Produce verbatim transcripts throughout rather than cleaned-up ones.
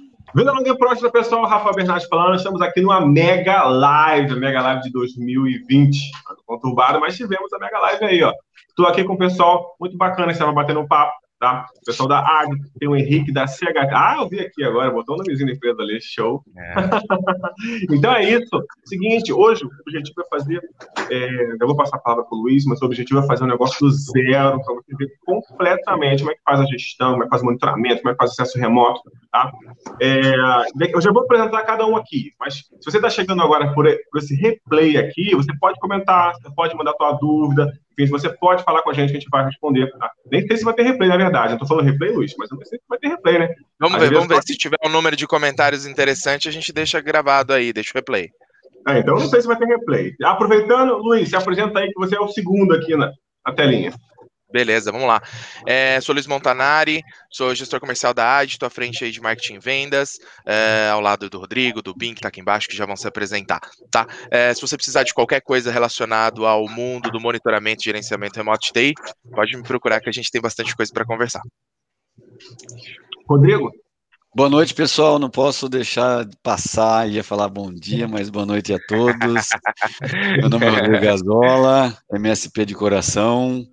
Vida longa e próspera, pessoal. Rafa Bernardes falando. Estamos aqui numa mega live, a mega live de dois mil e vinte. Conturbado, mas tivemos a mega live aí, ó. Estou aqui com o pessoal muito bacana que estava batendo um papo, tá? O pessoal da A G, tem o Henrique da C H. Ah, eu vi aqui agora, botou o nomezinho da empresa ali, show. É. Então é isso. Seguinte, hoje o objetivo é fazer. É, eu vou passar a palavra para o Luiz, mas o objetivo é fazer um negócio do zero, para você ver completamente como é que faz a gestão, como é que faz o monitoramento, como é que faz o acesso remoto, tá? É, eu já vou apresentar cada um aqui, mas se você está chegando agora por, por esse replay aqui, você pode comentar, você pode mandar sua dúvida, enfim, você pode falar com a gente que a gente vai responder. Tá? Nem sei se vai ter replay, na verdade. Eu estou falando replay, Luiz, mas eu não sei se vai ter replay, né? Vamos Às ver, vamos ver. Pode... Se tiver um número de comentários interessante, a gente deixa gravado aí, deixa o replay. É, então eu não sei se vai ter replay. Aproveitando, Luiz, se apresenta aí que você é o segundo aqui na, na telinha. Beleza, vamos lá. É, sou Luiz Montanari, sou gestor comercial da A D, estou à frente aí de marketing e vendas, é, ao lado do Rodrigo, do Bin, que está aqui embaixo, que já vão se apresentar, tá? É, se você precisar de qualquer coisa relacionado ao mundo do monitoramento e gerenciamento remoto de T I, pode me procurar que a gente tem bastante coisa para conversar. Rodrigo? Boa noite, pessoal. Não posso deixar de passar, ia falar bom dia, mas boa noite a todos. Meu nome é Rodrigo Gazola, M S P de coração.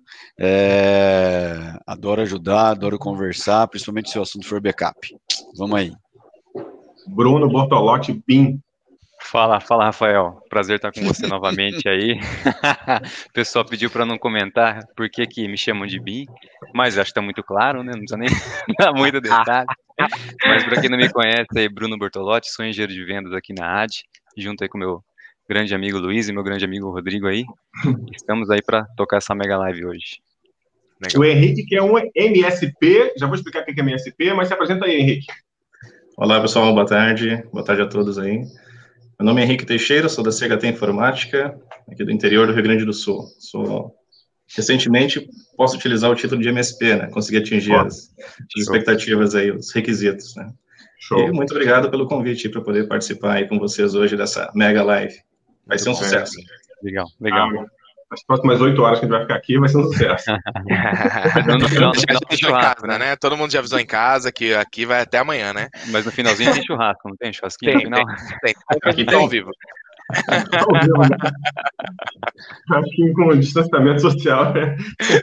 É, adoro ajudar, adoro conversar, principalmente se o assunto for backup. Vamos aí. Bruno Bortolotti, Bin. Fala, fala, Rafael. Prazer estar com você novamente aí. O pessoal pediu para não comentar por que que me chamam de Bin, mas acho que está muito claro, né? Não precisa nem dar muito detalhe. Mas para quem não me conhece, aí, Bruno Bortolotti, sou engenheiro de vendas aqui na A D, junto aí com meu grande amigo Luiz e meu grande amigo Rodrigo aí. Estamos aí para tocar essa mega live hoje. Legal. O Henrique, que é um M S P, já vou explicar o que é M S P, mas se apresenta aí, Henrique. Olá, pessoal, boa tarde. Boa tarde a todos aí. Meu nome é Henrique Teixeira, sou da C H T Informática, aqui do interior do Rio Grande do Sul. Sou, recentemente, posso utilizar o título de M S P, né? Consegui atingir oh, as, as expectativas aí, os requisitos, né? Show. E muito obrigado pelo convite para poder participar aí com vocês hoje dessa mega live. Vai ser um sucesso. Legal, legal. Ah, as próximas oito horas que a gente vai ficar aqui vai ser um sucesso. no, no final, no final tem churrasco, né? né? Todo mundo já avisou em casa que aqui vai até amanhã, né? Mas no finalzinho tem churrasco, não tem churrasquinho no final? Tem, tem. Aqui tem ao vivo. Aqui com distanciamento social, né?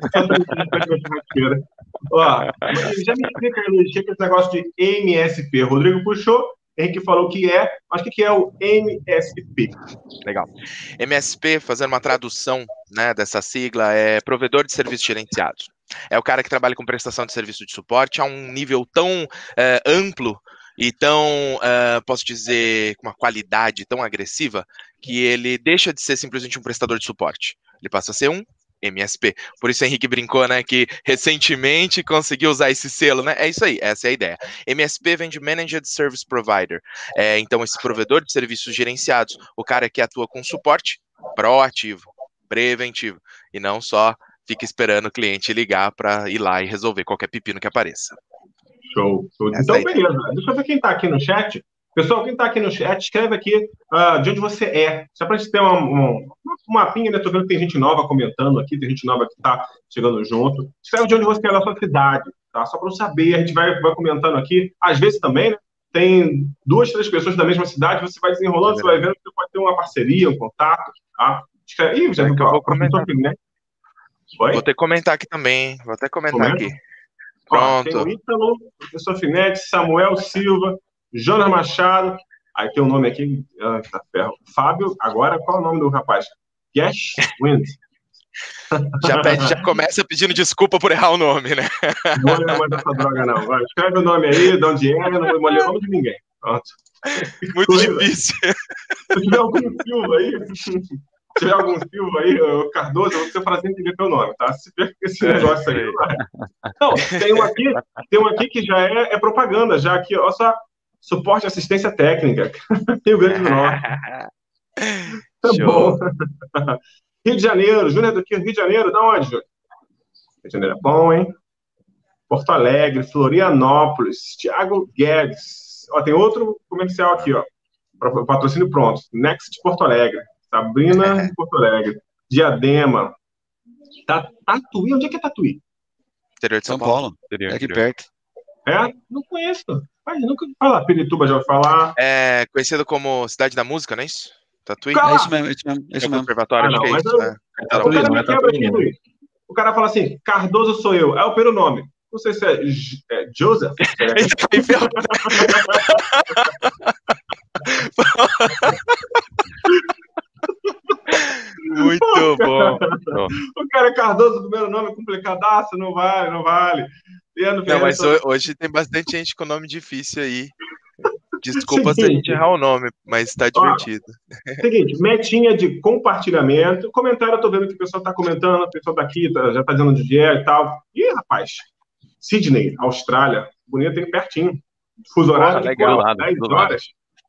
Ó, já me explica, Luiz, o que é esse negócio de M S P? Rodrigo puxou, Henrique falou que é, mas o que é o M S P? Legal. M S P, fazendo uma tradução, né, dessa sigla, é provedor de serviços gerenciados. É o cara que trabalha com prestação de serviço de suporte a um nível tão é, amplo e tão, uh, posso dizer, com uma qualidade tão agressiva, que ele deixa de ser simplesmente um prestador de suporte. Ele passa a ser um M S P. Por isso o Henrique brincou, né, que recentemente conseguiu usar esse selo, né? É isso aí, essa é a ideia. M S P vem de Managed Service Provider. É, então, esse provedor de serviços gerenciados, o cara que atua com suporte proativo, preventivo, e não só fica esperando o cliente ligar para ir lá e resolver qualquer pepino que apareça. Show. Show. Então, beleza. Deixa eu ver quem está aqui no chat. Pessoal, quem está aqui no chat, escreve aqui uh, de onde você é. Só para a gente ter uma, uma, um mapinha, né? Estou vendo que tem gente nova comentando aqui, tem gente nova que está chegando junto. Escreve de onde você é da sua cidade, tá? Só para eu saber. A gente vai, vai comentando aqui. Às vezes também, né? Tem duas, três pessoas da mesma cidade, você vai desenrolando, é você vai vendo que você pode ter uma parceria, um contato, tá? Escreve. Ih, já viu que o professor né? Vou ter que comentar aqui também. Vou até comentar Comenta. aqui. Pronto. Ó, tem o Ítalo, o professor Finete, Samuel Silva, Jonas Machado. Aí tem um nome aqui, ah, tá ferro. Fábio, agora qual é o nome do rapaz? Gash Wind. Já, pede, já começa pedindo desculpa por errar o nome, né? Não vou ler mais essa droga, não. Vai, escreve o nome aí, de onde é, não vou ler o nome de ninguém. Pronto. Muito Coisa. difícil. Se tiver algum Silva aí, se tiver algum Silva aí, Cardoso, você fala assim, entender teu nome, tá? Se perca esse negócio aí. Não, tem um aqui, tem um aqui que já é, é propaganda, já aqui, ó, só suporte e assistência técnica. Rio Grande do Norte. Tá bom. Rio de Janeiro, Júnior do Rio de Janeiro, da onde, Júnior? Rio de Janeiro é bom, hein? Porto Alegre, Florianópolis, Thiago Guedes. Ó, tem outro comercial aqui, ó. Patrocínio pronto. Next Porto Alegre. Sabrina, Porto Alegre. Diadema. Tatuí, onde é que é Tatuí? Interior de São, São Paulo. Paulo. Interior, é aqui interior. perto. É? Não conheço. Mas nunca fala, Pirituba já ouviu falar. É conhecido como Cidade da Música, não é isso? Tatuí? Cara, É isso mesmo, é isso mesmo. É É isso o mesmo. conservatório, Ah, acho não, que é mas isso. eu- É. o Tatuí, cara não me é quebra Tatuí, aqui, né? Luiz. O cara fala assim, Cardoso sou eu. É o pelo nome. Não sei se é, J- é Joseph. Será que é? Isso aí, ferrou. Muito bom. Ó, O cara é Cardoso, o primeiro nome é complicadaço, não vale, não vale. Leandro Não, Ferreira, mas sou- ho- hoje tem bastante gente com nome difícil aí. Desculpa se a Seguinte. gente errar o nome, mas tá Ó, divertido. Seguinte, metinha de compartilhamento. Comentário, eu tô vendo que o pessoal tá comentando, o pessoal daqui tá, já tá dizendo onde é e tal. Ih, rapaz, Sydney, Austrália, bonito, aí pertinho. Fuso horário, Ah, de legal. pô, Do lado, dez do lado. horas.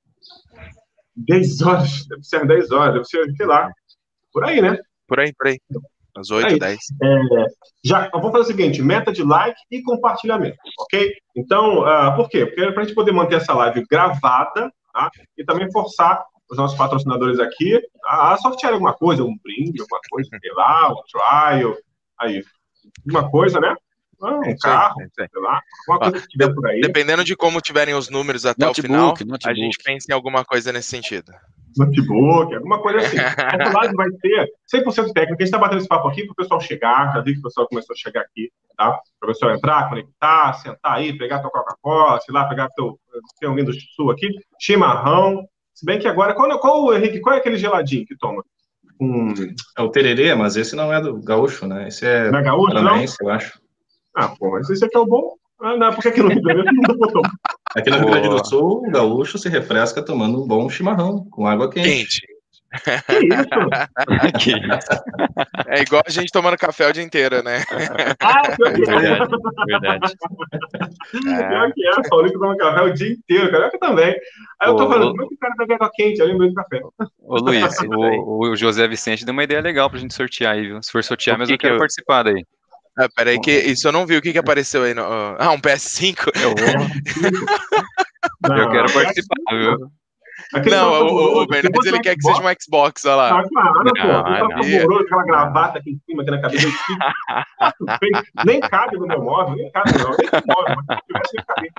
dez horas, deve ser dez horas, deve ser, sei lá, por aí, né? Por aí, por aí. Às Por oito, aí. dez. Já, vamos fazer o seguinte, meta de like e compartilhamento, ok? Então, uh, por quê? Porque para a gente poder manter essa live gravada, tá? E também forçar os nossos patrocinadores aqui a, a sortear alguma coisa, um brinde, alguma coisa, sei lá, um trial, aí, alguma coisa, né? Ah, um É isso aí, carro, é isso aí. sei lá, alguma Ó, coisa que tiver por aí. Dependendo de como tiverem os números até o final, Notebook, a notebook. gente pensa em alguma coisa nesse sentido. Notebook, alguma coisa assim. Essa live vai ser cem por cento técnica. A gente está batendo esse papo aqui para o pessoal chegar. Já vi que o pessoal começou a chegar aqui, tá? Para o pessoal entrar, conectar, sentar aí, pegar tua Coca-Cola, sei lá, pegar teu. Tem alguém do Sul aqui? Chimarrão. Se bem que agora. Qual, qual, Henrique, qual é aquele geladinho que toma? Hum, É o tererê, mas esse não é do gaúcho, né? Esse é não é gaúcho, não? paranaense, eu acho. Ah, pô, mas esse aqui é o bom. Ah, não, por que aqui no Rio de Janeiro não botou? Aqui no Rio Grande Boa. do Sul, o gaúcho se refresca tomando um bom chimarrão, com água quente. Quente. Que isso? Que isso. É igual a gente tomando café o dia inteiro, né? Ah, pior que é. Verdade, verdade. Pior que é, Paulinho que toma café o dia inteiro, cara, eu também. Aí eu tô Ô, falando, ô, como é que o cara bebe água quente? Aí eu lembrei do café. Ô Luiz, É isso aí. o, o José Vicente deu uma ideia legal pra gente sortear aí, viu? Se for sortear, O mas que eu quero que eu- participar daí. Ah, peraí, que isso eu não vi. O que que apareceu aí? No... Ah, um P S cinco? Eu vou. Eu quero participar, viu? Aquele Não, troço o, o, o horroroso, se Bernardes, fosse ele um quer que seja Xbox, um Xbox, olha lá. ah, claro, Não, pô. Aquele troço não. horroroso, aquela gravata aqui em cima, aqui na cabeça. que- feio. Nem cabe no meu móvel, nem cabe no meu nem no móvel, mas se tivesse, ia caber.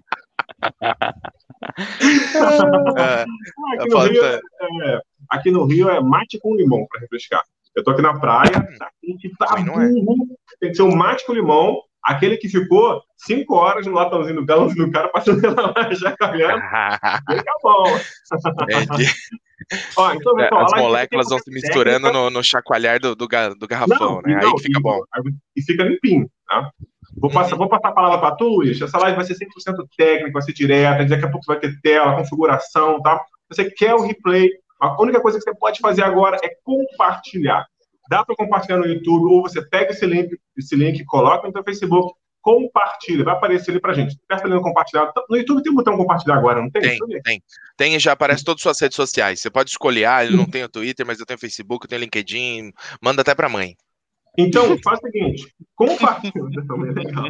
Ah, Aqui no, falta- Rio, é, aqui no Rio é mate com limão para refrescar. Eu tô aqui na praia, tá quente, tá Ruim, não é? burro. Tem que ser um mate com limão, aquele que ficou cinco horas no latãozinho do galãozinho do cara, passando pela já caminhando, e fica bom. Entendi. Ó, então, É, pessoal, a as live moléculas vão tem se técnica. misturando no, no chacoalhar do, do, ga- do garrafão, Não, né? e Aí não, que fica e, bom. e fica limpinho, tá? Vou passar, vou passar a palavra para tu, Luiz. Essa live vai ser cem por cento técnica, vai ser direta, daqui a pouco vai ter tela, configuração, tá? Você quer o replay, a única coisa que você pode fazer agora é compartilhar. Dá para compartilhar no YouTube, ou você pega esse link, esse link, coloca no seu Facebook, compartilha, vai aparecer ali pra gente. Aperta ali no compartilhar. No YouTube tem um botão compartilhar agora, não tem? Tem, Deixa eu ver. tem. Tem e já aparece todas as suas redes sociais. Você pode escolher, ah, eu não tenho Twitter, mas eu tenho Facebook, eu tenho LinkedIn. Manda até pra mãe. Então, faz o seguinte, compartilha, legal.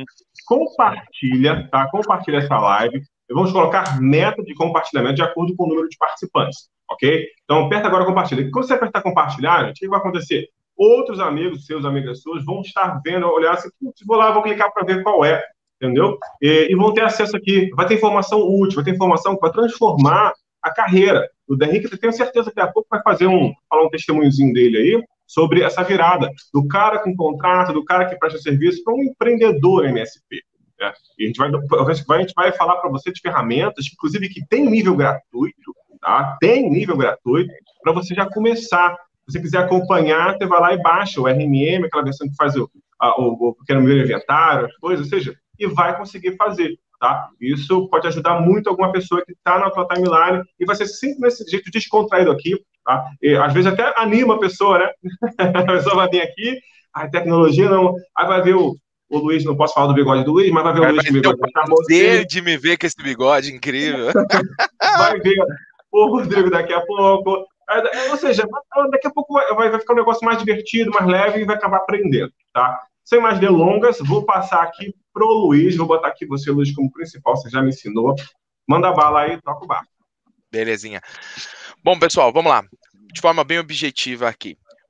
Compartilha, tá? Compartilha essa live e vamos colocar meta de compartilhamento de acordo com o número de participantes, ok? Então, aperta agora compartilha. E quando você apertar compartilhar, gente, o que vai acontecer? Outros amigos, seus amigos suas, vão estar vendo, olhar assim, putz, vou lá, vou clicar para ver qual é, entendeu? E, e vão ter acesso aqui, vai ter informação útil, vai ter informação que vai transformar a carreira do Henrique. Eu tenho certeza que daqui a pouco vai fazer um, falar um testemunhozinho dele aí, sobre essa virada do cara com contrato, do cara que presta serviço para um empreendedor M S P. Né? E a gente vai, a gente vai falar para você de ferramentas, inclusive que tem nível gratuito, tá? Tem nível gratuito para você já começar. Se você quiser acompanhar, você vai lá e baixa o R M M, aquela versão que faz o, a, o, o pequeno meu inventário, as coisas, ou seja, e vai conseguir fazer. Tá? Isso pode ajudar muito alguma pessoa que está na tua timeline e vai ser sempre nesse jeito descontraído aqui, tá? E, às vezes até anima a pessoa, né? A pessoa vai vir aqui, a tecnologia não... Aí vai ver o, o Luiz, não posso falar do bigode do Luiz, mas vai ver o Vai Luiz com o ter bigode. o Tá prazer de me ver com esse bigode incrível. Vai ver o Rodrigo daqui a pouco. Ou seja, daqui a pouco vai, vai ficar um negócio mais divertido, mais leve e vai acabar aprendendo, tá? Sem mais delongas, vou passar aqui pro Luiz, vou botar aqui você, Luiz, como principal, você já me ensinou. Manda bala aí, toca o barco. Belezinha. Bom, pessoal, vamos lá. De forma bem objetiva aqui.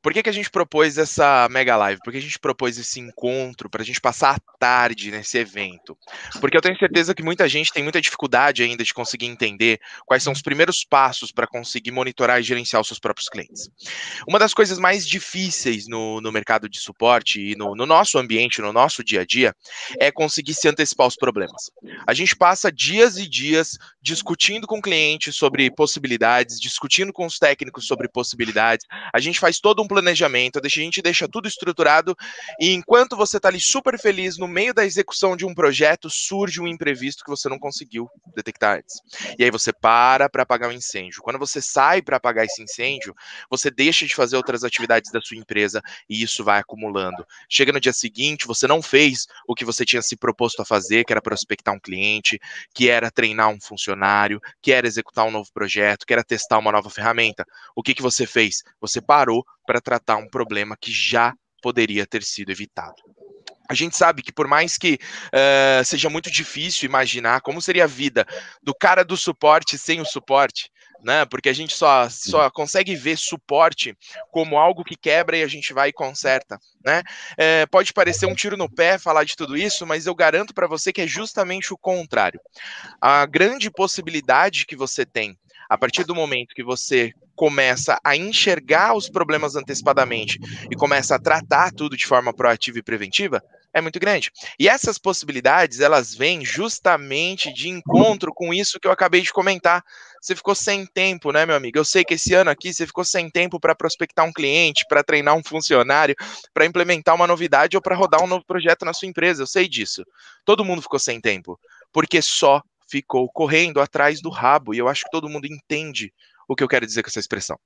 Por que que a gente propôs essa mega live? Por que a gente propôs esse encontro para a gente passar a tarde nesse evento? Porque eu tenho certeza que muita gente tem muita dificuldade ainda de conseguir entender quais são os primeiros passos para conseguir monitorar e gerenciar os seus próprios clientes. Uma das coisas mais difíceis no, no mercado de suporte e no, no nosso ambiente, no nosso dia a dia, é conseguir se antecipar aos problemas. A gente passa dias e dias discutindo com o cliente sobre possibilidades, discutindo com os técnicos sobre possibilidades, a gente faz todo um planejamento, a gente deixa tudo estruturado e enquanto você está ali super feliz no meio da execução de um projeto, surge um imprevisto que você não conseguiu detectar antes. E aí você para para apagar o incêndio. Quando você sai para apagar esse incêndio, você deixa de fazer outras atividades da sua empresa e isso vai acumulando. Chega no dia seguinte, você não fez o que você tinha se proposto a fazer, que era prospectar um cliente, que era treinar um funcionário, que era executar um novo projeto, que era testar uma nova ferramenta. O que que você fez? Você parou para tratar um problema que já poderia ter sido evitado. A gente sabe que por mais que uh, seja muito difícil imaginar como seria a vida do cara do suporte sem o suporte, né? Porque a gente só, só consegue ver suporte como algo que quebra e a gente vai e conserta, né? É, pode parecer um tiro no pé falar de tudo isso, mas eu garanto para você que é justamente o contrário. A grande possibilidade que você tem a partir do momento que você começa a enxergar os problemas antecipadamente e começa a tratar tudo de forma proativa e preventiva, é muito grande. E essas possibilidades, elas vêm justamente de encontro com isso que eu acabei de comentar. Você ficou sem tempo, né, meu amigo? Eu sei que esse ano aqui você ficou sem tempo para prospectar um cliente, para treinar um funcionário, para implementar uma novidade ou para rodar um novo projeto na sua empresa. Eu sei disso. Todo mundo ficou sem tempo, porque só ficou correndo atrás do rabo. E eu acho que todo mundo entende o que eu quero dizer com essa expressão.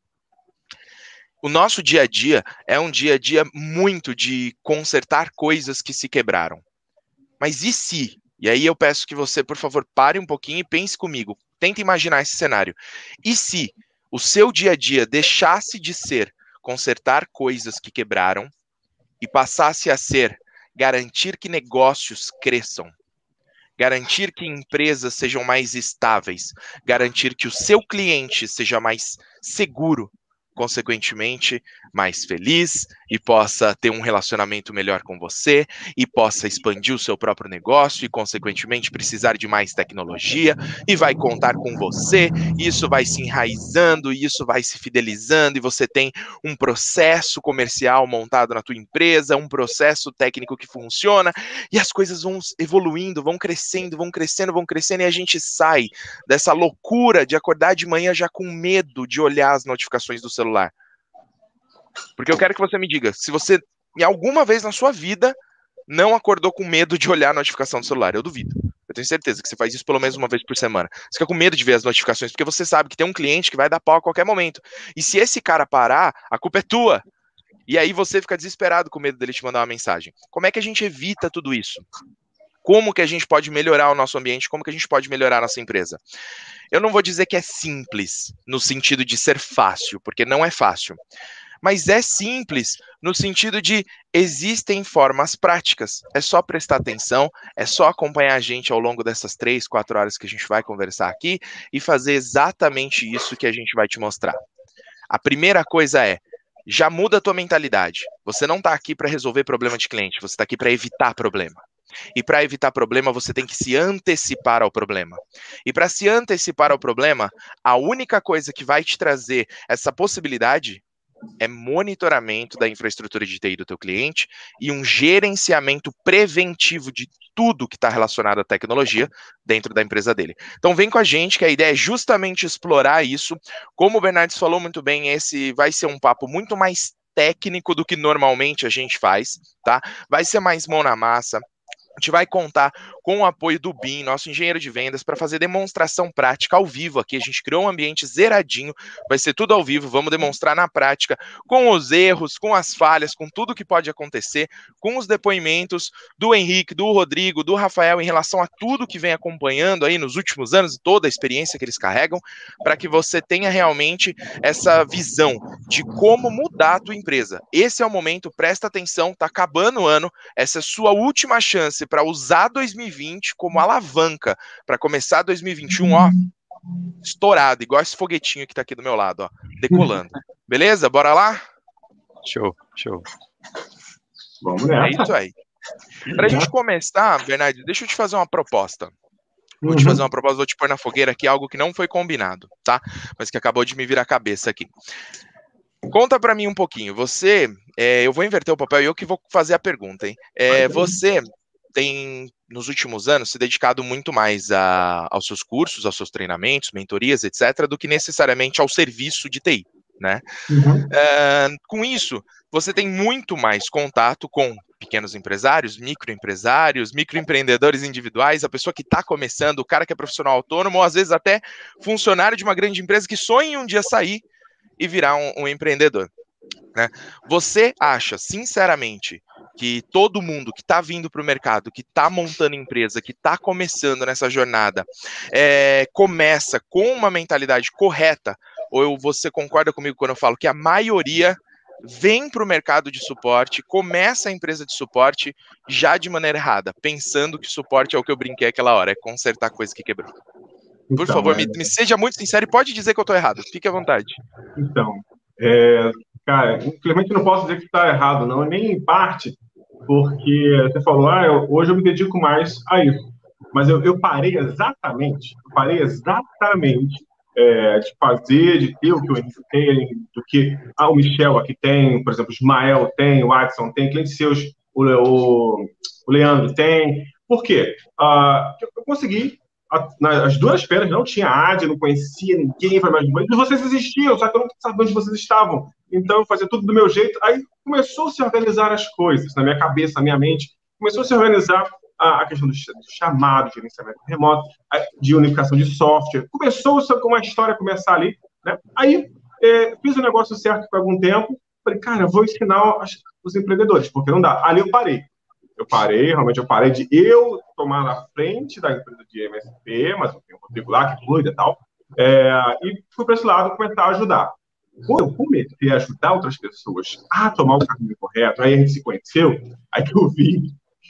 O nosso dia a dia é um dia a dia muito de consertar coisas que se quebraram. Mas e se? E aí eu peço que você, por favor, pare um pouquinho e pense comigo. Tenta imaginar esse cenário. E se o seu dia a dia deixasse de ser consertar coisas que quebraram e passasse a ser garantir que negócios cresçam? Garantir que empresas sejam mais estáveis, garantir que o seu cliente seja mais seguro, consequentemente, mais feliz e possa ter um relacionamento melhor com você e possa expandir o seu próprio negócio e, consequentemente, precisar de mais tecnologia e vai contar com você, e isso vai se enraizando e isso vai se fidelizando e você tem um processo comercial montado na tua empresa, um processo técnico que funciona e as coisas vão evoluindo, vão crescendo, vão crescendo, vão crescendo e a gente sai dessa loucura de acordar de manhã já com medo de olhar as notificações do celular. Porque eu quero que você me diga, se você, em alguma vez na sua vida, não acordou com medo de olhar a notificação do celular, eu duvido. Eu tenho certeza que você faz isso pelo menos uma vez por semana. Você fica com medo de ver as notificações, porque você sabe que tem um cliente que vai dar pau a qualquer momento. E se esse cara parar, a culpa é tua. E aí você fica desesperado com medo dele te mandar uma mensagem. Como é que a gente evita tudo isso? Como que a gente pode melhorar o nosso ambiente? Como que a gente pode melhorar a nossa empresa? Eu não vou dizer que é simples, no sentido de ser fácil, porque não é fácil. Mas é simples no sentido de existem formas práticas. É só prestar atenção, é só acompanhar a gente ao longo dessas três, quatro horas que a gente vai conversar aqui e fazer exatamente isso que a gente vai te mostrar. A primeira coisa é, já muda a tua mentalidade. Você não está aqui para resolver problema de cliente, você está aqui para evitar problema. E para evitar problema, você tem que se antecipar ao problema. E para se antecipar ao problema, a única coisa que vai te trazer essa possibilidade é monitoramento da infraestrutura de T I do teu cliente e um gerenciamento preventivo de tudo que está relacionado à tecnologia dentro da empresa dele. Então vem com a gente, que a ideia é justamente explorar isso. Como o Bernardes falou muito bem, esse vai ser um papo muito mais técnico do que normalmente a gente faz, tá? Vai ser mais mão na massa. A gente vai contar com o apoio do B I M, nosso engenheiro de vendas, para fazer demonstração prática ao vivo aqui. A gente criou um ambiente zeradinho, vai ser tudo ao vivo, vamos demonstrar na prática, com os erros, com as falhas, com tudo que pode acontecer, com os depoimentos do Henrique, do Rodrigo, do Rafael, em relação a tudo que vem acompanhando aí nos últimos anos, toda a experiência que eles carregam, para que você tenha realmente essa visão de como mudar a tua empresa. Esse é o momento, presta atenção, tá acabando o ano, essa é a sua última chance para usar dois mil e vinte como alavanca para começar dois mil e vinte e um, ó, estourado, igual esse foguetinho que tá aqui do meu lado, ó, decolando. Beleza? Bora lá? Show, show. Vamos nessa. É isso aí. Para a gente começar, Bernardo, deixa eu te fazer uma proposta. Vou Uhum. te fazer uma proposta, vou te pôr na fogueira aqui, algo que não foi combinado, tá? Mas que acabou de me vir à cabeça aqui. Conta para mim um pouquinho. Você, é, eu vou inverter o papel e eu que vou fazer a pergunta, hein? É, você tem, nos últimos anos, se dedicado muito mais a, aos seus cursos, aos seus treinamentos, mentorias, etcétera, do que necessariamente ao serviço de T I, né? Uhum. É, com isso, você tem muito mais contato com pequenos empresários, microempresários, microempreendedores individuais, a pessoa que está começando, o cara que é profissional autônomo, ou às vezes até funcionário de uma grande empresa que sonha um dia sair e virar um, um empreendedor, né? Você acha, sinceramente, que todo mundo que está vindo para o mercado, que está montando empresa, que está começando nessa jornada, é, começa com uma mentalidade correta? Ou você concorda comigo quando eu falo que a maioria vem para o mercado de suporte, começa a empresa de suporte já de maneira errada, pensando que suporte é o que eu brinquei aquela hora, é consertar coisa que quebrou? Por Então, favor, é... me, me seja muito sincero e pode dizer que eu estou errado, fique à vontade. Então, é... cara, infelizmente não posso dizer que está errado, não, nem em parte, porque você falou, ah, eu, hoje eu me dedico mais a isso. Mas eu, eu parei exatamente, eu parei exatamente é, de fazer, de ter o que o Henrique tem, do que ah, o Michel aqui tem, por exemplo, o Ismael tem, o Adson tem, clientes seus, o, o, o Leandro tem. Por quê? Ah, eu consegui, nas duas feiras, não tinha A D, não conhecia ninguém, mas vocês existiam, só que eu não sabia onde vocês estavam. Então, eu fazia tudo do meu jeito. Aí começou a se organizar as coisas, na minha cabeça, na minha mente. Começou a se organizar a questão do chamado, de gerenciamento remoto, de unificação de software. Começou com uma história começar ali, né? Aí, é, fiz o negócio certo por algum tempo. Falei, cara, vou ensinar os empreendedores, porque não dá. Ali eu parei. Eu parei, realmente eu parei de eu tomar na frente da empresa de M S P, mas eu tenho um Rodrigo lá que cuida e tal, é, e fui para esse lado começar a ajudar. Quando eu comecei a ajudar outras pessoas a tomar o caminho correto, aí a gente se conheceu, aí que eu vi,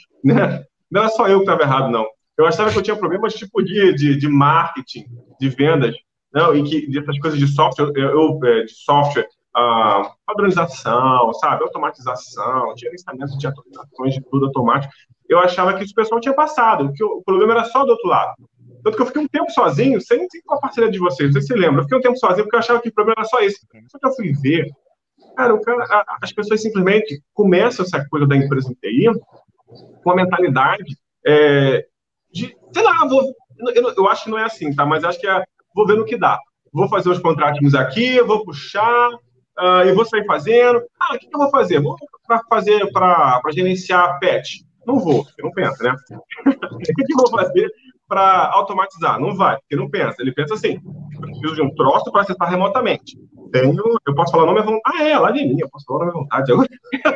né? Não era só eu que estava errado, não. Eu achava que eu tinha problemas tipo de, de, de marketing, de vendas, não, e que dessas coisas de software, eu, eu de software, ah, padronização, sabe, automatização, gerenciamento de atualizações de tudo automático. Eu achava que isso o pessoal tinha passado, que o, o problema era só do outro lado. Tanto que eu fiquei um tempo sozinho, sem, sem com a parceria de vocês, não sei se você lembra. Eu fiquei um tempo sozinho porque eu achava que o problema era só esse. Só que eu fui ver, cara, o cara a, as pessoas simplesmente começam essa coisa da empresa em T I com a mentalidade é, de, sei lá, vou, eu, eu acho que não é assim, tá? Mas acho que é, vou ver no que dá. Vou fazer os contratinhos aqui, vou puxar, uh, e vou sair fazendo. Ah, o que, que eu vou fazer? Vou fazer para gerenciar pet? Não vou, porque não pensa, né? O que, que eu vou fazer para automatizar? Não vai, porque não pensa. Ele pensa assim, eu preciso de um troço para acessar remotamente. Tenho, eu posso falar o nome à vontade. Ah, é, lá de mim, eu posso falar o nome à vontade. Você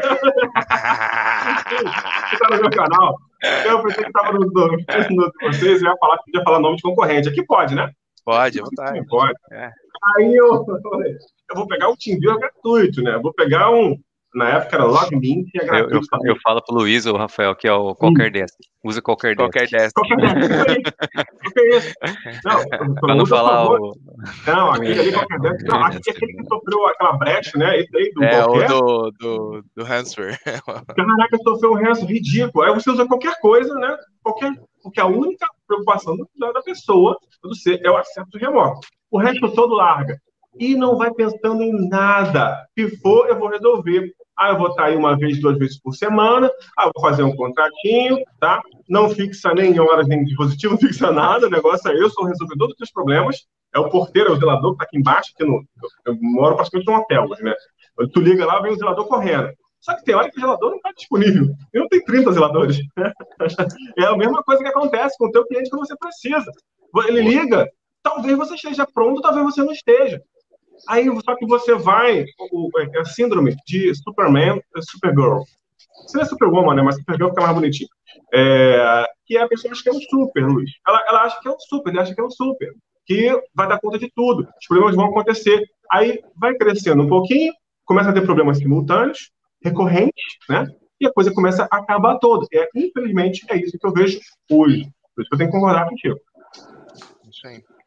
está no meu canal. Eu pensei que estava no, no, no de vocês e ia falar que podia falar nome de concorrente. Aqui pode, né? Pode, à vontade. Pode. É. Aí eu, eu vou pegar o TeamViewer gratuito, né? Eu vou pegar um. Na época era LogMeIn, que é gratuito. Eu, eu, eu falo pro Luiz ou Rafael, que é o qualquer desk. Usa qualquer desk. Qualquer desk. Qualquer desk. Qualquer isso. Não, pra não falar o... Não, aquele ali qualquer desk. Não, aqui é aquele que sofreu aquela brecha, né? Esse aí do é, qualquer. o do, do, do ransomware. Caraca, sofreu um ranço ridículo. Aí você usa qualquer coisa, né? Qualquer... Porque a única preocupação da pessoa, do ser, é o acesso remoto. O resto todo larga. E não vai pensando em nada. Se for, eu vou resolver. Ah, eu vou estar aí uma vez, duas vezes por semana. Ah, eu vou fazer um contratinho, tá? Não fixa nem horas, nem dispositivo, não fixa nada. O negócio é eu, sou o resolvedor dos teus problemas. É o porteiro, é o zelador que está aqui embaixo. Que no, eu, eu moro praticamente num hotel, né? Tu liga lá, vem o zelador correndo. Só que tem hora que o zelador não está disponível. E não tem trinta zeladores. É a mesma coisa que acontece com o teu cliente que você precisa. Ele liga, talvez você esteja pronto, talvez você não esteja. Aí, só que você vai, o, é a síndrome de Superman, Supergirl. Você não é Superwoman, né? Mas Supergirl fica mais bonitinho. É, que a pessoa acha que é um super, Luiz. Ela, ela acha que é um super, ele acha que é um super. Que vai dar conta de tudo. Os problemas vão acontecer. Aí, vai crescendo um pouquinho, começa a ter problemas simultâneos, recorrentes, né? E a coisa começa a acabar toda. E, infelizmente, é isso que eu vejo hoje. Por isso que eu tenho que concordar contigo. Isso aí.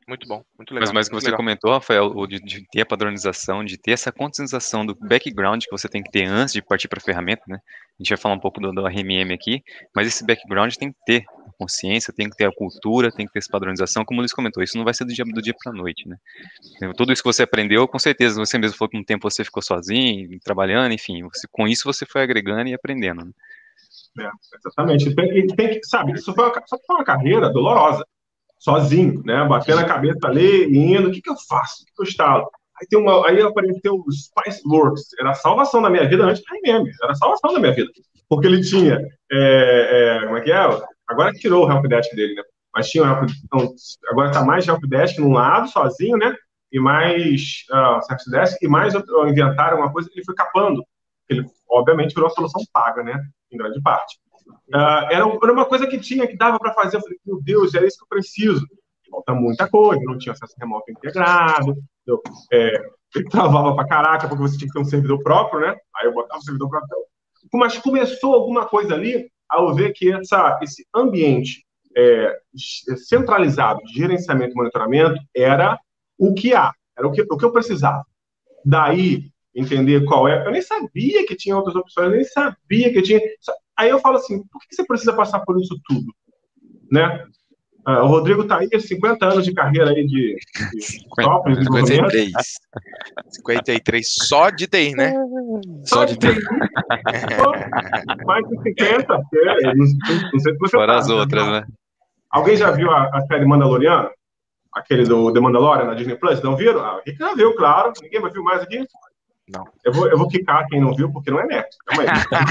Muito bom, muito legal. Mas, mas o que muito você legal. comentou, Rafael, o de, de ter a padronização, de ter essa conscientização do background que você tem que ter antes de partir para a ferramenta, né? A gente vai falar um pouco do, do R M M aqui, mas esse background tem que ter a consciência, tem que ter a cultura, tem que ter essa padronização, como o Luiz comentou, isso não vai ser do dia, do dia para a noite, né? Tudo isso que você aprendeu, com certeza, você mesmo falou que um tempo você ficou sozinho, trabalhando, enfim, você, com isso você foi agregando e aprendendo, né? É, exatamente. Tem, tem que, sabe, isso foi uma, só foi uma carreira dolorosa. Sozinho, né? Batendo a cabeça ali, indo, o que, que eu faço? O que, que eu instalo? Aí, tem uma, aí apareceu o Spiceworks, era a salvação da minha vida antes do R M M, era a salvação da minha vida. Porque ele tinha, é, é, como é que é? Agora que tirou o helpdesk dele, né? Mas tinha o help, então, agora tá mais helpdesk num lado, sozinho, né? E mais uh, service desk, e mais uh, inventaram uma coisa que ele foi capando. Ele, obviamente, virou uma solução paga, né? Em grande parte. Uh, era, era uma coisa que tinha, que dava para fazer. Eu falei, meu Deus, era isso que eu preciso. Falta muita coisa, não tinha acesso remoto integrado, eu, é, ele travava pra caraca, porque você tinha que ter um servidor próprio, né? Aí eu botava o servidor próprio. Mas começou alguma coisa ali, ao ver que essa, esse ambiente é, centralizado de gerenciamento e monitoramento era o que há, era o que, o que eu precisava. Daí, entender qual é. Eu nem sabia que tinha outras opções, eu nem sabia que tinha. Aí eu falo assim, por que você precisa passar por isso tudo? Né? Uh, o Rodrigo está aí, cinquenta anos de carreira aí de, de software, cinquenta e três. cinquenta e três só de T I, né? Só de T I. Mais de cinquenta. É, não, não sei se você Fora tá, as outras, né? Alguém já viu a, a série Mandaloriano? Aquele do The Mandalorian na Disney Plus? Não viram? Ah, quem já viu, claro. Ninguém vai ver mais aqui? Não. Eu vou, eu vou quicar quem não viu, porque não é neto. Calma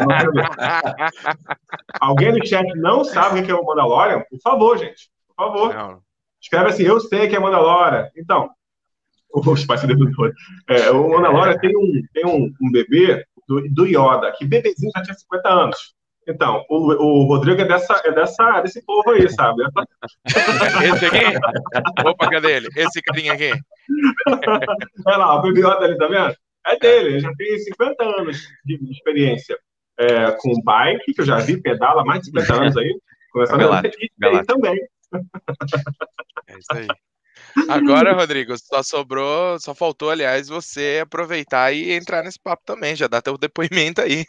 aí. Alguém no chat não sabe o que é o Mandalorian? Por favor, gente. Por favor. Não. Escreve assim, eu sei que é Mandalorian. Então, os pais é, o Mandalorian tem um, tem um, um bebê do, do Yoda, que bebezinho já tinha cinquenta anos. Então, o, o Rodrigo é, dessa, é dessa, desse povo aí, sabe? Esse aqui? Opa, cadê ele? Esse carinha aqui. Olha lá, o bebê Yoda ali, tá vendo? É dele, ele já tem cinquenta anos de experiência é, com bike, que eu já vi, pedala há mais de cinquenta anos aí. Começando a ver e também. É isso aí. Agora, Rodrigo, só sobrou, só faltou, aliás, você aproveitar e entrar nesse papo também, já dá teu depoimento aí.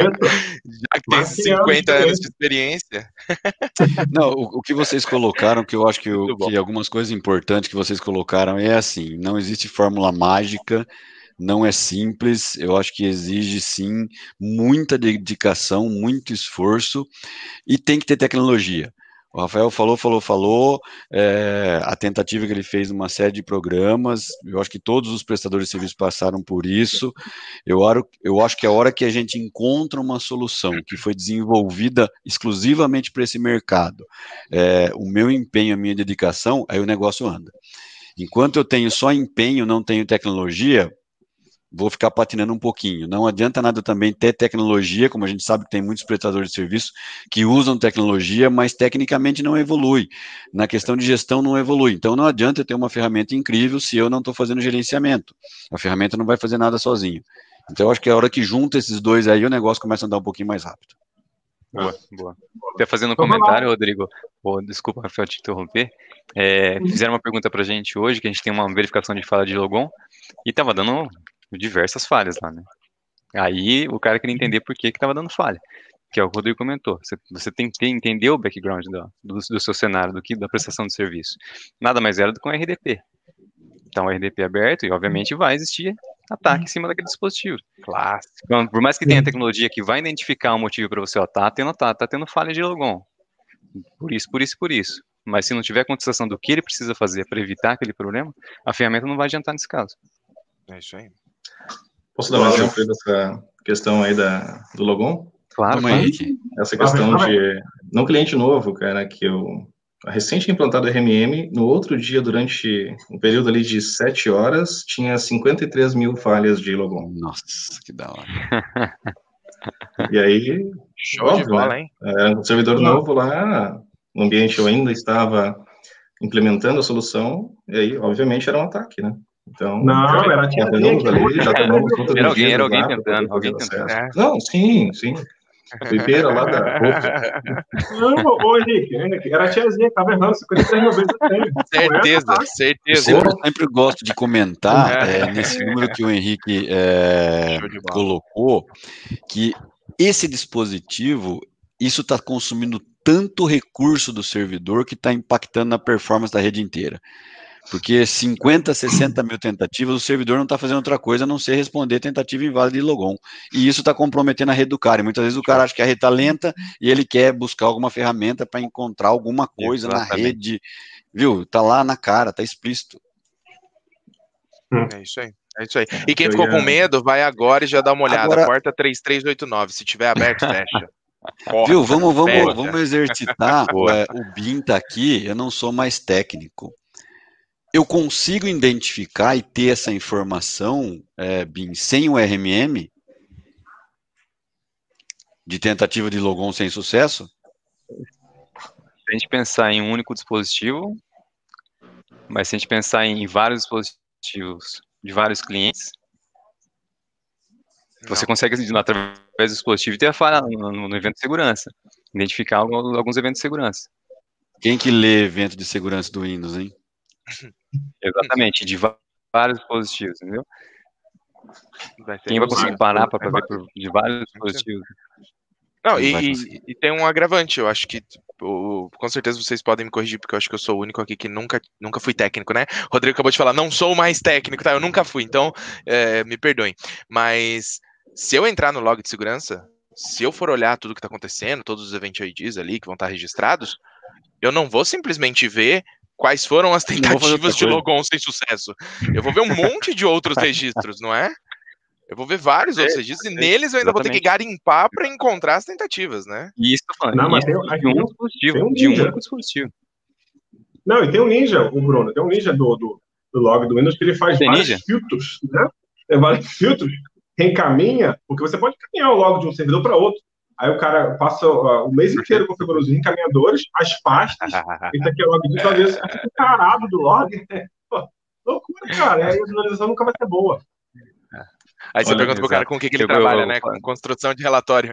Já que tem esses cinquenta anos de experiência. Não, o, o que vocês colocaram, que eu acho que, o, que algumas coisas importantes que vocês colocaram é assim, não existe fórmula mágica, não é simples, eu acho que exige sim muita dedicação, muito esforço e tem que ter tecnologia. O Rafael falou, falou, falou, é, a tentativa que ele fez numa série de programas, eu acho que todos os prestadores de serviço passaram por isso, eu, eu acho que a hora que a gente encontra uma solução que foi desenvolvida exclusivamente para esse mercado, é, o meu empenho, a minha dedicação, aí o negócio anda. Enquanto eu tenho só empenho, não tenho tecnologia, vou ficar patinando um pouquinho. Não adianta nada também ter tecnologia, como a gente sabe que tem muitos prestadores de serviço que usam tecnologia, mas tecnicamente não evolui. Na questão de gestão não evolui. Então não adianta eu ter uma ferramenta incrível se eu não estou fazendo gerenciamento. A ferramenta não vai fazer nada sozinho. Então eu acho que é a hora que junta esses dois aí, o negócio começa a andar um pouquinho mais rápido. Boa, boa. Até fazendo um comentário, Rodrigo, oh, desculpa, Rafael, te interromper, é, fizeram uma pergunta pra gente hoje, que a gente tem uma verificação de fala de logon, e tava dando diversas falhas lá, né? Aí o cara queria entender por que que tava dando falha, que é o que o Rodrigo comentou, você, você tem que entender o background do, do, do seu cenário, do que, da prestação de serviço. Nada mais era do que um R D P. Então, o R D P aberto, e obviamente vai existir ataque em cima daquele dispositivo. Clássico. Então, por mais que tenha tecnologia que vai identificar um motivo para você, ó, tá tendo, tá, tá tendo falha de logon. Por isso, por isso, por isso. Mas se não tiver contestação do que ele precisa fazer para evitar aquele problema, a ferramenta não vai adiantar nesse caso. É isso aí. Posso dar um exemplo aí dessa questão aí da, do logon? Claro, claro. Essa questão de, num cliente novo, cara, que eu recente implantado R M M, no outro dia, durante um período ali de sete horas, tinha cinquenta e três mil falhas de logon. Nossa, que da hora. E aí, show óbvio, de bola, né? hein? Era um servidor Não. novo lá, no ambiente eu ainda estava implementando a solução, e aí, obviamente, era um ataque, né? Então, não, era já tomamos ali, já tomamos conta Era do alguém, dia era alguém lá tentando, alguém tentando. é. Não, sim, sim. Tuiteira lá da roupa. Não, ô Henrique, Henrique, era a tiazinha que tava errando cinquenta e três mil vezes eu tenho. Certeza, Eu certeza. sempre, eu sempre gosto de comentar É. é, nesse número que o Henrique é, Show de bola. colocou, que esse dispositivo, isso está consumindo tanto recurso do servidor que está impactando na performance da rede inteira. Porque cinquenta, sessenta mil tentativas, o servidor não está fazendo outra coisa a não ser responder tentativa inválida de logon. E isso está comprometendo a rede do cara. E muitas vezes o cara acha que a rede está lenta e ele quer buscar alguma ferramenta para encontrar alguma coisa Exatamente. na rede. Viu? Tá lá na cara, tá explícito. É isso aí. É isso aí. E quem Eu ficou ia- com medo, vai agora e já dá uma olhada. Agora- Porta três três oito nove. Se tiver aberto, fecha. Corta, Viu? Vamos, vamos, fecha. vamos exercitar. Boa. É, o B I M tá aqui, eu não sou mais técnico. Eu consigo identificar e ter essa informação, é, B I M, sem o R M M? De tentativa de logon sem sucesso? Se a gente pensar em um único dispositivo, mas se a gente pensar em vários dispositivos de vários clientes, você Não. consegue, através do dispositivo, ter a falha no, no- no evento de segurança, identificar algum- alguns eventos de segurança. Quem que lê evento de segurança do Windows, hein? Exatamente, de va- vários dispositivos, entendeu? Vai ser Quem vai usado. conseguir parar para ver por, de vários dispositivos? Não, Quem vai e, conseguir? e tem um agravante, eu acho que, o- com certeza vocês podem me corrigir, porque eu acho que eu sou o único aqui que nunca, nunca fui técnico, né? O Rodrigo acabou de falar, não sou mais técnico, tá? Eu nunca fui, então é, me perdoem. Mas se eu entrar no log de segurança, se eu for olhar tudo que tá acontecendo, todos os event I Ds ali que vão estar registrados, eu não vou simplesmente ver quais foram as Não vou fazer outra tentativas de coisa. logon sem sucesso. Eu vou ver um monte de outros registros, não é? Eu vou ver vários outros registros e neles eu ainda vou ter que garimpar para encontrar as tentativas, né? E isso, tô falando, Não, mas isso tem- de um tem um- dispositivo, tem um de um ninja. único dispositivo. Não, e tem um ninja, o Bruno, tem um ninja do, do, do log do Windows que ele faz Tem vários ninja? filtros, né? Tem vários filtros, reencaminha, porque você pode encaminhar o log de um servidor para outro. Aí o cara passa uh, o mês inteiro configurando os encaminhadores, as pastas, esse aqui é o log disso, talvez fica carado do log. Pô, loucura, cara. Aí a visualização nunca vai ser boa. Aí você Olha, pergunta pro cara exato. com o que, que ele Eu- trabalha, eu- né? Com construção de relatório.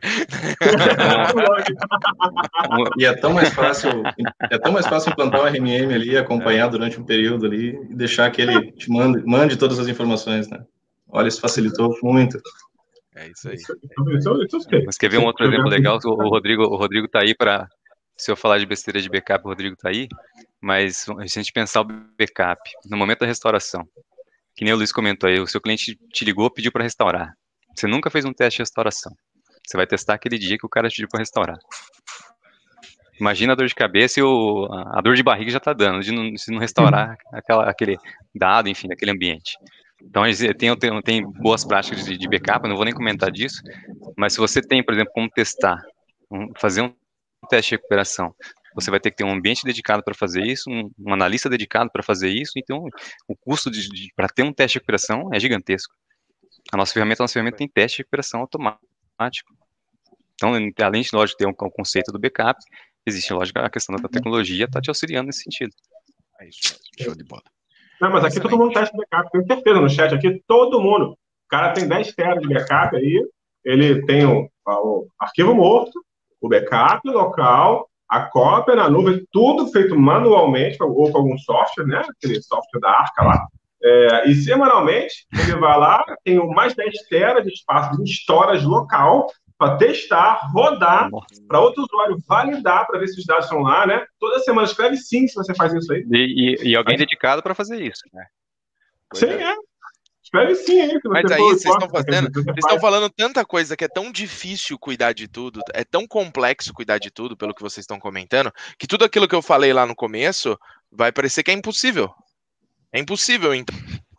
Um- E é tão mais fácil, é tão mais fácil implantar o R M M ali, acompanhar durante um período ali e deixar que ele te mande, mande todas as informações, né? Olha, isso facilitou muito. É isso aí. Isso, isso, isso eu sei. Mas quer ver um outro exemplo legal? O, o Rodrigo, o Rodrigo tá aí para, se eu falar de besteira de backup, o Rodrigo tá aí, mas se a gente pensar o backup no momento da restauração, que nem o Luiz comentou aí, o seu cliente te ligou, pediu para restaurar. Você nunca fez um teste de restauração. Você vai testar aquele dia que o cara te pediu para restaurar. Imagina a dor de cabeça e o, a dor de barriga já tá dando, de não, se não restaurar aquela, aquele dado, enfim, aquele ambiente. Então, tem, tem, tem boas práticas de, de backup, eu não vou nem comentar disso, mas se você tem, por exemplo, como testar, um, fazer um teste de recuperação, você vai ter que ter um ambiente dedicado para fazer isso, um, um analista dedicado para fazer isso, então o custo de, de, para ter um teste de recuperação é gigantesco. A nossa ferramenta, a nossa ferramenta tem teste de recuperação automático. Então, além de, lógico, ter um, um conceito do backup, existe, lógico, a questão da tecnologia está te auxiliando nesse sentido. É isso mesmo. Show de bola. Não, mas aqui todo mundo testa backup, tenho certeza no chat aqui, todo mundo. O cara tem dez teras de backup aí, ele tem o, o arquivo morto, o backup local, a cópia na nuvem, tudo feito manualmente, ou com algum software, né? Aquele software da Arca lá. É, e semanalmente, ele vai lá, tem o mais dez teras de espaço de storage local para testar, rodar, para outro usuário validar, para ver se os dados estão lá, né? Toda semana escreve sim se você faz isso aí. E, e, e alguém dedicado para fazer isso, né? Sim, é. Escreve sim aí. Que Mas você aí, for- vocês estão gosta, fazendo, você vocês faz. estão falando tanta coisa que é tão difícil cuidar de tudo, é tão complexo cuidar de tudo, pelo que vocês estão comentando, que tudo aquilo que eu falei lá no começo vai parecer que é impossível. É impossível, então.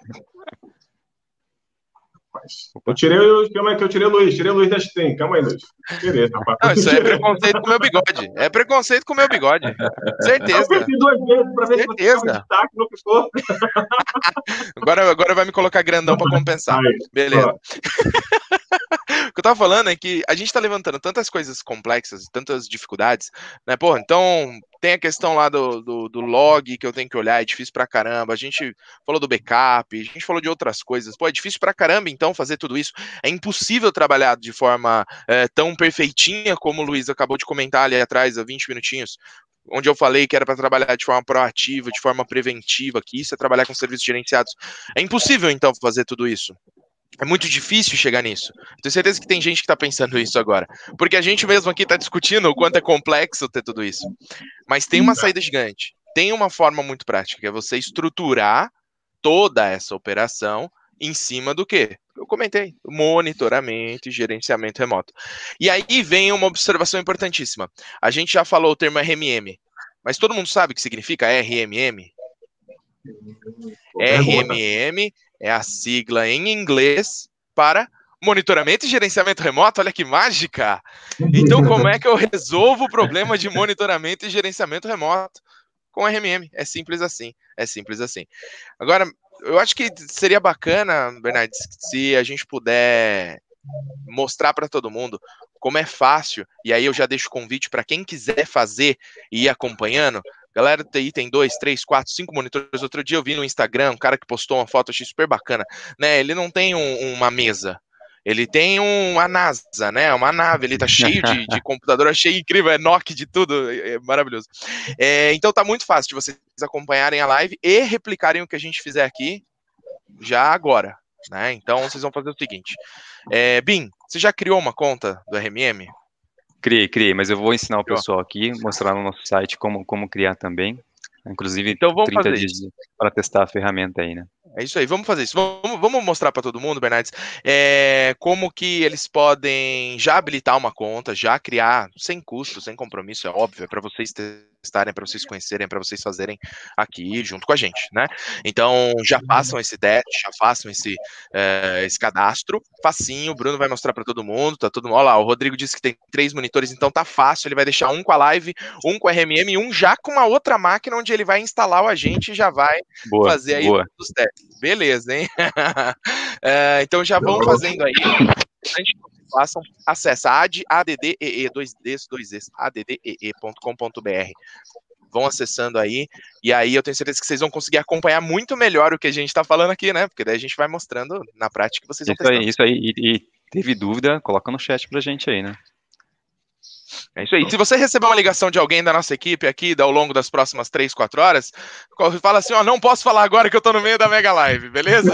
Eu tirei o. Calma aí que eu tirei o Luiz. Tirei o Luiz da stream. Calma aí, Luiz. Beleza, rapaz. Não, isso é preconceito com o meu bigode. É preconceito com o meu bigode. Eu Certeza. pensei duas vezes para ver se você Certeza. ficava em destaque, não ficou. Agora, agora vai me colocar grandão pra compensar. Aí, Beleza. ó. que eu tava falando é que a gente tá levantando tantas coisas complexas, tantas dificuldades, né? Pô, então tem a questão lá do, do, do log que eu tenho que olhar, é difícil pra caramba. A gente falou do backup, a gente falou de outras coisas. Pô, é difícil pra caramba, então, fazer tudo isso. É impossível trabalhar de forma é, tão perfeitinha como o Luiz acabou de comentar ali atrás, há vinte minutinhos, onde eu falei que era para trabalhar de forma proativa, de forma preventiva, que isso é trabalhar com serviços gerenciados. É impossível, então, fazer tudo isso. É muito difícil chegar nisso. Tenho certeza que tem gente que está pensando isso agora. Porque a gente mesmo aqui está discutindo o quanto é complexo ter tudo isso. Mas tem uma saída gigante. Tem uma forma muito prática, que é você estruturar toda essa operação em cima do quê? Eu comentei, monitoramento e gerenciamento remoto. E aí vem uma observação importantíssima. A gente já falou o termo R M M, mas todo mundo sabe o que significa R M M? R M M é a sigla em inglês para monitoramento e gerenciamento remoto. Olha que mágica! Então, como é que eu resolvo o problema de monitoramento e gerenciamento remoto? Com R M M. É simples assim. É simples assim. Agora, eu acho que seria bacana, Bernardes, se a gente puder mostrar para todo mundo como é fácil, e aí eu já deixo o convite para quem quiser fazer e ir acompanhando. Galera, aí tem dois, três, quatro, cinco monitores. Outro dia eu vi no Instagram um cara que postou uma foto, achei super bacana, né? Ele não tem um, uma mesa, ele tem uma NASA, né? Uma nave, ele tá cheio de, de computador, achei incrível, é N O C de tudo, é maravilhoso. É, então tá muito fácil de vocês acompanharem a live e replicarem o que a gente fizer aqui já agora, né? Então vocês vão fazer o seguinte. É, Bin, você já criou uma conta do R M M? Criei, criei, mas eu vou ensinar o pessoal aqui, mostrar no nosso site como, como criar também. Inclusive, então, vamos trinta fazer dias isso. para testar a ferramenta aí, né? É isso aí, vamos fazer isso. Vamos, vamos mostrar para todo mundo, Bernardes, é, como que eles podem já habilitar uma conta, já criar, sem custo, sem compromisso, é óbvio, é para vocês testarem, para vocês conhecerem, para vocês fazerem aqui junto com a gente, né? Então, já façam esse teste, já façam esse, é, esse cadastro, facinho, o Bruno vai mostrar para todo mundo, tá todo mundo, olha lá, o Rodrigo disse que tem três monitores, então tá fácil, ele vai deixar um com a live, um com a R M M e um já com uma outra máquina, onde ele vai instalar o agente e já vai boa, fazer aí boa. os testes. Beleza, hein? é, então já vão fazendo aí. Antes que vocês façam, acessa ad, addee, dois Ds, dois Es, addee ponto com ponto br. Vão acessando aí, e aí eu tenho certeza que vocês vão conseguir acompanhar muito melhor o que a gente está falando aqui, né? Porque daí a gente vai mostrando na prática que vocês vão isso testando. Aí, isso aí, e, e teve dúvida, coloca no chat pra gente aí, né? É isso aí. Se você receber uma ligação de alguém da nossa equipe aqui ao longo das próximas três, quatro horas, fala assim, ó, não posso falar agora que eu tô no meio da Mega Live, beleza?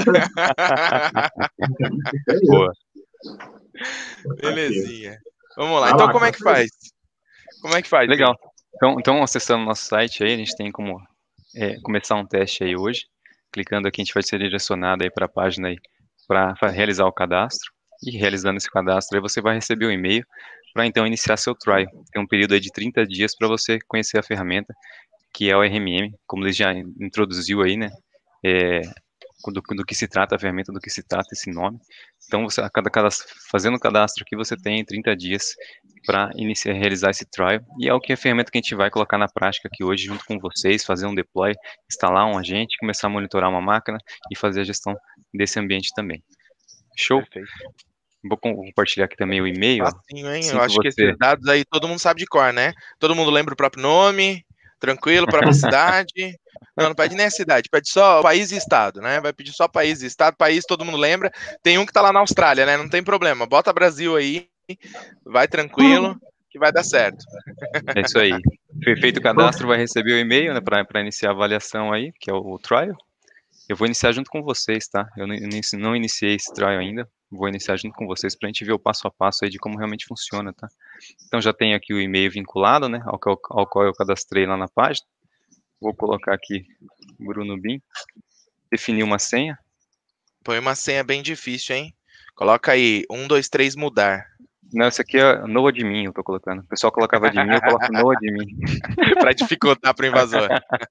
Boa. Belezinha. Vamos lá. Então, como é que faz? Como é que faz? Legal. Então, então, acessando nosso site aí, a gente tem como é, começar um teste aí hoje. Clicando aqui, a gente vai ser direcionado aí para a página aí para realizar o cadastro. E realizando esse cadastro aí, você vai receber um e-mail para então iniciar seu trial. Tem um período aí de trinta dias para você conhecer a ferramenta, que é o R M M, como ele já introduziu aí, né? É, do, do que se trata a ferramenta, do que se trata esse nome. Então, você, a cada, cada, fazendo o cadastro aqui, você tem trinta dias para iniciar, realizar esse trial, e é o que a ferramenta que a gente vai colocar na prática aqui hoje, junto com vocês, fazer um deploy, instalar um agente, começar a monitorar uma máquina e fazer a gestão desse ambiente também. Show? Perfeito. Vou compartilhar aqui também o e-mail. Facinho, hein? Assim Eu acho que, que você... esses dados aí todo mundo sabe de cor, né? Todo mundo lembra o próprio nome, tranquilo, própria cidade. Não, não pede nem a cidade, pede só país e estado, né? Vai pedir só país e estado. País todo mundo lembra. Tem um que tá lá na Austrália, né? Não tem problema. Bota Brasil aí, vai tranquilo, que vai dar certo. É isso aí. Foi feito o cadastro, vai receber o e-mail, né, para iniciar a avaliação aí, que é o, o trial. Eu vou iniciar junto com vocês, tá? Eu não, não iniciei esse trial ainda. Vou iniciar junto com vocês para a gente ver o passo a passo aí de como realmente funciona, tá? Então já tenho aqui o e-mail vinculado, né, ao qual, ao qual eu cadastrei lá na página. Vou colocar aqui Bruno Bin, definir uma senha. Põe uma senha bem difícil, hein? Coloca aí, um, dois, três, mudar. Não, isso aqui é no admin, eu tô colocando. O pessoal colocava admin, eu coloco no admin. Para dificultar para o invasor.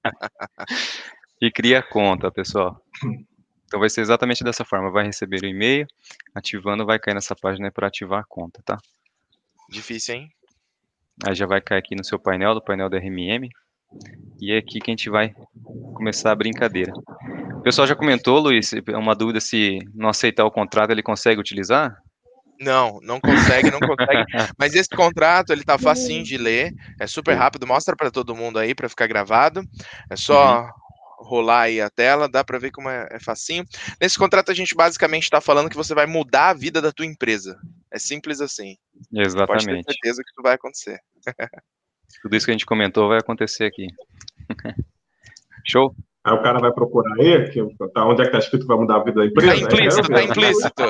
E cria a conta, pessoal. Então vai ser exatamente dessa forma, vai receber o e-mail, ativando, vai cair nessa página para ativar a conta, tá? Difícil, hein? Aí já vai cair aqui no seu painel, do painel do R M M, e é aqui que a gente vai começar a brincadeira. O pessoal já comentou, Luiz, uma dúvida se não aceitar o contrato ele consegue utilizar? Não, não consegue, não consegue. Mas esse contrato, ele tá facinho de ler, é super rápido, mostra para todo mundo aí para ficar gravado. É só uhum. rolar aí a tela, dá para ver como é, é facinho. Nesse contrato a gente basicamente está falando que você vai mudar a vida da tua empresa. É simples assim. Exatamente. Pode ter certeza que isso vai acontecer. Tudo isso que a gente comentou vai acontecer aqui. Show? Aí o cara vai procurar aí, que, tá, onde é que tá escrito que vai mudar a vida da empresa? Tá implícito, tá implícito.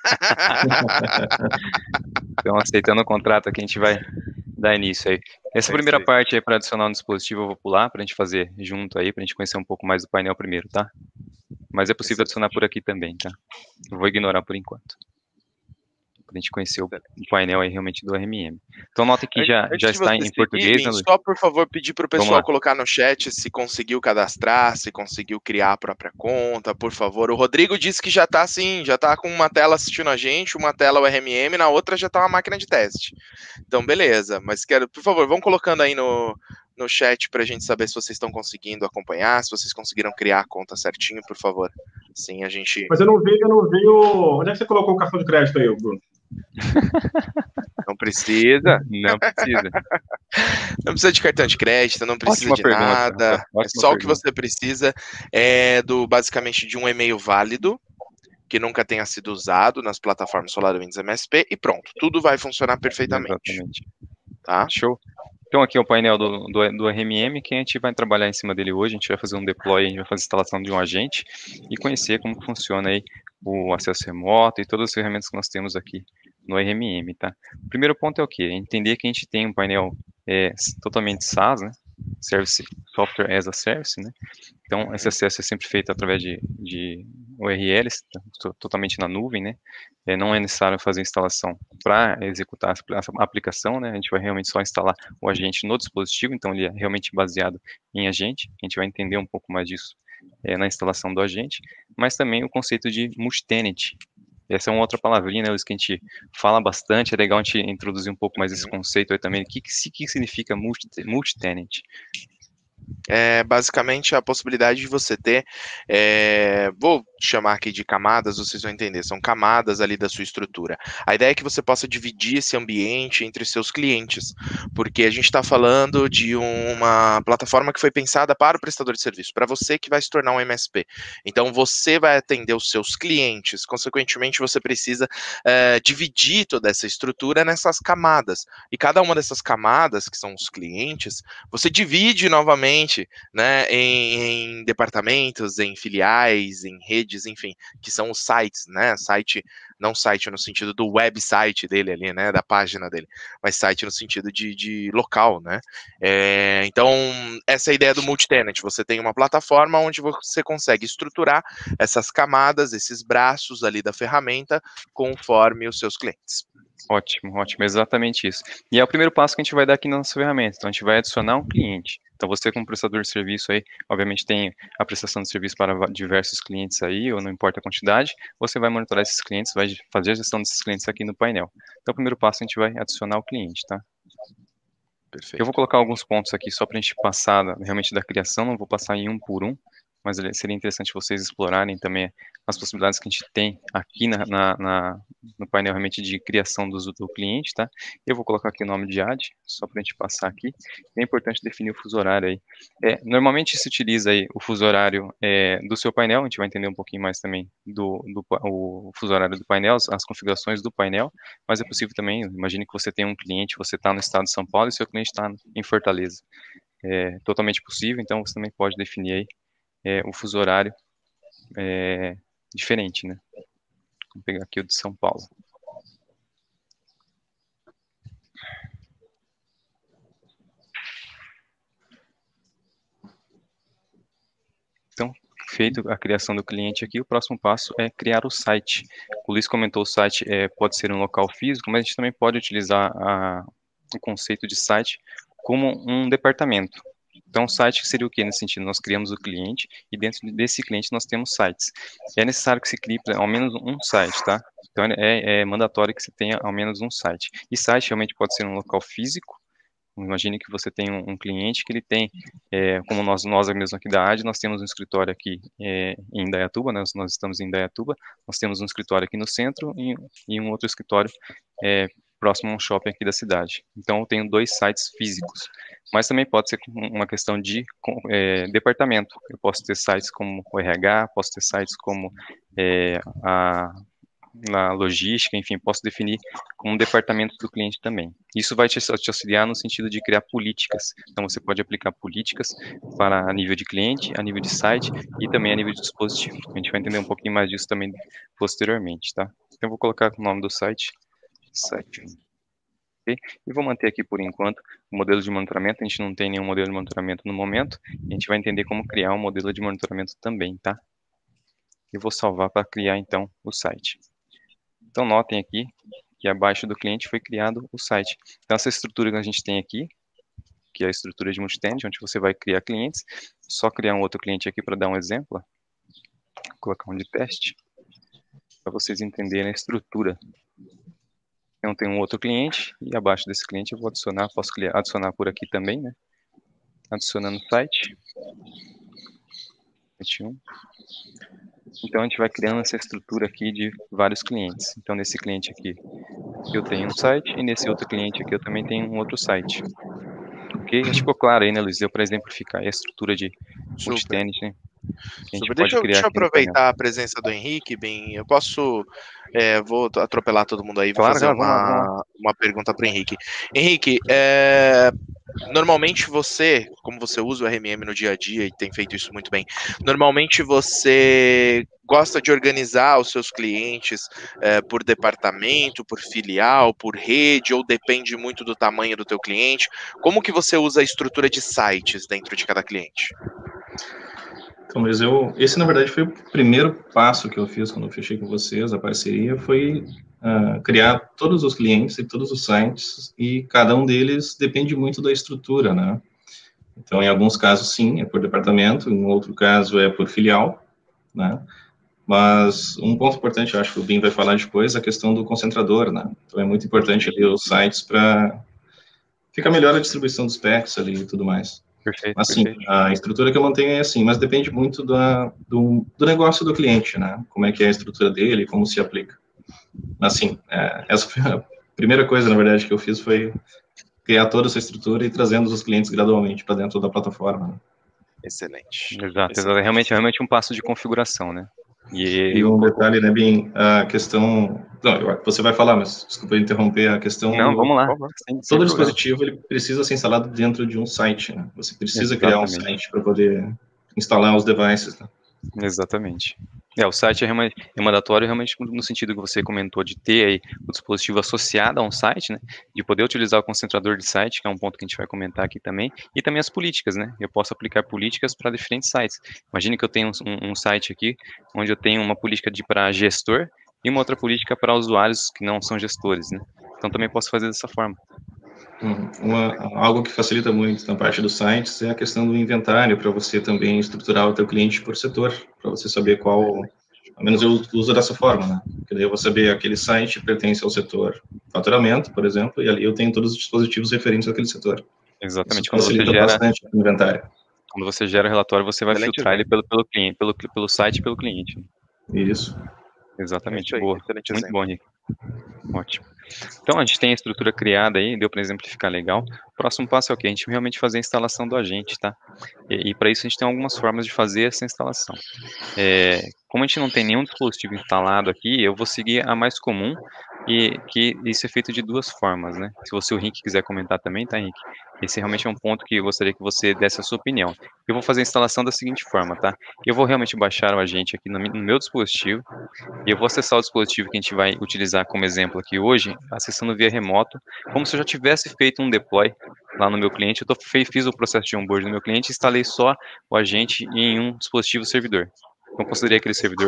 Então, aceitando o contrato aqui, a gente vai dar início aí. Essa é primeira parte aí para adicionar um dispositivo eu vou pular, para a gente fazer junto aí, para a gente conhecer um pouco mais do painel primeiro, tá? Mas é possível adicionar por aqui também, tá? Eu vou ignorar por enquanto. Para a gente conhecer o painel aí realmente do R M M. Então nota que já, já está em português, né, Luiz? Só por favor pedir para o pessoal colocar no chat se conseguiu cadastrar, se conseguiu criar a própria conta, por favor. O Rodrigo disse que já está assim, já está com uma tela assistindo a gente, uma tela o R M M, na outra já está uma máquina de teste. Então beleza, mas quero, por favor, vão colocando aí no, no chat para a gente saber se vocês estão conseguindo acompanhar, se vocês conseguiram criar a conta certinho, por favor. Sim, a gente... Mas eu não vi, eu não vi o... Onde é que você colocou o cartão de crédito aí, Bruno? Não precisa, não precisa. Não precisa de cartão de crédito, não precisa Ótima de pergunta, nada. ótima É só pergunta. o que você precisa é do basicamente de um e-mail válido que nunca tenha sido usado nas plataformas SolarWinds M S P e pronto, tudo vai funcionar perfeitamente. Exatamente. Tá? Show. Então aqui é o painel do, do, do R M M, que a gente vai trabalhar em cima dele hoje, a gente vai fazer um deploy, a gente vai fazer a instalação de um agente e conhecer como funciona aí o acesso remoto e todas as ferramentas que nós temos aqui no R M M, tá? O primeiro ponto é o quê? Entender que a gente tem um painel é, totalmente SaaS, né? Service, Software as a Service, né? Então, esse acesso é sempre feito através de, de U R Ls, totalmente na nuvem, né? É, não é necessário fazer instalação para executar a aplicação, né? A gente vai realmente só instalar o agente no dispositivo, então ele é realmente baseado em agente. A gente vai entender um pouco mais disso é, na instalação do agente, mas também o conceito de multi-tenant. Essa é uma outra palavrinha, né, Luiz, que a gente fala bastante, é legal a gente introduzir um pouco mais esse conceito aí também. O que, que, que significa multi-tenant? É basicamente a possibilidade de você ter, é, vou chamar aqui de camadas, vocês vão entender, são camadas ali da sua estrutura. A ideia é que você possa dividir esse ambiente entre seus clientes, porque a gente está falando de uma plataforma que foi pensada para o prestador de serviço, para você que vai se tornar um M S P. Então você vai atender os seus clientes, consequentemente você precisa é, dividir toda essa estrutura nessas camadas, e cada uma dessas camadas, que são os clientes, você divide novamente, né, em, em departamentos, em filiais, em redes, enfim, que são os sites, né, site, não site no sentido do website dele ali, né, da página dele, mas site no sentido de, de local, né, é, então, essa é a ideia do multi-tenant, você tem uma plataforma onde você consegue estruturar essas camadas, esses braços ali da ferramenta, conforme os seus clientes. Ótimo, ótimo, exatamente isso. E é o primeiro passo que a gente vai dar aqui na nossa ferramenta. Então, a gente vai adicionar um cliente. Então, você como prestador de serviço aí, obviamente tem a prestação de serviço para diversos clientes aí, ou não importa a quantidade, você vai monitorar esses clientes, vai fazer a gestão desses clientes aqui no painel. Então, o primeiro passo a gente vai adicionar o cliente, tá? Perfeito. Eu vou colocar alguns pontos aqui só para a gente passar realmente da criação, não vou passar em um por um, mas seria interessante vocês explorarem também as possibilidades que a gente tem aqui na, na, na, no painel realmente de criação do, do cliente, tá? Eu vou colocar aqui o nome de ad, só para a gente passar aqui. É importante definir o fuso horário aí. É, normalmente se utiliza aí o fuso horário é, do seu painel, a gente vai entender um pouquinho mais também do, do o fuso horário do painel, as, as configurações do painel, mas é possível também, imagine que você tem um cliente, você está no estado de São Paulo e seu cliente está em Fortaleza. É totalmente possível, então você também pode definir aí É, o fuso horário é, diferente, né? Vou pegar aqui o de São Paulo. Então, feito a criação do cliente aqui, o próximo passo é criar o site. O Luiz comentou o site é, pode ser um local físico, mas a gente também pode utilizar a, o conceito de site como um departamento. Então, o site seria o que nesse sentido? Nós criamos o cliente e dentro desse cliente nós temos sites. É necessário que se crie ao menos um site, tá? Então, é, é mandatório que você tenha ao menos um site. E site realmente pode ser um local físico, Imagine que você tem um, um cliente que ele tem, é, como nós, nós mesmos aqui da A D, nós temos um escritório aqui é, em Indaiatuba, nós, nós estamos em Indaiatuba, nós temos um escritório aqui no centro e, e um outro escritório é, próximo a um shopping aqui da cidade. Então, eu tenho dois sites físicos, mas também pode ser uma questão de é, departamento. Eu posso ter sites como o R H, posso ter sites como é, a... na logística, enfim, posso definir como um departamento do cliente também. Isso vai te, te auxiliar no sentido de criar políticas. Então, você pode aplicar políticas para a nível de cliente, a nível de site e também a nível de dispositivo. A gente vai entender um pouquinho mais disso também posteriormente, tá? Então, eu vou colocar o nome do site, site. Okay? E vou manter aqui, por enquanto, o modelo de monitoramento. A gente não tem nenhum modelo de monitoramento no momento. A gente vai entender como criar um modelo de monitoramento também, tá? Eu vou salvar para criar, então, o site. Então, notem aqui que abaixo do cliente foi criado o site. Então, essa estrutura que a gente tem aqui, que é a estrutura de multitenant, onde você vai criar clientes, só criar um outro cliente aqui para dar um exemplo. Vou colocar um de teste, para vocês entenderem a estrutura. Então, tem um outro cliente, e abaixo desse cliente eu vou adicionar, posso adicionar por aqui também, né? Adicionando o site. site um. Então, a gente vai criando essa estrutura aqui de vários clientes. Então, nesse cliente aqui, eu tenho um site, e nesse outro cliente aqui, eu também tenho um outro site. Ok? Acho que ficou claro aí, né, Luiz? Deu para exemplificar a estrutura de multitenant, né? Super. Deixa, eu, deixa eu aproveitar a presença do Henrique, bem, eu posso, é, vou atropelar todo mundo aí, vou claro, fazer claro, uma, vamos lá, vamos lá. uma pergunta para o Henrique. Henrique, é, normalmente você, como você usa o R M M no dia a dia e tem feito isso muito bem, normalmente você gosta de organizar os seus clientes é, por departamento, por filial, por rede, ou depende muito do tamanho do teu cliente? Como que você usa a estrutura de sites dentro de cada cliente? Então, mas eu, esse na verdade foi o primeiro passo que eu fiz quando eu fechei com vocês, a parceria, foi uh, criar todos os clientes e todos os sites, e cada um deles depende muito da estrutura, né? Então, em alguns casos, sim, é por departamento, em outro caso é por filial, né? Mas um ponto importante, eu acho que o Bim vai falar depois, é a questão do concentrador, né? Então, é muito importante ali os sites para ficar melhor a distribuição dos packs ali e tudo mais. Perfeito, assim, perfeito. A estrutura que eu mantenho é assim, mas depende muito da, do, do negócio do cliente, né? Como é que é a estrutura dele, como se aplica. Assim, é, essa foi a primeira coisa, na verdade, que eu fiz, foi criar toda essa estrutura e trazendo os clientes gradualmente para dentro da plataforma. Né? Excelente. Exato, Excelente. É realmente, realmente um passo de configuração, né? E, e um detalhe, né, Bim, a questão... Não, você vai falar, mas desculpa interromper a questão... Não, do, vamos lá. Sem, sem todo dispositivo ele precisa ser instalado dentro de um site, né? Você precisa Exatamente. criar um site para poder instalar os devices, né? Exatamente. É, o site é, realmente, é mandatório realmente no sentido que você comentou de ter aí o dispositivo associado a um site, né, de poder utilizar o concentrador de site, que é um ponto que a gente vai comentar aqui também, e também as políticas, né, eu posso aplicar políticas para diferentes sites. Imagine que eu tenho um, um site aqui, onde eu tenho uma política de para gestor e uma outra política para usuários que não são gestores, né, então também posso fazer dessa forma. Uma, algo que facilita muito na parte dos sites é a questão do inventário, para você também estruturar o teu cliente por setor, para você saber qual, ao menos eu uso dessa forma, né? Porque daí eu vou saber aquele site pertence ao setor faturamento, por exemplo, e ali eu tenho todos os dispositivos referentes àquele setor. Exatamente. Isso quando facilita você gera, bastante o inventário. Quando você gera o relatório, você vai Excelente filtrar exemplo. ele pelo, pelo cliente, pelo, pelo site e pelo cliente. Isso. Exatamente, É aí, boa. excelente Muito exemplo. bom, Henrique. Ótimo. Então, a gente tem a estrutura criada aí, deu para exemplificar legal. O próximo passo é o quê? A gente realmente fazer a instalação do agente, tá? E, e para isso a gente tem algumas formas de fazer essa instalação. É, como a gente não tem nenhum dispositivo instalado aqui, eu vou seguir a mais comum, e que isso é feito de duas formas, né? Se você, o Henrique, quiser comentar também, tá, Henrique? Esse realmente é um ponto que eu gostaria que você desse a sua opinião. Eu vou fazer a instalação da seguinte forma, tá? Eu vou realmente baixar o agente aqui no, no meu dispositivo, e eu vou acessar o dispositivo que a gente vai utilizar como exemplo aqui hoje, acessando via remoto, como se eu já tivesse feito um deploy lá no meu cliente. Eu tô, fiz o processo de onboard no meu cliente e instalei só o agente em um dispositivo servidor. Então, considerei aquele servidor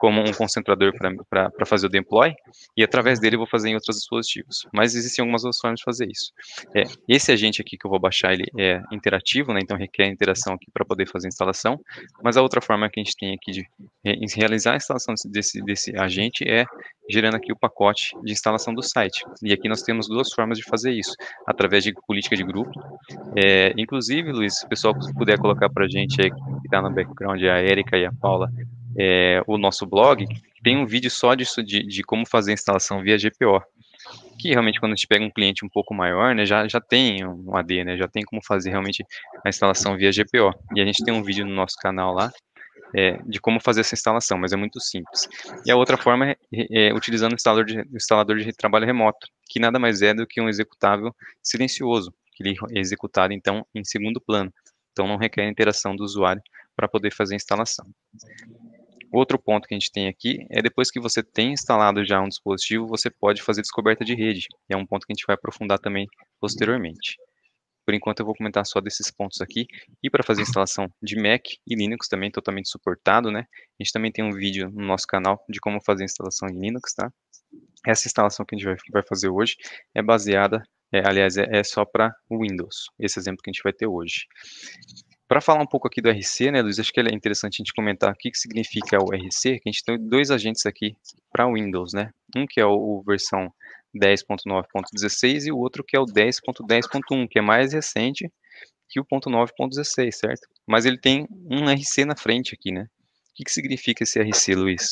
como um concentrador para fazer o deploy, e através dele eu vou fazer em outros dispositivos. Mas existem algumas outras formas de fazer isso. É, esse agente aqui que eu vou baixar, ele é interativo, né, então requer interação aqui para poder fazer a instalação, mas a outra forma que a gente tem aqui de realizar a instalação desse, desse agente é gerando aqui o pacote de instalação do site. E aqui nós temos duas formas de fazer isso, através de política de grupo. É, inclusive, Luiz, se o pessoal puder colocar para a gente aí, que está no background, a Érica e a Paula, é, o nosso blog, tem um vídeo só disso, de, de como fazer a instalação via G P O, que realmente quando a gente pega um cliente um pouco maior, né, já, já tem um A D, né, já tem como fazer realmente a instalação via G P O, e a gente tem um vídeo no nosso canal lá, é, de como fazer essa instalação, mas é muito simples. E a outra forma é, é utilizando o instalador de, instalador de trabalho remoto, que nada mais é do que um executável silencioso, que ele é executado, então, em segundo plano, então não requer a interação do usuário para poder fazer a instalação. Outro ponto que a gente tem aqui é depois que você tem instalado já um dispositivo, você pode fazer descoberta de rede, e é um ponto que a gente vai aprofundar também posteriormente. Por enquanto eu vou comentar só desses pontos aqui, e para fazer a instalação de Mac e Linux também totalmente suportado, né? A gente também tem um vídeo no nosso canal de como fazer a instalação em Linux, tá? Essa instalação que a gente vai, vai fazer hoje é baseada, é, aliás, é, é só para o Windows, esse exemplo que a gente vai ter hoje. Para falar um pouco aqui do R C, né, Luiz, acho que é interessante a gente comentar o que, que significa o R C, que a gente tem dois agentes aqui para Windows, né? Um que é o, o versão dez ponto nove ponto dezesseis e o outro que é o dez ponto dez ponto um, que é mais recente que o ponto nove ponto dezesseis, certo? Mas ele tem um R C na frente aqui, né? O que, que significa esse R C, Luiz?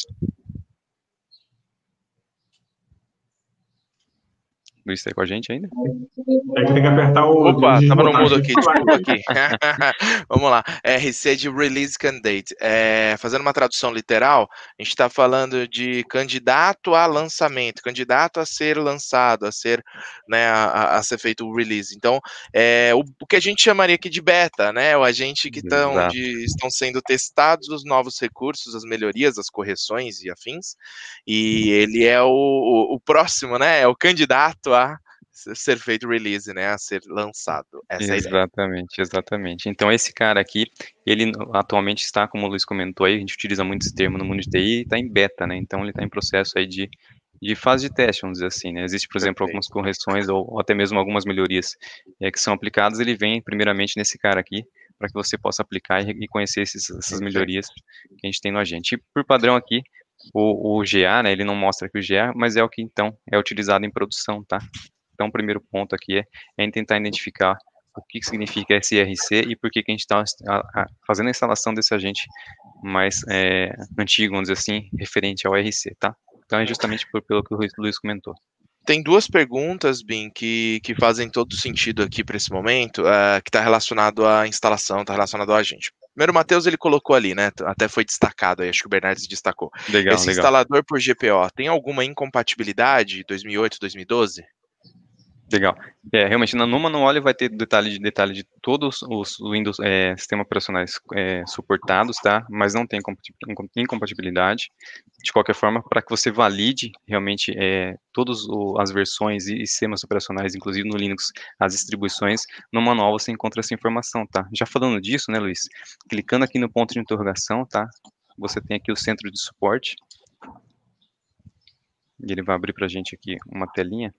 Luiz, tá aí com a gente ainda? É que tem que apertar o... Opa, tava no mudo aqui, desmutar. desculpa aqui. Vamos lá, R C de Release Candidate. É, fazendo uma tradução literal, a gente está falando de candidato a lançamento, candidato a ser lançado, a ser, né, a, a ser feito o release. Então, é, o, o que a gente chamaria aqui de beta, né, o agente que tá, onde estão sendo testados os novos recursos, as melhorias, as correções e afins, e ele é o, o, o próximo, né, é o candidato a ser feito release, né, a ser lançado. Essa exatamente, é a ideia. Exatamente. Então, esse cara aqui, ele atualmente está, como o Luiz comentou aí, a gente utiliza muito esse termo no mundo de T I, está em beta, né, então ele está em processo aí de, de fase de teste, vamos dizer assim, né, existe, por exemplo, Perfeito. algumas correções ou, ou até mesmo algumas melhorias é, que são aplicadas, ele vem primeiramente nesse cara aqui, para que você possa aplicar e, e conhecer esses, essas melhorias que a gente tem no agente. E por padrão aqui, o, o G A, né, ele não mostra aqui o G A, mas é o que então é utilizado em produção, tá? Então, o primeiro ponto aqui é, é tentar identificar o que significa esse R C e por que, que a gente está fazendo a instalação desse agente mais é, antigo, vamos dizer assim, referente ao R C, tá? Então, é justamente por, pelo que o Luiz comentou. Tem duas perguntas, Bin, que, que fazem todo sentido aqui para esse momento, uh, que está relacionado à instalação, está relacionado ao agente. Primeiro, o Matheus, ele colocou ali, né, até foi destacado aí, acho que o Bernardes destacou. Legal, Esse legal. instalador por G P O tem alguma incompatibilidade dois mil e oito, dois mil e doze? Legal. É, realmente, no manual ele vai ter detalhe de detalhe de todos os Windows é, sistemas operacionais é, suportados, tá? Mas não tem incompatibilidade. De qualquer forma, para que você valide realmente é, todas as versões e sistemas operacionais, inclusive no Linux, as distribuições, no manual você encontra essa informação, tá? Já falando disso, né, Luiz? Clicando aqui no ponto de interrogação, tá? Você tem aqui o centro de suporte. E ele vai abrir para a gente aqui uma telinha.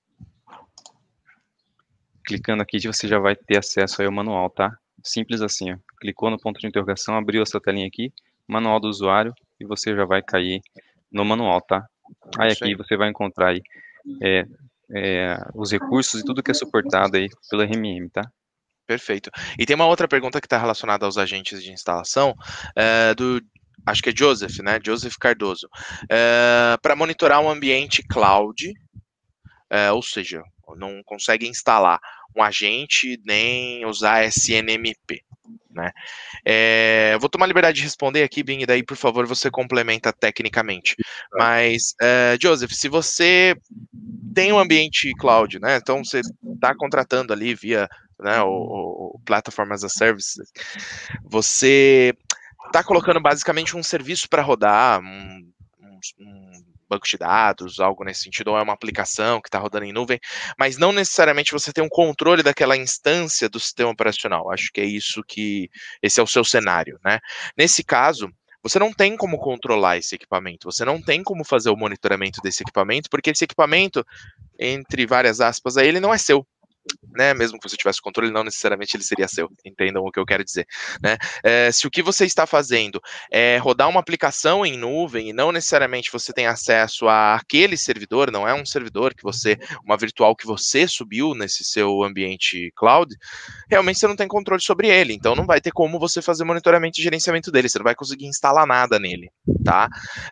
Clicando aqui, você já vai ter acesso aí ao manual, tá? Simples assim, ó. Clicou no ponto de interrogação, abriu essa telinha aqui, manual do usuário, e você já vai cair no manual, tá? Aí aqui você vai encontrar aí é, é, os recursos e tudo que é suportado aí pelo R M M, tá? Perfeito. E tem uma outra pergunta que está relacionada aos agentes de instalação, é, do, acho que é Joseph, né? Joseph Cardoso. É, para monitorar um ambiente cloud, é, ou seja, não consegue instalar um agente nem usar S N M P, né? É, vou tomar a liberdade de responder aqui, Bing, e daí, por favor, você complementa tecnicamente. Mas, é, Joseph, se você tem um ambiente cloud, né? Então você está contratando ali via, né, o, o Platform as a Service, você está colocando basicamente um serviço para rodar, um, um, um banco de dados, algo nesse sentido, ou é uma aplicação que está rodando em nuvem, mas não necessariamente você tem um controle daquela instância do sistema operacional. Acho que é isso que, esse é o seu cenário, né? Nesse caso, você não tem como controlar esse equipamento, você não tem como fazer o monitoramento desse equipamento, porque esse equipamento, entre várias aspas, aí, ele não é seu. Né, mesmo que você tivesse controle, não necessariamente ele seria seu, entendam o que eu quero dizer, né? É, se o que você está fazendo é rodar uma aplicação em nuvem e não necessariamente você tem acesso àquele servidor, não é um servidor que você, uma virtual que você subiu nesse seu ambiente cloud, realmente você não tem controle sobre ele, então não vai ter como você fazer monitoramento e gerenciamento dele, você não vai conseguir instalar nada nele, tá?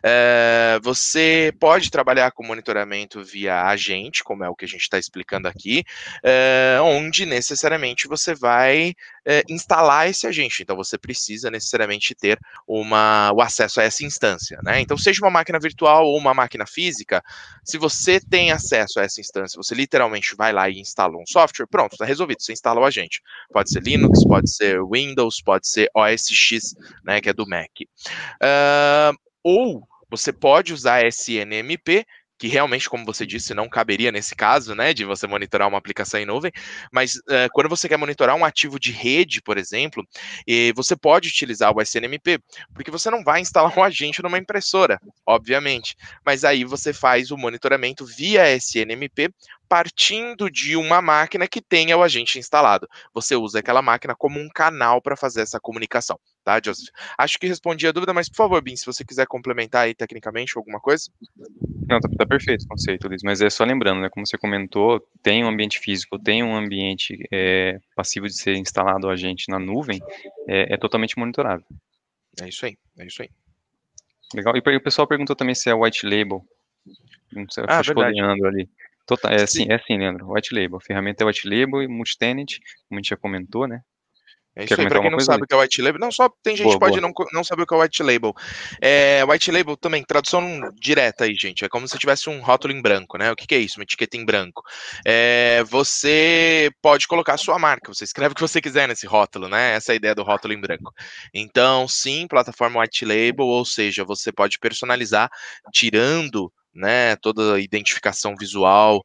É, você pode trabalhar com monitoramento via agente, como é o que a gente está explicando aqui, é, onde necessariamente você vai é, instalar esse agente. Então você precisa necessariamente ter uma, o acesso a essa instância, né? Então, seja uma máquina virtual ou uma máquina física, se você tem acesso a essa instância, você literalmente vai lá e instala um software, pronto, está resolvido, você instala o agente. Pode ser Linux, pode ser Windows, pode ser O S X, né, que é do Mac. Uh, ou você pode usar S N M P, que realmente, como você disse, não caberia nesse caso, né, de você monitorar uma aplicação em nuvem, mas uh, quando você quer monitorar um ativo de rede, por exemplo, e você pode utilizar o S N M P, porque você não vai instalar um agente numa impressora, obviamente, mas aí você faz o monitoramento via S N M P, partindo de uma máquina que tenha o agente instalado. Você usa aquela máquina como um canal para fazer essa comunicação, tá, Joseph? Acho que respondi a dúvida, mas por favor, Bin, se você quiser complementar aí tecnicamente alguma coisa. Não, tá, tá perfeito o conceito, Luiz, mas é só lembrando, né, como você comentou, tem um ambiente físico, tem um ambiente é, passivo de ser instalado o agente na nuvem, é, é totalmente monitorável. É isso aí, é isso aí. Legal, e o pessoal perguntou também se é white label, não sei, Ah, eu ficou verdade. Leandro ali. Total, é Sim. sim, é sim, Leandro, white label, a ferramenta é white label e multi-tenant, como a gente já comentou, né? É isso Quer aí, comentar pra quem alguma não coisa, sabe Luiz? o que é white label, não, só tem gente Boa, que pode boa. não, não saber o que é white label. É, white label também, tradução direta aí, gente, é como se tivesse um rótulo em branco, né? O que, que é isso? Uma etiqueta em branco. É, você pode colocar a sua marca, você escreve o que você quiser nesse rótulo, né? Essa é a ideia do rótulo em branco. Então, sim, plataforma white label, ou seja, você pode personalizar, tirando, né, toda a identificação visual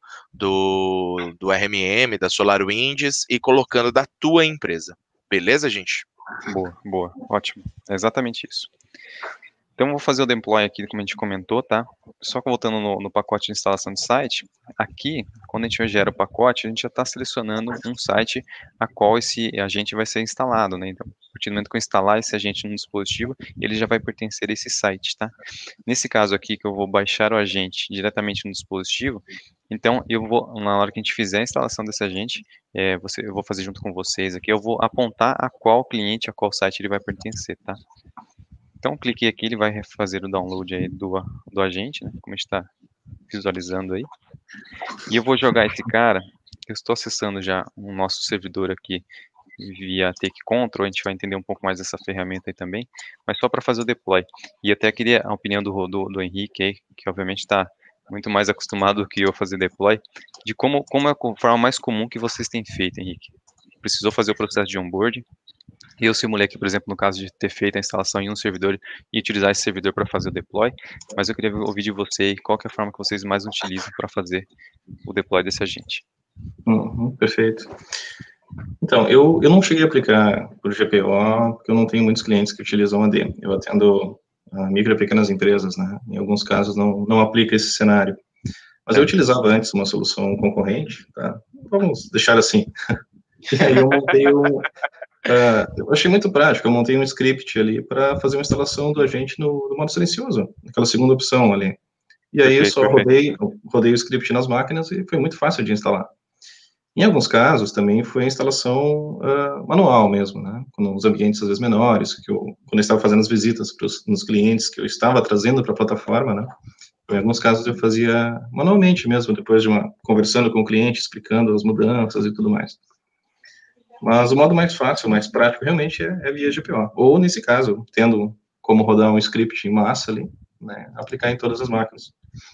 do, do R M M, da SolarWinds, e colocando da tua empresa. Beleza, gente? Boa, boa, ótimo. É exatamente isso. Então, eu vou fazer o deploy aqui, como a gente comentou, tá? Só que voltando no, no pacote de instalação de site, aqui, quando a gente gera o pacote, a gente já está selecionando um site a qual esse agente vai ser instalado, né? Então, a partir do momento que eu instalar esse agente no dispositivo, ele já vai pertencer a esse site, tá? Nesse caso aqui, que eu vou baixar o agente diretamente no dispositivo, então, eu vou, na hora que a gente fizer a instalação desse agente, é, você, eu vou fazer junto com vocês aqui, eu vou apontar a qual cliente, a qual site ele vai pertencer, tá? Então, cliquei aqui, ele vai fazer o download aí do, do agente, né? Como a gente está visualizando aí. E eu vou jogar esse cara, eu estou acessando já o nosso servidor aqui via Take Control, a gente vai entender um pouco mais dessa ferramenta aí também, mas só para fazer o deploy. E até queria a opinião do, do, do Henrique aí, que obviamente está muito mais acostumado do que eu a fazer deploy, de como, como é a forma mais comum que vocês têm feito, Henrique. Precisou fazer o processo de onboarding. E eu simulei aqui, por exemplo, no caso de ter feito a instalação em um servidor e utilizar esse servidor para fazer o deploy, mas eu queria ouvir de você qual que é a forma que vocês mais utilizam para fazer o deploy desse agente. Uhum, perfeito. Então, eu, eu não cheguei a aplicar por G P O, porque eu não tenho muitos clientes que utilizam A D. Eu atendo uh, micro e pequenas empresas, né? Em alguns casos não, não aplica esse cenário. Mas eu utilizava antes uma solução concorrente, tá? Vamos deixar assim. E aí eu montei um... Uh, eu achei muito prático, eu montei um script ali para fazer uma instalação do agente no, no modo silencioso, naquela segunda opção ali. E aí Perfeito, eu só perfeito. rodei, rodei o script nas máquinas e foi muito fácil de instalar. Em alguns casos também foi a instalação uh, manual mesmo, né? Nos ambientes às vezes menores, que eu, quando eu estava fazendo as visitas pros, nos clientes que eu estava trazendo para a plataforma, né? Em alguns casos eu fazia manualmente mesmo, depois de uma conversando com o cliente, explicando as mudanças e tudo mais. Mas o modo mais fácil, mais prático, realmente é, é via G P O. Ou, nesse caso, tendo como rodar um script em massa ali, né, aplicar em todas as máquinas.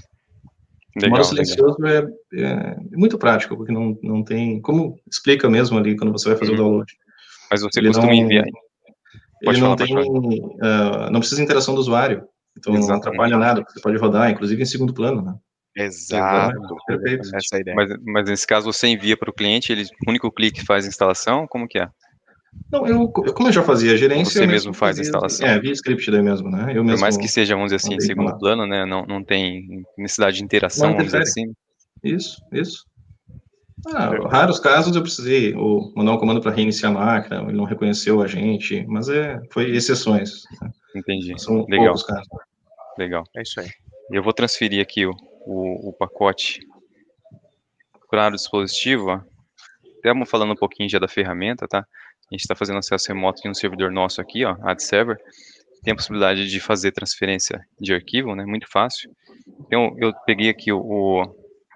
Legal, o modo silencioso legal. é, é muito prático, porque não, não tem... Como explica mesmo ali quando você vai fazer hum. o download. Mas você ele costuma não, enviar... Ele não tem... Uh, não precisa interação do usuário. Então, Exatamente. Não atrapalha nada. Você pode rodar, inclusive, em segundo plano, né? Exato. Perfeito. Essa é a ideia. Mas, mas nesse caso você envia para o cliente, ele, o único clique faz a instalação, como que é? Não, eu, eu- como eu já fazia gerência, Você eu mesmo faz a fazia, instalação. é, via script daí mesmo, né? Eu Por mesmo mais que seja, vamos dizer assim, em mandei segundo falar. plano, né? Não, não tem necessidade de Não interação, vamos dizer interfere. assim. Isso, isso. Ah, raros casos eu precisei ou mandar um comando para reiniciar a máquina, ele não reconheceu a gente, mas é, foi exceções. Né? Entendi. São Legal, poucos casos. legal. É isso aí. Eu vou transferir aqui o, o, o pacote para o dispositivo, ó. Estamos falando um pouquinho já da ferramenta, tá? A gente está fazendo acesso remoto em um servidor nosso aqui, ó, Ad Server. Tem a possibilidade de fazer transferência de arquivo, né? Muito fácil. Então, eu peguei aqui o, o,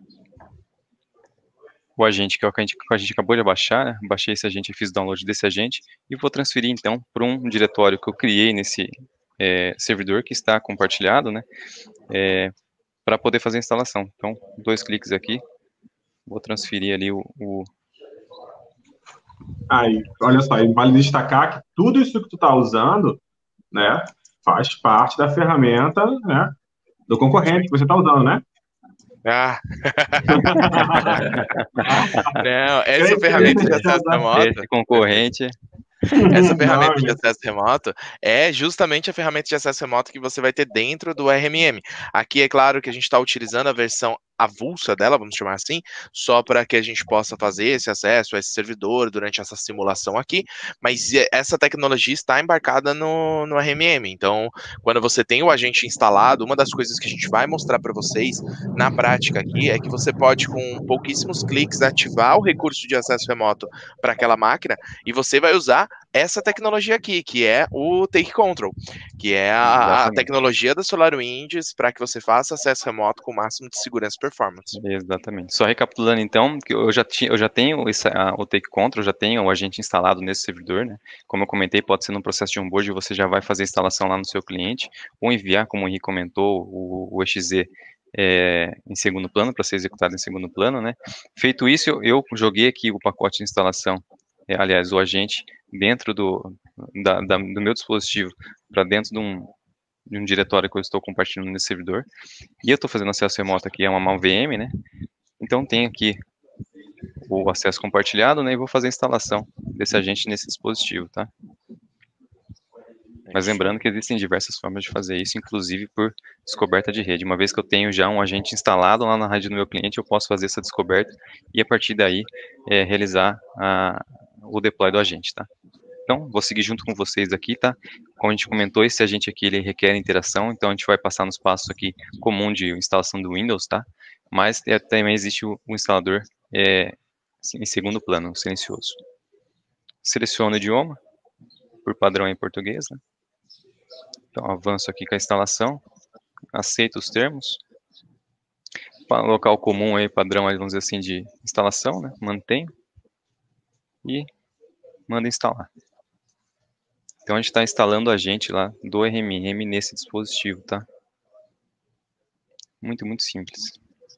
o agente que a gente, que a gente acabou de baixar, né? Baixei esse agente e fiz download desse agente e vou transferir, então, para um diretório que eu criei nesse é, servidor que está compartilhado, né? É, para poder fazer a instalação. Então, dois cliques aqui, vou transferir ali o, o Aí, olha só, e vale destacar que tudo isso que tu está usando, né, faz parte da ferramenta, né, do concorrente que você está usando, né? Ah. Não, essa ferramenta de acesso remoto. Esse concorrente. Essa ferramenta Não, de acesso remoto é justamente a ferramenta de acesso remoto que você vai ter dentro do R M M. Aqui é claro que a gente está utilizando a versão avulsa dela, vamos chamar assim, só para que a gente possa fazer esse acesso a esse servidor durante essa simulação aqui, mas essa tecnologia está embarcada no, no R M M. Então, quando você tem o agente instalado, uma das coisas que a gente vai mostrar para vocês na prática aqui é que você pode, com pouquíssimos cliques, ativar o recurso de acesso remoto para aquela máquina e você vai usar essa tecnologia aqui, que é o Take Control, que é a, a tecnologia da SolarWinds para que você faça acesso remoto com o máximo de segurança e performance. Exatamente. Só recapitulando então, que eu já, tinha, eu já tenho esse, a, o Take Control, eu já tenho o agente instalado nesse servidor, né? Como eu comentei, pode ser no processo de onboard, você já vai fazer a instalação lá no seu cliente, ou enviar, como o Henrique comentou, o, o E X Z é, em segundo plano, para ser executado em segundo plano, né? Feito isso, eu, eu joguei aqui o pacote de instalação, é, aliás, o agente, dentro do, da, da, do meu dispositivo, para dentro de um, de um diretório que eu estou compartilhando nesse servidor, e eu estou fazendo acesso remoto aqui, é uma mal V M, né? Então tem aqui o acesso compartilhado, né? E vou fazer a instalação desse agente nesse dispositivo, tá? Mas lembrando que existem diversas formas de fazer isso, inclusive por descoberta de rede. Uma vez que eu tenho já um agente instalado lá na rede do meu cliente, eu posso fazer essa descoberta e a partir daí é, realizar a, o deploy do agente, tá? Então, vou seguir junto com vocês aqui, tá? Como a gente comentou, esse agente aqui, ele requer interação, então a gente vai passar nos passos aqui comum de instalação do Windows, tá? Mas é, também existe o, o instalador é, em segundo plano, silencioso. Seleciono o idioma, por padrão em português, né? Então, avanço aqui com a instalação, aceito os termos. Local comum aí, padrão, aí, vamos dizer assim, de instalação, né? Mantenho. E mando instalar. Então, a gente está instalando o agente lá do R M M nesse dispositivo, tá? Muito, muito simples.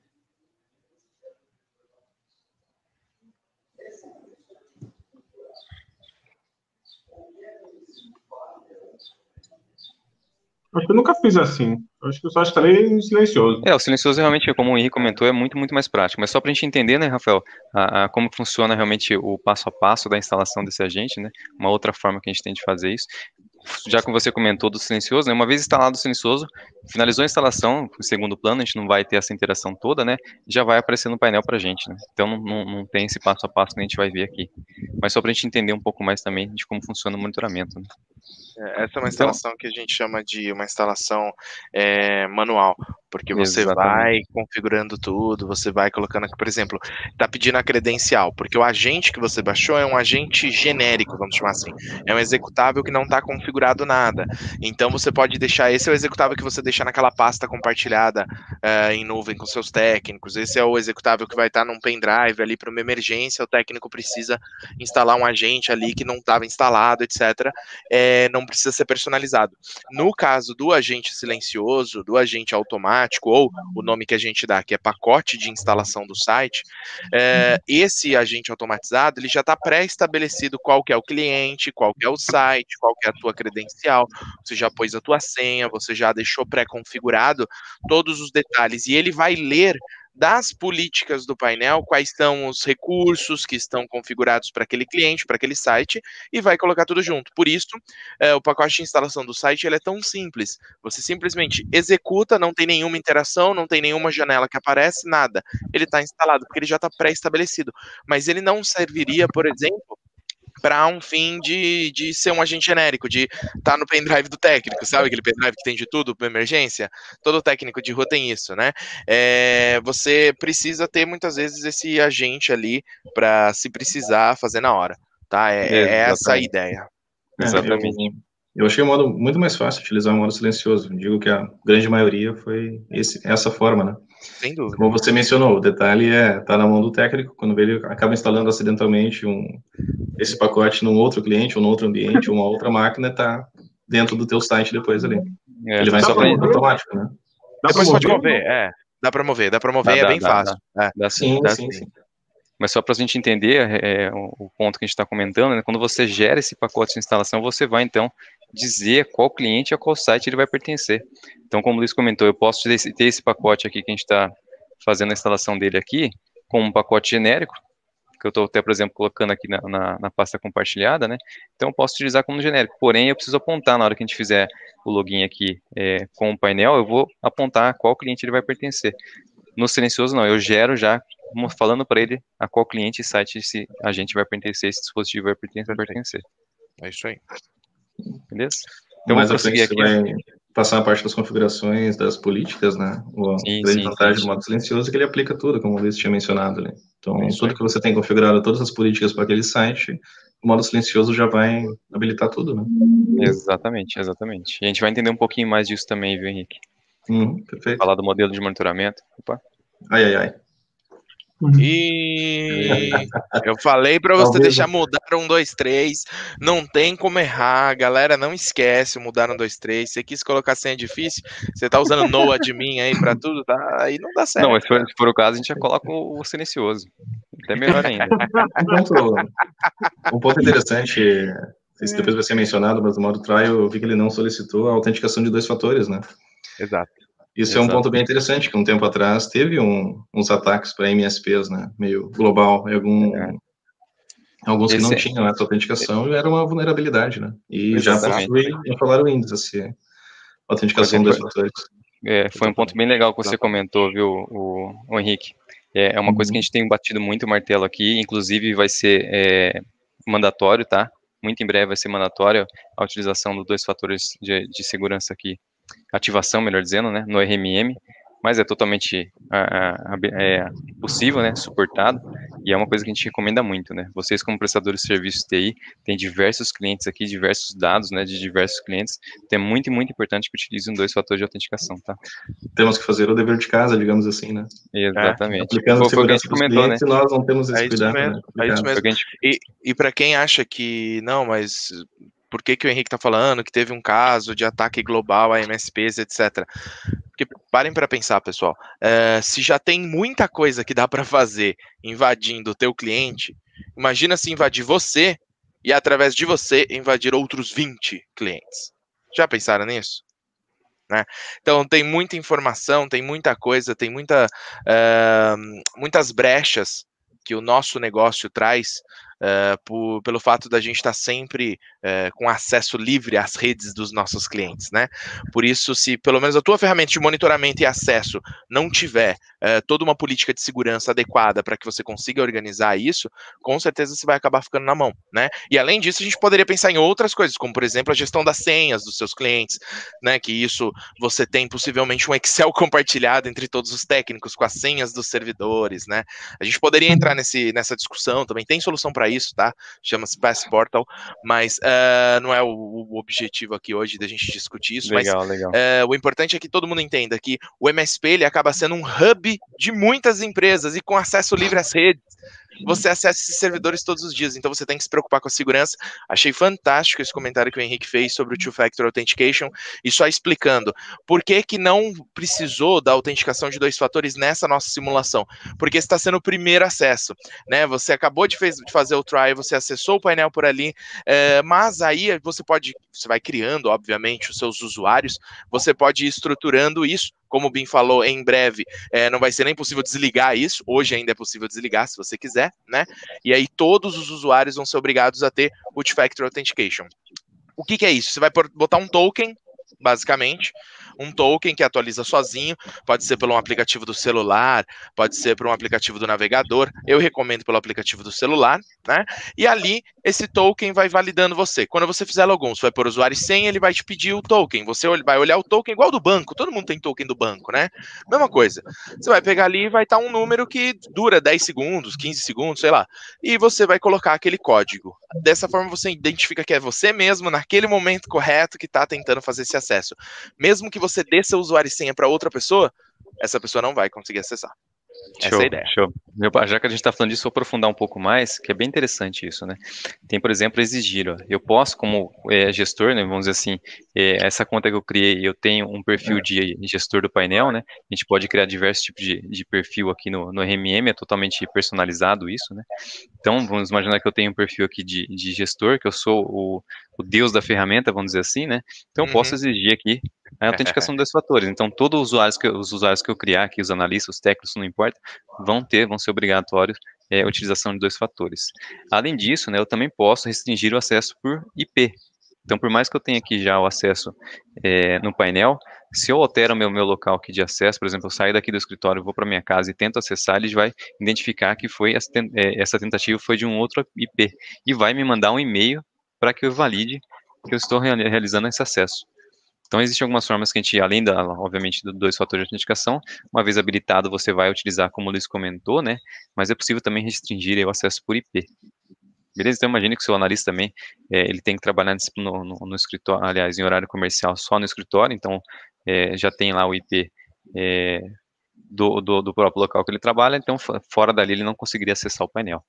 Acho que eu nunca fiz assim. Acho que eu só instalei no silencioso. É, o silencioso realmente, como o Henrique comentou, é muito, muito mais prático. Mas só para a gente entender, né, Rafael, a, a, como funciona realmente o passo a passo da instalação desse agente, né? Uma outra forma que a gente tem de fazer isso. Já que você comentou do silencioso, né, uma vez instalado o silencioso, finalizou a instalação, em segundo plano, a gente não vai ter essa interação toda, né? Já vai aparecer no painel para a gente, né? Então não, não, não tem esse passo a passo que a gente vai ver aqui. Mas só para a gente entender um pouco mais também de como funciona o monitoramento, né? Essa é uma instalação então, que a gente chama de uma instalação é, manual, porque você exatamente. vai configurando tudo, você vai colocando, por exemplo, está pedindo a credencial, porque o agente que você baixou é um agente genérico, vamos chamar assim, é um executável que não está configurado nada, então você pode deixar, esse é o executável que você deixa naquela pasta compartilhada é, em nuvem com seus técnicos, esse é o executável que vai estar num pendrive ali para uma emergência, o técnico precisa instalar um agente ali que não estava instalado, etcétera, é, não precisa ser personalizado. No caso do agente silencioso, do agente automático, ou o nome que a gente dá, que é pacote de instalação do site, é, esse agente automatizado, ele já está pré-estabelecido qual que é o cliente, qual que é o site, qual que é a tua credencial, você já pôs a tua senha, você já deixou pré-configurado todos os detalhes, e ele vai ler das políticas do painel, quais são os recursos que estão configurados para aquele cliente, para aquele site, e vai colocar tudo junto. Por isso, é, o pacote de instalação do site ele é tão simples. Você simplesmente executa, não tem nenhuma interação, não tem nenhuma janela que aparece, nada. Ele está instalado, porque ele já está pré-estabelecido. Mas ele não serviria, por exemplo, para um fim de, de ser um agente genérico, de estar tá no pendrive do técnico, sabe aquele pendrive que tem de tudo para emergência? Todo técnico de rua tem isso, né? É, você precisa ter muitas vezes esse agente ali para se precisar fazer na hora, tá? É, é essa a ideia. É, Exatamente. Eu, eu achei o modo muito mais fácil utilizar o modo silencioso. Digo que a grande maioria foi esse, essa forma, né? Sem dúvida. Como você mencionou, o detalhe é tá na mão do técnico, quando ele acaba instalando acidentalmente um, esse pacote num outro cliente, ou num outro ambiente, ou uma outra máquina, está dentro do teu site depois ali. É, ele vai instalar automático, né? Dá depois pode mover, é. Dá para mover, dá para mover, dá, é bem dá, fácil. Dá, é. dá, sim, dá, sim, sim. Mas só para a gente entender é, o ponto que a gente está comentando, né, quando você gera esse pacote de instalação, você vai, então, dizer qual cliente e a qual site ele vai pertencer. Então, como o Luiz comentou, eu posso ter esse, ter esse pacote aqui que a gente está fazendo a instalação dele aqui, com um pacote genérico, que eu estou até, por exemplo, colocando aqui na, na, na pasta compartilhada, né? Então, eu posso utilizar como genérico. Porém, eu preciso apontar, na hora que a gente fizer o login aqui é, com o painel, eu vou apontar a qual cliente ele vai pertencer. No silencioso, não. Eu gero já, falando para ele a qual cliente e site esse agente vai pertencer, esse dispositivo vai pertencer. É isso aí. Beleza? Então, Mas vou prosseguir aqui. Vai passar a parte das configurações, das políticas, né? O grande vantagem do modo silencioso é que ele aplica tudo, como o Luiz tinha mencionado ali. Então, é tudo aí. Que você tem configurado, todas as políticas para aquele site, o modo silencioso já vai habilitar tudo, né? Exatamente, exatamente. E a gente vai entender um pouquinho mais disso também, viu, Henrique? Hum, perfeito. Falar do modelo de monitoramento. Opa. Ai, ai, ai. E eu falei para você Talvez deixar mudar um, dois, três. Não tem como errar, galera. Não esquece o mudar um, dois, três. Você quis colocar senha difícil, você tá usando no admin aí para tudo, tá? Aí não dá certo. Não, mas se for, se for o caso, a gente já coloca o, o silencioso. Até melhor ainda. um, ponto, um ponto interessante, não sei se depois vai ser mencionado, mas no modo trial eu vi que ele não solicitou a autenticação de dois fatores, né? Exato. Isso Exato. É um ponto bem interessante, que um tempo atrás teve um, uns ataques para M S Ps, né, meio global, em algum, é. alguns Esse... que não tinham essa autenticação, e era uma vulnerabilidade, né, e Exatamente. Já possui em SolarWinds essa autenticação dos fatores. É, foi um ponto bem legal que você comentou, viu, o, o Henrique. É, é uma uhum. coisa que a gente tem batido muito o martelo aqui, inclusive vai ser é, mandatório, tá? Muito em breve vai ser mandatório a utilização dos dois fatores de, de segurança aqui. Ativação, melhor dizendo, né, no R M M, mas é totalmente a, a, é possível, né, suportado, e é uma coisa que a gente recomenda muito, né, vocês como prestadores de serviços T I, tem diversos clientes aqui, diversos dados, né, de diversos clientes, então é muito, muito importante que utilizem dois fatores de autenticação, tá? Temos que fazer o dever de casa, digamos assim, né? Exatamente. É, aplicando foi o que a gente comentou, né? Nós não temos esse é cuidado, mesmo, né? É isso mesmo. Gente... E, e para quem acha que, não, mas... Por que, que o Henrique está falando que teve um caso de ataque global a M S Ps, etcétera. Porque parem para pensar, pessoal. É, se já tem muita coisa que dá para fazer invadindo o teu cliente, imagina se invadir você e através de você invadir outros vinte clientes. Já pensaram nisso? Né? Então tem muita informação, tem muita coisa, tem muita, uh, muitas brechas que o nosso negócio traz. Uh, por, pelo fato da gente estar sempre uh, com acesso livre às redes dos nossos clientes, né? Por isso, se pelo menos a tua ferramenta de monitoramento e acesso não tiver uh, toda uma política de segurança adequada para que você consiga organizar isso, com certeza você vai acabar ficando na mão, né? E além disso, a gente poderia pensar em outras coisas, como por exemplo a gestão das senhas dos seus clientes, né? Que isso você tem possivelmente um Excel compartilhado entre todos os técnicos com as senhas dos servidores, né? A gente poderia entrar nesse, nessa discussão também, tem solução para isso, tá? Chama-se Passportal, mas uh, não é o, o objetivo aqui hoje da gente discutir isso, legal, mas legal. Uh, o importante é que todo mundo entenda que o M S P ele acaba sendo um hub de muitas empresas e com acesso livre às redes. Você acessa esses servidores todos os dias, então você tem que se preocupar com a segurança. Achei fantástico esse comentário que o Henrique fez sobre o Two-Factor Authentication, e só explicando por que que não precisou da autenticação de dois fatores nessa nossa simulação, porque está sendo o primeiro acesso, né? Você acabou de, fez, de fazer o try, você acessou o painel por ali, é, mas aí você pode, você vai criando, obviamente, os seus usuários, você pode ir estruturando isso como o Bin falou, em breve é, não vai ser nem possível desligar isso, hoje ainda é possível desligar se você quiser, né? E aí todos os usuários vão ser obrigados a ter Multi-Factor Authentication. O que, que é isso? Você vai botar um token, basicamente, um token que atualiza sozinho, pode ser por um aplicativo do celular, pode ser por um aplicativo do navegador, eu recomendo pelo aplicativo do celular, né? E ali, esse token vai validando você. Quando você fizer login, você vai pôr usuário e senha, ele vai te pedir o token, você vai olhar o token igual do banco, todo mundo tem token do banco, né? Mesma coisa, você vai pegar ali e vai estar um número que dura dez segundos, quinze segundos, sei lá, e você vai colocar aquele código. Dessa forma você identifica que é você mesmo, naquele momento correto, que está tentando fazer esse acesso. Mesmo que você dê seu usuário e senha para outra pessoa, essa pessoa não vai conseguir acessar. Essa Show, é a ideia. show. Já que a gente está falando disso, vou aprofundar um pouco mais, que é bem interessante isso, né? Tem, por exemplo, exigir, ó, eu posso, como é, gestor, né, vamos dizer assim, é, essa conta que eu criei, eu tenho um perfil de gestor do painel, né? A gente pode criar diversos tipos de, de perfil aqui no, no R M M, é totalmente personalizado isso, né? Então, vamos imaginar que eu tenho um perfil aqui de, de gestor, que eu sou o, o deus da ferramenta, vamos dizer assim, né? Então, eu Uhum. posso exigir aqui a autenticação de dois fatores. Então, todos os usuários que, os usuários que eu criar aqui, os analistas, os técnicos, não importa, vão ter, vão ser obrigatórios é, a utilização de dois fatores. Além disso, né, eu também posso restringir o acesso por I P. Então, por mais que eu tenha aqui já o acesso é, no painel, se eu altero o meu, meu local aqui de acesso, por exemplo, eu saio daqui do escritório, vou para minha casa e tento acessar, ele vai identificar que foi essa, é, essa tentativa foi de um outro I P e vai me mandar um e-mail para que eu valide que eu estou realizando esse acesso. Então, existem algumas formas que a gente, além, da, obviamente, dos dois fatores de autenticação, uma vez habilitado, você vai utilizar, como o Luiz comentou, né? Mas é possível também restringir o acesso por I P. Beleza? Então, imagine que o seu analista também, é, ele tem que trabalhar no, no, no escritório, aliás, em horário comercial só no escritório, então, é, já tem lá o I P é, do, do, do próprio local que ele trabalha, então, fora dali, ele não conseguiria acessar o painel.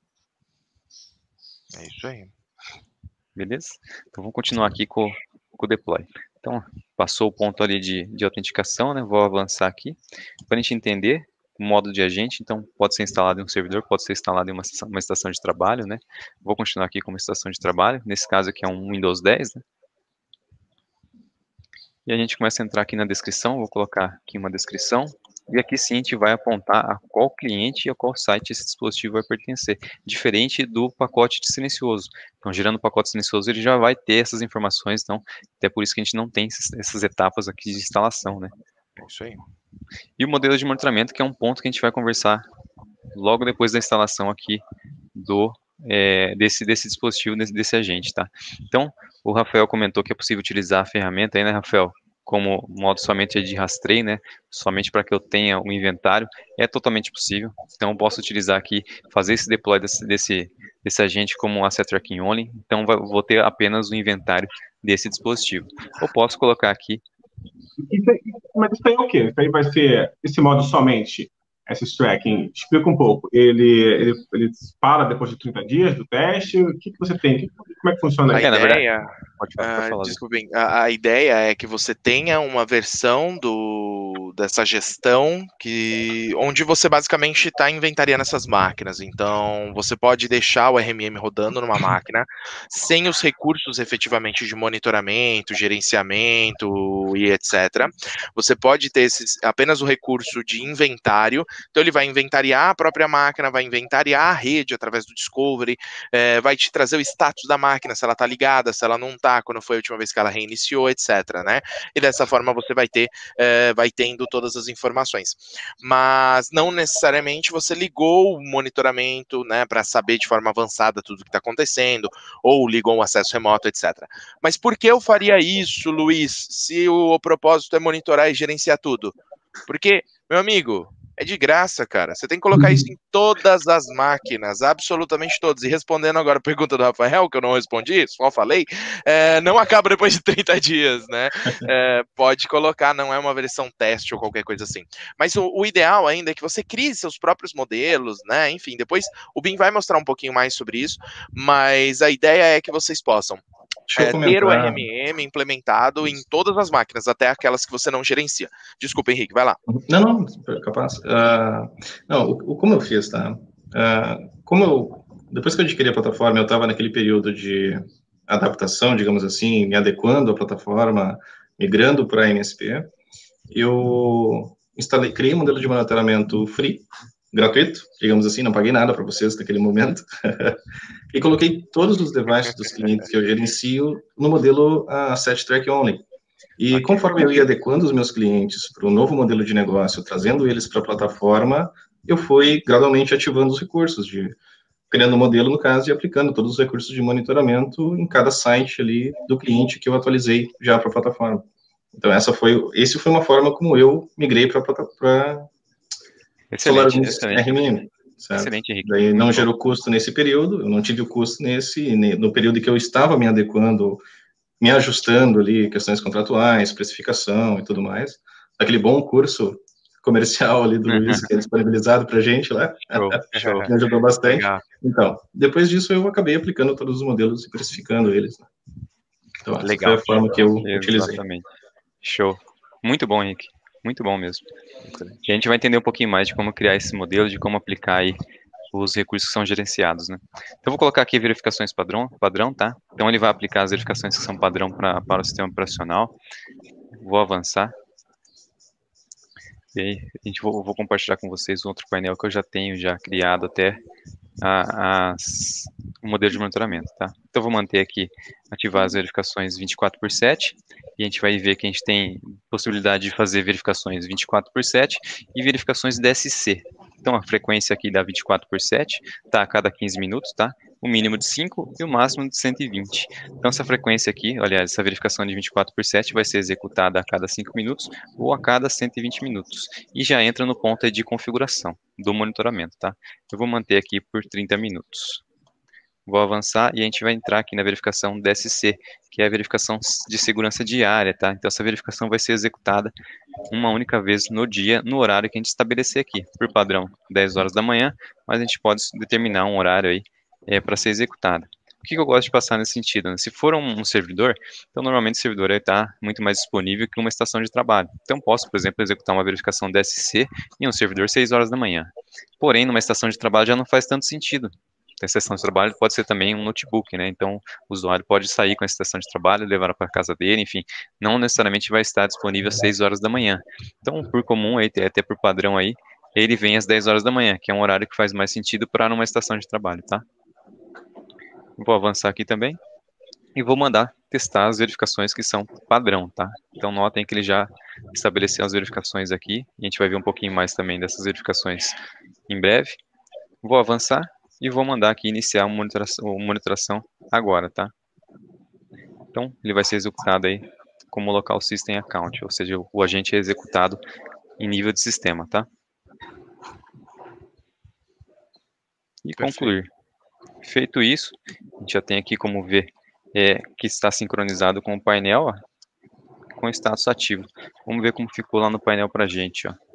É isso aí. Beleza? Então, vamos continuar aqui com, com o deploy. Então, passou o ponto ali de, de autenticação, né? Vou avançar aqui, para a gente entender o modo de agente. Então, pode ser instalado em um servidor, pode ser instalado em uma, uma estação de trabalho, né? Vou continuar aqui com uma estação de trabalho, nesse caso aqui é um Windows dez, né? E a gente começa a entrar aqui na descrição, vou colocar aqui uma descrição, e aqui sim a gente vai apontar a qual cliente e a qual site esse dispositivo vai pertencer, diferente do pacote de silencioso. Então, gerando o pacote silencioso, ele já vai ter essas informações, então, até por isso que a gente não tem esses, essas etapas aqui de instalação, né? É isso aí. E o modelo de monitoramento, que é um ponto que a gente vai conversar logo depois da instalação aqui do, é, desse, desse dispositivo, desse, desse agente, tá? Então, o Rafael comentou que é possível utilizar a ferramenta aí, né, Rafael? Como modo somente de rastreio, né? Somente para que eu tenha um inventário, é totalmente possível. Então, eu posso utilizar aqui, fazer esse deploy desse, desse, desse agente como um Asset Tracking Only. Então, vai, vou ter apenas o inventário desse dispositivo. Eu posso colocar aqui. Isso aí, mas isso aí é o quê? Isso aí vai ser esse modo somente, esse tracking. Explica um pouco. Ele, ele, ele para depois de trinta dias do teste? O que, que você tem? Como é que funciona A isso? É, na verdade, ideia, pode falar, pode ah, falar. desculpem, a, a ideia é que você tenha uma versão do, dessa gestão que, onde você basicamente está inventariando essas máquinas. Então, você pode deixar o R M M rodando numa máquina sem os recursos efetivamente de monitoramento, gerenciamento e etcétera. Você pode ter esses, apenas o recurso de inventário. Então, ele vai inventariar a própria máquina, vai inventariar a rede através do Discovery, é, vai te trazer o status da máquina, se ela está ligada, se ela não está, quando foi a última vez que ela reiniciou, etcétera, né? E dessa forma você vai ter, é, vai tendo todas as informações. Mas não necessariamente você ligou o monitoramento, né, para saber de forma avançada tudo o que está acontecendo, ou ligou um acesso remoto, etcétera. Mas por que eu faria isso, Luiz, se o, o propósito é monitorar e gerenciar tudo? Porque, meu amigo, é de graça, cara. Você tem que colocar isso em todas as máquinas, absolutamente todas. E respondendo agora a pergunta do Rafael, que eu não respondi, só falei, é, não acaba depois de trinta dias, né? É, pode colocar, não é uma versão teste ou qualquer coisa assim. Mas o, o ideal ainda é que você crie seus próprios modelos, né? Enfim, depois o Bin vai mostrar um pouquinho mais sobre isso, mas a ideia é que vocês possam É, ter o R M M implementado em todas as máquinas, até aquelas que você não gerencia. Desculpa, Henrique, vai lá. Não, não, capaz. Uh, não, o, o, como eu fiz, tá? Uh, como eu, depois que eu adquiri a plataforma, eu estava naquele período de adaptação, digamos assim, me adequando à plataforma, migrando para a M S P. eu instalei, criei um modelo de monitoramento free, gratuito, digamos assim, não paguei nada para vocês naquele momento, e coloquei todos os devices dos clientes que eu gerencio no modelo uh, Set Track Only. E okay. Conforme eu ia adequando os meus clientes para o novo modelo de negócio, trazendo eles para a plataforma, eu fui gradualmente ativando os recursos, de, criando um modelo, no caso, e aplicando todos os recursos de monitoramento em cada site ali do cliente que eu atualizei já para a plataforma. Então, essa foi, esse foi uma forma como eu migrei para a SolarWinds R M M. Certo? Excelente, Henrique. Daí não Muito gerou bom. custo nesse período, eu não tive o custo nesse, no período que eu estava me adequando, me ajustando ali, questões contratuais, especificação e tudo mais. Aquele bom curso comercial ali do Luiz, que é disponibilizado para a gente lá, show, show. Me ajudou bastante. Legal. Então, depois disso eu acabei aplicando todos os modelos e precificando eles. Então, essa Legal. foi a forma que eu Exatamente. utilizei. Exatamente. Show. Muito bom, Henrique. Muito bom mesmo. E a gente vai entender um pouquinho mais de como criar esse modelo, de como aplicar aí os recursos que são gerenciados, né? Então, eu vou colocar aqui verificações padrão, padrão, tá? Então, ele vai aplicar as verificações que são padrão pra, para o sistema operacional. Vou avançar. E aí, a gente vou, vou compartilhar com vocês um outro painel que eu já tenho já criado até a, as, o modelo de monitoramento, tá? Então, eu vou manter aqui, ativar as verificações vinte e quatro por sete, e a gente vai ver que a gente tem possibilidade de fazer verificações vinte e quatro por sete e verificações D S C. Então, a frequência aqui dá vinte e quatro por sete, tá? A cada quinze minutos, tá? O mínimo de cinco e o máximo de cento e vinte. Então, essa frequência aqui, aliás, essa verificação de vinte e quatro por sete vai ser executada a cada cinco minutos ou a cada cento e vinte minutos. E já entra no ponto aí de configuração do monitoramento, tá? Eu vou manter aqui por trinta minutos. Vou avançar e a gente vai entrar aqui na verificação D S C, que é a verificação de segurança diária, tá? Então, essa verificação vai ser executada uma única vez no dia, no horário que a gente estabelecer aqui. Por padrão, dez horas da manhã, mas a gente pode determinar um horário aí é, para ser executada. O que, que eu gosto de passar nesse sentido, né? Se for um, um servidor, então normalmente o servidor está muito mais disponível que uma estação de trabalho. Então, posso, por exemplo, executar uma verificação D S C em um servidor seis horas da manhã. Porém, numa estação de trabalho já não faz tanto sentido. A estação de trabalho pode ser também um notebook, né? Então, o usuário pode sair com a estação de trabalho, levar para casa dele, enfim, não necessariamente vai estar disponível às seis horas da manhã. Então, por comum, até por padrão aí, ele vem às dez horas da manhã, que é um horário que faz mais sentido para numa estação de trabalho, tá? Vou avançar aqui também e vou mandar testar as verificações que são padrão, tá? Então, notem que ele já estabeleceu as verificações aqui, e a gente vai ver um pouquinho mais também dessas verificações em breve. Vou avançar e vou mandar aqui iniciar uma monitoração, uma monitoração agora, tá? Então, ele vai ser executado aí como local system account, ou seja, o, o agente é executado em nível de sistema, tá? E Perfeito. concluir. Feito isso, a gente já tem aqui como ver é, que está sincronizado com o painel, ó, com status ativo. Vamos ver como ficou lá no painel pra gente, ó.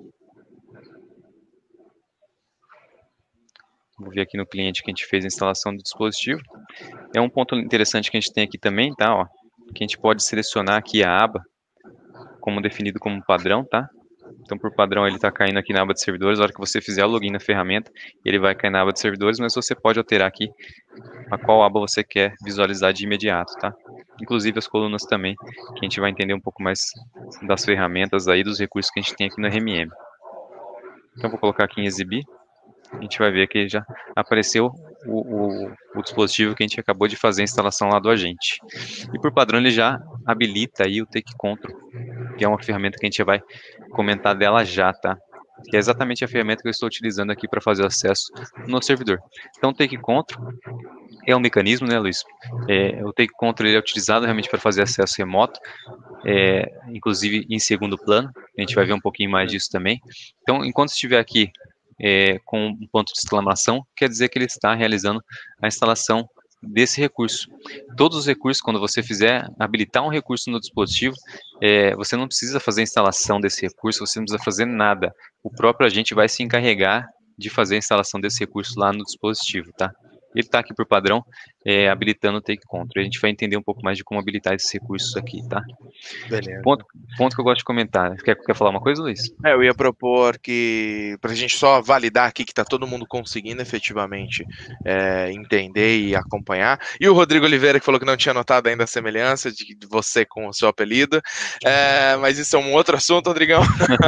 Vou ver aqui no cliente que a gente fez a instalação do dispositivo. É um ponto interessante que a gente tem aqui também, tá? Ó, que a gente pode selecionar aqui a aba, como definido como padrão, tá? Então, por padrão, ele está caindo aqui na aba de servidores. Na hora que você fizer o login na ferramenta, ele vai cair na aba de servidores, mas você pode alterar aqui a qual aba você quer visualizar de imediato, tá? Inclusive as colunas também, que a gente vai entender um pouco mais das ferramentas aí, dos recursos que a gente tem aqui no R M M. Então, vou colocar aqui em exibir. A gente vai ver que já apareceu o, o, o dispositivo que a gente acabou de fazer a instalação lá do agente. E por padrão ele já habilita aí o Take Control, que é uma ferramenta que a gente vai comentar dela já, tá? Que é exatamente a ferramenta que eu estou utilizando aqui para fazer o acesso no servidor. Então o Take Control é um mecanismo, né, Luiz? É, o Take Control ele é utilizado realmente para fazer acesso remoto, é, inclusive em segundo plano. A gente vai ver um pouquinho mais disso também. Então, enquanto estiver aqui É, com um ponto de exclamação, quer dizer que ele está realizando a instalação desse recurso. Todos os recursos, quando você fizer habilitar um recurso no dispositivo, é, você não precisa fazer a instalação desse recurso, você não precisa fazer nada. O próprio agente vai se encarregar de fazer a instalação desse recurso lá no dispositivo, tá? ele está aqui por padrão, é, habilitando o Take Control. A gente vai entender um pouco mais de como habilitar esses recursos aqui, tá? Beleza. Ponto, ponto que eu gosto de comentar. Quer, quer falar uma coisa, Luiz? É, eu ia propor que, para a gente só validar aqui que está todo mundo conseguindo efetivamente é, entender e acompanhar. E o Rodrigo Oliveira, que falou que não tinha notado ainda a semelhança de você com o seu apelido. É, mas isso é um outro assunto, Rodrigão.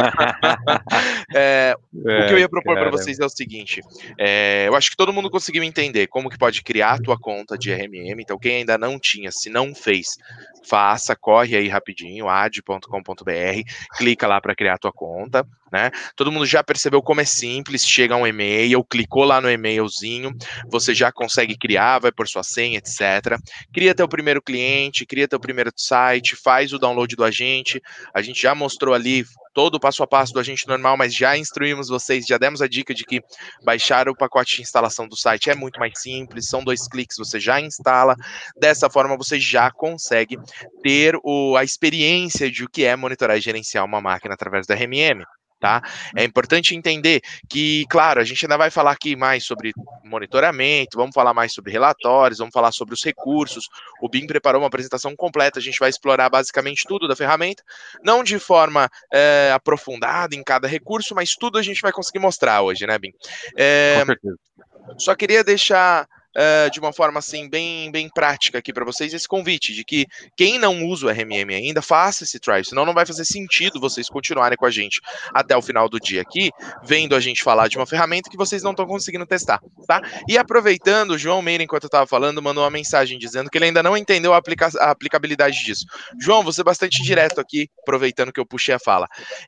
é, o que eu ia propor para vocês é o seguinte: é, eu acho que todo mundo conseguiu entender como que pode criar a tua conta de R M M. Então, quem ainda não tinha, se não fez, faça, corre aí rapidinho, ad ponto com ponto br, clica lá para criar a tua conta, né? Todo mundo já percebeu como é simples, chega um e-mail, clicou lá no e-mailzinho, você já consegue criar, vai por sua senha, etcétera. Cria teu primeiro cliente, cria teu primeiro site, faz o download do agente. A gente já mostrou ali todo o passo a passo do agente normal, mas já instruímos vocês, já demos a dica de que baixar o pacote de instalação do site é muito mais simples, são dois cliques, você já instala. Dessa forma, você já consegue ter o, a experiência de o que é monitorar e gerenciar uma máquina através da R M M. Tá? É importante entender que, claro, a gente ainda vai falar aqui mais sobre monitoramento, vamos falar mais sobre relatórios, vamos falar sobre os recursos. O B I M preparou uma apresentação completa, a gente vai explorar basicamente tudo da ferramenta, não de forma é, aprofundada em cada recurso, mas tudo a gente vai conseguir mostrar hoje, né, B I M? É, Com certeza. Só queria deixar Uh, de uma forma assim bem, bem prática aqui para vocês esse convite de que quem não usa o R M M ainda, faça esse try, senão não vai fazer sentido vocês continuarem com a gente até o final do dia aqui, vendo a gente falar de uma ferramenta que vocês não estão conseguindo testar, tá? E aproveitando, o João Meira, enquanto eu estava falando, mandou uma mensagem dizendo que ele ainda não entendeu a, aplica a aplicabilidade disso. João, você é bastante direto aqui, aproveitando que eu puxei a fala.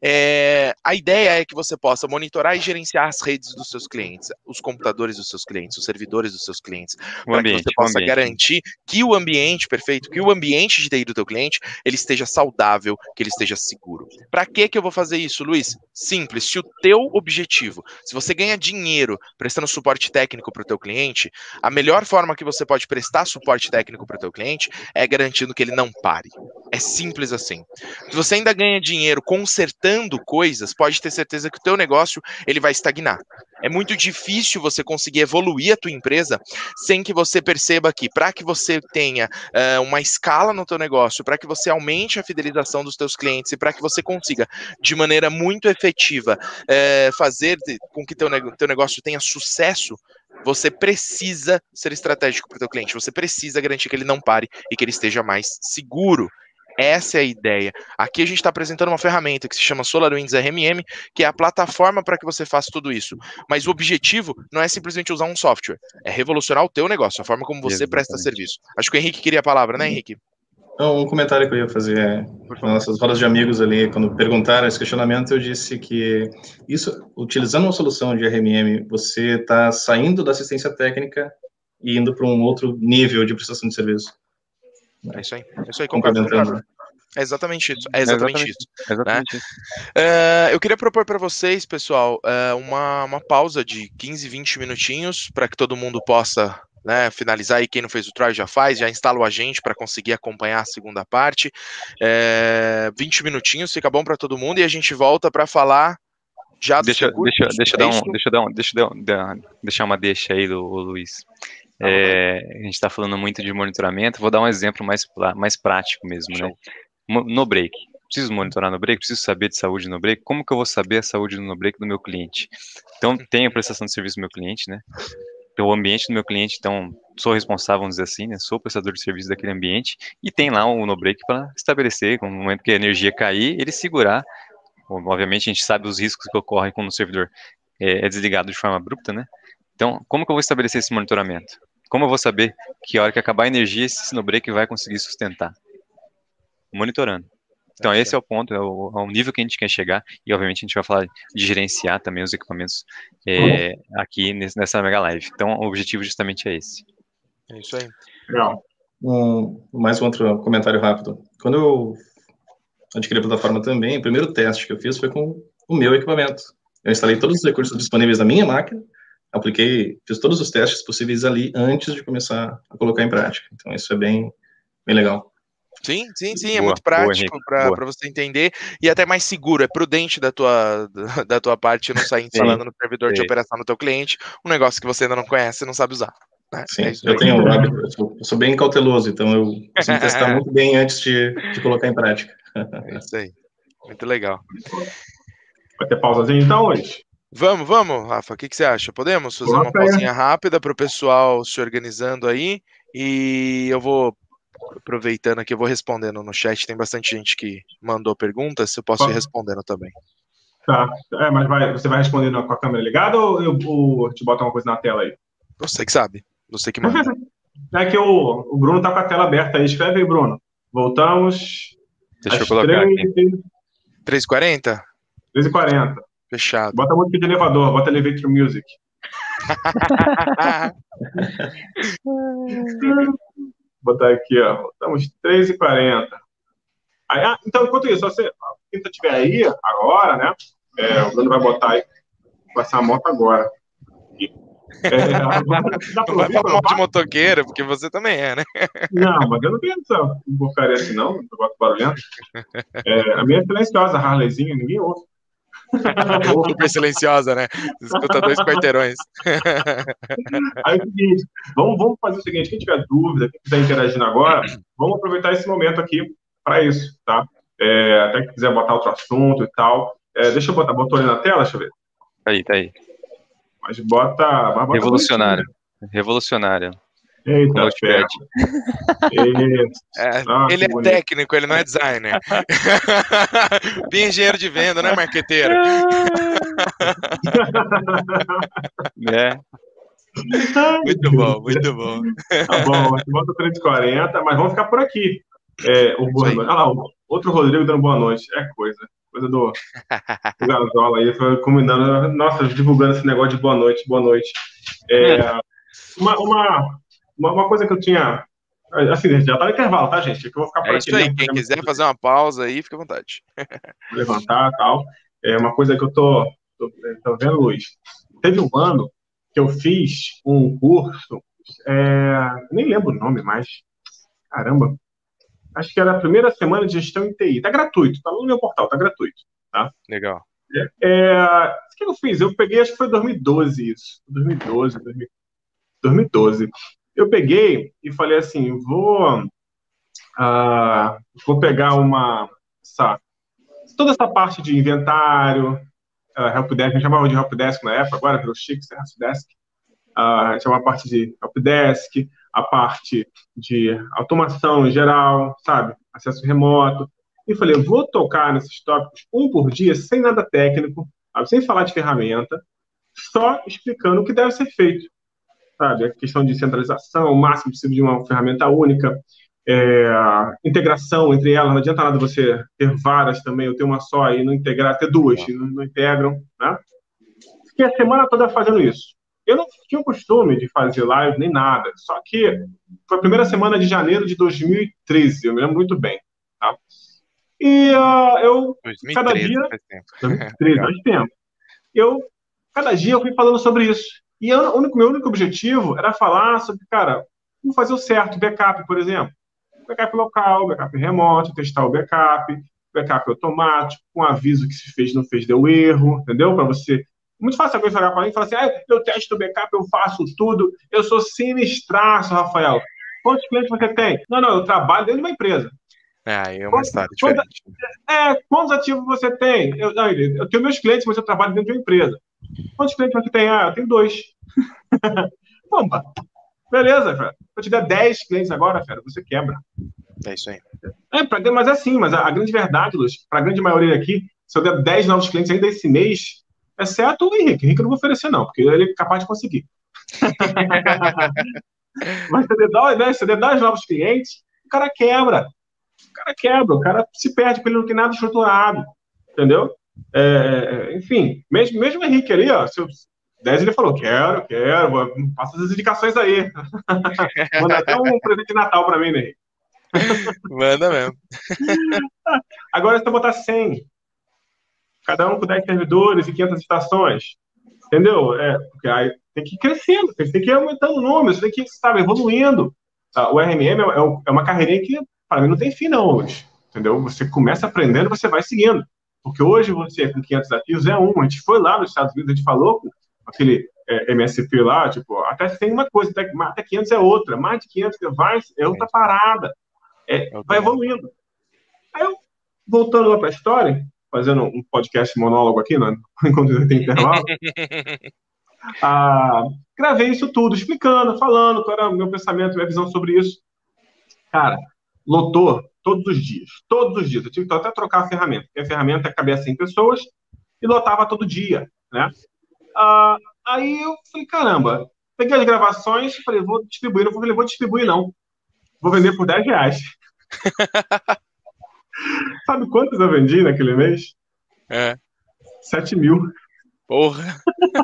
É, a ideia é que você possa monitorar e gerenciar as redes dos seus clientes, os computadores dos seus clientes, os servidores dos seus clientes, para que você possa garantir que o ambiente, perfeito, que o ambiente de T I do teu cliente, ele esteja saudável, que ele esteja seguro. Para que que eu vou fazer isso, Luiz? Simples, se o teu objetivo, se você ganha dinheiro prestando suporte técnico para o teu cliente, a melhor forma que você pode prestar suporte técnico para o teu cliente é garantindo que ele não pare. É simples assim. Se você ainda ganha dinheiro consertando coisas, pode ter certeza que o teu negócio ele vai estagnar. É muito difícil você conseguir evoluir a tua empresa sem que você perceba que, para que você tenha uh, uma escala no teu negócio, para que você aumente a fidelização dos teus clientes e para que você consiga, de maneira muito efetiva, uh, fazer com que teu, teu negócio tenha sucesso, você precisa ser estratégico para o teu cliente, você precisa garantir que ele não pare e que ele esteja mais seguro. Essa é a ideia. Aqui a gente está apresentando uma ferramenta que se chama SolarWinds R M M, que é a plataforma para que você faça tudo isso. Mas o objetivo não é simplesmente usar um software, é revolucionar o teu negócio, a forma como você Exatamente. presta serviço. Acho que o Henrique queria a palavra, né, Henrique? Um comentário que eu ia fazer é, nas nossas rodas de amigos ali, quando perguntaram esse questionamento, eu disse que isso, utilizando uma solução de R M M, você está saindo da assistência técnica e indo para um outro nível de prestação de serviço. É isso aí, é isso aí, concordo, concordo. É exatamente isso, é exatamente, é exatamente isso. Exatamente né? isso. Uh, eu queria propor para vocês, pessoal, uh, uma, uma pausa de quinze, vinte minutinhos para que todo mundo possa né, finalizar aí, quem não fez o try já faz, já instala o agente para conseguir acompanhar a segunda parte. Uh, vinte minutinhos, fica bom para todo mundo e a gente volta para falar já dos deixa, recursos. Deixa, deixa, é dar um, deixa, dar um, deixa, dar, deixar uma deixa aí do Luiz. É, a gente está falando muito de monitoramento, vou dar um exemplo mais, mais prático mesmo, né? No break, preciso monitorar no break, preciso saber de saúde no break, como que eu vou saber a saúde no break do meu cliente? Então, tem a prestação de serviço do meu cliente, né? Então, o ambiente do meu cliente, então, sou responsável, vamos dizer assim, né? Sou prestador de serviço daquele ambiente, e tem lá um no break para estabelecer, no momento que a energia cair, ele segurar. Obviamente, a gente sabe os riscos que ocorrem quando o servidor é, é desligado de forma abrupta, né? Então, como que eu vou estabelecer esse monitoramento? Como eu vou saber que a hora que acabar a energia, esse snowbreak vai conseguir sustentar? Monitorando. Então, esse é o ponto, é o, é o nível que a gente quer chegar, e obviamente a gente vai falar de gerenciar também os equipamentos é, aqui nessa Mega Live. Então, o objetivo justamente é esse. É isso aí. Legal. Um, mais um outro comentário rápido. Quando eu adquiri a plataforma também, o primeiro teste que eu fiz foi com o meu equipamento. Eu instalei todos os recursos disponíveis na minha máquina, apliquei, fiz todos os testes possíveis ali antes de começar a colocar em prática. Então, isso é bem, bem legal. Sim, sim, sim, boa, é muito prático para você entender e até mais seguro, é prudente da tua, da tua parte não sair instalando sim, no servidor sim. de operação no teu cliente, um negócio que você ainda não conhece e não sabe usar. Sim, É isso eu aí. tenho um hábito, eu sou, eu sou bem cauteloso, então eu preciso testar muito bem antes de, de colocar em prática. É isso aí. Muito legal. Vai ter pausazinha então hoje? Vamos, vamos, Rafa. O que, que você acha? Podemos fazer uma Bota aí. pausinha rápida para o pessoal se organizando aí? E eu vou aproveitando aqui, eu vou respondendo no chat. Tem bastante gente que mandou perguntas. Eu posso ir respondendo também. Tá. É, mas vai, você vai respondendo com a câmera ligada ou eu, ou eu te boto uma coisa na tela aí? Você que sabe. Você que manda. É que o, o Bruno tá com a tela aberta aí. Escreve aí, Bruno. Voltamos. Deixa eu às colocar aqui. três e quarenta? três e quarenta. Fechado. Bota a música de elevador, bota Elevator Music. Botar aqui, ó. Estamos três e quarenta. Aí, ah, então, enquanto isso, você, quem estiver aí agora, né? É, o Bruno vai botar aí, passar a moto agora. É, agora dá pra Não vai ouvir, falar pra mal de eu- motoqueiro, porque você também é, né? Não, mas eu não tenho essa porcaria assim, não. Eu gosto barulhento. É, a minha é silenciosa, a Harleyzinha, ninguém ouve. Super silenciosa, né? Escuta dois quarteirões. Aí é o seguinte, vamos, vamos fazer o seguinte, quem tiver dúvida, quem quiser interagindo agora, vamos aproveitar esse momento aqui para isso, tá? É, até que quiser botar outro assunto e tal. É, deixa eu botar, botou ali na tela, deixa eu ver. Tá aí, tá aí. Mas bota. Mas bota Revolucionário. Revolucionário. bonitinho. Com Eita, Notepad. Isso. É, Ah, ele que é bonito. técnico, ele não é designer. Bem engenheiro de venda, né, marqueteiro? Né? Muito bom, muito bom. Tá bom, você bota trezentos e quarenta, mas vamos ficar por aqui. É, o Isso aí. Olha lá, o outro Rodrigo dando boa noite. É coisa. Coisa do, do Gasola aí, foi combinando. Nossa, divulgando esse negócio de boa noite, boa noite. É, uma, uma, uma, uma coisa que eu tinha. Assim, já tá no intervalo, tá, gente? É que eu vou ficar por É aqui isso aí, mesmo, quem porque quiser fazer uma pausa aí, fica à vontade. levantar e tal. É uma coisa que eu tô, tô, tô vendo, Luiz. Teve um ano que eu fiz um curso, é, nem lembro o nome mais. Caramba. Acho que era a primeira semana de gestão em T I. Tá gratuito, tá lá no meu portal, tá gratuito. Tá? Legal. É, o que eu fiz? Eu peguei, acho que foi dois mil e doze isso. dois mil e doze, dois mil e doze. Eu peguei e falei assim, vou, ah, vou pegar uma... Essa, toda essa parte de inventário, uh, helpdesk, a gente chamava de helpdesk na época, agora virou chique, helpdesk. Uh, chamava a parte de helpdesk, a parte de automação em geral, sabe? Acesso remoto. E falei, eu vou tocar nesses tópicos um por dia, sem nada técnico, sabe? Sem falar de ferramenta, só explicando o que deve ser feito, sabe? A questão de centralização, o máximo possível de uma ferramenta única, é, integração entre elas, não adianta nada você ter várias também, eu ter uma só e não integrar, ter duas e não, não integram, né? Fiquei a semana toda fazendo isso. Eu não tinha o costume de fazer live nem nada, só que foi a primeira semana de janeiro de dois mil e treze, eu me lembro muito bem, tá? E uh, eu, dois mil e treze, cada dia... faz tempo. dois mil e treze, faz tempo. Eu, cada dia eu fui falando sobre isso. E eu, o único, meu único objetivo era falar sobre, cara, como fazer o certo, backup, por exemplo. Backup local, backup remoto, testar o backup, backup automático, com aviso que se fez, não fez, deu erro, entendeu? Para você... Muito fácil alguém falar para mim e falar assim, ah, eu testo o backup, eu faço tudo, eu sou sinistraço, Rafael. Quantos clientes você tem? Não, não, eu trabalho dentro de uma empresa. É, aí é uma Quantos, história quantos, diferente. é, quantos ativos você tem? Eu, não, eu tenho meus clientes, mas eu trabalho dentro de uma empresa. Quantos clientes você tem? Ah, eu tenho dois. Bomba. Beleza, cara. Se eu te der dez clientes agora, cara, você quebra. É isso aí. É, pra, mas é assim, mas a, a grande verdade, Luz, para a grande maioria aqui, se eu der dez novos clientes ainda esse mês, exceto o Henrique. O Henrique eu não vou oferecer, não, porque ele é capaz de conseguir. Mas se eu der dez, né, se eu der dez novos clientes, o cara quebra. O cara quebra, o cara se perde porque ele não tem nada estruturado. Entendeu? É, enfim, mesmo, mesmo o Henrique ali, ó, se eu, dez ele falou, quero, quero, passa as indicações aí. Manda até um presente de Natal para mim, né, Henrique? Manda mesmo. Agora se eu botar cem, cada um com dez servidores e quinhentas estações, entendeu? É, porque aí tem que ir crescendo, você tem que ir aumentando o número, você tem que ir, sabe, evoluindo. O R M M é, é uma carreirinha que, para mim, não tem fim, não, hoje. Entendeu? Você começa aprendendo, você vai seguindo. Porque hoje você, com quinhentos ativos, é um. A gente foi lá nos Estados Unidos, a gente falou com aquele é, M S P lá, tipo, até tem uma coisa, até, até quinhentos é outra, mais de quinhentos vai, é outra parada, é, vai evoluindo. Aí eu, voltando lá para a história, fazendo um podcast monólogo aqui, né, enquanto tem intervalo, ah, gravei isso tudo, explicando, falando qual era o meu pensamento, minha visão sobre isso. Cara, lotou todos os dias, todos os dias. Eu tive que até trocar a ferramenta, porque a ferramenta cabia cem pessoas e lotava todo dia, né? Ah, aí eu falei, caramba, peguei as gravações, falei, vou distribuir. Eu falei, vou distribuir não, vou vender por dez reais. Sabe quantos eu vendi naquele mês? É. sete mil. Porra.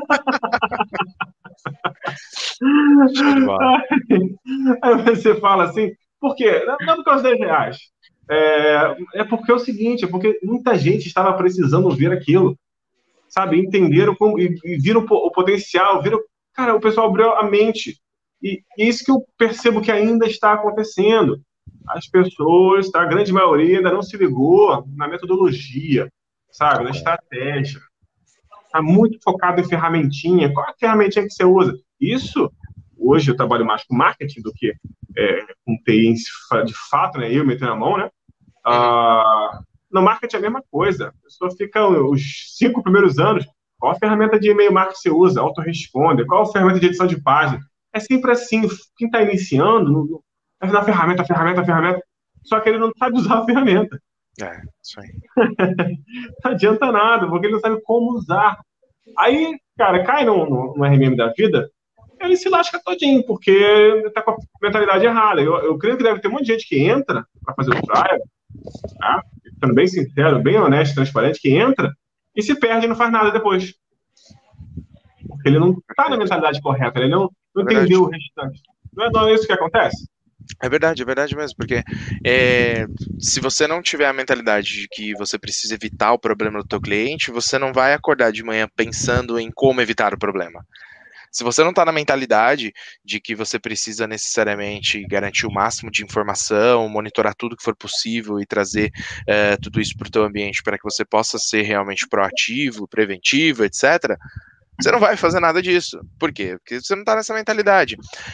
Aí você fala assim, por quê? Não por causa dos dez reais. É, é porque é o seguinte, é porque muita gente estava precisando ver aquilo, sabe? Entenderam como, e, e viram o, o potencial, viram... Cara, o pessoal abriu a mente. E, e isso que eu percebo que ainda está acontecendo. As pessoas, tá, a grande maioria ainda não se ligou na metodologia, sabe? Na estratégia. Está muito focado em ferramentinha. Qual é a ferramentinha que você usa? Isso, hoje eu trabalho mais com marketing do que é, com T I de fato, né? Eu metendo a mão, né? Uhum. Ah, no marketing é a mesma coisa. A pessoa fica os cinco primeiros anos, qual a ferramenta de e-mail marketing você usa? Autoresponder. Qual a ferramenta de edição de página? É sempre assim. Quem está iniciando, no, na ferramenta, ferramenta, ferramenta, só que ele não sabe usar a ferramenta. É, isso aí. Não adianta nada, porque ele não sabe como usar. Aí, cara, cai no, no, no R M M da vida, ele se lasca todinho, porque ele tá com a mentalidade errada. Eu, eu creio que deve ter um monte de gente que entra para fazer o trial, tá? Sendo bem sincero, bem honesto, transparente, que entra e se perde e não faz nada depois. Porque ele não tá na mentalidade correta, ele não, não é entendeu o restante. Não é, não é isso que acontece? É verdade, é verdade mesmo, porque é, se você não tiver a mentalidade de que você precisa evitar o problema do teu cliente, você não vai acordar de manhã pensando em como evitar o problema. Se você não está na mentalidade de que você precisa necessariamente garantir o máximo de informação, monitorar tudo que for possível e trazer é, tudo isso para o teu ambiente para que você possa ser realmente proativo, preventivo, etcétera, você não vai fazer nada disso. Por quê? Porque você não tá nessa mentalidade.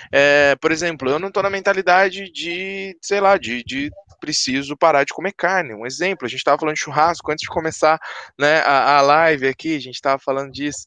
É, por exemplo, eu não tô na mentalidade de, sei lá, de, de preciso parar de comer carne. Um exemplo, a gente tava falando de churrasco antes de começar, né, a, a live aqui, a gente tava falando disso.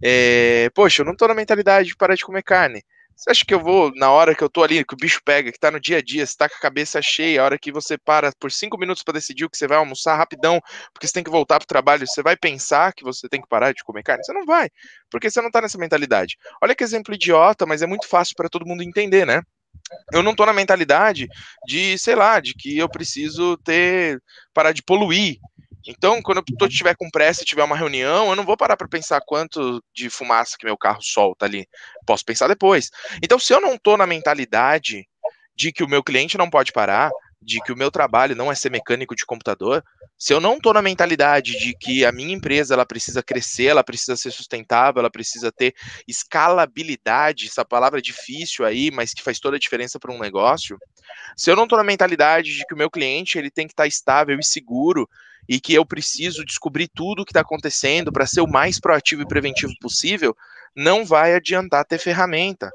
É, poxa, eu não tô na mentalidade de parar de comer carne. Você acha que eu vou, na hora que eu tô ali, que o bicho pega, que tá no dia a dia, você tá com a cabeça cheia, a hora que você para por cinco minutos para decidir o que você vai almoçar rapidão, porque você tem que voltar pro trabalho, você vai pensar que você tem que parar de comer carne? Você não vai, porque você não tá nessa mentalidade. Olha que exemplo idiota, mas é muito fácil para todo mundo entender, né? Eu não tô na mentalidade de, sei lá, de que eu preciso ter, parar de poluir. Então, quando eu estiver com pressa e tiver uma reunião, eu não vou parar para pensar quanto de fumaça que meu carro solta ali. Posso pensar depois. Então, se eu não estou na mentalidade de que o meu cliente não pode parar, de que o meu trabalho não é ser mecânico de computador, se eu não estou na mentalidade de que a minha empresa ela precisa crescer, ela precisa ser sustentável, ela precisa ter escalabilidade, essa palavra difícil aí, mas que faz toda a diferença para um negócio, se eu não estou na mentalidade de que o meu cliente ele tem que estar estável e seguro, e que eu preciso descobrir tudo o que está acontecendo para ser o mais proativo e preventivo possível, não vai adiantar ter ferramenta.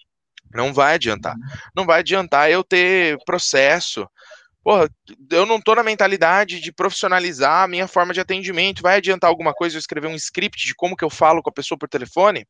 Não vai adiantar. Não vai adiantar eu ter processo. Porra, eu não estou na mentalidade de profissionalizar a minha forma de atendimento. Vai adiantar alguma coisa eu escrever um script de como que eu falo com a pessoa por telefone?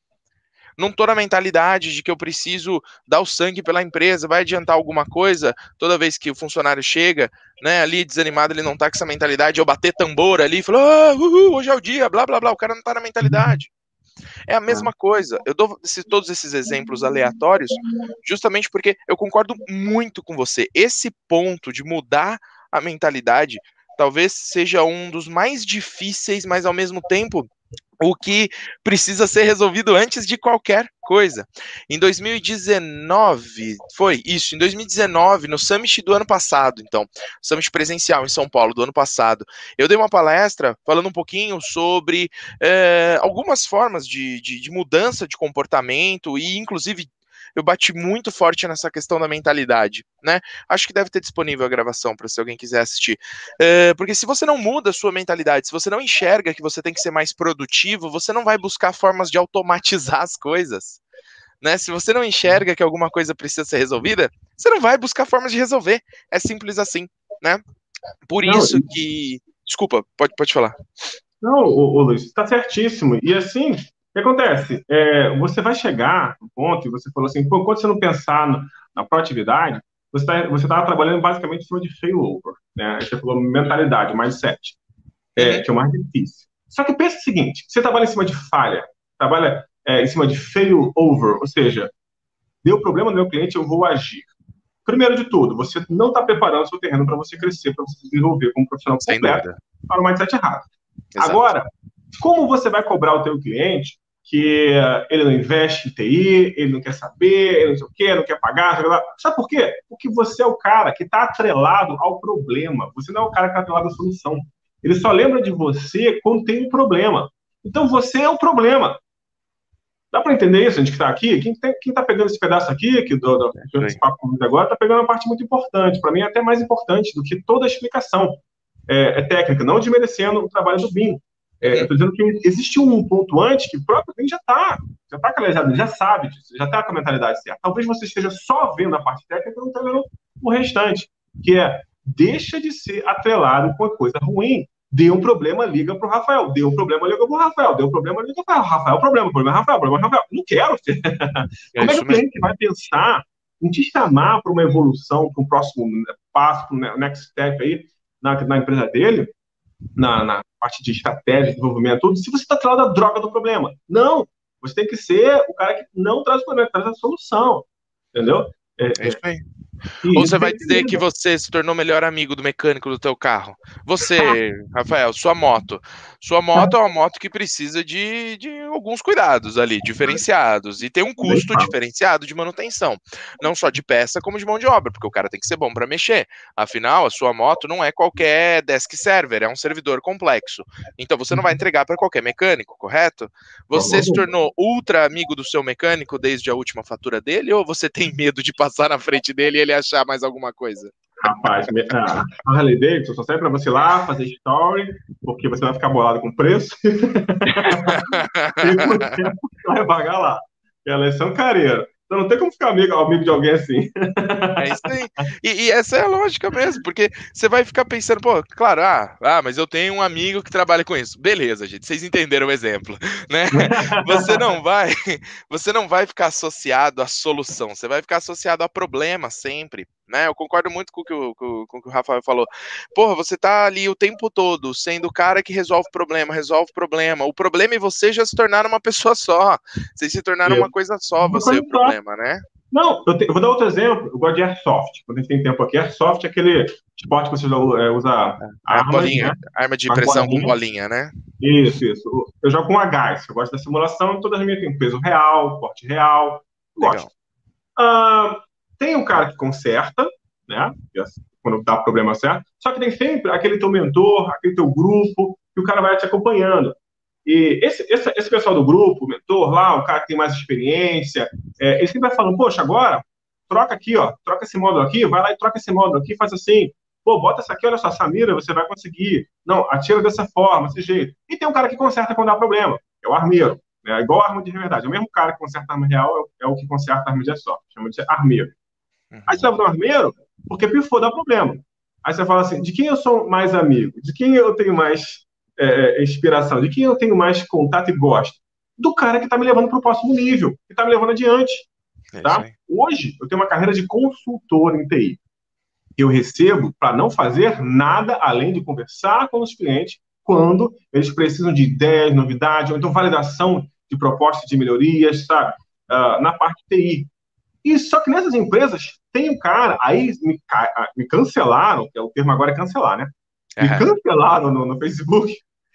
Não estou na mentalidade de que eu preciso dar o sangue pela empresa, vai adiantar alguma coisa toda vez que o funcionário chega, né, ali desanimado, ele não está com essa mentalidade, eu bater tambor ali e falar, ah, uhul, hoje é o dia, blá, blá, blá, o cara não está na mentalidade. É a mesma coisa. Eu dou todos esses exemplos aleatórios justamente porque eu concordo muito com você. Esse ponto de mudar a mentalidade talvez seja um dos mais difíceis, mas ao mesmo tempo o que precisa ser resolvido antes de qualquer coisa. Em dois mil e dezenove, foi isso, em dois mil e dezenove, no Summit do ano passado, então, Summit presencial em São Paulo do ano passado, eu dei uma palestra falando um pouquinho sobre é, algumas formas de, de, de mudança de comportamento e, inclusive, eu bati muito forte nessa questão da mentalidade, né? Acho que deve ter disponível a gravação para se alguém quiser assistir. É, porque se você não muda a sua mentalidade, se você não enxerga que você tem que ser mais produtivo, você não vai buscar formas de automatizar as coisas. Né? Se você não enxerga que alguma coisa precisa ser resolvida, você não vai buscar formas de resolver. É simples assim, né? Por Não, isso que... Desculpa, pode, pode falar. Não, ô, ô, Luiz, está certíssimo. E assim, o que acontece? É, você vai chegar no ponto, e você falou assim, pô, quando você não pensar no- na proatividade, você está você tá trabalhando basicamente em cima de failover, né? Aí você falou mentalidade, mindset, é, Uhum. que é o mais difícil. Só que pensa o seguinte, você trabalha em cima de falha, trabalha é, em cima de failover, ou seja, deu problema no meu cliente, eu vou agir. Primeiro de tudo, você não está preparando o seu terreno para você crescer, para você se desenvolver como profissional Sem completo dúvida. para o mindset errado. Exato. Agora, como você vai cobrar o teu cliente que uh, ele não investe em T I, ele não quer saber, ele não sei o quê, não quer pagar, sei lá. Sabe por quê? Porque você é o cara que está atrelado ao problema. Você não é o cara que está atrelado à solução. Ele só lembra de você quando tem um problema. Então, você é o problema. Dá para entender isso, a gente que está aqui? Quem está pegando esse pedaço aqui, que do, do, do esse papo agora, está pegando uma parte muito importante. Para mim, é até mais importante do que toda a explicação é, é técnica, não desmerecendo o trabalho do B I M. É, eu estou dizendo que existe um ponto antes que o próprio B I M já está já tá calejado, já sabe disso, já está com a mentalidade certa. Talvez você esteja só vendo a parte técnica e não está vendo o restante, que é deixa de ser atrelado com a coisa ruim. Deu um problema, liga para o Rafael. Deu um problema, liga para o Rafael. Deu um problema, liga para o Rafael. Problema, problema, Rafael. Problema, Rafael. Não quero. É Como é que isso o cliente mesmo. vai pensar em te chamar para uma evolução, para um próximo passo, para o next step aí na, na empresa dele, na, na parte de estratégia, desenvolvimento, tudo, se você está atrelado à droga do problema? Não. Você tem que ser o cara que não traz o problema, que traz a solução. Entendeu? É, É isso aí. e Ou isso você vai tem dizer que que você se tornou melhor amigo do mecânico do teu carro? Você, Rafael, sua moto. Sua moto é uma moto que precisa de, de alguns cuidados ali, diferenciados, e tem um custo diferenciado de manutenção. Não só de peça, como de mão de obra, porque o cara tem que ser bom para mexer. Afinal, a sua moto não é qualquer desk server, é um servidor complexo. Então você não vai entregar para qualquer mecânico, correto? Você se tornou ultra amigo do seu mecânico desde a última fatura dele, ou você tem medo de passar na frente dele e ele achar mais alguma coisa? Rapaz, a Harley Davidson só serve para você ir lá fazer story, porque você vai ficar bolado com o preço. E por tempo você vai pagar lá. Elas são careiras. Então não tem como ficar amigo, amigo de alguém assim. É isso aí. E, e essa é a lógica mesmo, porque você vai ficar pensando, pô, claro, ah, ah, mas eu tenho um amigo que trabalha com isso. Beleza, gente, vocês entenderam o exemplo, né? Você não vai, você não vai ficar associado à solução, você vai ficar associado a problema sempre, né? Eu concordo muito com o que o, com, com o que o Rafael falou. Porra, você tá ali o tempo todo sendo o cara que resolve problema, resolve problema. O problema e você já se tornaram uma pessoa só. Vocês se tornaram uma coisa só, Uma você e coisa o só. problema, né? Não, eu, te, eu vou dar outro exemplo. Eu gosto de airsoft. Quando a gente tem tempo aqui, airsoft é aquele esporte que você usa, usa É a armas, bolinha, né? arma de Uma pressão com bolinha. bolinha, né? Isso, isso. Eu jogo com a gás. Eu gosto da simulação. Todas as minhas têm peso real, porte real. Eu Legal. gosto. Ah, tem um cara que conserta, né? Quando dá problema certo. Só que tem sempre aquele teu mentor, aquele teu grupo, que o cara vai te acompanhando. E esse, esse, esse pessoal do grupo, o mentor lá, o cara que tem mais experiência, é, ele sempre vai falando, poxa, agora, troca aqui, ó, troca esse módulo aqui, vai lá e troca esse módulo aqui, faz assim, pô, bota essa aqui, olha só, essa mira, você vai conseguir. Não, atira dessa forma, desse jeito. E tem um cara que conserta quando dá problema, é o armeiro, né? Igual a arma de verdade. É o mesmo cara que conserta a arma real, é o, é o que conserta a arma de airsoft, chama de armeiro. Uhum. Aí você leva no armeiro, porque pifou, dá problema. Aí você fala assim, de quem eu sou mais amigo? De quem eu tenho mais é, inspiração? De quem eu tenho mais contato e gosto? Do cara que está me levando para o próximo nível, que está me levando adiante. É Tá? Hoje, eu tenho uma carreira de consultor em T I. Eu recebo para não fazer nada além de conversar com os clientes quando eles precisam de ideias, novidades, ou então validação de propostas de melhorias, sabe? Uh, na parte de T I. E só que nessas empresas tem um cara, aí me, me cancelaram, que é o termo agora é cancelar, né? Me Uhum. cancelaram no, no Facebook,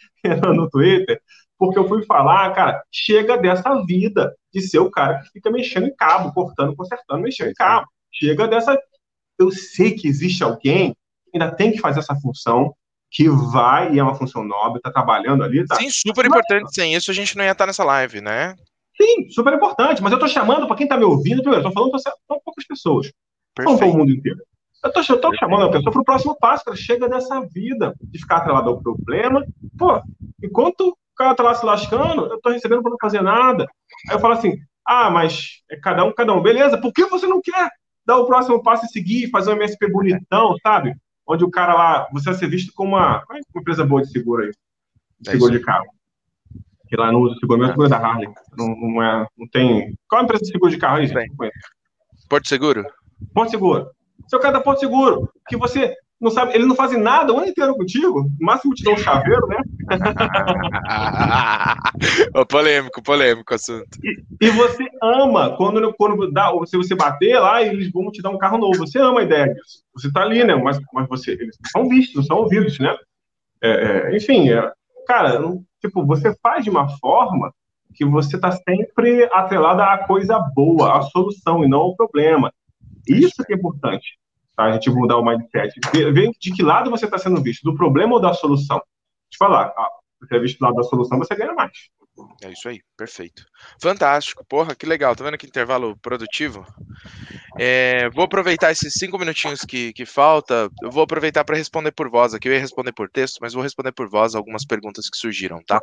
no Twitter, porque eu fui falar, cara, chega dessa vida de ser o cara que fica mexendo em cabo, cortando, consertando, mexendo em cabo. Chega dessa... Eu sei que existe alguém que ainda tem que fazer essa função, que vai, e é uma função nobre, tá trabalhando ali, tá? Sim, super importante. Sem isso a gente não ia estar nessa live, né? Sim, super importante, mas eu tô chamando para quem tá me ouvindo, primeiro, eu tô falando para poucas pessoas, não para o mundo inteiro. Eu tô, eu tô chamando a pessoa para o próximo passo, cara, chega dessa vida de ficar atrelado ao problema. Pô, enquanto o cara tá lá se lascando, eu tô recebendo para não fazer nada. Aí eu falo assim, ah, mas é cada um, cada um. Beleza, por que você não quer dar o próximo passo e seguir, fazer um M S P bonitão, sabe? Onde o cara lá, você vai ser visto como uma, uma empresa boa de seguro aí, de seguro de carro. Que lá não usa seguro, mesmo seguro da Harley. Não, não, é, não tem... Qual é a empresa de seguro de carro aí, gente? Porto Seguro? Porto Seguro. Seu cara da Porto Seguro, que você não sabe, eles não fazem nada o ano inteiro contigo, no máximo te dão um chaveiro, né? oh, polêmico, polêmico assunto. E, e você ama, quando, quando dá, se você bater lá, eles vão te dar um carro novo. Você ama a ideia disso. Você tá ali, né? Mas, mas você, eles são vistos, não são ouvidos, né? É, é, enfim, é, cara, não, tipo, você faz de uma forma que você tá sempre atrelado à coisa boa, à solução, e não ao problema. Isso que é importante, tá? A gente mudar o mindset. Ver, ver de que lado você está sendo visto, do problema ou da solução. Deixa eu falar, ah, se você é visto do lado da solução, você ganha mais. É isso aí, perfeito. Fantástico, porra, que legal. Tá vendo que intervalo produtivo? É, vou aproveitar esses cinco minutinhos que, que falta, eu vou aproveitar para responder por voz aqui. Eu ia responder por texto, mas vou responder por voz algumas perguntas que surgiram, tá?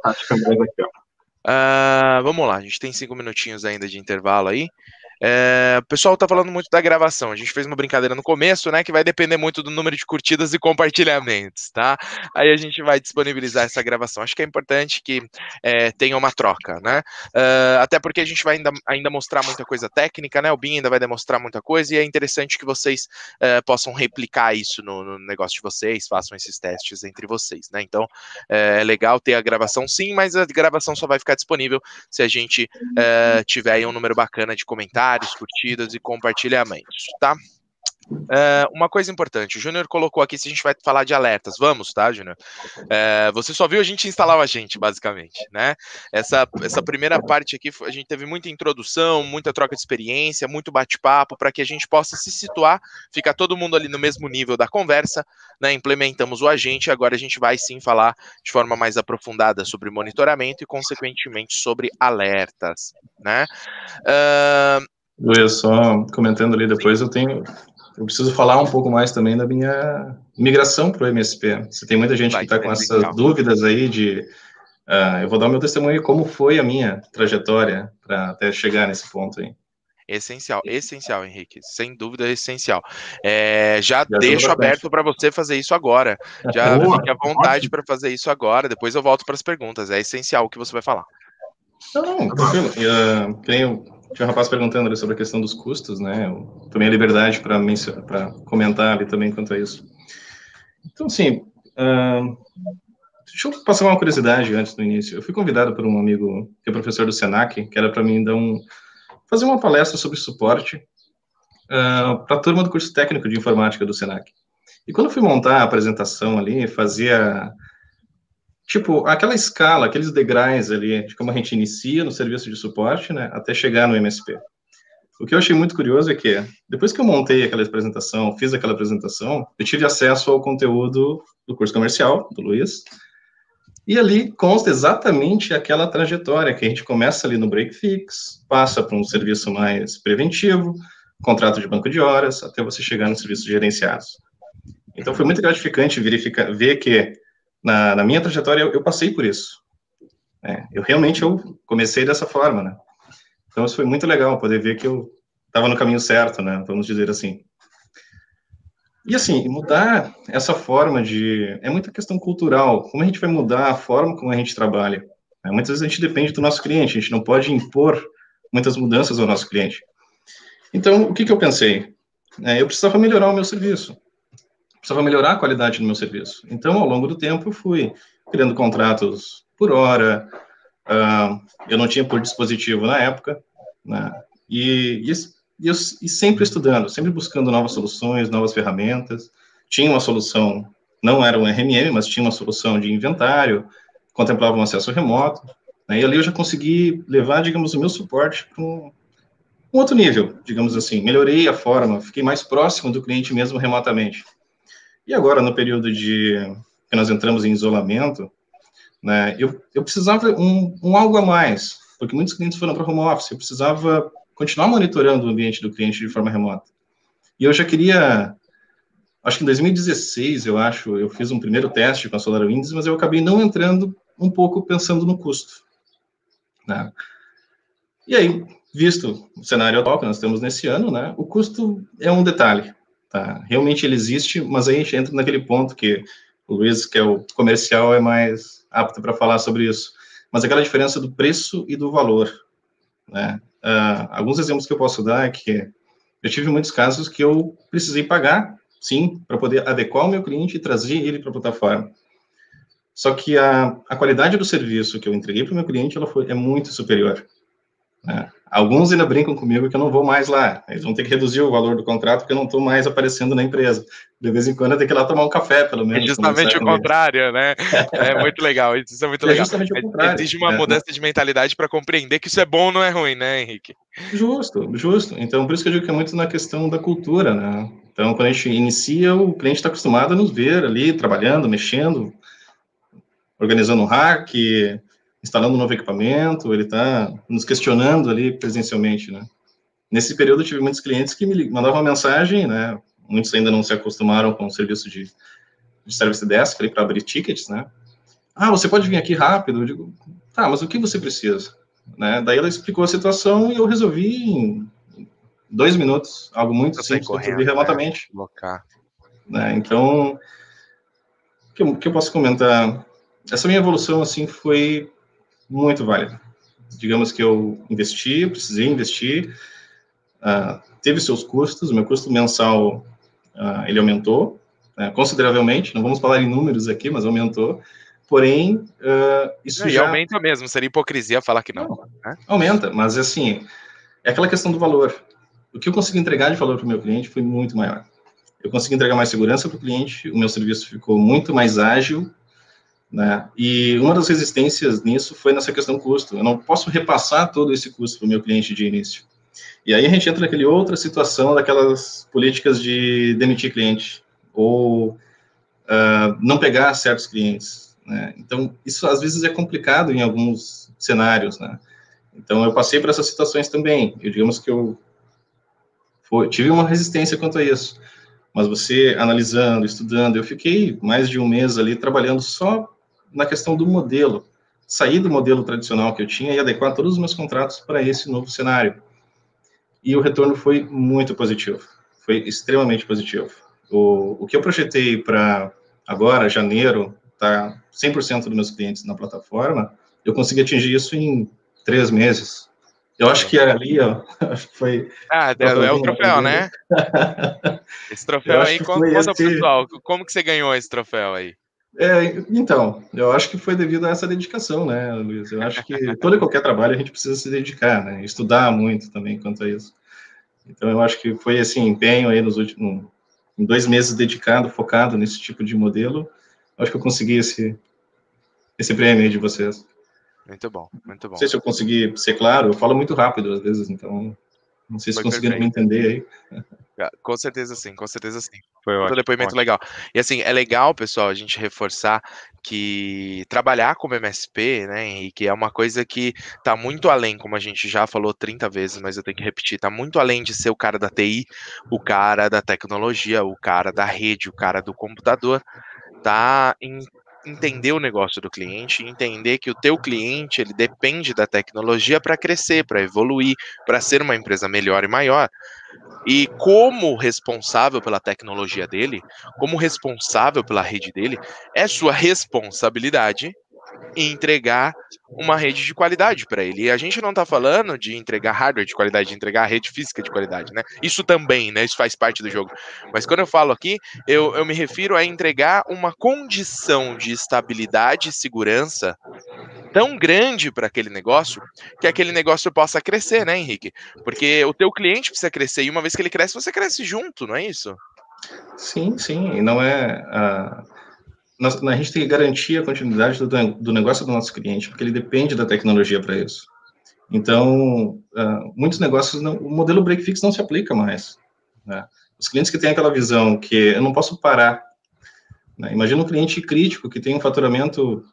Uh, vamos lá, a gente tem cinco minutinhos ainda de intervalo aí. É, o pessoal tá falando muito da gravação. A gente fez uma brincadeira no começo, né? Que vai depender muito do número de curtidas e compartilhamentos, tá? Aí a gente vai disponibilizar essa gravação. Acho que é importante que é, tenha uma troca, né? Uh, até porque a gente vai ainda, ainda mostrar muita coisa técnica, né? O Bin ainda vai demonstrar muita coisa e é interessante que vocês uh, possam replicar isso no, no negócio de vocês, façam esses testes entre vocês, né? Então é legal ter a gravação sim, mas a gravação só vai ficar disponível se a gente uh, tiver aí um número bacana de comentários, curtidas e compartilhamentos, tá? Uh, uma coisa importante, o Júnior colocou aqui se a gente vai falar de alertas. Vamos, tá, Júnior? Uh, você só viu a gente instalar o agente, basicamente, né? Essa, essa primeira parte aqui, a gente teve muita introdução, muita troca de experiência, muito bate-papo, para que a gente possa se situar, ficar todo mundo ali no mesmo nível da conversa, né? Implementamos o agente, agora a gente vai sim falar de forma mais aprofundada sobre monitoramento e, consequentemente, sobre alertas, né? Uh, Luiz, só comentando ali depois, eu tenho... Eu preciso falar um pouco mais também da minha migração para o M S P. Você tem muita gente Vai, que está com essas legal. dúvidas aí de... Uh, eu vou dar o meu testemunho de como foi a minha trajetória para até chegar nesse ponto aí. Essencial, essencial, Henrique. Sem dúvida, essencial. É, já, já deixo aberto para você fazer isso agora. Já Boa, fique à vontade para fazer isso agora. Depois eu volto para as perguntas. É essencial o que você vai falar. Não, tranquilo. Uh, tenho... Tinha um rapaz perguntando ali sobre a questão dos custos, né? Eu tomei a liberdade para para comentar ali também quanto a isso. Então, assim, uh, deixa eu passar uma curiosidade antes do início. Eu fui convidado por um amigo que é professor do Senac, que era para mim dar um, fazer uma palestra sobre suporte uh, para a turma do curso técnico de informática do Senac. E quando eu fui montar a apresentação ali, fazia... Tipo, aquela escala, aqueles degraus ali, de como a gente inicia no serviço de suporte, né, até chegar no M S P. O que eu achei muito curioso é que, depois que eu montei aquela apresentação, fiz aquela apresentação, eu tive acesso ao conteúdo do curso comercial, do Luiz, e ali consta exatamente aquela trajetória, que a gente começa ali no break fix, passa para um serviço mais preventivo, contrato de banco de horas, até você chegar no serviço gerenciados. Então, foi muito gratificante verificar, ver que, Na, na minha trajetória, eu, eu passei por isso. É, eu realmente eu comecei dessa forma, né? Então, isso foi muito legal, poder ver que eu estava no caminho certo, né? Vamos dizer assim. E, assim, mudar essa forma de... É muita questão cultural. Como a gente vai mudar a forma como a gente trabalha? É, muitas vezes a gente depende do nosso cliente, a gente não pode impor muitas mudanças ao nosso cliente. Então, o que, que eu pensei? É, eu precisava melhorar o meu serviço. Precisava melhorar a qualidade do meu serviço. Então, ao longo do tempo, eu fui criando contratos por hora, uh, eu não tinha por dispositivo na época, né? e, e, e, eu, e sempre estudando, sempre buscando novas soluções, novas ferramentas. Tinha uma solução, não era um R M M, mas tinha uma solução de inventário, contemplava um acesso remoto, né? E ali eu já consegui levar, digamos, o meu suporte para um, um outro nível, digamos assim. Melhorei a forma, fiquei mais próximo do cliente mesmo remotamente. E agora, no período de que nós entramos em isolamento, né, eu, eu precisava um, um algo a mais, porque muitos clientes foram para home office, eu precisava continuar monitorando o ambiente do cliente de forma remota. E eu já queria, acho que em dois mil e dezesseis, eu acho, eu fiz um primeiro teste com a SolarWinds, mas eu acabei não entrando um pouco pensando no custo, né? E aí, visto o cenário atual que nós temos nesse ano, né, o custo é um detalhe, tá? Realmente ele existe, mas aí a gente entra naquele ponto que o Luiz, que é o comercial, é mais apto para falar sobre isso. Mas aquela diferença do preço e do valor, né? Uh, alguns exemplos que eu posso dar é que eu tive muitos casos que eu precisei pagar, sim, para poder adequar o meu cliente e trazer ele para a plataforma. Só que a, a qualidade do serviço que eu entreguei para o meu cliente, ela foi, é muito superior, né? Alguns ainda brincam comigo que eu não vou mais lá. Eles vão ter que reduzir o valor do contrato porque eu não estou mais aparecendo na empresa. De vez em quando eu tenho que ir lá tomar um café, pelo menos. É justamente o contrário, né? É muito legal, isso é muito é legal. Justamente o contrário. Exige uma é, mudança de mentalidade para compreender que isso é bom, não é ruim, né, Henrique? Justo, justo. Então, por isso que eu digo que é muito na questão da cultura, né? Então, quando a gente inicia, o cliente está acostumado a nos ver ali, trabalhando, mexendo, organizando um hack, instalando um novo equipamento, ele está nos questionando ali presencialmente, né? Nesse período, eu tive muitos clientes que me mandavam uma mensagem, né? Muitos ainda não se acostumaram com o serviço de, de Service Desk para abrir tickets, né? Ah, você pode vir aqui rápido? Eu digo, tá, mas o que você precisa? Né? Daí ela explicou a situação e eu resolvi em dois minutos, algo muito simples, eu resolvi remotamente. Né? Né? Então, o que, eu, que eu posso comentar? Essa minha evolução, assim, foi muito válida. Digamos que eu investi, eu precisei investir, uh, teve seus custos, o meu custo mensal, uh, ele aumentou, né, consideravelmente, não vamos falar em números aqui, mas aumentou, porém, uh, isso e já... aumenta mesmo, seria hipocrisia falar que não. não né? Aumenta, mas assim, é aquela questão do valor. O que eu consegui entregar de valor para o meu cliente foi muito maior. Eu consegui entregar mais segurança para o cliente, o meu serviço ficou muito mais ágil, né? E uma das resistências nisso foi nessa questão do custo. Eu não posso repassar todo esse custo para o meu cliente de início. E aí a gente entra naquela outra situação daquelas políticas de demitir cliente ou uh, não pegar certos clientes, né? Então, isso às vezes é complicado em alguns cenários, né? Então, eu passei por essas situações também. Eu, digamos que eu foi, tive uma resistência quanto a isso. Mas você analisando, estudando, eu fiquei mais de um mês ali trabalhando só na questão do modelo, sair do modelo tradicional que eu tinha e adequar todos os meus contratos para esse novo cenário. E o retorno foi muito positivo, foi extremamente positivo. O, o que eu projetei para agora, janeiro, tá cem por cento dos meus clientes na plataforma, eu consegui atingir isso em três meses. Eu acho que ali, ó, acho que foi... Ah, é o troféu, né? Esse troféu aí, conta, conta pro pessoal, como que você ganhou esse troféu aí? É, então, eu acho que foi devido a essa dedicação, né, Luiz? Eu acho que todo e qualquer trabalho a gente precisa se dedicar, né? Estudar muito também quanto a isso. Então, eu acho que foi esse empenho aí nos últimos, em dois meses dedicado, focado nesse tipo de modelo, acho que eu consegui esse, esse prêmio aí de vocês. Muito bom, muito bom. Não sei se eu consegui ser claro, eu falo muito rápido às vezes, então não sei se conseguiram me entender aí. Com certeza sim, com certeza sim. Foi ótimo, um depoimento ótimo. legal. E assim, é legal, pessoal, a gente reforçar que trabalhar como M S P, né, Henrique, é uma coisa que tá muito além, como a gente já falou trinta vezes, mas eu tenho que repetir, tá muito além de ser o cara da T I, o cara da tecnologia, o cara da rede, o cara do computador, tá em entender o negócio do cliente, entender que o teu cliente, ele depende da tecnologia para crescer, para evoluir, para ser uma empresa melhor e maior. E como responsável pela tecnologia dele, como responsável pela rede dele, é sua responsabilidade entregar uma rede de qualidade para ele. E a gente não está falando de entregar hardware de qualidade, de entregar a rede física de qualidade, né? Isso também, né? Isso faz parte do jogo. Mas quando eu falo aqui, eu, eu me refiro a entregar uma condição de estabilidade e segurança tão grande para aquele negócio, que aquele negócio possa crescer, né, Henrique? Porque o teu cliente precisa crescer, e uma vez que ele cresce, você cresce junto, não é isso? Sim, sim, e não é... Uh... Nós, a gente tem que garantir a continuidade do, do negócio do nosso cliente, porque ele depende da tecnologia para isso. Então, uh, muitos negócios, não, o modelo break-fix não se aplica mais, né? Os clientes que têm aquela visão que eu não posso parar, né? Imagina um cliente crítico que tem um faturamento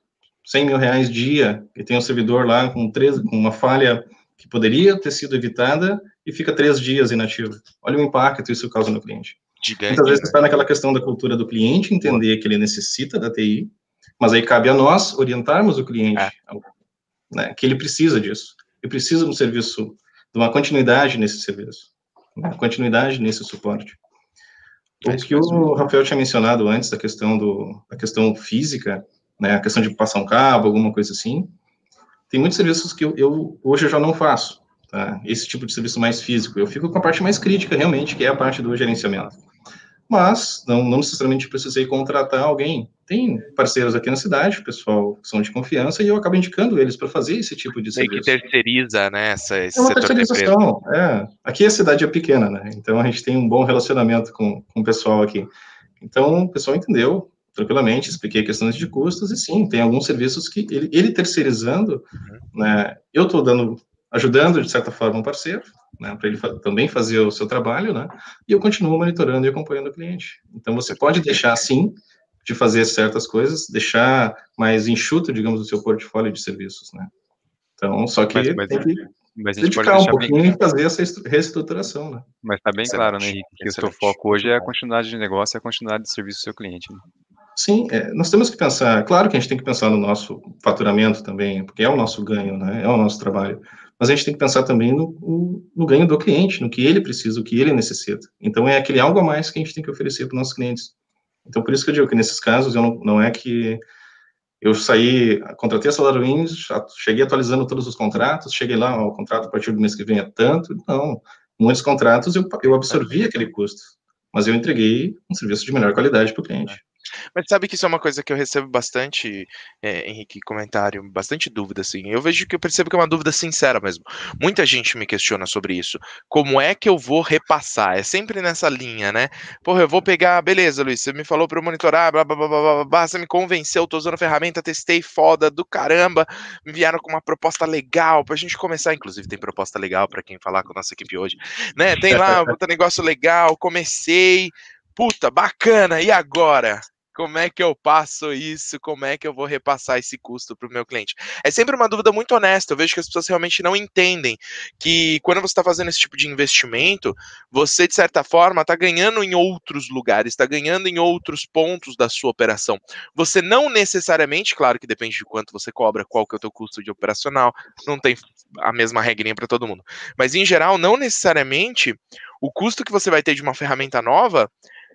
cem mil reais dia, e tem um servidor lá com, três, com uma falha que poderia ter sido evitada e fica três dias inativo. Olha o impacto que isso causa no cliente. Gigante, Muitas vezes né? está naquela questão da cultura do cliente, entender Boa. que ele necessita da T I, mas aí cabe a nós orientarmos o cliente, é. né, que ele precisa disso. Ele precisa de um serviço, de uma continuidade nesse serviço, uma continuidade nesse suporte. O que o Rafael tinha mencionado antes, da questão, do, da questão física, né, a questão de passar um cabo, alguma coisa assim, tem muitos serviços que eu, eu hoje eu já não faço, tá? Esse tipo de serviço mais físico. Eu fico com a parte mais crítica, realmente, que é a parte do gerenciamento. Mas, não, não necessariamente precisei contratar alguém. Tem parceiros aqui na cidade, pessoal que são de confiança, e eu acabo indicando eles para fazer esse tipo de Meio serviço. que terceiriza, né, essa, esse é uma setor terceirização, é. Aqui a cidade é pequena, né, então a gente tem um bom relacionamento com, com o pessoal aqui. Então, o pessoal entendeu tranquilamente, expliquei questões de custos, e sim, tem alguns serviços que ele, ele terceirizando, uhum. né, eu estou dando, ajudando, de certa forma, um parceiro, né, para ele fa também fazer o seu trabalho, né, e eu continuo monitorando e acompanhando o cliente. Então, você pode deixar, sim, de fazer certas coisas, deixar mais enxuto, digamos, o seu portfólio de serviços, né. Então, só que mas, mas, tem que mas dedicar um pouquinho bem... e fazer essa reestruturação, né. Mas está bem claro, né, Henrique, que Excelente. o seu foco hoje é a continuidade de negócio e a continuidade de serviço do seu cliente, né? Sim, é, nós temos que pensar, claro que a gente tem que pensar no nosso faturamento também, porque é o nosso ganho, né, é o nosso trabalho, mas a gente tem que pensar também no, no, no ganho do cliente, no que ele precisa, o que ele necessita. Então, é aquele algo a mais que a gente tem que oferecer para os nossos clientes. Então, por isso que eu digo que nesses casos, eu não, não é que eu saí, contratei a SolarWinds, cheguei atualizando todos os contratos, cheguei lá, ó, o contrato a partir do mês que vem é tanto, não. Muitos contratos eu, eu absorvi aquele custo, mas eu entreguei um serviço de melhor qualidade para o cliente. Mas sabe que isso é uma coisa que eu recebo bastante, é, Henrique, comentário, bastante dúvida, assim. Eu vejo que eu percebo que é uma dúvida sincera mesmo. Muita gente me questiona sobre isso. Como é que eu vou repassar? É sempre nessa linha, né? Porra, eu vou pegar, beleza, Luiz, você me falou para eu monitorar, blá, blá, blá, blá, blá, blá, você me convenceu, tô usando a ferramenta, testei, foda do caramba, me vieram com uma proposta legal pra gente começar, inclusive tem proposta legal para quem falar com a nossa equipe hoje, né? Tem lá, um negócio legal, comecei, puta, bacana, e agora? Como é que eu passo isso? Como é que eu vou repassar esse custo para o meu cliente? É sempre uma dúvida muito honesta. Eu vejo que as pessoas realmente não entendem que quando você está fazendo esse tipo de investimento, você, de certa forma, está ganhando em outros lugares, está ganhando em outros pontos da sua operação. Você não necessariamente, claro que depende de quanto você cobra, qual que é o teu custo de operacional, não tem a mesma regrinha para todo mundo. Mas, em geral, não necessariamente o custo que você vai ter de uma ferramenta nova,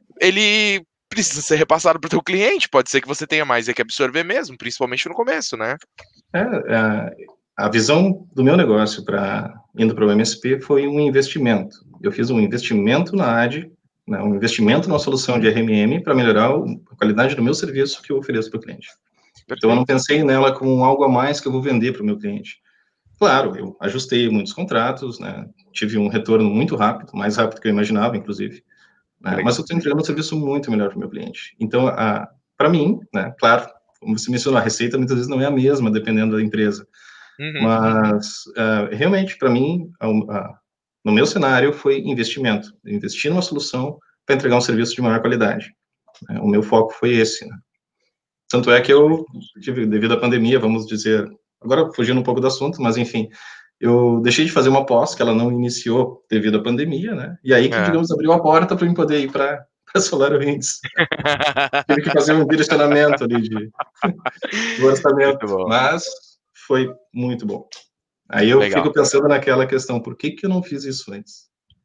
ele precisa ser repassado para o teu cliente, pode ser que você tenha mais é que absorver mesmo, principalmente no começo, né? É, a, a visão do meu negócio para indo para o M S P foi um investimento. Eu fiz um investimento na A D, né, um investimento numa solução de R M M para melhorar a qualidade do meu serviço que eu ofereço para o cliente. Perfeito. Então, eu não pensei nela como algo a mais que eu vou vender para o meu cliente. Claro, eu ajustei muitos contratos, né, tive um retorno muito rápido, mais rápido que eu imaginava, inclusive. Né, mas eu estou entregando um serviço muito melhor para o meu cliente. Então, para mim, né, claro, como você mencionou, a receita muitas vezes não é a mesma, dependendo da empresa. Uhum, mas, uhum. Uh, realmente, para mim, a, a, no meu cenário, foi investimento. Investir numa solução para entregar um serviço de maior qualidade. Né, o meu foco foi esse. Né. Tanto é que eu tive, devido à pandemia, vamos dizer, agora fugindo um pouco do assunto, mas enfim, eu deixei de fazer uma pós, que ela não iniciou devido à pandemia, né? E aí que, é. digamos, abriu a porta para eu poder ir para a SolarWinds. Tive que fazer um direcionamento ali de, de orçamento, mas foi muito bom. Aí eu Legal. fico pensando naquela questão, por que, que eu não fiz isso antes?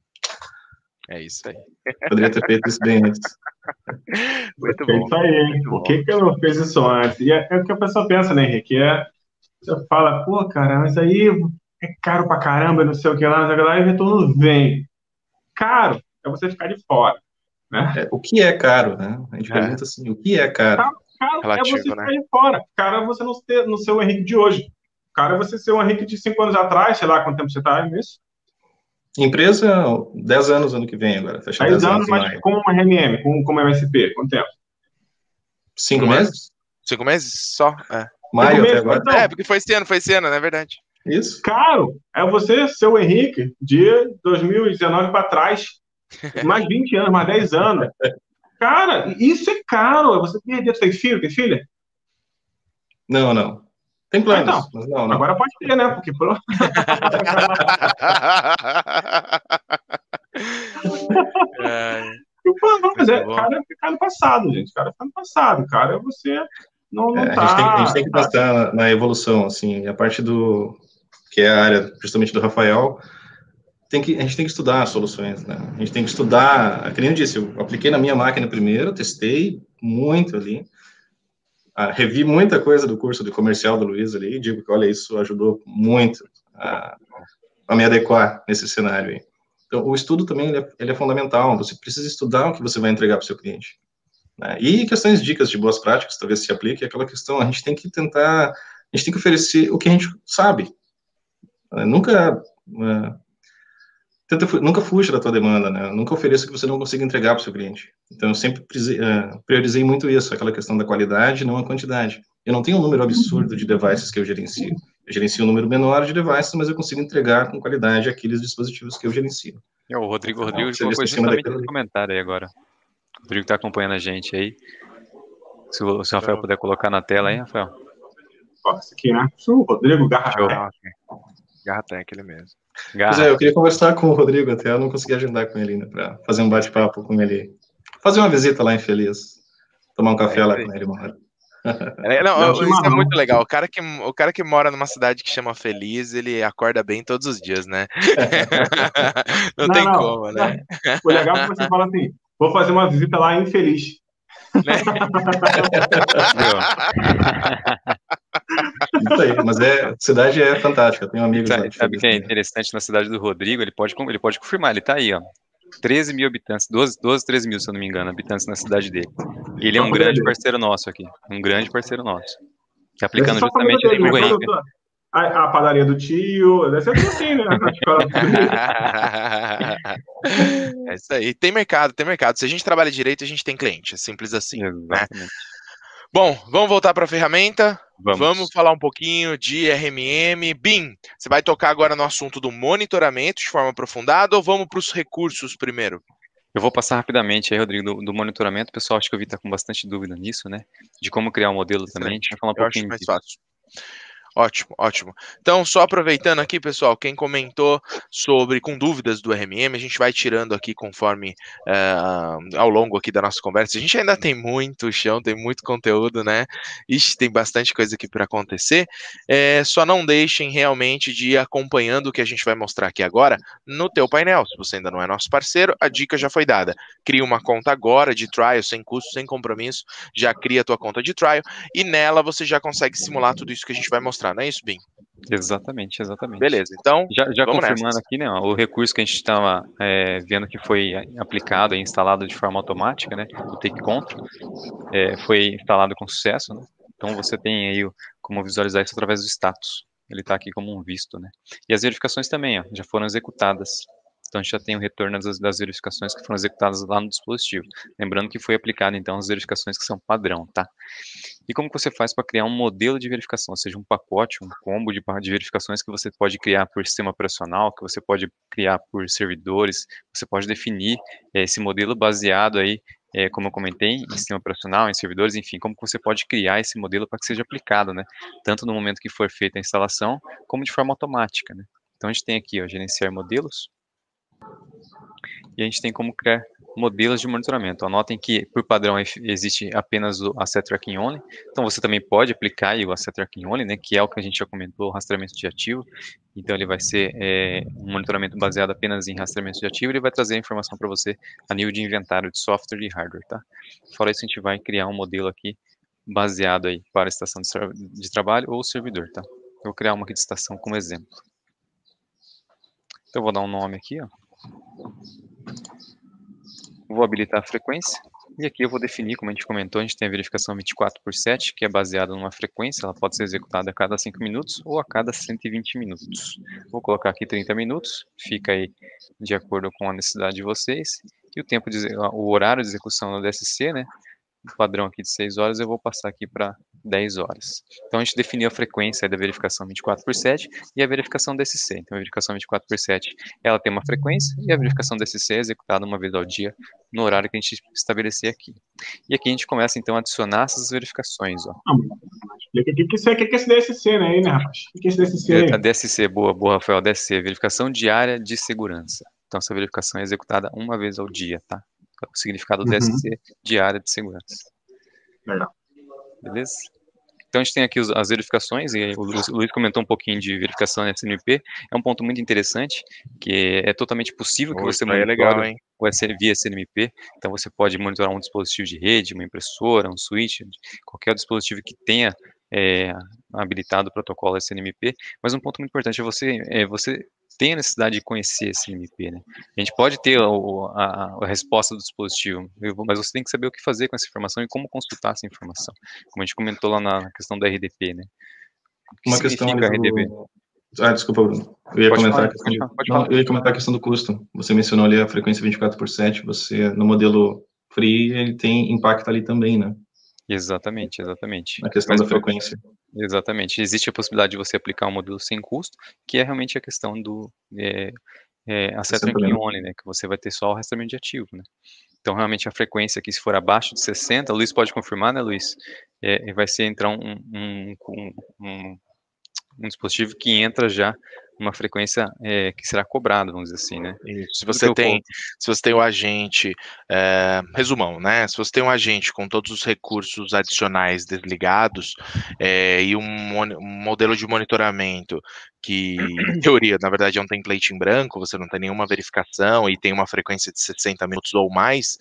É isso aí. Poderia ter feito isso bem antes. Muito bom. É isso aí. Por que, que eu não fiz isso antes? E é, é o que a pessoa pensa, né, Henrique? É, você fala, pô, cara, mas aí é caro pra caramba, não sei o que lá, não sei o que lá, e o retorno vem. Caro é você ficar de fora, né? É, o que é caro, né? A gente é. pergunta assim, o que é caro? Caro, caro Relativo, é você ficar né? de fora. Caro é você não ser, não ser o Henrique de hoje. Caro é você ser o Henrique de cinco anos atrás, sei lá quanto tempo você tá nisso. Empresa, dez anos ano que vem agora. Fecha dez anos, mas com uma R M M, com, com uma M S P, quanto tempo? Cinco meses? Cinco meses só? É. Maio meses, até agora. Não. É, porque foi esse ano, foi esse ano, não é verdade? Isso. Caro é você ser o Henrique de dois mil e dezenove para trás. Mais vinte anos, mais dez anos. Cara, isso é caro. É você perder. Tem filho? Tem filha? Não, não. Tem Ah, planos, então, mas não, não. agora pode ter, né? Porque pronto. É, Pô, não, mas muito é, bom. cara, ficar no passado, gente. Cara, ficar no passado. Cara, você não, É, não a gente tem, a gente tá, tem que sabe? pensar na, na evolução, assim, a parte do, que é a área justamente do Rafael, tem que, a gente tem que estudar as soluções, né? A gente tem que estudar, que nem eu disse, eu apliquei na minha máquina primeiro, testei muito ali, ah, revi muita coisa do curso de comercial do Luiz ali, e digo que, olha, isso ajudou muito a, a me adequar nesse cenário aí. Então, o estudo também, ele é, ele é fundamental, você precisa estudar o que você vai entregar para o seu cliente. Né? E questões, dicas de boas práticas, talvez se aplique, é aquela questão, a gente tem que tentar, a gente tem que oferecer o que a gente sabe. Né? Nunca... Uh, Tenta, nunca fuja da tua demanda, né? Nunca ofereça o que você não consiga entregar para o seu cliente. Então, eu sempre uh, priorizei muito isso, aquela questão da qualidade, não a quantidade. Eu não tenho um número absurdo de devices que eu gerencio. Eu gerencio um número menor de devices, mas eu consigo entregar com qualidade aqueles dispositivos que eu gerencio. É, o Rodrigo, o Rodrigo Você colocou em cima justamente daquilo esse ali. comentário aí agora. O Rodrigo está acompanhando a gente aí. Se o, se o Rafael Show. puder colocar na tela aí, Rafael. Ó, esse aqui, né? O Rodrigo Show. Garra. Ah, ok. Garratec, ele mesmo. Pois Garra. é, eu queria conversar com o Rodrigo até, eu não consegui agendar com ele ainda, para fazer um bate-papo com ele. Fazer uma visita lá em Feliz. Tomar um É café isso lá aí. com ele uma hora. É, Não não, te isso é não. muito legal. O cara, que, o cara que mora numa cidade que chama Feliz, ele acorda bem todos os dias, né? Não Não, tem não. como, né? O legal é que você fala assim, vou fazer uma visita lá infeliz. Né? Viu? Isso aí, mas é, a cidade é fantástica, eu tenho E amigos tá- lá e de sabe o Feliz que é também. interessante na cidade do Rodrigo? Ele pode, ele pode confirmar, ele tá aí, ó. treze mil habitantes, doze, doze, treze mil, se eu não me engano, habitantes na cidade dele. E ele é Só um a família grande dele. parceiro nosso aqui. Um grande parceiro nosso. Tá Deve ser aplicando só a família justamente esse dele, né? Google Cadê Henrique. a, a, a padaria do tio? Deve ser tudo assim, né? A escola do É isso aí. Tem mercado, tem mercado. Se a gente trabalha direito, a gente tem cliente. É simples assim, né? Exatamente. Bom, vamos voltar para a ferramenta. Vamos Vamos. falar um pouquinho de R M M. Bim, você vai tocar agora no assunto do monitoramento de forma aprofundada ou vamos para os recursos primeiro? Eu vou passar rapidamente aí, Rodrigo, do, do monitoramento. Pessoal, acho que eu vi tá com bastante dúvida nisso, né? De como criar um modelo também. A gente vai falar um Eu acho pouquinho mais disso. fácil. Ótimo, ótimo. Então, só aproveitando aqui, pessoal, quem comentou sobre, com dúvidas do R M M, a gente vai tirando aqui conforme uh, ao longo aqui da nossa conversa. A gente ainda tem muito chão, tem muito conteúdo, né? Ixi, tem bastante coisa aqui para acontecer. É, só não deixem realmente de ir acompanhando o que a gente vai mostrar aqui agora no teu painel. Se você ainda não é nosso parceiro, a dica já foi dada. Cria uma conta agora de trial, sem custo, sem compromisso. Já cria a tua conta de trial e nela você já consegue simular tudo isso que a gente vai mostrar. Não é isso, Bim? Exatamente, exatamente. Beleza, então Já, já vamos confirmando nessa. aqui, né, ó, o recurso que a gente estava é, vendo que foi aplicado e instalado de forma automática, né, o Take Control, é, foi instalado com sucesso, né? Então você tem aí o- como visualizar isso através do status. Ele está aqui como um visto, né? E as verificações também, ó, já foram executadas. Então a gente já tem o retorno das, das verificações que foram executadas lá no dispositivo. Lembrando que foi aplicado então as verificações que são padrão, tá? E como que você faz para criar um modelo de verificação, ou seja, um pacote, um combo de, de verificações que você pode criar por sistema operacional, que você pode criar por servidores, você pode definir eh, esse modelo baseado aí, eh, como eu comentei, em sistema operacional, em servidores, enfim, como que você pode criar esse modelo para que seja aplicado, né? Tanto no momento que for feita a instalação, como de forma automática, né? Então a gente tem aqui, ó, gerenciar modelos, e a gente tem como criar modelos de monitoramento. Anotem que, por padrão, existe apenas o Asset Tracking Only. Então, você também pode aplicar aí o Asset Tracking Only, né, que é o que a gente já comentou, o rastreamento de ativo. Então, ele vai ser é, um monitoramento baseado apenas em rastreamento de ativo. Ele vai trazer a informação para você a nível de inventário de software e hardware, tá? Fora isso, a gente vai criar um modelo aqui baseado aí para a estação de, tra de trabalho ou servidor, tá? Eu vou criar uma aqui de estação como exemplo. Então, eu vou dar um nome aqui, ó. Vou habilitar a frequência, e aqui eu vou definir, como a gente comentou, a gente tem a verificação vinte e quatro por sete, que é baseada numa frequência, ela pode ser executada a cada cinco minutos ou a cada cento e vinte minutos. Vou colocar aqui trinta minutos, fica aí de acordo com a necessidade de vocês, e o tempo de, o horário de execução do D S C, né, o padrão aqui de seis horas, eu vou passar aqui para dez horas. Então a gente definiu a frequência da verificação vinte e quatro por sete e a verificação D S C. Então a verificação vinte e quatro por sete, ela tem uma frequência e a verificação D S C é executada uma vez ao dia no horário que a gente estabelecer aqui. E aqui a gente começa então a adicionar essas verificações, ó. Ah, explica o que que isso é, o que que é esse D S C, né, aí, né, rapaz? O que que é esse D S C aí? A D S C, boa, boa, Rafael, D S C, verificação diária de segurança. Então essa verificação é executada uma vez ao dia, tá? O significado do Uhum. D S C, diária de segurança. Legal. Beleza? Então a gente tem aqui os, as verificações, e o Luiz, o Luiz comentou um pouquinho de verificação S N M P, é um ponto muito interessante, que é totalmente possível que Pô, você isso aí é monitore legal, hein? o S N via S N M P, então você pode monitorar um dispositivo de rede, uma impressora, um switch, qualquer dispositivo que tenha é, habilitado o protocolo S N M P, mas um ponto muito importante é você, é, você tem a necessidade de conhecer S N M P, né? A gente pode ter o, a, a resposta do dispositivo, mas você tem que saber o que fazer com essa informação e como consultar essa informação, como a gente comentou lá na questão da R D P, né? O que Uma questão ali significa R D P? do... Ah, desculpa, Bruno. Eu ia Pode comentar falar, a questão pode de... falar, pode Não, falar. eu ia comentar a questão do custo. Você mencionou ali a frequência vinte e quatro por sete, você, no modelo free, ele tem impacto ali também, né? Exatamente, exatamente. Na questão Mas, da frequência. exatamente. Existe a possibilidade de você aplicar um modelo sem custo, que é realmente a questão do é, é, a set ranking only, né? Que você vai ter só o rastreamento de ativo, né? Então, realmente, a frequência aqui, se for abaixo de sessenta, o Luiz pode confirmar, né, Luiz? É, vai ser entrar um, um, um, um, um dispositivo que entra já numa frequência é, que será cobrada, vamos dizer assim, né? Isso. Se Tudo que você eu tem, coloco- se você tem o agente, é, resumão, né? Se você tem um agente com todos os recursos adicionais desligados é, e um, mon- um modelo de monitoramento que, em teoria, na verdade é um template em branco, você não tem nenhuma verificação e tem uma frequência de sessenta minutos ou mais,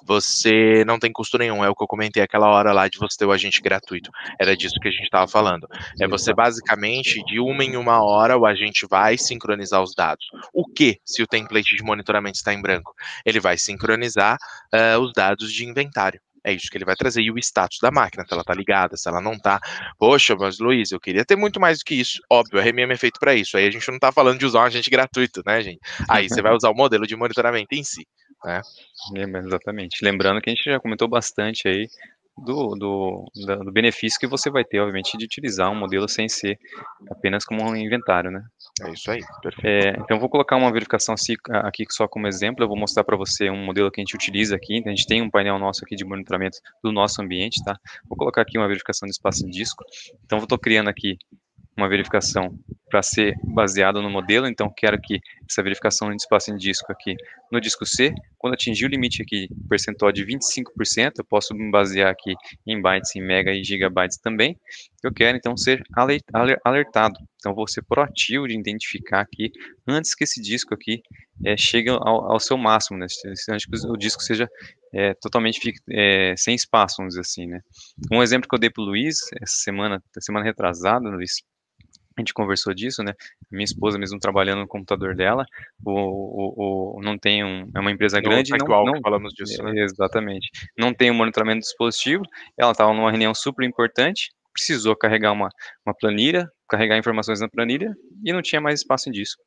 você não tem custo nenhum. É o que eu comentei aquela hora lá de você ter o agente gratuito. Era disso que a gente estava falando. É você basicamente, de uma em uma hora, o agente vai sincronizar os dados. O que, se o template de monitoramento está em branco? Ele vai sincronizar uh, os dados de inventário. É isso que ele vai trazer. E o status da máquina, se ela tá ligada, se ela não tá. Poxa, mas Luiz, eu queria ter muito mais do que isso. Óbvio, a R M M é feito para isso. Aí a gente não tá falando de usar um agente gratuito, né, gente? Aí você vai usar o modelo de monitoramento em si, né? É, exatamente. Lembrando que a gente já comentou bastante aí do, do, da- do benefício que você vai ter, obviamente, de utilizar um modelo sem ser apenas como um inventário, né? É isso aí, perfeito. É, então, eu vou colocar uma verificação ci- aqui só como exemplo. Eu vou mostrar para você um modelo que a gente utiliza aqui. Então, a gente tem um painel nosso aqui de monitoramento do nosso ambiente, tá? Vou colocar aqui uma verificação de espaço em disco. Então, eu estou criando aqui uma verificação para ser baseada no modelo. Então, quero que essa verificação de espaço em disco aqui no disco C, quando atingir o limite aqui percentual de vinte e cinco por cento, eu posso me basear aqui em bytes, em mega e gigabytes também. Eu quero, então, ser aler- aler- alertado. Então, vou ser proativo de identificar aqui, antes que esse disco aqui é, chegue ao, ao seu máximo, né? Antes que o disco seja é, totalmente fique, é, sem espaço, vamos dizer assim, né? Um exemplo que eu dei para o Luiz, essa semana, semana retrasada, Luiz, a gente conversou disso, né? Minha esposa mesmo trabalhando no computador dela, o, o, o não tem um, é uma empresa No grande, não, Tyqual não, que falamos disso, né? exatamente, não tem o monitoramento do dispositivo. Ela estava numa reunião super importante, precisou carregar uma, uma planilha, carregar informações na planilha e não tinha mais espaço em disco.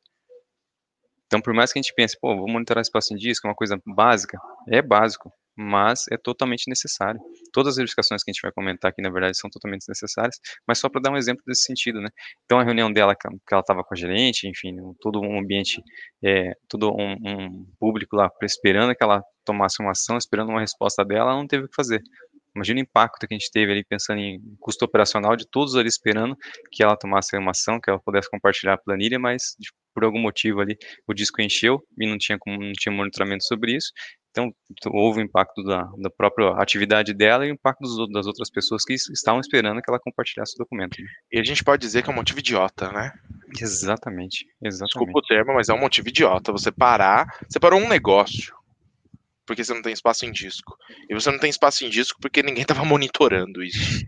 Então, por mais que a gente pense, pô, vou monitorar espaço em disco, é uma coisa básica, é básico, mas é totalmente necessário. Todas as verificações que a gente vai comentar aqui, na verdade, são totalmente necessárias, mas só para dar um exemplo desse sentido, né? Então, a reunião dela, que ela estava com a gerente, enfim, todo um ambiente, é, todo um, um público lá esperando que ela tomasse uma ação, esperando uma resposta dela, ela não teve o que fazer. Imagina o impacto que a gente teve ali pensando em custo operacional de todos ali esperando que ela tomasse uma ação, que ela pudesse compartilhar a planilha, mas de, por algum motivo ali o disco encheu e não tinha como, não tinha monitoramento sobre isso. Então houve o impacto da, da própria atividade dela e o impacto dos, das outras pessoas que estavam esperando que ela compartilhasse o documento. Né? E a gente pode dizer que é um motivo idiota, né? Exatamente, exatamente. Desculpa o termo, mas é um motivo idiota. Você parar, você parou um negócio porque você não tem espaço em disco. E você não tem espaço em disco porque ninguém estava monitorando isso.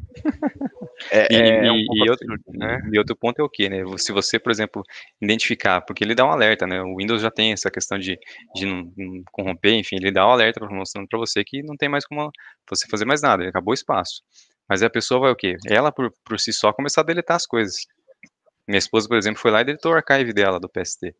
É, e, é, é um e, pouco e, outro, absurdo, né? e outro ponto é o que, né? Se você, por exemplo, identificar, porque ele dá um alerta, né? O Windows já tem essa questão de, de não, não corromper, enfim, ele dá um alerta mostrando para você que não tem mais como você fazer mais nada, acabou o espaço. Mas a pessoa vai o quê? Ela, por, por si só, começar a deletar as coisas. Minha esposa, por exemplo, foi lá e deletou o archive dela do P S T.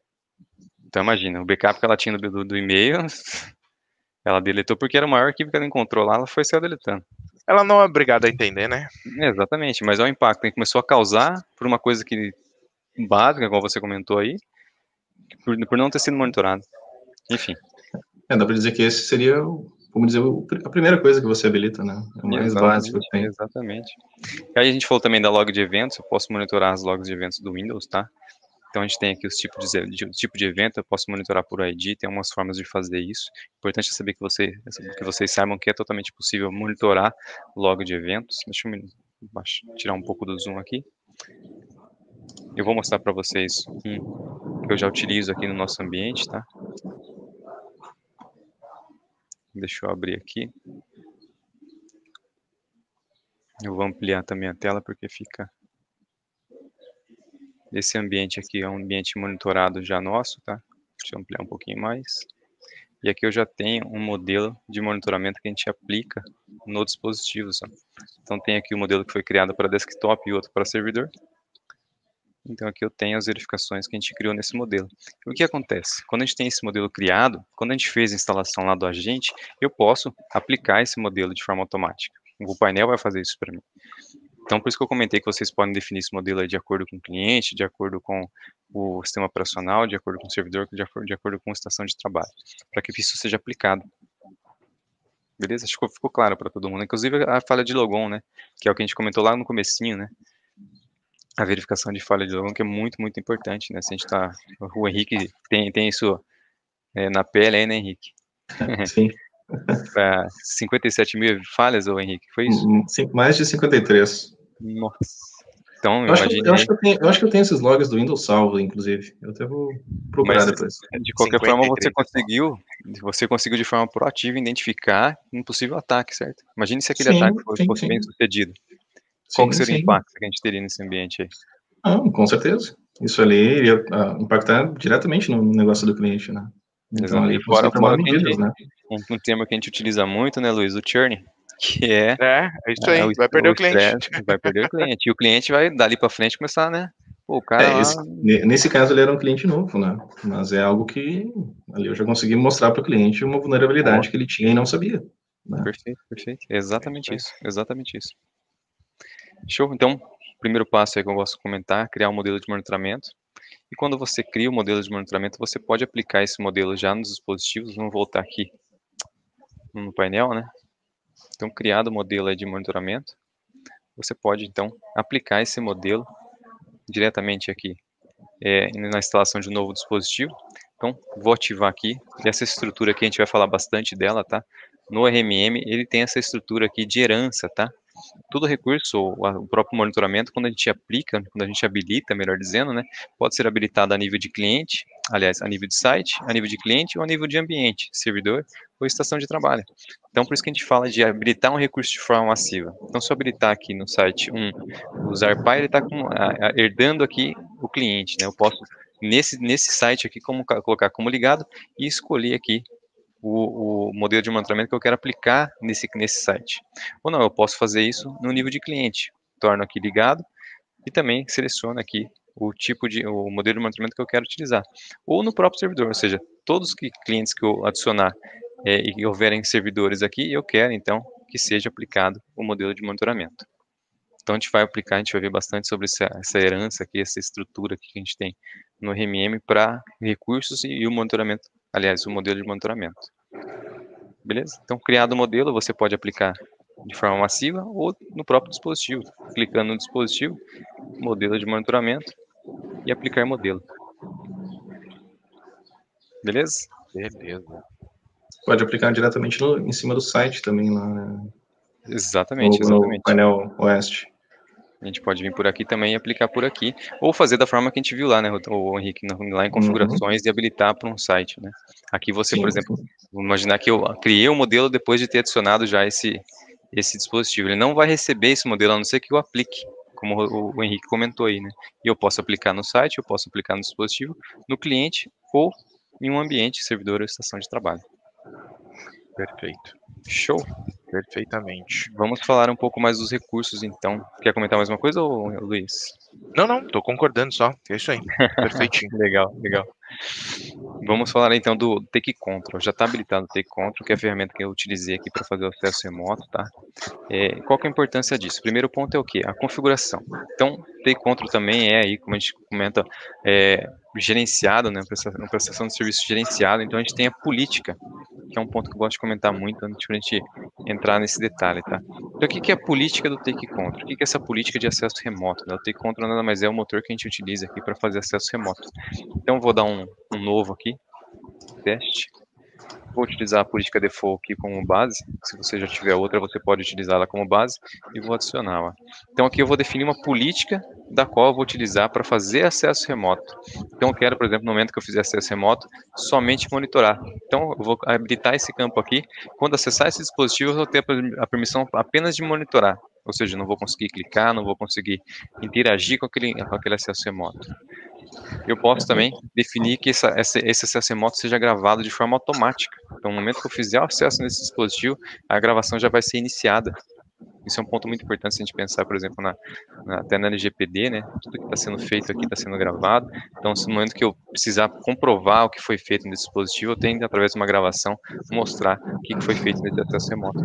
Então, imagina, o backup que ela tinha do, do e-mail, ela deletou porque era o maior arquivo que ela encontrou lá, ela foi saiu deletando. ela não é obrigada a entender, né? Exatamente, mas é o impacto que começou a causar por uma coisa que básica, como você comentou aí, por, por não ter sido monitorado. Enfim. É, dá para dizer que esse seria, como dizer, a primeira coisa que você habilita, né? É o mais básico que tem. Exatamente. E aí a gente falou também da log de eventos, eu posso monitorar as logs de eventos do Windows, tá? Então a gente tem aqui os tipos de, de, tipo de evento, eu posso monitorar por I D, tem algumas formas de fazer isso. Importante é saber que, você, que vocês saibam que é totalmente possível monitorar log de eventos. Deixa eu me, tirar um pouco do zoom aqui. Eu vou mostrar para vocês um que eu já utilizo aqui no nosso ambiente, tá? Deixa eu abrir aqui. Eu vou ampliar também a tela porque fica... Esse ambiente aqui é um ambiente monitorado já nosso, tá? Deixa eu ampliar um pouquinho mais. E aqui eu já tenho um modelo de monitoramento que a gente aplica no dispositivo. Ó. Então tem aqui o um modelo que foi criado para desktop e outro para servidor. Então aqui eu tenho as verificações que a gente criou nesse modelo. E o que acontece? Quando a gente tem esse modelo criado, quando a gente fez a instalação lá do agente, eu posso aplicar esse modelo de forma automática. O painel vai fazer isso para mim. Então, por isso que eu comentei que vocês podem definir esse modelo aí de acordo com o cliente, de acordo com o sistema operacional, de acordo com o servidor, de acordo, de acordo com a estação de trabalho, para que isso seja aplicado. Beleza? Acho que ficou claro para todo mundo. Inclusive a falha de logon, né? Que é o que a gente comentou lá no comecinho, né? A verificação de falha de logon, que é muito, muito importante, né? Se a gente tá... O Henrique tem, tem isso é, na pele aí, né, Henrique? Sim. Para cinquenta e sete mil falhas, ô Henrique, foi isso? Sim, mais de cinquenta e três. Nossa. Então, eu, acho que, eu, acho que eu, tenho, eu acho que eu tenho esses logs do Windows salvo, inclusive. Eu até vou procurar Mas, depois. De qualquer forma, você conseguiu, você conseguiu de forma proativa identificar um possível ataque, certo? Imagine se aquele sim, ataque fosse, sim, fosse sim. bem sucedido. Qual sim, que seria o impacto que a gente teria nesse ambiente aí? Ah, com certeza. Isso ali iria uh, impactar diretamente no negócio do cliente, né? Então, ali fora, fora medidas, gente, né? Um, um termo que a gente utiliza muito, né, Luiz? O churn, que é... É, é isso aí, é, o, vai perder o, o cliente. Vai perder o cliente. E o cliente vai, dali para frente, começar, né? Pô, o cara é, lá... esse, nesse caso, ele era um cliente novo, né? Mas é algo que ali eu já consegui mostrar para o cliente uma vulnerabilidade oh. que ele tinha e não sabia. Né? Perfeito, perfeito. Exatamente é. isso, exatamente isso. Show? Então, primeiro passo aí que eu gosto de comentar, criar um modelo de monitoramento. E quando você cria o um modelo de monitoramento, você pode aplicar esse modelo já nos dispositivos. Vamos voltar aqui no painel, né? Então, criado o modelo aí de monitoramento, você pode, então, aplicar esse modelo diretamente aqui é, na instalação de um novo dispositivo. Então, vou ativar aqui. E essa estrutura aqui, a gente vai falar bastante dela, tá? No R M M, ele tem essa estrutura aqui de herança, tá? Todo recurso, o próprio monitoramento, quando a gente aplica, quando a gente habilita, melhor dizendo, né, pode ser habilitado a nível de cliente, aliás, a nível de site, a nível de cliente ou a nível de ambiente, servidor ou estação de trabalho. Então, por isso que a gente fala de habilitar um recurso de forma massiva. Então, se eu habilitar aqui no site um, o Zarpy, ele está herdando aqui o cliente, né, eu posso, nesse, nesse site aqui, como, colocar como ligado e escolher aqui O, o modelo de monitoramento que eu quero aplicar nesse, nesse site. Ou não, eu posso fazer isso no nível de cliente. Torno aqui ligado e também seleciono aqui o tipo de, o modelo de monitoramento que eu quero utilizar. Ou no próprio servidor, ou seja, todos os clientes que eu adicionar é, e que houverem servidores aqui, eu quero então que seja aplicado o modelo de monitoramento. Então a gente vai aplicar, a gente vai ver bastante sobre essa, essa herança aqui, essa estrutura aqui que a gente tem no R M M para recursos e, e o monitoramento, aliás, o modelo de monitoramento. Beleza? Então, criado o modelo, você pode aplicar de forma massiva ou no próprio dispositivo. Clicando no dispositivo, modelo de monitoramento e aplicar modelo. Beleza? Beleza. Pode aplicar diretamente no, em cima do site também, lá, né? Exatamente, no, exatamente. No painel oeste. A gente pode vir por aqui também e aplicar por aqui, ou fazer da forma que a gente viu lá, né, o Henrique, lá em configurações uhum. e habilitar para um site, né. Aqui você, sim, por exemplo, sim. Vou imaginar que eu criei o um modelo depois de ter adicionado já esse, esse dispositivo. Ele não vai receber esse modelo, a não ser que eu aplique, como o, o Henrique comentou aí, né. E eu posso aplicar no site, eu posso aplicar no dispositivo, no cliente ou em um ambiente, servidor ou estação de trabalho. Perfeito. Show. Perfeitamente. Vamos falar um pouco mais dos recursos, então. Quer comentar mais uma coisa, ou, Luiz? Não, não, tô concordando só. É isso aí. Perfeitinho. Legal, legal. Vamos falar então do Take Control. Já está habilitado o Take Control, que é a ferramenta que eu utilizei aqui para fazer o acesso remoto, tá? É, qual que é a importância disso? O primeiro ponto é o quê? A configuração. Então, Take Control também é aí, como a gente comenta, é, gerenciado, né? Uma prestação de serviço gerenciada. Então, a gente tem a política, que é um ponto que eu gosto de comentar muito antes de a gente entrar nesse detalhe, tá? Então, o que que é a política do Take Control? O que que é essa política de acesso remoto, né? O Take Control nada mais é o motor que a gente utiliza aqui para fazer acesso remoto. Então, vou dar um, um novo aqui, teste. Vou utilizar a política default aqui como base. Se você já tiver outra, você pode utilizá-la como base e vou adicioná-la. Então aqui eu vou definir uma política da qual eu vou utilizar para fazer acesso remoto. Então eu quero, por exemplo, no momento que eu fizer acesso remoto, somente monitorar. Então eu vou habilitar esse campo aqui. Quando acessar esse dispositivo, eu vou ter a permissão apenas de monitorar. Ou seja, não vou conseguir clicar, não vou conseguir interagir com aquele, com aquele acesso remoto. Eu posso também definir que essa, essa, esse acesso remoto seja gravado de forma automática. Então, no momento que eu fizer o acesso nesse dispositivo, a gravação já vai ser iniciada. Isso é um ponto muito importante se a gente pensar, por exemplo, na, na, até na L G P D, né? Tudo que está sendo feito aqui está sendo gravado. Então, no momento que eu precisar comprovar o que foi feito nesse dispositivo, eu tenho, através de uma gravação, mostrar o que foi feito nesse acesso remoto.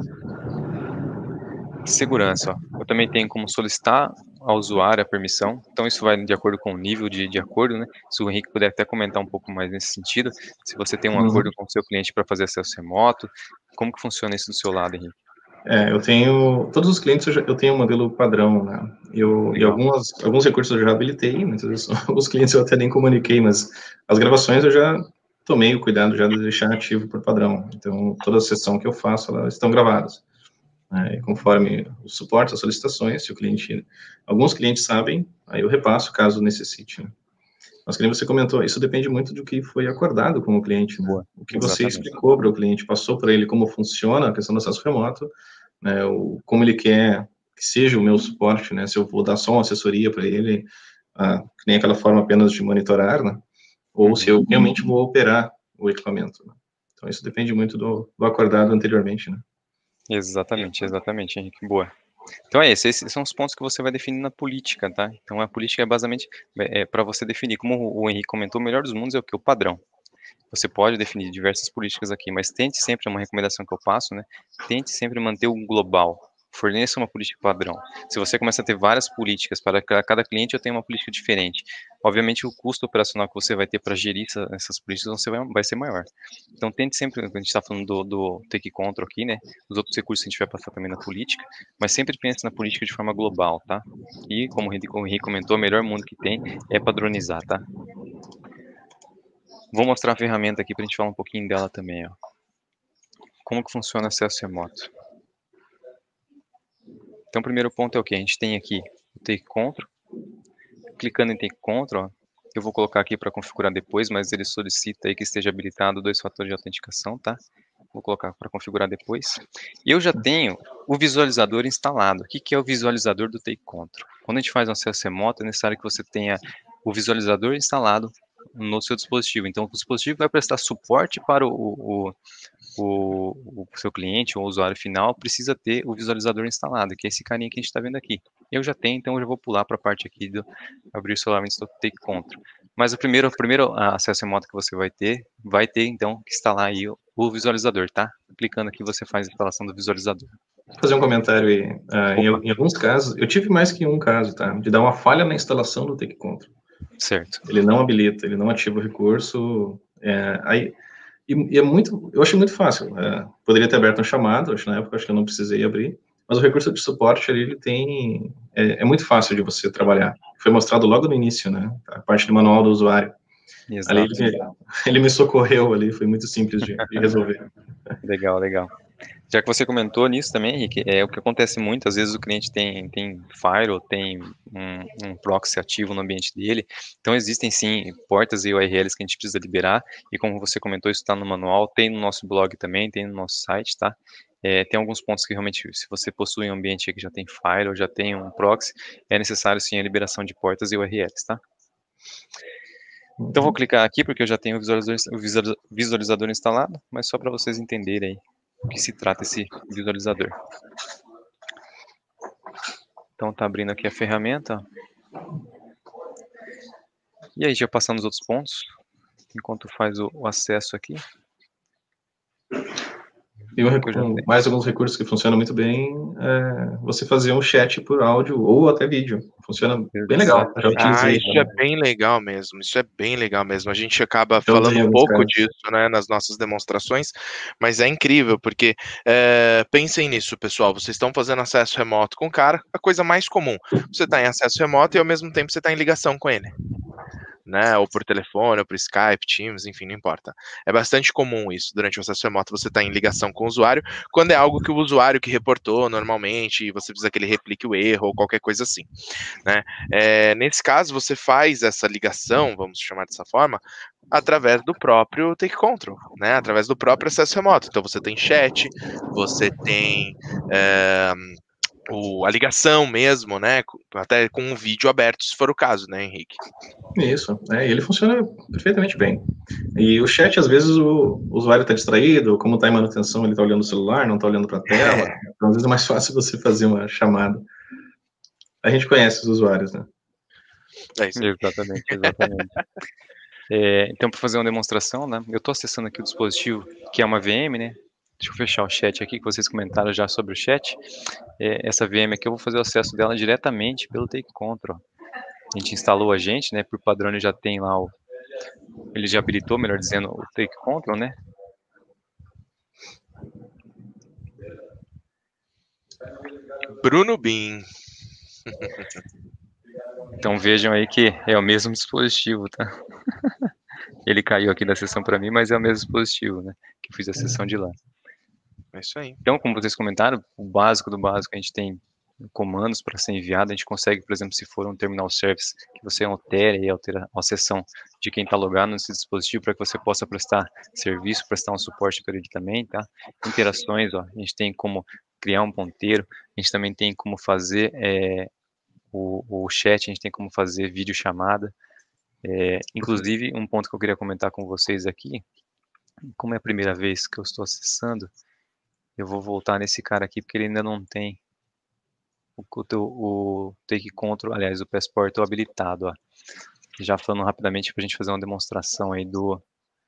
Segurança, ó. Eu também tenho como solicitar ao usuário a permissão, então isso vai de acordo com o nível de, de acordo, né? Se o Henrique puder até comentar um pouco mais nesse sentido, se você tem um Uhum. acordo com o seu cliente para fazer acesso remoto, como que funciona isso do seu lado, Henrique? É, eu tenho, todos os clientes eu, já, eu tenho um modelo padrão, né? Eu, e algumas, alguns recursos eu já habilitei, muitas vezes alguns clientes eu até nem comuniquei, mas as gravações eu já tomei o cuidado já de deixar ativo por padrão. Então, toda a sessão que eu faço, elas estão gravadas. Né? Conforme o suporte, as solicitações, se o cliente, alguns clientes sabem, aí eu repasso caso necessite. Né? Mas, como você comentou, isso depende muito do que foi acordado com o cliente, né? Boa, O que exatamente. você explicou para o cliente, passou para ele como funciona a questão do acesso remoto, né? O, como ele quer que seja o meu suporte, né? Se eu vou dar só uma assessoria para ele, ah, que nem aquela forma apenas de monitorar, né? Ou Uhum. se eu realmente vou operar o equipamento. Né? Então, isso depende muito do, do acordado anteriormente, né? Exatamente, exatamente, Henrique, boa. Então é esse, esses são os pontos que você vai definir na política, tá? Então a política é basicamente é, para você definir, como o Henrique comentou, o melhor dos mundos é o que? O padrão. Você pode definir diversas políticas aqui, mas tente sempre, é uma recomendação que eu passo, né? Tente sempre manter o global. Forneça uma política padrão. Se você começa a ter várias políticas, para cada cliente eu tenho uma política diferente. Obviamente o custo operacional que você vai ter para gerir essa, essas políticas vai, vai ser maior. Então tente sempre, a gente está falando do, do Take Control aqui, né? Os outros recursos a gente vai passar também na política, mas sempre pense na política de forma global, tá? E como o Henrique comentou, o melhor mundo que tem é padronizar, tá? Vou mostrar a ferramenta aqui para a gente falar um pouquinho dela também, ó. Como que funciona o acesso remoto? Então, o primeiro ponto é o que? A gente tem aqui o Take Control. Clicando em Take Control, ó, eu vou colocar aqui para configurar depois, mas ele solicita aí que esteja habilitado dois fatores de autenticação, tá? Vou colocar para configurar depois. E eu já tenho o visualizador instalado. O que que é o visualizador do Take Control? Quando a gente faz um acesso remoto, é necessário que você tenha o visualizador instalado no seu dispositivo. Então, o dispositivo vai prestar suporte para o, o, o, o seu cliente ou usuário final, precisa ter o visualizador instalado, que é esse carinha que a gente está vendo aqui. Eu já tenho, então eu já vou pular para a parte aqui do abrir solarmente do Take Control. Mas o primeiro, o primeiro acesso remoto que você vai ter, vai ter então que instalar aí o, o visualizador, tá? Clicando aqui você faz a instalação do visualizador. Vou fazer um comentário aí. Uh, em, em alguns casos, eu tive mais que um caso, tá? De dar uma falha na instalação do Take Control. Certo. Ele não habilita, ele não ativa o recurso. É, aí, e, e é muito, eu achei muito fácil. É, poderia ter aberto um chamado, acho na época acho que eu não precisei abrir. Mas o recurso de suporte ali, ele tem, é, é muito fácil de você trabalhar. Foi mostrado logo no início, né? A parte do manual do usuário. Exato. Ali ele, ele me socorreu ali, foi muito simples de, de resolver. Legal, legal. Já que você comentou nisso também, Henrique, é o que acontece muito, às vezes o cliente tem, tem firewall, tem um, um proxy ativo no ambiente dele, então existem sim portas e U R Ls que a gente precisa liberar, e como você comentou, isso está no manual, tem no nosso blog também, tem no nosso site, tá? É, tem alguns pontos que realmente, se você possui um ambiente que já tem firewall, já tem um proxy, é necessário sim a liberação de portas e U R Ls, tá? Então vou clicar aqui porque eu já tenho o visualizador, o visualizador instalado, mas só para vocês entenderem aí o que se trata esse visualizador. Então tá abrindo aqui a ferramenta. E aí já passando os outros pontos. enquanto faz o, o acesso aqui. E um, mais alguns recursos que funcionam muito bem é você fazer um chat por áudio ou até vídeo. Funciona bem legal. Já Ah, utilizei. isso é bem legal mesmo. Isso é bem legal mesmo. A gente acaba Já falando usei um alguns pouco casos. disso, né, nas nossas demonstrações, mas é incrível, porque é, pensem nisso, pessoal. Vocês estão fazendo acesso remoto com o cara, a coisa mais comum. Você está em acesso remoto e ao mesmo tempo você está em ligação com ele, né? Ou por telefone, ou por Skype, Teams, enfim, não importa. É bastante comum isso. Durante o acesso remoto você está em ligação com o usuário, quando é algo que o usuário que reportou normalmente, e você precisa que ele replique o erro ou qualquer coisa assim, né? É, nesse caso, você faz essa ligação, vamos chamar dessa forma, através do próprio Take Control, né? Através do próprio acesso remoto. Então você tem chat, você tem é, o, a ligação mesmo, né? Até com um vídeo aberto, se for o caso, né, Henrique? Isso, é, e ele funciona perfeitamente bem. E o chat, às vezes, o, o usuário está distraído, como está em manutenção, ele está olhando o celular, não está olhando para a tela. É. Então, às vezes é mais fácil você fazer uma chamada. A gente conhece os usuários, né? É isso. Exatamente, exatamente. É, então, para fazer uma demonstração, né? Eu estou acessando aqui o dispositivo, que é uma V M, né? Deixa eu fechar o chat aqui, que vocês comentaram já sobre o chat. É, essa V M aqui, eu vou fazer o acesso dela diretamente pelo Take Control. A gente instalou a gente, né? Por padrão, ele já tem lá o... Ele já habilitou, melhor dizendo, o Take Control, né? Bruno Bin. Então vejam aí que é o mesmo dispositivo, tá? Ele caiu aqui da sessão para mim, mas é o mesmo dispositivo, né? Que eu fiz a sessão de lá. É isso aí. Então, como vocês comentaram, o básico do básico, a gente tem comandos para ser enviado, a gente consegue, por exemplo, se for um terminal service, que você altere e altera a sessão de quem está logado nesse dispositivo para que você possa prestar serviço, prestar um suporte para ele também, tá? Interações, ó, a gente tem como criar um ponteiro, a gente também tem como fazer é, o, o chat, a gente tem como fazer videochamada, é, inclusive um ponto que eu queria comentar com vocês aqui, como é a primeira vez que eu estou acessando, eu vou voltar nesse cara aqui porque ele ainda não tem o, o, o Take Control, aliás, o Passport habilitado, ó. Já falando rapidamente para a gente fazer uma demonstração aí do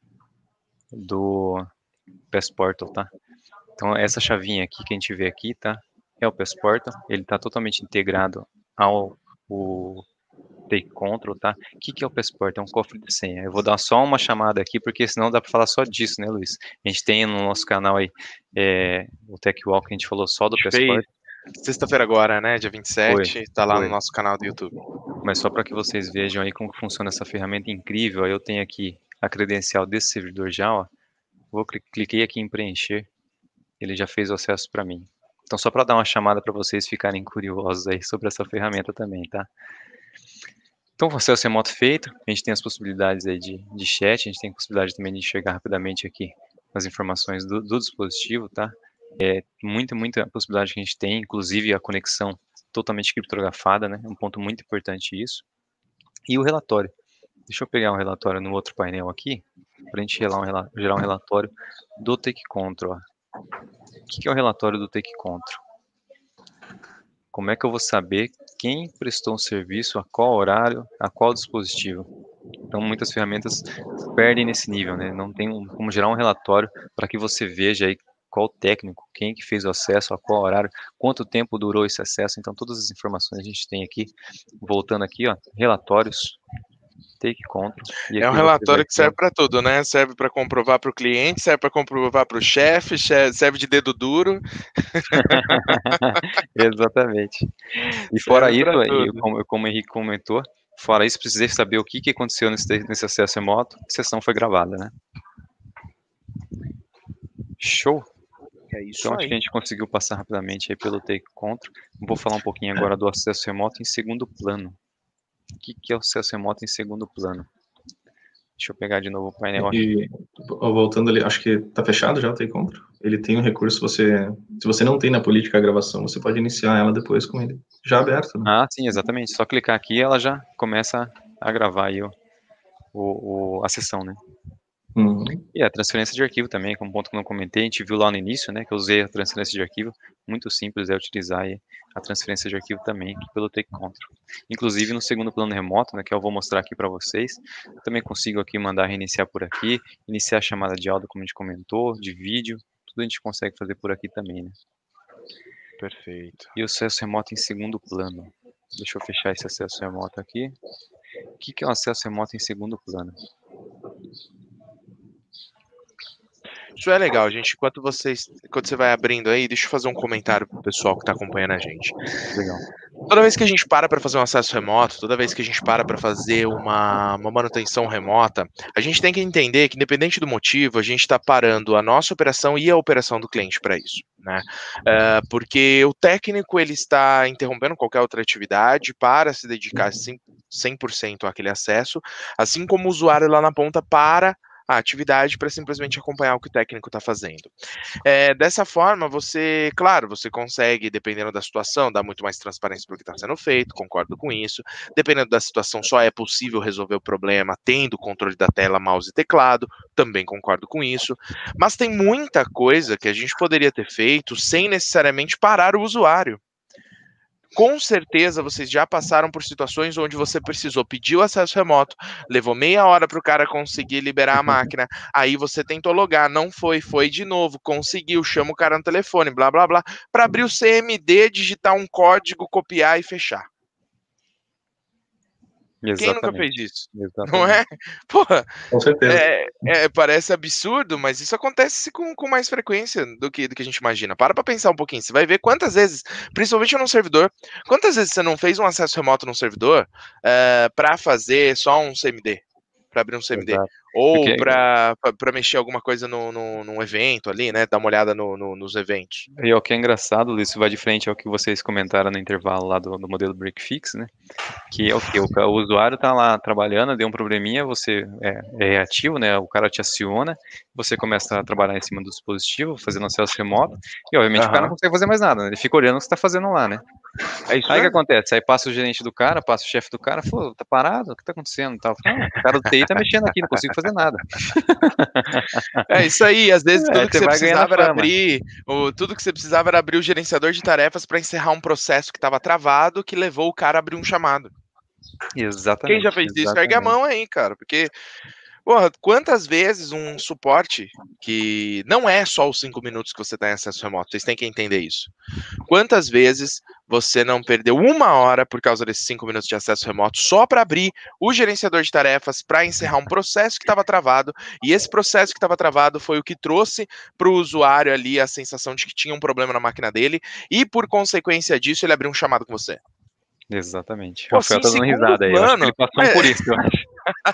do Passport, tá? Então essa chavinha aqui que a gente vê aqui, tá? É o Passport, ele está totalmente integrado ao o Take Control, tá? O que, que é o Passport? É um cofre de senha. Eu vou dar só uma chamada aqui, porque senão dá para falar só disso, né, Luiz? A gente tem no nosso canal aí é, o Tech Walk, a gente falou só do Passport. Sexta-feira agora, né? Dia vinte e sete, Foi, tá lá foi. no nosso canal do YouTube. Mas só para que vocês vejam aí como funciona essa ferramenta incrível, eu tenho aqui a credencial desse servidor já, ó. Vou cliquei aqui em preencher, ele já fez o acesso para mim. Então só para dar uma chamada para vocês ficarem curiosos aí sobre essa ferramenta também, tá? Então, o acesso remoto feito, a gente tem as possibilidades aí de, de chat, a gente tem a possibilidade também de enxergar rapidamente aqui as informações do, do dispositivo, tá? É muita, muita possibilidade que a gente tem, inclusive a conexão totalmente criptografada, né? É um ponto muito importante isso. E o relatório. Deixa eu pegar um relatório no outro painel aqui, para a gente gerar um, gerar um relatório do Take Control. Ó. O que é o relatório do Take Control? Como é que eu vou saber quem prestou um serviço, a qual horário, a qual dispositivo? Então, muitas ferramentas perdem nesse nível, né? Não tem um, como gerar um relatório para que você veja aí qual técnico, quem que fez o acesso, a qual horário, quanto tempo durou esse acesso. Então, todas as informações a gente tem aqui. Voltando aqui, ó, relatórios, Take Control. E é um relatório que serve para tudo, né? Serve para comprovar para o cliente, serve para comprovar para o chefe, serve de dedo duro. Exatamente. E fora isso, e como, como o Henrique comentou, fora isso, precisei saber o que, que aconteceu nesse, nesse acesso remoto. A sessão foi gravada, né? Show! É isso então, aí. acho que a gente conseguiu passar rapidamente aí pelo Take Control. Vou falar um pouquinho agora do acesso remoto em segundo plano. O que, que é o acesso remoto em segundo plano? Deixa eu pegar de novo o painel aqui. E, voltando ali, acho que está fechado já o Take Control. Ele tem um recurso, você, se você não tem na política a gravação, você pode iniciar ela depois com ele já aberto. Né? Ah, sim, exatamente. Só clicar aqui e ela já começa a gravar aí o, o, o, a sessão, né? Uhum. E a transferência de arquivo também, que é um ponto que eu não comentei, a gente viu lá no início, né, que eu usei a transferência de arquivo, muito simples é utilizar aí a transferência de arquivo também aqui pelo Take Control. Inclusive no segundo plano remoto, né, que eu vou mostrar aqui para vocês, eu também consigo aqui mandar reiniciar por aqui, iniciar a chamada de áudio, como a gente comentou, de vídeo, tudo a gente consegue fazer por aqui também, né. Perfeito. E o acesso remoto em segundo plano. Deixa eu fechar esse acesso remoto aqui. O que que é um acesso remoto em segundo plano? Isso é legal, gente. Enquanto vocês, enquanto você vai abrindo aí, deixa eu fazer um comentário pro pessoal que está acompanhando a gente. Legal. Toda vez que a gente para para fazer um acesso remoto, toda vez que a gente para para fazer uma, uma manutenção remota, a gente tem que entender que, independente do motivo, a gente está parando a nossa operação e a operação do cliente para isso, né? Uh, porque o técnico ele está interrompendo qualquer outra atividade para se dedicar cem por cento àquele acesso, assim como o usuário lá na ponta para a atividade para simplesmente acompanhar o que o técnico está fazendo. É, dessa forma, você, claro, você consegue, dependendo da situação, dar muito mais transparência para o que está sendo feito, concordo com isso. Dependendo da situação, só é possível resolver o problema tendo controle da tela, mouse e teclado, também concordo com isso. Mas tem muita coisa que a gente poderia ter feito sem necessariamente parar o usuário. Com certeza vocês já passaram por situações onde você precisou pedir o acesso remoto, levou meia hora para o cara conseguir liberar a máquina, aí você tentou logar, não foi, foi de novo, conseguiu, chama o cara no telefone, blá blá blá, para abrir o C M D, digitar um código, copiar e fechar. Exatamente. Quem nunca fez isso? Exatamente. Não é? Porra, Com certeza. é, é, parece absurdo, mas isso acontece com, com mais frequência do que, do que a gente imagina. Para pra pensar um pouquinho, você vai ver quantas vezes, principalmente num servidor, quantas vezes você não fez um acesso remoto num servidor é, para fazer só um C M D, para abrir um C M D, Exato. ou Porque- para mexer alguma coisa no, no, num evento ali, né, dar uma olhada no, no, nos eventos. E o que é engraçado, isso vai de frente ao que vocês comentaram no intervalo lá do, do modelo Break Fix, né? Que é o que? O, ca- o usuário tá lá trabalhando, deu um probleminha, você é, é reativo, né? O cara te aciona, você começa a trabalhar em cima do dispositivo, fazendo acesso remoto, e obviamente o cara não Aham. consegue fazer mais nada, né? Ele fica olhando o que você tá fazendo lá, né? É isso Aí o que mesmo. acontece? Aí passa o gerente do cara, passa o chefe do cara, falou, tá parado? O que tá acontecendo? Tal. Ah, o cara do T I tá mexendo aqui, não consigo fazer nada. É isso aí, às vezes É, tudo que você você vai ganhando precisava era fama. abrir, o, tudo que você precisava era abrir o gerenciador de tarefas para encerrar um processo que estava travado, que levou o cara a abrir um chamado. Exatamente. Quem já fez isso, ergue a exatamente. mão aí, cara, porque, porra, quantas vezes um suporte, que não é só os cinco minutos que você tem acesso remoto, vocês têm que entender isso. Quantas vezes você não perdeu uma hora por causa desses cinco minutos de acesso remoto só para abrir o gerenciador de tarefas para encerrar um processo que estava travado, e esse processo que estava travado foi o que trouxe para o usuário ali a sensação de que tinha um problema na máquina dele, e por consequência disso ele abriu um chamado com você. Exatamente. Pô, O Rafael assim, tá dando segundo risada aí. Eu acho que plano, ele passou mas- por isso, eu acho.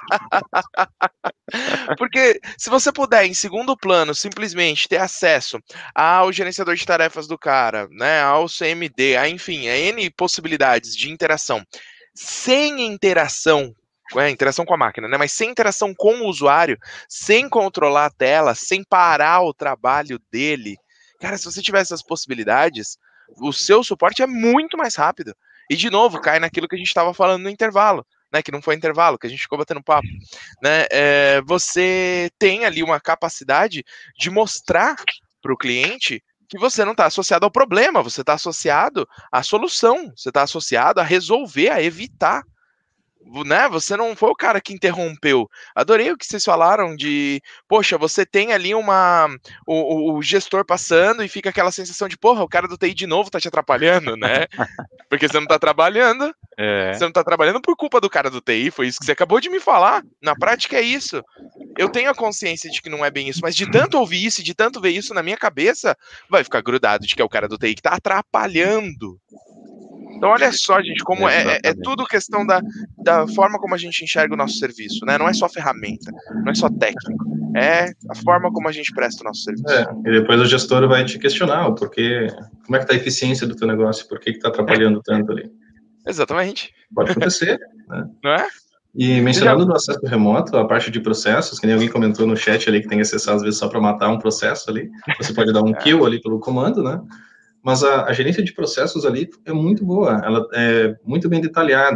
Porque se você puder, em segundo plano, simplesmente ter acesso ao gerenciador de tarefas do cara, né, ao C M D, a, enfim, a N possibilidades de interação, sem interação, é, interação com a máquina, né, mas sem interação com o usuário, sem controlar a tela, sem parar o trabalho dele, cara, se você tiver essas possibilidades, o seu suporte é muito mais rápido. E, de novo, cai naquilo que a gente estava falando no intervalo, né, que não foi intervalo, que a gente ficou batendo papo, né, é, você tem ali uma capacidade de mostrar para o cliente que você não está associado ao problema, você está associado à solução, você está associado a resolver, a evitar, né? Você não foi o cara que interrompeu. Adorei o que vocês falaram de, poxa, você tem ali uma o, o, o gestor passando e fica aquela sensação de, porra, o cara do T I de novo tá te atrapalhando, né? Porque você não tá trabalhando. É. Você não tá trabalhando por culpa do cara do T I, foi isso que você acabou de me falar. Na prática é isso. Eu tenho a consciência de que não é bem isso, mas de tanto ouvir isso e de tanto ver isso na minha cabeça, vai ficar grudado de que é o cara do T I que tá atrapalhando. Então olha só, gente, como é, é, é Exatamente. tudo questão da, da forma como a gente enxerga o nosso serviço, né? Não é só ferramenta, não é só técnico, é a forma como a gente presta o nosso serviço. É, e depois o gestor vai te questionar o porquê, como é que tá a eficiência do teu negócio, por que que tá atrapalhando tanto ali. Exatamente, Pode acontecer, né? não é? E mencionando do acesso remoto, a parte de processos, que nem alguém comentou no chat ali que tem que acessar às vezes só para matar um processo ali, você pode dar um kill ali pelo comando, né? Mas a, a gerência de processos ali é muito boa, ela é muito bem detalhada.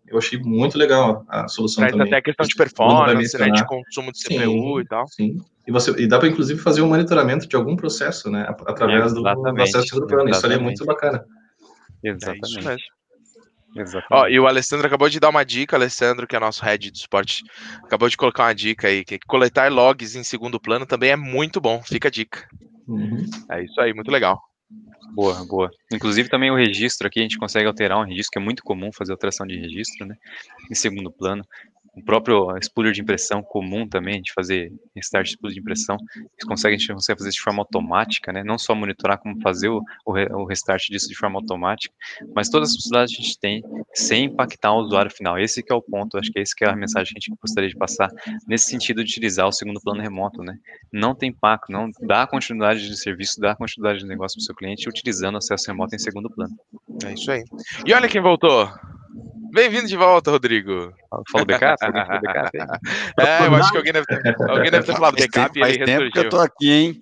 eu achei muito legal a solução Traz também. até questão de Todo mundo vai performance, né, mencionar. de consumo de C P U Sim, e tal. sim. E, você, e dá para, inclusive, fazer um monitoramento de algum processo, né? Através do, do acesso ao Exatamente, segundo plano. Isso ali é exatamente. muito bacana. É isso Exatamente. mesmo. Ó, Exatamente. e o Alessandro acabou de dar uma dica, Alessandro, que é nosso head de suporte, acabou de colocar uma dica aí, que coletar logs em segundo plano também é muito bom, fica a dica. Uhum. É isso aí, muito legal. Boa, boa. Inclusive também o registro aqui, a gente consegue alterar um registro, que é muito comum fazer alteração de registro, né? Em segundo plano. O próprio spooler de impressão comum também, a gente fazer restart de spooler de impressão, a gente consegue, a gente consegue fazer isso de forma automática, né? Não só monitorar como fazer o, o, o restart disso de forma automática, mas todas as possibilidades que a gente tem sem impactar o usuário final. Esse que é o ponto, acho que esse que é a mensagem que a gente gostaria de passar nesse sentido de utilizar o segundo plano remoto, né? Não tem impacto, não dá continuidade de serviço, dá continuidade de negócio para o seu cliente utilizando o acesso remoto em segundo plano. É isso aí. E olha quem voltou. Bem-vindo de volta, Rodrigo. Falou backup? Alguém falou backup aí? É, eu acho que alguém deve ter, alguém deve ter falado Faz backup tempo, e ele faz tempo que eu ressurgiu. tô aqui, hein?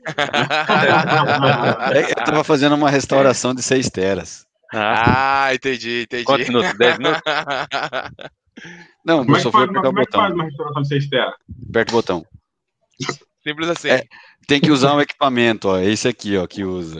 É, eu tava fazendo uma restauração de seis teras. Ah, Ah, entendi, entendi. quantos minutos? dez minutos? Não, Como é só que foi faz, apertar o como é que botão. faz uma restauração de seis teras? Aperta o botão. Simples assim. É. Tem que usar um equipamento, ó. Esse aqui, ó, que usa.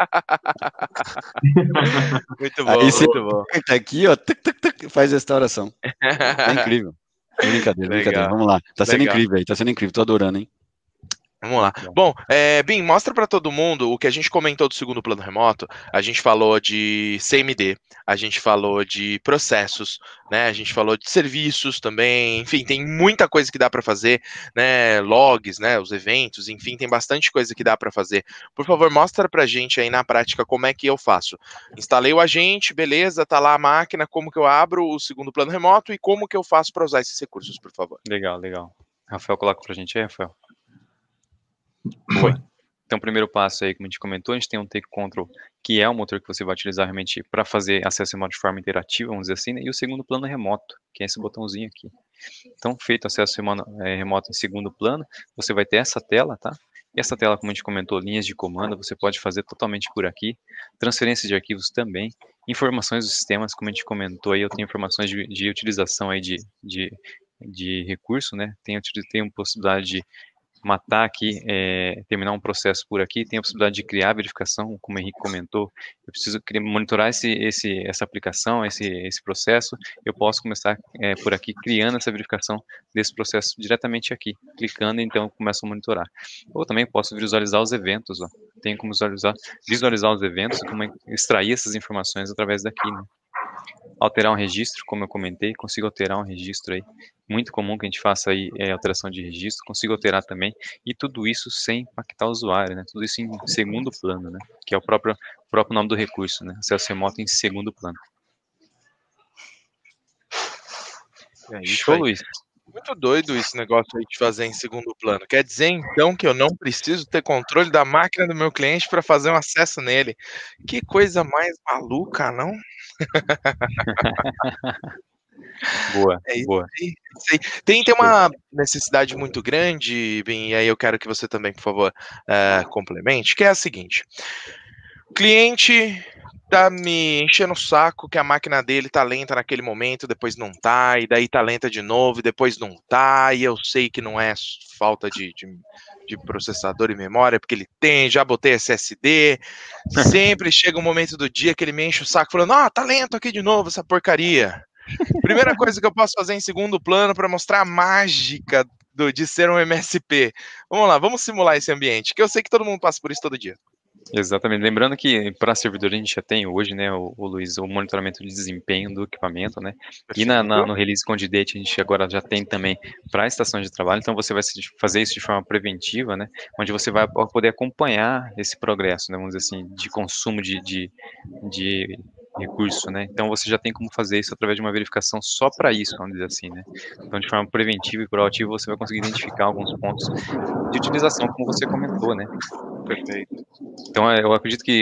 Muito bom, Aí você muito bom. aperta aqui, ó, tuc, tuc, tuc, faz a restauração. É incrível. Brincadeira, Legal. brincadeira. Vamos lá. Tá sendo Legal. incrível aí, tá sendo incrível. Tô adorando, hein? Vamos lá. Bom, é, Bim, mostra para todo mundo o que a gente comentou do segundo plano remoto. A gente falou de C M D, a gente falou de processos, né? A gente falou de serviços também. Enfim, tem muita coisa que dá para fazer, né? Logs, né? Os eventos, enfim, tem bastante coisa que dá para fazer. Por favor, mostra pra gente aí na prática como é que eu faço. Instalei o agente, beleza? Tá lá a máquina, como que eu abro o segundo plano remoto e como que eu faço para usar esses recursos, por favor. Legal, legal. Rafael, coloca pra gente aí, Rafael. Boa. Então, o primeiro passo aí, como a gente comentou, a gente tem um Take Control, que é o motor que você vai utilizar realmente para fazer acesso remoto de forma interativa, vamos dizer assim, né? E o segundo plano remoto, que é esse botãozinho aqui. Então, feito acesso remoto em segundo plano, você vai ter essa tela, tá? E essa tela, como a gente comentou, linhas de comando, você pode fazer totalmente por aqui. Transferência de arquivos também. Informações dos sistemas, como a gente comentou aí, eu tenho informações de, de utilização aí de, de, de recurso, né? Tenho, tenho possibilidade de matar aqui, é, terminar um processo por aqui, tem a possibilidade de criar a verificação, como o Henrique comentou, eu preciso monitorar esse, esse, essa aplicação, esse, esse processo, eu posso começar é, por aqui, criando essa verificação desse processo diretamente aqui, clicando, então eu começo a monitorar. Ou também posso visualizar os eventos, ó. Tenho como visualizar, visualizar os eventos, como extrair essas informações através daqui, né? Alterar um registro, como eu comentei, consigo alterar um registro aí, muito comum que a gente faça aí é, alteração de registro, consigo alterar também, e tudo isso sem impactar o usuário, né, tudo isso em segundo plano, né, que é o próprio, próprio nome do recurso, né, acesso remoto em segundo plano. É isso Show, aí. Luiz. Muito doido esse negócio aí de fazer em segundo plano. Quer dizer, então, que eu não preciso ter controle da máquina do meu cliente para fazer um acesso nele. Que coisa mais maluca, não? Boa, É isso boa. aí, é isso aí. Tem, tem uma necessidade muito grande, Bim, e aí eu quero que você também, por favor, uh, complemente, que é a seguinte. O cliente tá me enchendo o saco que a máquina dele tá lenta naquele momento, depois não tá, e daí tá lenta de novo, e depois não tá, e eu sei que não é falta de, de, de processador e memória, porque ele tem, já botei S S D, sempre chega um momento do dia que ele me enche o saco falando, ah, tá lento aqui de novo essa porcaria. Primeira coisa que eu posso fazer em segundo plano para mostrar a mágica do, de ser um M S P. Vamos lá, vamos simular esse ambiente, que eu sei que todo mundo passa por isso todo dia. Exatamente. Lembrando que para servidor a gente já tem hoje, né, o, o Luiz, o monitoramento de desempenho do equipamento, né? E na, na, no release candidate a gente agora já tem também para estações de trabalho. Então você vai fazer isso de forma preventiva, né? Onde você vai poder acompanhar esse progresso, né? Vamos dizer assim, de consumo de, de, de recurso, né? Então você já tem como fazer isso através de uma verificação só para isso, vamos dizer assim, né? Então de forma preventiva e proativa você vai conseguir identificar alguns pontos de utilização, como você comentou, né? Perfeito. Então eu acredito que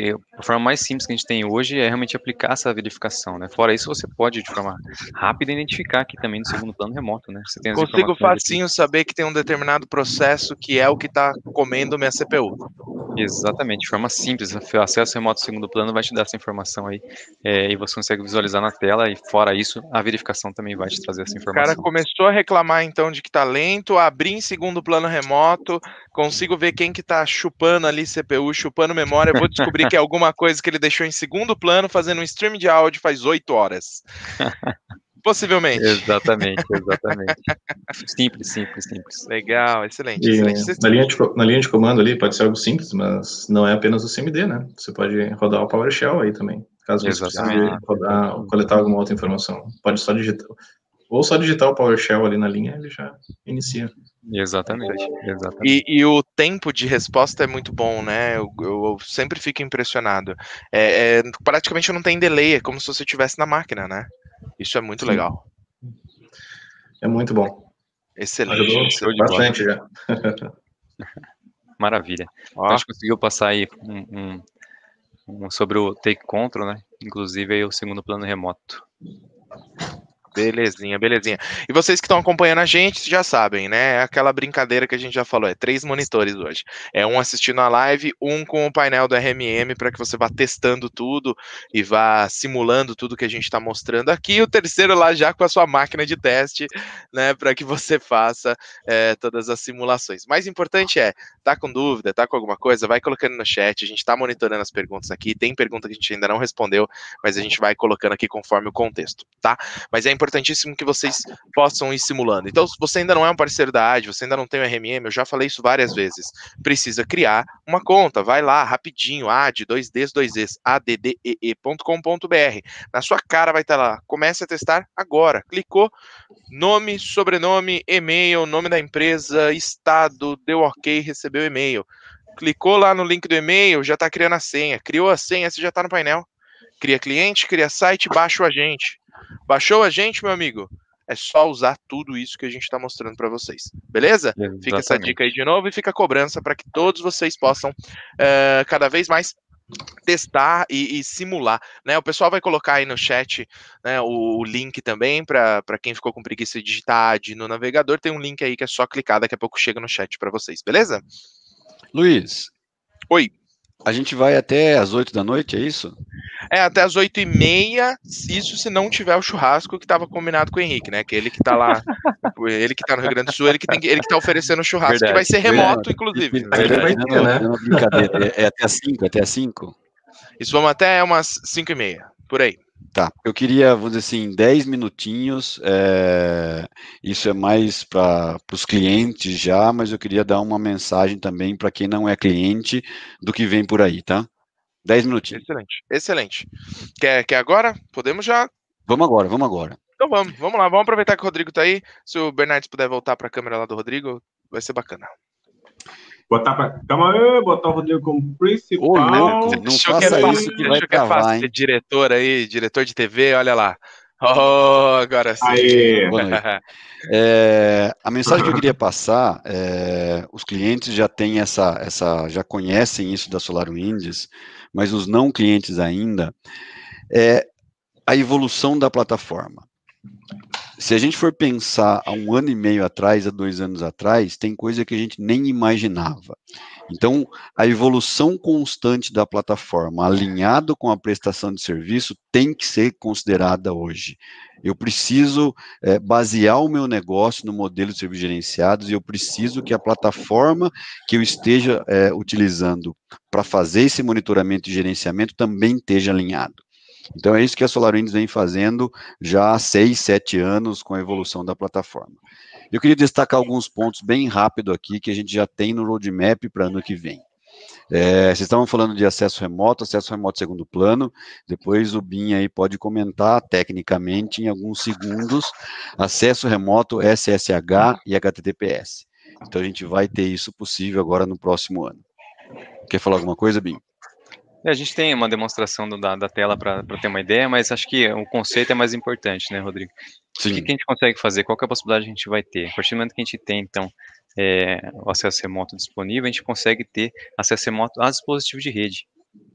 a forma mais simples que a gente tem hoje é realmente aplicar essa verificação, né? Fora isso, você pode, de forma rápida, identificar aqui também no segundo plano remoto, né? Você tem as Consigo informações facinho aqui. saber que tem um determinado processo que é o que está comendo minha C P U. Exatamente, de forma simples, o acesso remoto ao segundo plano vai te dar essa informação aí, é, e você consegue visualizar na tela, e fora isso, a verificação também vai te trazer essa O cara informação. começou a reclamar então de que tá lento, abri em segundo plano remoto, consigo ver quem que tá chupando ali C P U, chupando memória, vou descobrir que é alguma coisa que ele deixou em segundo plano fazendo um stream de áudio faz oito horas. Possivelmente. Exatamente, exatamente. Simples, simples, simples. Legal, excelente, E excelente. Vocês- na linha, de, co- na linha de comando ali pode ser algo simples, mas não é apenas o C M D, né? Você pode rodar o PowerShell aí também, caso você Exatamente. precise rodar ou coletar alguma outra informação. Pode só digitar, ou só digitar o PowerShell ali na linha, ele já inicia. Exatamente, exatamente. E, e o tempo de resposta é muito bom, né? Eu, eu- eu sempre fico impressionado. É, é, praticamente não tem delay, é como se você estivesse na máquina, né? Isso é muito Sim. legal. É muito bom. Excelente. Ajudou Show de bola. bastante já. Maravilha. Então, Ó, a gente conseguiu passar aí um, um- um sobre o Take Control, né? Inclusive aí o segundo plano remoto. belezinha, belezinha. E vocês que estão acompanhando a gente já sabem, né? É aquela brincadeira que a gente já falou, é três monitores hoje. É um assistindo a live, um com o painel do R M M para que você vá testando tudo e vá simulando tudo que a gente está mostrando aqui. E o terceiro lá já com a sua máquina de teste, né? Para que você faça é, todas as simulações. Mais importante é, tá com dúvida, tá com alguma coisa, vai colocando no chat. A gente está monitorando as perguntas aqui. Tem pergunta que a gente ainda não respondeu, mas a gente vai colocando aqui conforme o contexto, tá? Mas é importantíssimo que vocês possam ir simulando. Então, se você ainda não é um parceiro da A D, você ainda não tem o R M M, eu já falei isso várias vezes, precisa criar uma conta, vai lá, rapidinho, A D, dois Ds, dois Es, A D D E E ponto com ponto B R, na sua cara vai estar lá, comece a testar agora, clicou, nome, sobrenome, e-mail, nome da empresa, estado, deu ok, recebeu e-mail, clicou lá no link do e-mail, já está criando a senha, criou a senha, você já está no painel, cria cliente, cria site, baixa o agente. Baixou a gente, meu amigo? É só usar tudo isso que a gente está mostrando para vocês, beleza? Exatamente. Fica essa dica aí de novo e fica a cobrança para que todos vocês possam é, cada vez mais testar e, e simular, né? O pessoal vai colocar aí no chat, né, o, o link também para quem ficou com preguiça de digitar A D no navegador, tem um link aí que é só clicar, daqui a pouco chega no chat para vocês, beleza? Luiz. Oi. A gente vai até as oito da noite, é isso? É, até as oito e meia, isso se não tiver o churrasco que estava combinado com o Henrique, né? Que ele que tá lá, ele que tá no Rio Grande do Sul, ele que, tem, ele que tá oferecendo o churrasco, Verdade. que vai ser remoto, inclusive. Verdade. vai ter, né? É uma brincadeira. É até as cinco, até as cinco? Isso vamos até umas cinco e meia, por aí. Tá, eu queria, vamos dizer assim, dez minutinhos, é, isso é mais para os clientes já, mas eu queria dar uma mensagem também para quem não é cliente do que vem por aí, tá? dez minutinhos. Excelente, excelente. Quer, quer agora? Podemos já? Vamos agora, vamos agora. Então vamos, vamos lá, vamos aproveitar que o Rodrigo tá aí, se o Bernardes puder voltar para a câmera lá do Rodrigo, vai ser bacana. Botar pra... Calma aí, botar o Rodrigo como principal. Ô, louco, não Deixou faça que é isso fácil, que vai deixou que é fácil travar, ser hein? diretor aí, diretor de T V, olha lá. Oh, agora sim. Aê. Boa noite. É, a mensagem que eu queria passar, é, os clientes já têm essa, essa, já conhecem isso da SolarWinds, mas os não clientes ainda, é a evolução da plataforma. Se a gente for pensar há um ano e meio atrás, há dois anos atrás, tem coisa que a gente nem imaginava. Então, a evolução constante da plataforma, alinhado com a prestação de serviço, tem que ser considerada hoje. Eu preciso é, basear o meu negócio no modelo de serviços gerenciados e eu preciso que a plataforma que eu esteja é, utilizando para fazer esse monitoramento e gerenciamento também esteja alinhado. Então, é isso que a SolarWinds vem fazendo já há seis, sete anos com a evolução da plataforma. Eu queria destacar alguns pontos bem rápido aqui que a gente já tem no roadmap para ano que vem. É, vocês estavam falando de acesso remoto, acesso remoto segundo plano, depois o Bin aí pode comentar tecnicamente em alguns segundos, acesso remoto S S H e H T T P S. Então, a gente vai ter isso possível agora no próximo ano. Quer falar alguma coisa, Bin? A gente tem uma demonstração do, da, da tela para ter uma ideia, mas acho que o conceito é mais importante, né, Rodrigo? Sim. O que, que a gente consegue fazer? Qual que é a possibilidade que a gente vai ter? A partir do momento que a gente tem, então, é, o acesso remoto disponível, a gente consegue ter acesso remoto a dispositivos de rede.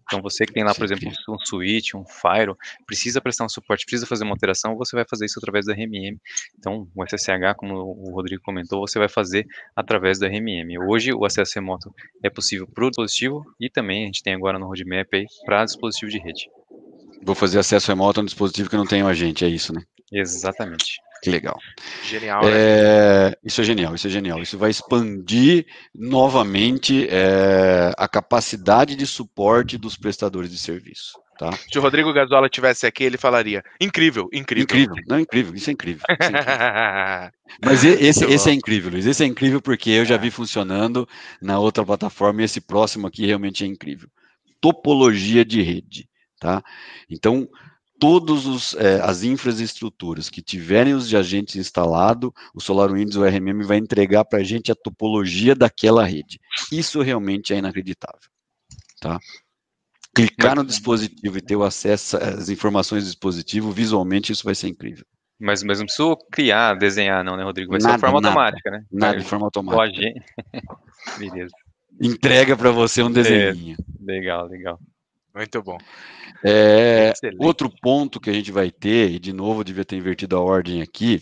Então, você que tem lá, por exemplo, um, um switch, um firewall, precisa prestar um suporte, precisa fazer uma alteração, você vai fazer isso através do R M M. Então, o S S H, como o Rodrigo comentou, você vai fazer através do R M M. Hoje, o acesso remoto é possível para o dispositivo e também a gente tem agora no roadmap aí para dispositivo de rede. Vou fazer acesso remoto a um dispositivo que não tem o agente, é isso, né? Exatamente. Que legal. Genial, né? É, isso é genial, isso é genial. Isso vai expandir novamente é, a capacidade de suporte dos prestadores de serviço. Tá? Se o Rodrigo Gazola tivesse aqui, ele falaria: incrível, incrível. Incrível, não, incrível, isso é incrível. Isso é incrível. Mas esse, esse é incrível, Luiz. Esse é incrível porque eu já vi funcionando na outra plataforma e esse próximo aqui realmente é incrível. Topologia de rede. Tá? Então, todas é, as infraestruturas que tiverem os agentes instalados, o SolarWinds, o R M M vai entregar para a gente a topologia daquela rede. Isso realmente é inacreditável. Tá? Clicar no dispositivo e ter o acesso às informações do dispositivo, visualmente isso vai ser incrível. Mas, mas não precisa criar, desenhar não, né, Rodrigo? Vai nada, ser de forma nada, automática, né? Nada, vai, de forma automática. Gente... Beleza. Entrega para você um desenho. É, legal, legal. Muito bom. É, outro ponto que a gente vai ter, e de novo eu devia ter invertido a ordem aqui,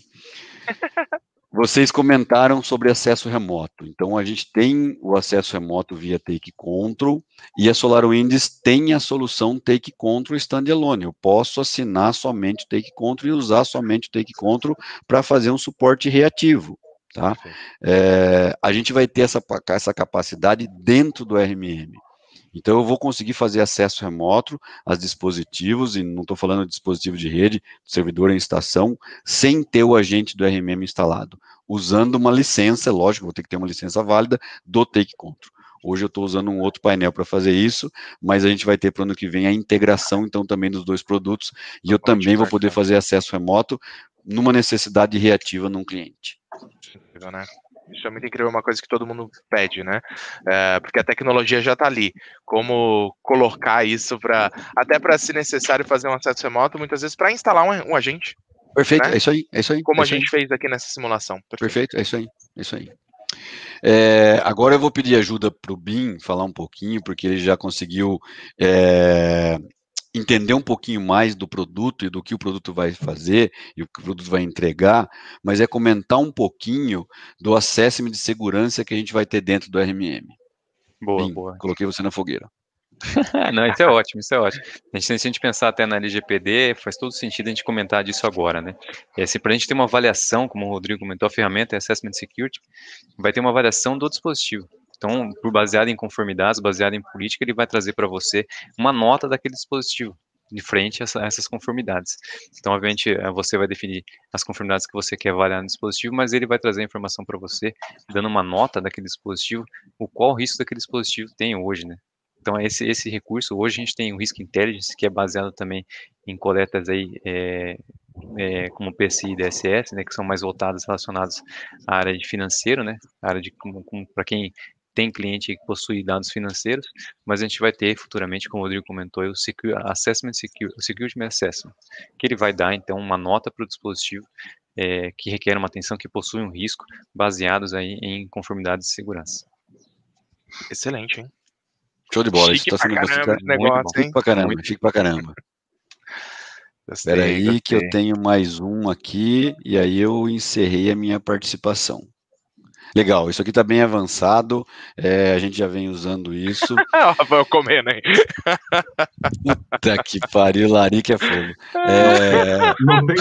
vocês comentaram sobre acesso remoto. Então, a gente tem o acesso remoto via Take Control, e a SolarWinds tem a solução Take Control Standalone. Eu posso assinar somente o Take Control e usar somente o Take Control para fazer um suporte reativo. Tá? É, a gente vai ter essa, essa capacidade dentro do R M M. Então, eu vou conseguir fazer acesso remoto a dispositivos, e não estou falando de dispositivo de rede, servidor em estação, sem ter o agente do R M M instalado, usando uma licença, lógico, vou ter que ter uma licença válida do Take Control. Hoje eu estou usando um outro painel para fazer isso, mas a gente vai ter para o ano que vem a integração, então, também dos dois produtos, e eu também vou poder fazer acesso remoto numa necessidade reativa num cliente. Né? Isso é muito incrível, uma coisa que todo mundo pede, né? É, porque a tecnologia já está ali. Como colocar isso para, até para, se necessário, fazer um acesso remoto, muitas vezes para instalar um, um agente. Perfeito, né? é isso aí, é isso aí. Como é a isso gente aí. fez aqui nessa simulação. Perfeito, Perfeito é isso aí, é isso aí. É, agora eu vou pedir ajuda para o Bin falar um pouquinho, porque ele já conseguiu é, entender um pouquinho mais do produto e do que o produto vai fazer e o que o produto vai entregar, mas é comentar um pouquinho do assessment de segurança que a gente vai ter dentro do R M M. Boa, Bin, boa. coloquei você na fogueira. Não, isso é ótimo, isso é ótimo. A gente, se a gente pensar até na L G P D, faz todo sentido a gente comentar disso agora, né? É, assim, para a gente ter uma avaliação, como o Rodrigo comentou, a ferramenta é Assessment Security, vai ter uma avaliação do dispositivo. Então, por baseado em conformidades, baseado em política, ele vai trazer para você uma nota daquele dispositivo, de frente a, essa, a essas conformidades. Então, obviamente, você vai definir as conformidades que você quer avaliar no dispositivo, mas ele vai trazer a informação para você, dando uma nota daquele dispositivo, o qual risco daquele dispositivo tem hoje, né? Então, esse, esse recurso, hoje a gente tem o Risk Intelligence, que é baseado também em coletas aí, é, é, como P C I e D S S, né, que são mais voltadas, relacionadas à área de financeiro, né, à área de, para quem tem cliente que possui dados financeiros, mas a gente vai ter futuramente, como o Rodrigo comentou, o Secure, Assessment Secure, Security Assessment, que ele vai dar, então, uma nota para o dispositivo é, que requer uma atenção, que possui um risco, baseados aí em conformidades de segurança. Excelente, hein? Show de bola, Chique isso está sendo caramba, bastante esse negócio, chique hein? pra caramba, Muito... chique pra caramba. Gostei, Espera aí gostei. que eu tenho mais um aqui, e aí eu encerrei a minha participação. Legal, isso aqui está bem avançado, é, a gente já vem usando isso. O Rafael comendo, hein? Puta que pariu, larica é fogo. É... Não tem...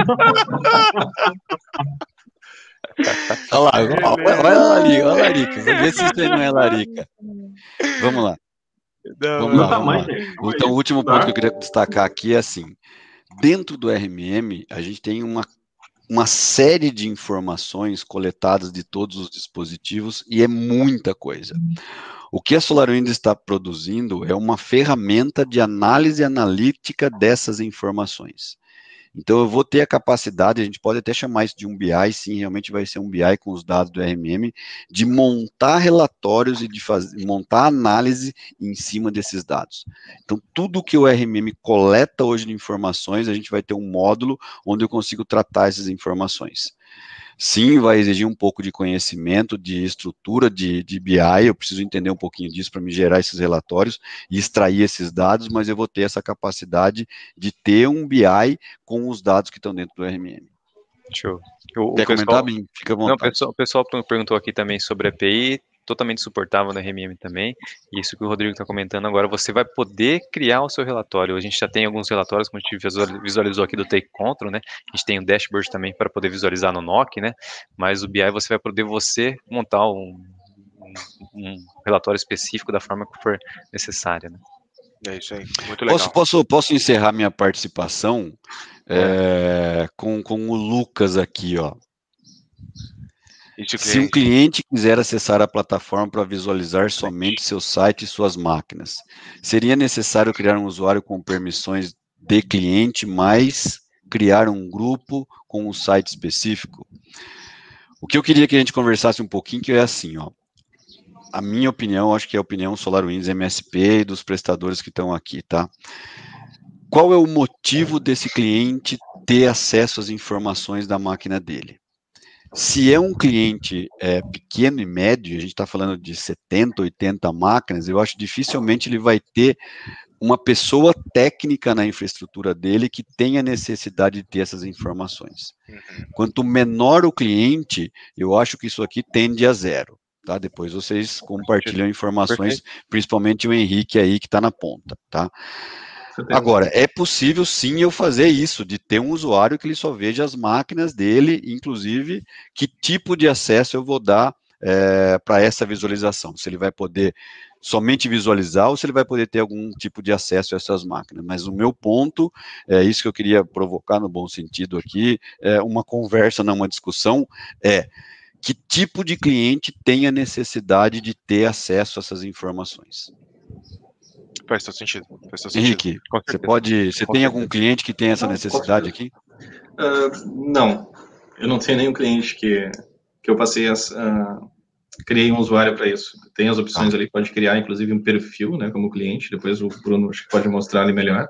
Olha lá, olha, olha a larica, olha a larica, vamos ver se isso aí não é larica. Vamos lá. Não, vamos lá, vamos tamanho, lá. gente, Então, o último ponto que eu queria destacar aqui é assim, dentro do R M M, a gente tem uma uma série de informações coletadas de todos os dispositivos e é muita coisa. O que a SolarWinds está produzindo é uma ferramenta de análise analítica dessas informações. Então, eu vou ter a capacidade, a gente pode até chamar isso de um B I, sim, realmente vai ser um B I com os dados do R M M, de montar relatórios e de fazer, montar análise em cima desses dados. Então, tudo que o R M M coleta hoje de informações, a gente vai ter um módulo onde eu consigo tratar essas informações. Sim, vai exigir um pouco de conhecimento, de estrutura de, de B I, eu preciso entender um pouquinho disso para me gerar esses relatórios e extrair esses dados, mas eu vou ter essa capacidade de ter um B I com os dados que estão dentro do R M M. Show. O, Quer o comentar, pessoal, bem? Fica à não, o vontade. pessoal, o pessoal perguntou aqui também sobre a A P I, totalmente suportável no R M M também. Isso que o Rodrigo está comentando agora, você vai poder criar o seu relatório. A gente já tem alguns relatórios, como a gente visualizou aqui do Take Control, né? A gente tem um dashboard também para poder visualizar no N O C, né? Mas o B I você vai poder você montar um, um, um relatório específico da forma que for necessária, né? É isso aí, muito legal. Posso, posso, posso encerrar minha participação é, com, com o Lucas aqui, ó. Se um cliente quiser acessar a plataforma para visualizar somente seu site e suas máquinas, seria necessário criar um usuário com permissões de cliente, mais criar um grupo com um site específico? O que eu queria que a gente conversasse um pouquinho, que é assim, ó. A minha opinião, acho que é a opinião SolarWinds M S P e dos prestadores que estão aqui, tá? Qual é o motivo desse cliente ter acesso às informações da máquina dele? Se é um cliente é, pequeno e médio, a gente está falando de setenta, oitenta máquinas, eu acho que dificilmente ele vai ter uma pessoa técnica na infraestrutura dele que tenha necessidade de ter essas informações. Quanto menor o cliente, eu acho que isso aqui tende a zero. Tá? Depois vocês compartilham informações, Perfeito. Principalmente o Henrique aí que está na ponta. Tá? Agora, é possível sim eu fazer isso, de ter um usuário que ele só veja as máquinas dele, inclusive que tipo de acesso eu vou dar é, para essa visualização, se ele vai poder somente visualizar ou se ele vai poder ter algum tipo de acesso a essas máquinas. Mas o meu ponto, é isso que eu queria provocar no bom sentido aqui, é uma conversa, não uma discussão, é que tipo de cliente tem a necessidade de ter acesso a essas informações. Faz todo sentido. Faz todo sentido. Henrique, você pode. Você tem algum cliente que tem essa necessidade aqui? Uh, não. Eu não tenho nenhum cliente que, que eu passei a. Uh, criei um usuário para isso. Tem as opções ah. ali, pode criar inclusive um perfil, né, como cliente. Depois o Bruno acho que pode mostrar ali melhor.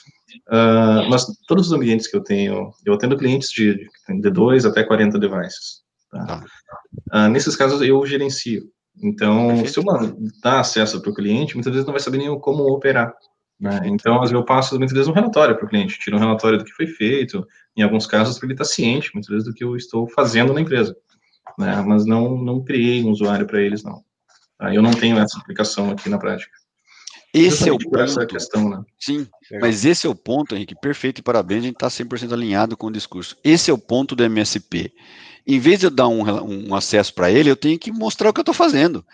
Uh, mas todos os ambientes que eu tenho, eu atendo clientes de, de dois até quarenta devices. Tá? Ah. Uh, nesses casos eu gerencio. Então, Perfeito. Se eu dar acesso para o cliente, muitas vezes não vai saber nem como operar. Né? Então, às vezes eu passo muitas vezes um relatório para o cliente, tiro um relatório do que foi feito, em alguns casos para ele estar ciente, muitas vezes, do que eu estou fazendo na empresa. Né? Mas não, não criei um usuário para eles, não. Tá? Eu não tenho essa aplicação aqui na prática. Esse é o ponto. Essa questão, né? Sim, Legal. Mas esse é o ponto, Henrique, perfeito e parabéns, a gente está cem por cento alinhado com o discurso. Esse é o ponto do M S P. Em vez de eu dar um, um acesso para ele, eu tenho que mostrar o que eu estou fazendo.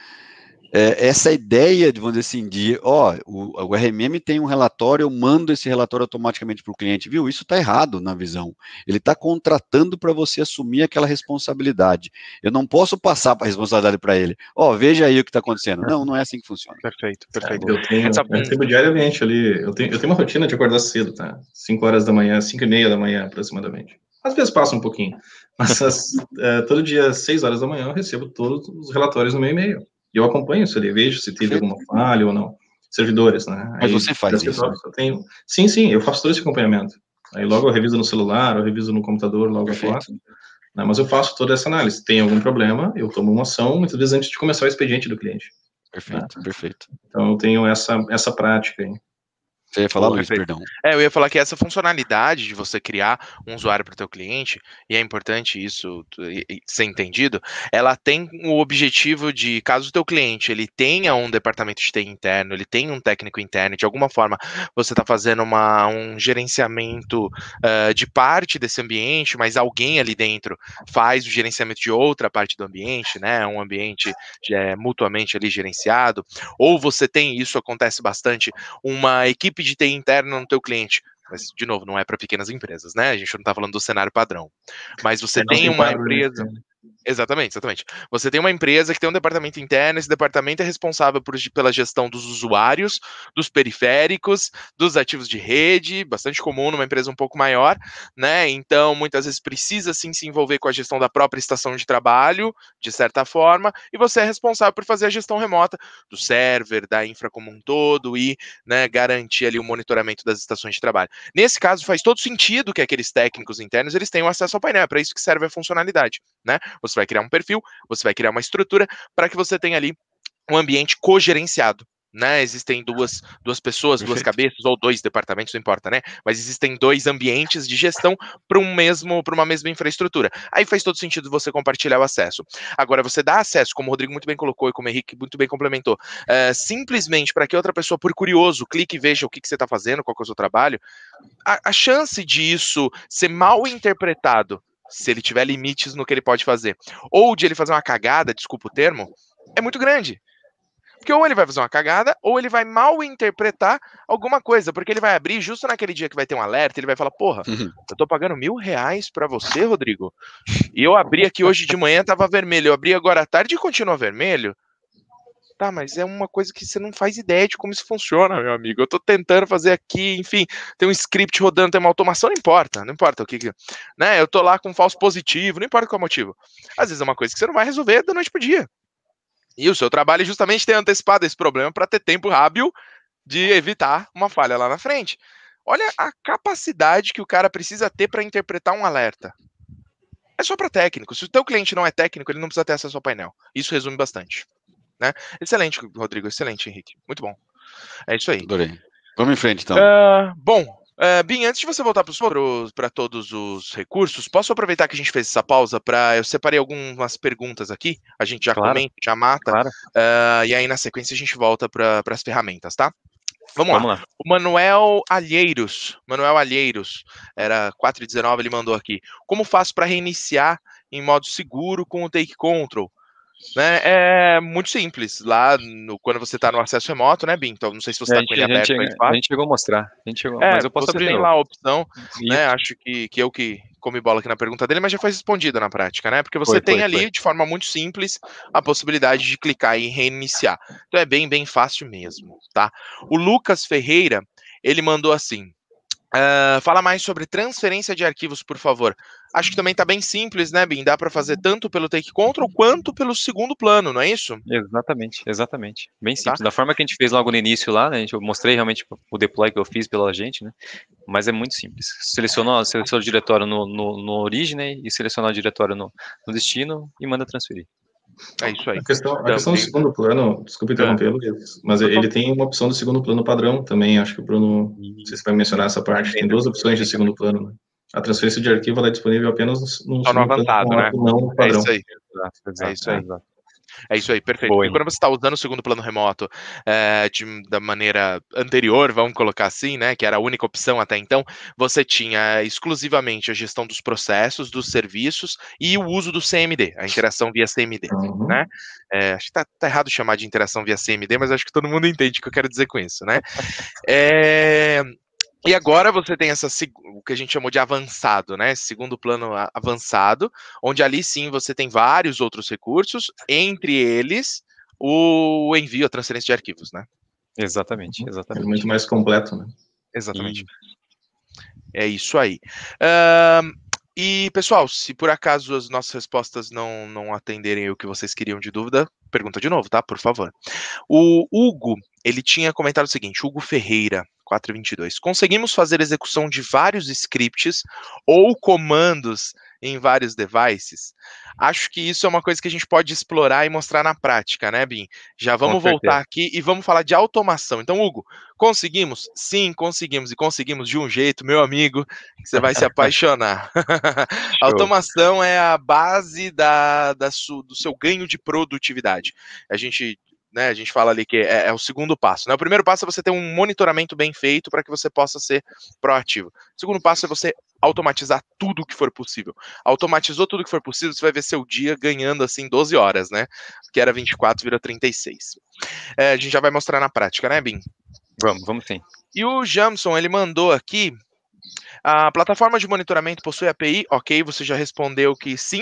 É, essa ideia de, vamos dizer assim, de, ó, o, o R M M tem um relatório, eu mando esse relatório automaticamente para o cliente, viu? Isso está errado na visão. Ele está contratando para você assumir aquela responsabilidade. Eu não posso passar a responsabilidade para ele. Ó, veja aí o que está acontecendo. Não, não é assim que funciona. Perfeito, perfeito. É, eu tenho, Essa... eu recebo diariamente ali, eu tenho, eu tenho uma rotina de acordar cedo, tá? cinco horas da manhã, cinco e meia da manhã, aproximadamente. Às vezes passa um pouquinho, mas as, é, todo dia, seis horas da manhã, eu recebo todos os relatórios no meu e-mail. E eu acompanho isso ali, vejo se teve alguma falha ou não. Servidores, né? Mas aí, você faz isso? Eu tenho... Sim, sim, eu faço todo esse acompanhamento. Aí logo eu reviso no celular, eu reviso no computador, logo após. Né? Mas eu faço toda essa análise. Tem algum problema, eu tomo uma ação, muitas vezes antes de começar o expediente do cliente. Perfeito, né? Perfeito. Então eu tenho essa, essa prática aí. Você ia falar, Luiz, perdão. É, eu ia falar que essa funcionalidade de você criar um usuário para o teu cliente, e é importante isso ser entendido, ela tem o objetivo de, caso o teu cliente ele tenha um departamento de T I interno, ele tenha um técnico interno, de alguma forma você está fazendo uma, um gerenciamento uh, de parte desse ambiente, mas alguém ali dentro faz o gerenciamento de outra parte do ambiente, né, um ambiente é, mutuamente ali gerenciado, ou você tem, isso acontece bastante, uma equipe de T I interna no teu cliente, mas de novo, não é para pequenas empresas, né? A gente não está falando do cenário padrão, mas você tem uma empresa, Exatamente, exatamente. Você tem uma empresa que tem um departamento interno, esse departamento é responsável por, pela gestão dos usuários, dos periféricos, dos ativos de rede, bastante comum numa empresa um pouco maior, né? Então, muitas vezes precisa sim se envolver com a gestão da própria estação de trabalho, de certa forma, e você é responsável por fazer a gestão remota do server, da infra como um todo e, né, garantir ali o monitoramento das estações de trabalho. Nesse caso, faz todo sentido que aqueles técnicos internos eles tenham acesso ao painel, é para isso que serve a funcionalidade, né? Você vai criar um perfil, você vai criar uma estrutura para que você tenha ali um ambiente cogerenciado, né? Existem duas, duas pessoas, duas Perfeito. cabeças, ou dois departamentos, não importa, né? Mas existem dois ambientes de gestão para um mesmo, para uma mesma infraestrutura. Aí faz todo sentido você compartilhar o acesso. Agora, você dá acesso, como o Rodrigo muito bem colocou e como o Henrique muito bem complementou, é, simplesmente para que outra pessoa, por curioso, clique e veja o que, que você está fazendo, qual que é o seu trabalho, a, a chance disso ser mal interpretado, se ele tiver limites no que ele pode fazer, ou de ele fazer uma cagada, desculpa o termo, é muito grande. Porque ou ele vai fazer uma cagada, ou ele vai mal interpretar alguma coisa, porque ele vai abrir justo naquele dia que vai ter um alerta, ele vai falar, porra, eu tô pagando mil reais pra você, Rodrigo, e eu abri aqui hoje de manhã, tava vermelho, eu abri agora à tarde e continua vermelho. Tá, mas é uma coisa que você não faz ideia de como isso funciona, meu amigo. Eu tô tentando fazer aqui, enfim, tem um script rodando, tem uma automação, não importa, não importa o que, né? Eu tô lá com um falso positivo, não importa qual é o motivo. Às vezes é uma coisa que você não vai resolver da noite pro dia. E o seu trabalho é justamente ter antecipado esse problema para ter tempo hábil de evitar uma falha lá na frente. Olha a capacidade que o cara precisa ter para interpretar um alerta. É só para técnico. Se o teu cliente não é técnico, ele não precisa ter acesso ao painel. Isso resume bastante. Né? Excelente, Rodrigo, excelente, Henrique. Muito bom. É isso aí. Adorei. Vamos em frente, então. Uh, bom, uh, Bin, antes de você voltar para todos os recursos, posso aproveitar que a gente fez essa pausa para... Eu separei algumas perguntas aqui, a gente já Claro, comenta, já mata, claro. uh, e aí na sequência a gente volta para as ferramentas, tá? Vamos, Vamos lá. lá. O Manuel Alheiros, Manuel Alheiros, era quatro e dezenove, ele mandou aqui. Como faço para reiniciar em modo seguro com o Take Control? Né, é muito simples. Lá, no, quando você está no acesso remoto, né, Bin? Então, não sei se você É, está a, com gente, ele a, gente aberto chega, aí a fácil. gente chegou a mostrar. A gente chegou, É, mas eu posso você abrir de tem novo. lá a opção, Isso. né? Acho que, que eu que comi bola aqui na pergunta dele, mas já foi respondida na prática, né? Porque você Foi, tem foi, ali, foi. de forma muito simples, a possibilidade de clicar em reiniciar. Então é bem, bem fácil mesmo, tá? O Lucas Ferreira, ele mandou assim. Uh, fala mais sobre transferência de arquivos, por favor. Acho que também tá bem simples, né, Bin? Dá para fazer tanto pelo Take Control quanto pelo segundo plano, não é isso? Exatamente, exatamente. Bem simples. Tá? Da forma que a gente fez logo no início lá, né? A gente, eu mostrei realmente o deploy que eu fiz pela gente, né? Mas é muito simples. Selecionou, seleciona o diretório no, no, no origem, né, e seleciona o diretório no, no destino e manda transferir. É isso aí. A questão, a Também. questão do segundo plano, desculpa interrompê-lo, mas ele tem uma opção do segundo plano padrão também. Acho que o Bruno, não sei se vai mencionar essa parte, tem duas opções de segundo plano. Né? A transferência de arquivo ela é disponível apenas no, no Só no segundo avançado, plano né? não padrão. É isso aí. Exato, exato, É isso aí. exato. É isso aí, perfeito. Boa, Porque quando você está usando o segundo plano remoto é, de, da maneira anterior, vamos colocar assim, né, que era a única opção até então, você tinha exclusivamente a gestão dos processos, dos serviços e o uso do C M D, a interação via C M D, Uhum. né? É, acho que tá, tá errado chamar de interação via C M D, mas acho que todo mundo entende o que eu quero dizer com isso, né? É... E agora você tem essa, o que a gente chamou de avançado, né? Segundo plano avançado, onde ali sim você tem vários outros recursos, entre eles o envio, a transferência de arquivos, né? Exatamente, É exatamente. muito mais completo, né? Exatamente. E... É isso aí. Uh, e, pessoal, se por acaso as nossas respostas não, não atenderem o que vocês queriam de dúvida, pergunta de novo, tá? Por favor. O Hugo, ele tinha comentado o seguinte, Hugo Ferreira, quatro e vinte e dois. Conseguimos fazer execução de vários scripts ou comandos em vários devices? Acho que isso é uma coisa que a gente pode explorar e mostrar na prática, né, Bin? Já vamos voltar aqui e vamos falar de automação. Então, Hugo, conseguimos? Sim, conseguimos. E conseguimos de um jeito, meu amigo, que você vai se apaixonar. Automação é a base da, da su, do seu ganho de produtividade. A gente... Né, a gente fala ali que é, é o segundo passo. Né? O primeiro passo é você ter um monitoramento bem feito para que você possa ser proativo. O segundo passo é você automatizar tudo o que for possível. Automatizou tudo o que for possível, você vai ver seu dia ganhando assim doze horas, né? Que era vinte e quatro, vira trinta e seis. É, a gente já vai mostrar na prática, né, Bin? Vamos, vamos sim. E o Jamson, ele mandou aqui, a plataforma de monitoramento possui A P I? Ok, você já respondeu que sim.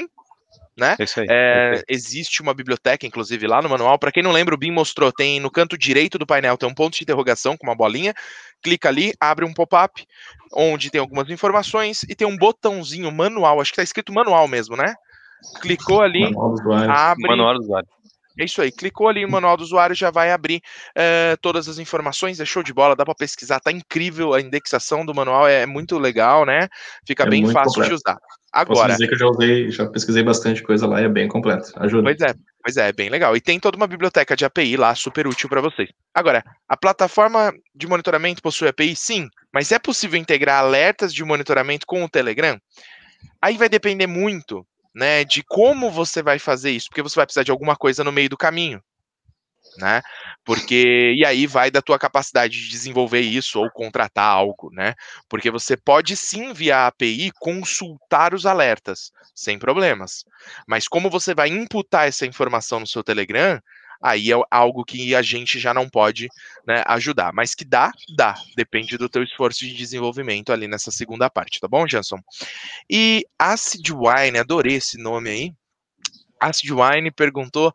Né? Isso aí. É, existe uma biblioteca, inclusive, lá no manual. Para quem não lembra, o Bim mostrou, tem no canto direito do painel, tem um ponto de interrogação com uma bolinha. Clica ali, abre um pop-up, onde tem algumas informações e tem um botãozinho manual, acho que tá escrito manual mesmo, né? Clicou ali, Manual do usuário. abre... Manual do usuário. É isso aí, clicou ali no manual do usuário, já vai abrir uh, todas as informações, é show de bola, dá para pesquisar, tá incrível, a indexação do manual é muito legal, né? Fica É bem muito fácil completo. de usar. Posso Agora, dizer que eu já usei, já pesquisei bastante coisa lá e é bem completo. Ajuda. pois é, pois é, é bem legal. E tem toda uma biblioteca de A P I lá, super útil para vocês. Agora, a plataforma de monitoramento possui A P I? Sim, mas é possível integrar alertas de monitoramento com o Telegram? Aí vai depender muito, né, de como você vai fazer isso, porque você vai precisar de alguma coisa no meio do caminho, né? Porque e aí vai da tua capacidade de desenvolver isso ou contratar algo, né? Porque você pode sim via A P I consultar os alertas sem problemas, mas como você vai imputar essa informação no seu Telegram, aí é algo que a gente já não pode, né, ajudar, mas que dá, dá, depende do teu esforço de desenvolvimento ali nessa segunda parte, tá bom, Jansson? E AcidWine, adorei esse nome aí. AcidWine perguntou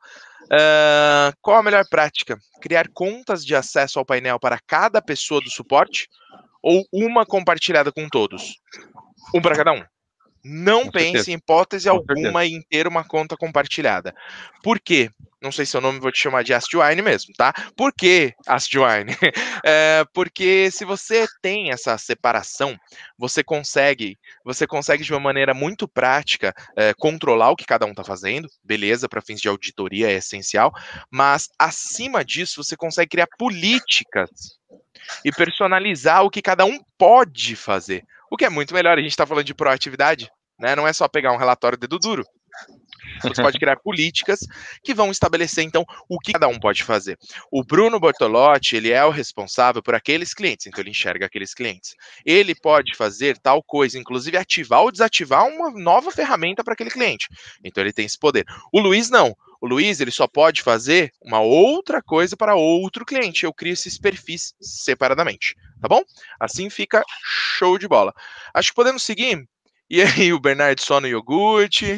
Uh, qual a melhor prática? Criar contas de acesso ao painel para cada pessoa do suporte ou uma compartilhada com todos? Um para cada um. Não Com pense certeza. em hipótese Com alguma certeza. em ter uma conta compartilhada. Por quê? Não sei se é o nome, vou te chamar de AskJoine mesmo, tá? Por que AskJoine? É, porque se você tem essa separação, você consegue, você consegue de uma maneira muito prática é, controlar o que cada um está fazendo, beleza, para fins de auditoria é essencial, mas acima disso você consegue criar políticas e personalizar o que cada um pode fazer. O que é muito melhor, a gente está falando de proatividade, né? Não é só pegar um relatório dedo duro. Você pode criar políticas que vão estabelecer, então, o que cada um pode fazer. O Bruno Bortolotti, ele é o responsável por aqueles clientes, então ele enxerga aqueles clientes. Ele pode fazer tal coisa, inclusive ativar ou desativar uma nova ferramenta para aquele cliente. Então ele tem esse poder. O Luiz não. O Luiz, ele só pode fazer uma outra coisa para outro cliente. Eu crio esses perfis separadamente, tá bom? Assim fica show de bola. Acho que podemos seguir. E aí, o Bernardo só no iogurte.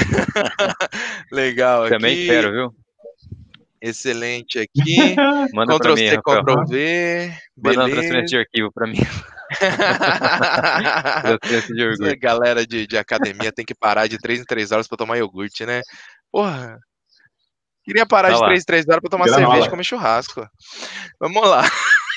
Legal aqui. Também espero, viu? Excelente aqui. Manda para mim, Ctrl C, Rafael. Ctrl V. Manda uma Beleza. transferência de arquivo para mim. Transferência de iogurte. Galera de, de academia tem que parar de três em três horas para tomar iogurte, né? Porra. Queria parar Tá de lá. três em três horas para tomar Granola. cerveja e comer churrasco. Vamos lá.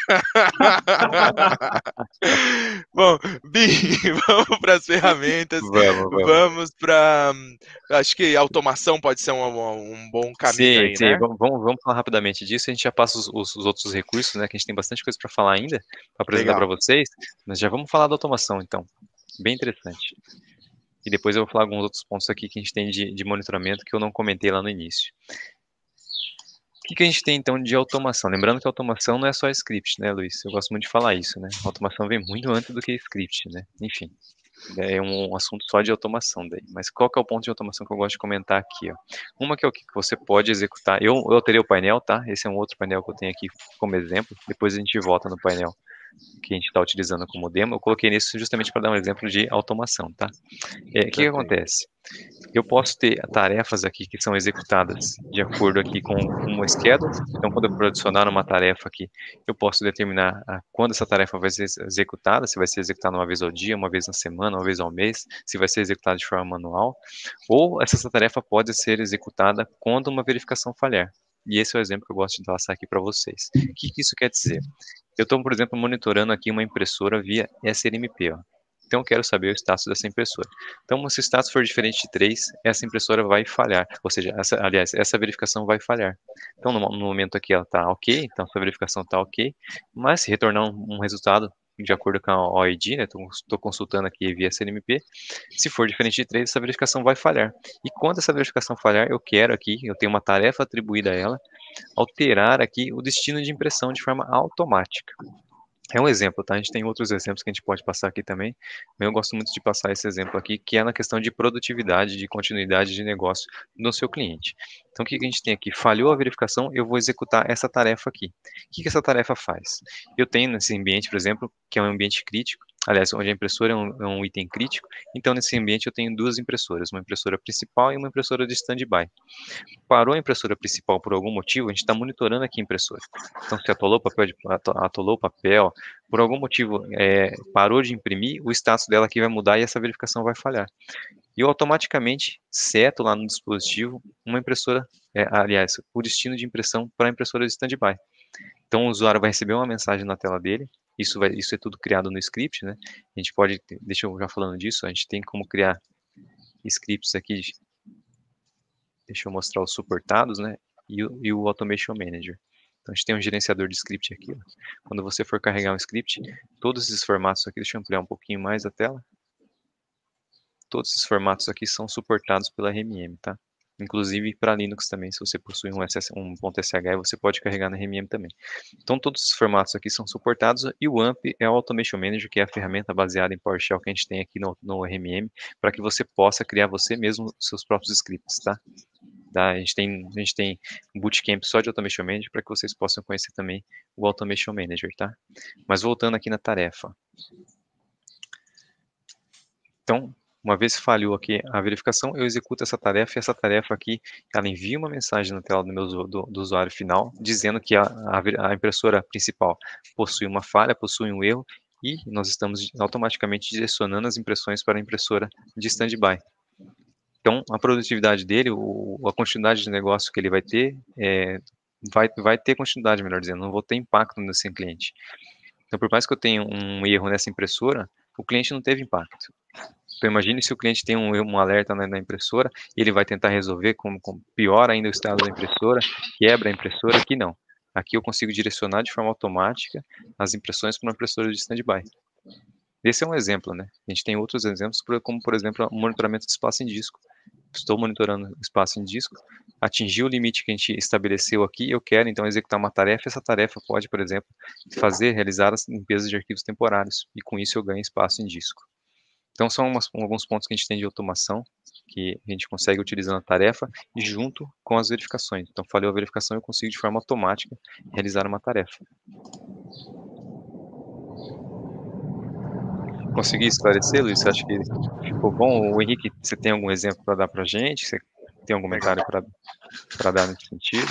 Bom, Bim, vamos para as ferramentas. Vamos, vamos. Vamos para. Acho que automação pode ser um, um bom caminho Sim, aí, sim. né? Vamos, vamos vamos falar rapidamente disso. A gente já passa os, os- os outros recursos, né? Que a gente tem bastante coisa para falar ainda, para apresentar Legal. para vocês. Mas já vamos falar da automação, então. Bem interessante. E depois eu vou falar alguns outros pontos aqui que a gente tem de, de monitoramento que eu não comentei lá no início. O que, que a gente tem então de automação? Lembrando que a automação não é só script, né, Luiz? Eu gosto muito de falar isso, né? A automação vem muito antes do que script, né? Enfim, é um assunto só de automação daí. Mas qual que é o ponto de automação que eu gosto de comentar aqui, ó? Uma que é o que você pode executar. Eu, eu alterei o painel, tá? Esse é um outro painel que eu tenho aqui como exemplo. Depois a gente volta no painel que a gente está utilizando como demo. Eu coloquei nisso justamente para dar um exemplo de automação, tá? É, o que, que acontece? Eu posso ter tarefas aqui que são executadas de acordo aqui com um schedule. Então, quando eu for adicionar uma tarefa aqui, eu posso determinar a, quando essa tarefa vai ser executada, se vai ser executada uma vez ao dia, uma vez na semana, uma vez ao mês, se vai ser executada de forma manual, ou essa tarefa pode ser executada quando uma verificação falhar. E esse é o exemplo que eu gosto de passar aqui para vocês. O que, que isso quer dizer? Eu estou, por exemplo, monitorando aqui uma impressora via S N M P, ó. Então, eu quero saber o status dessa impressora. Então, se o status for diferente de três, essa impressora vai falhar. Ou seja, essa, aliás, essa verificação vai falhar. Então, no, no momento aqui ela está ok, então essa verificação está ok, mas se retornar um, um resultado de acordo com a O I D, né, estou consultando aqui via S N M P, se for diferente de três, essa verificação vai falhar. E quando essa verificação falhar, eu quero aqui, eu tenho uma tarefa atribuída a ela, alterar aqui o destino de impressão de forma automática. É um exemplo, tá? A gente tem outros exemplos que a gente pode passar aqui também, mas eu gosto muito de passar esse exemplo aqui, que é na questão de produtividade, de continuidade de negócio no seu cliente. Então, o que a gente tem aqui? Falhou a verificação, eu vou executar essa tarefa aqui. O que essa tarefa faz? Eu tenho nesse ambiente, por exemplo, que é um ambiente crítico, aliás, onde a impressora é um, é um item crítico. Então, nesse ambiente, eu tenho duas impressoras, uma impressora principal e uma impressora de standby. Parou a impressora principal por algum motivo, a gente está monitorando aqui a impressora. Então, se atolou o papel, de, atolou o papel, por algum motivo é, parou de imprimir, o status dela aqui vai mudar e essa verificação vai falhar. E eu automaticamente seto lá no dispositivo uma impressora, é, aliás, o destino de impressão para a impressora de standby. Então, o usuário vai receber uma mensagem na tela dele, isso, vai, isso é tudo criado no script, né? A gente pode, deixa eu já falando disso, a gente tem como criar scripts aqui, deixa eu mostrar os suportados, né? E o, e o Automation Manager. Então, a gente tem um gerenciador de script aqui, ó. Quando você for carregar um script, todos esses formatos aqui, deixa eu ampliar um pouquinho mais a tela. Todos esses formatos aqui são suportados pela R M M, tá? Inclusive para Linux também, se você possui um, S S, um .sh, você pode carregar na R M M também. Então todos esses formatos aqui são suportados e o A M P é o Automation Manager, que é a ferramenta baseada em PowerShell que a gente tem aqui no, no R M M, para que você possa criar você mesmo seus próprios scripts, tá? Tá? A gente tem, a gente tem um bootcamp só de Automation Manager para que vocês possam conhecer também o Automation Manager, tá? Mas voltando aqui na tarefa. Então, uma vez falhou aqui a verificação, eu executo essa tarefa e essa tarefa aqui, ela envia uma mensagem na tela do, meu, do, do usuário final, dizendo que a, a, a impressora principal possui uma falha, possui um erro, e nós estamos automaticamente direcionando as impressões para a impressora de standby. Então, a produtividade dele, o, a continuidade de negócio que ele vai ter, é, vai, vai ter continuidade, melhor dizendo, não vou ter impacto nesse cliente. Então, por mais que eu tenha um erro nessa impressora, o cliente não teve impacto. Então, imagine se o cliente tem um, um alerta na, na impressora, e ele vai tentar resolver com, com pior ainda o estado da impressora, quebra a impressora, aqui não. Aqui eu consigo direcionar de forma automática as impressões para uma impressora de standby. Esse é um exemplo, né? A gente tem outros exemplos, como, por exemplo, o monitoramento de espaço em disco. Estou monitorando o espaço em disco, atingi o limite que a gente estabeleceu aqui, eu quero, então, executar uma tarefa, essa tarefa pode, por exemplo, fazer, realizar as limpezas de arquivos temporários, e com isso eu ganho espaço em disco. Então, são umas, alguns pontos que a gente tem de automação, que a gente consegue utilizando a tarefa e junto com as verificações. Então, falhou a verificação, eu consigo de forma automática realizar uma tarefa. Consegui esclarecer, Luiz? Você acha que ficou bom? O Henrique, você tem algum exemplo para dar para a gente? Você tem algum comentário para dar nesse sentido?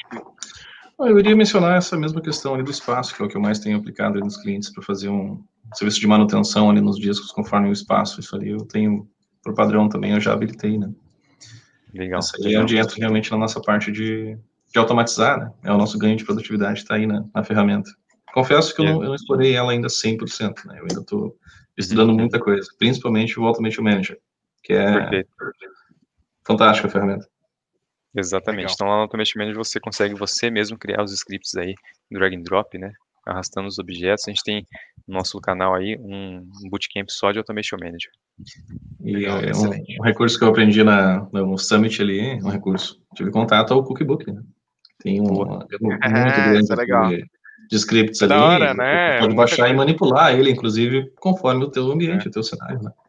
Eu iria mencionar essa mesma questão ali do espaço, que é o que eu mais tenho aplicado ali nos clientes para fazer um serviço de manutenção ali nos discos conforme o espaço. Isso ali eu tenho, por padrão também, eu já habilitei, né? Legal. Essa aí é onde entra realmente na nossa parte de, de automatizar, né? É o nosso ganho de produtividade, está aí na, na ferramenta. Confesso que eu não, eu não explorei ela ainda cem por cento, né? Eu ainda estou estudando muita coisa, principalmente o Automation Manager, que é Perfeito. Fantástica a ferramenta. Exatamente. Legal. Então lá no Automation Manager você consegue você mesmo criar os scripts aí, drag and drop, né? Arrastando os objetos. A gente tem no nosso canal aí um bootcamp só de Automation Manager. E Legal, é um, um recurso que eu aprendi na, no Summit ali, um recurso. Tive contato ao Cookbook, né? Tem um, um muito grande é de, de scripts ali. Da hora, né? Você pode Muita baixar coisa. e manipular ele, inclusive, conforme o teu ambiente, é. o teu cenário, né?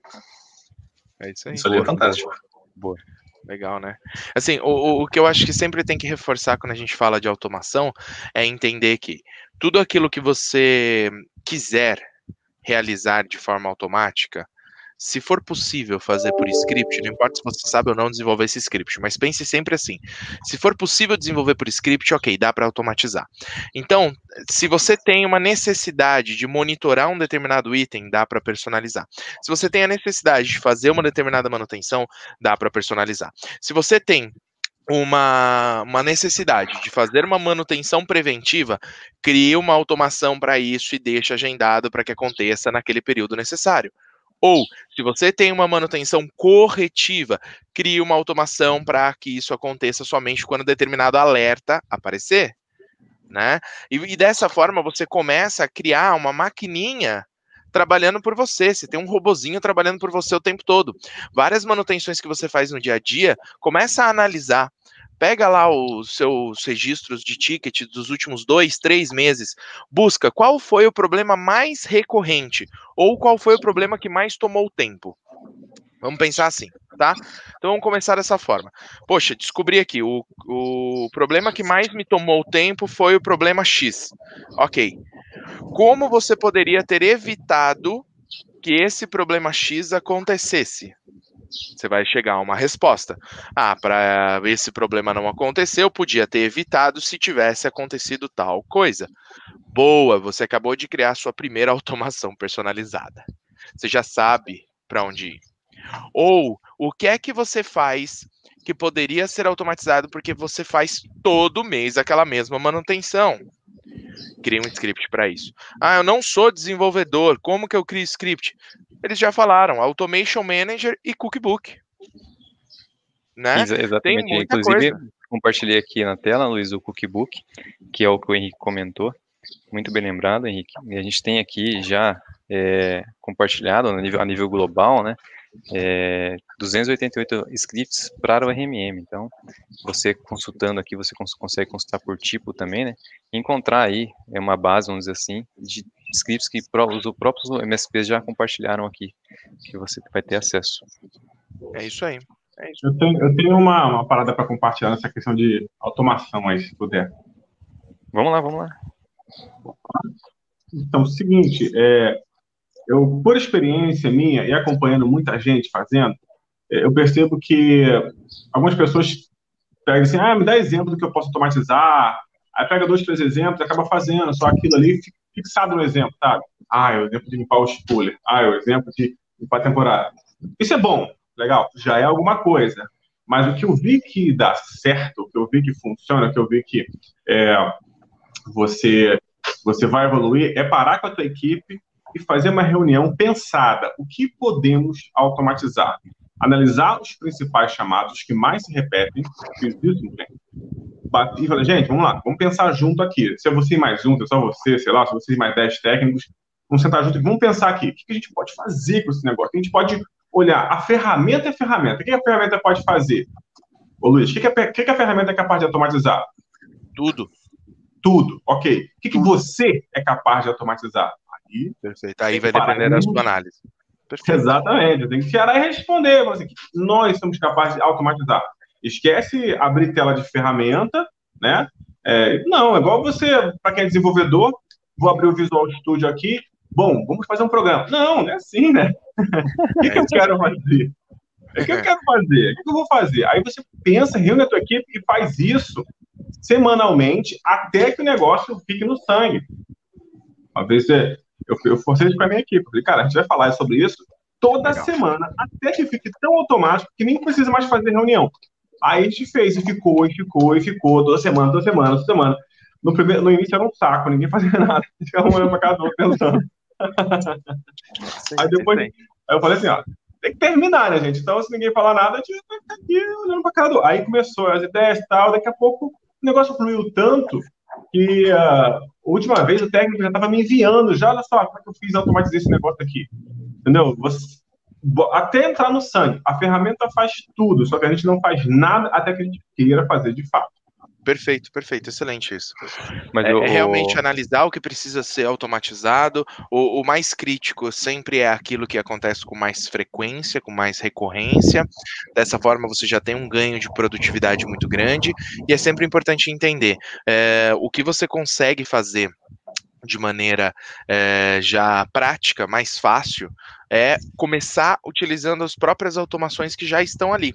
É isso aí. Isso ali boa, é fantástico. Boa. boa. Legal, né? Assim, o, o que eu acho que sempre tem que reforçar quando a gente fala de automação é entender que tudo aquilo que você quiser realizar de forma automática, se for possível fazer por script, não importa se você sabe ou não desenvolver esse script, mas pense sempre assim, se for possível desenvolver por script, ok, dá para automatizar. Então, se você tem uma necessidade de monitorar um determinado item, dá para personalizar. Se você tem a necessidade de fazer uma determinada manutenção, dá para personalizar. Se você tem Uma, uma necessidade de fazer uma manutenção preventiva, crie uma automação para isso e deixe agendado para que aconteça naquele período necessário. Ou, se você tem uma manutenção corretiva, crie uma automação para que isso aconteça somente quando determinado alerta aparecer, né? E, e dessa forma você começa a criar uma maquininha trabalhando por você, você tem um robozinho trabalhando por você o tempo todo. Várias manutenções que você faz no dia a dia, começa a analisar, pega lá os seus registros de ticket dos últimos dois, três meses, busca qual foi o problema mais recorrente, ou qual foi o problema que mais tomou tempo. Vamos pensar assim, tá? Então vamos começar dessa forma. Poxa, descobri aqui, o, o problema que mais me tomou tempo foi o problema X. Ok. Como você poderia ter evitado que esse problema X acontecesse? Você vai chegar a uma resposta. Ah, para esse problema não acontecer, eu podia ter evitado se tivesse acontecido tal coisa. Boa, você acabou de criar sua primeira automação personalizada. Você já sabe para onde ir. Ou, o que é que você faz que poderia ser automatizado porque você faz todo mês aquela mesma manutenção? Cria um script para isso. Ah, eu não sou desenvolvedor, como que eu crio script? Eles já falaram, Automation Manager e Cookbook. Né? Exa- Exatamente. Tem muita Inclusive, coisa. compartilhei aqui na tela, Luiz, o Cookbook, que é o que o Henrique comentou. Muito bem lembrado, Henrique. E a gente tem aqui já é, compartilhado a nível, a nível global, né? É, duzentos e oitenta e oito scripts para o R M M. Então, você consultando aqui, você cons consegue consultar por tipo também, né? E encontrar aí é uma base, vamos dizer assim, de scripts que os próprios M S Ps já compartilharam aqui, que você vai ter acesso. É isso aí. É isso. Eu tenho, eu tenho uma, uma parada para compartilhar nessa questão de automação aí, se puder. Vamos lá, vamos lá. Então, o seguinte, é, eu, por experiência minha e acompanhando muita gente fazendo, é, eu percebo que algumas pessoas pegam assim, ah, me dá exemplo do que eu posso automatizar, aí pega dois, três exemplos, acaba fazendo só aquilo ali, fixado no exemplo, sabe? Ah, é o exemplo de limpar o spooler, ah, é o exemplo de limpar a temporada. Isso é bom, legal, já é alguma coisa. Mas o que eu vi que dá certo, o que eu vi que funciona, o que eu vi que é, você, você vai evoluir, é parar com a tua equipe e fazer uma reunião pensada. O que podemos automatizar? Analisar os principais chamados que mais se repetem. Fiz isso, gente. E falei, gente, vamos lá, vamos pensar junto aqui. Se é você mais um, se é só você, sei lá, se você mais dez técnicos, vamos sentar junto e vamos pensar aqui. O que a gente pode fazer com esse negócio? A gente pode olhar, a ferramenta é ferramenta. O que a ferramenta pode fazer? Ô Luiz, o que a, o que a ferramenta é capaz de automatizar? Tudo. Tudo, ok. O que, que você é capaz de automatizar? Aí, perfeito. Aí vai depender da sua análise. Perfeito. Exatamente. Tem que tirar e responder. Assim, nós somos capazes de automatizar. Esquece abrir tela de ferramenta, né? É, não, é igual você, para quem é desenvolvedor, vou abrir o Visual Studio aqui. Bom, vamos fazer um programa. Não, não é assim, né? O que, que eu quero fazer? O que eu quero fazer? O que eu vou fazer? Aí você pensa, reúne a tua equipe e faz isso semanalmente até que o negócio fique no sangue. Uma vez eu, eu forcei isso com a minha equipe. Falei, cara, a gente vai falar sobre isso toda Legal. semana até que fique tão automático que nem precisa mais fazer reunião. Aí a gente fez e ficou, e ficou, e ficou, toda semana, toda semana, toda semana. No, primeiro, no início era um saco, ninguém fazia nada. A gente ficava olhando para cada um pensando. Sim, aí depois aí eu falei assim, ó, tem que terminar, né, gente? Então, se ninguém falar nada, a gente vai ficar aqui olhando para cada um. Aí começou as ideias e tal, daqui a pouco o negócio fluiu tanto que uh, a última vez o técnico já estava me enviando, já, olha só, como é que eu fiz, automatizei esse negócio aqui. Entendeu? Você, até entrar no sangue, a ferramenta faz tudo, só que a gente não faz nada até que a gente queira fazer de fato. Perfeito, perfeito, excelente isso. Mas é, eu, é realmente analisar o que precisa ser automatizado. O, o mais crítico sempre é aquilo que acontece com mais frequência, com mais recorrência. Dessa forma, você já tem um ganho de produtividade muito grande. E é sempre importante entender é, o que você consegue fazer de maneira é, já prática, mais fácil, é começar utilizando as próprias automações que já estão ali.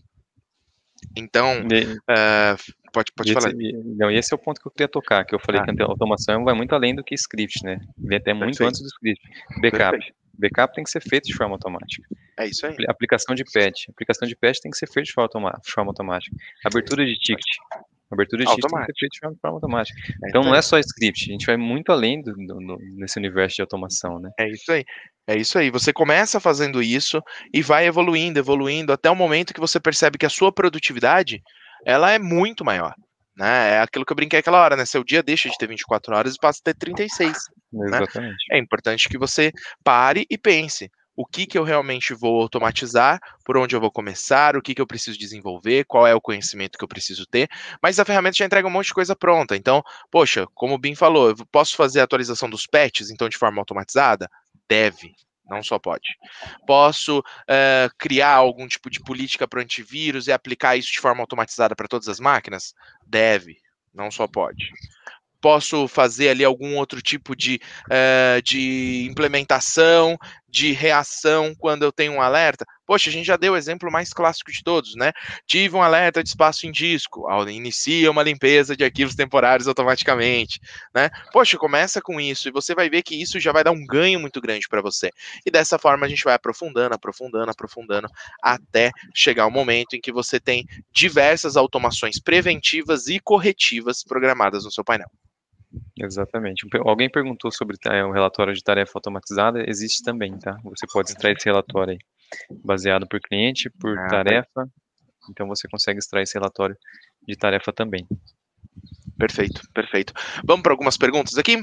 Então, e, uh, pode, pode e falar. Esse, não, e esse é o ponto que eu queria tocar, que eu falei ah. que a automação vai muito além do que script, né? Vem até muito Perfeito. antes do script. Backup. Perfeito. Backup tem que ser feito de forma automática. É isso aí. Aplicação de patch. Aplicação de patch tem que ser feita de forma automática. Abertura de ticket. Abertura de ticket tem que ser feita de forma automática. É então não é só script, a gente vai muito além do, do, do, nesse universo de automação, né? É isso aí. É isso aí, você começa fazendo isso e vai evoluindo, evoluindo, até o momento que você percebe que a sua produtividade, ela é muito maior, né? É aquilo que eu brinquei aquela hora, né? Seu dia deixa de ter vinte e quatro horas e passa a ter trinta e seis. Exatamente. Né? É importante que você pare e pense, o que que eu realmente vou automatizar, por onde eu vou começar, o que que eu preciso desenvolver, qual é o conhecimento que eu preciso ter, mas a ferramenta já entrega um monte de coisa pronta, então, poxa, como o Bin falou, eu posso fazer a atualização dos patches, então, de forma automatizada? Deve, não só pode. Posso uh, criar algum tipo de política para o antivírus e aplicar isso de forma automatizada para todas as máquinas? Deve, não só pode. Posso fazer ali algum outro tipo de, uh, de implementação de reação quando eu tenho um alerta? Poxa, a gente já deu o exemplo mais clássico de todos, né? Tive um alerta de espaço em disco, inicia uma limpeza de arquivos temporários automaticamente, né? Poxa, começa com isso e você vai ver que isso já vai dar um ganho muito grande para você. E dessa forma a gente vai aprofundando, aprofundando, aprofundando, até chegar o momento em que você tem diversas automações preventivas e corretivas programadas no seu painel. Exatamente. Alguém perguntou sobre é, o relatório de tarefa automatizada, existe também, tá? Você pode extrair esse relatório aí, baseado por cliente, por ah, tarefa, então você consegue extrair esse relatório de tarefa também. Perfeito, perfeito. Vamos para algumas perguntas aqui?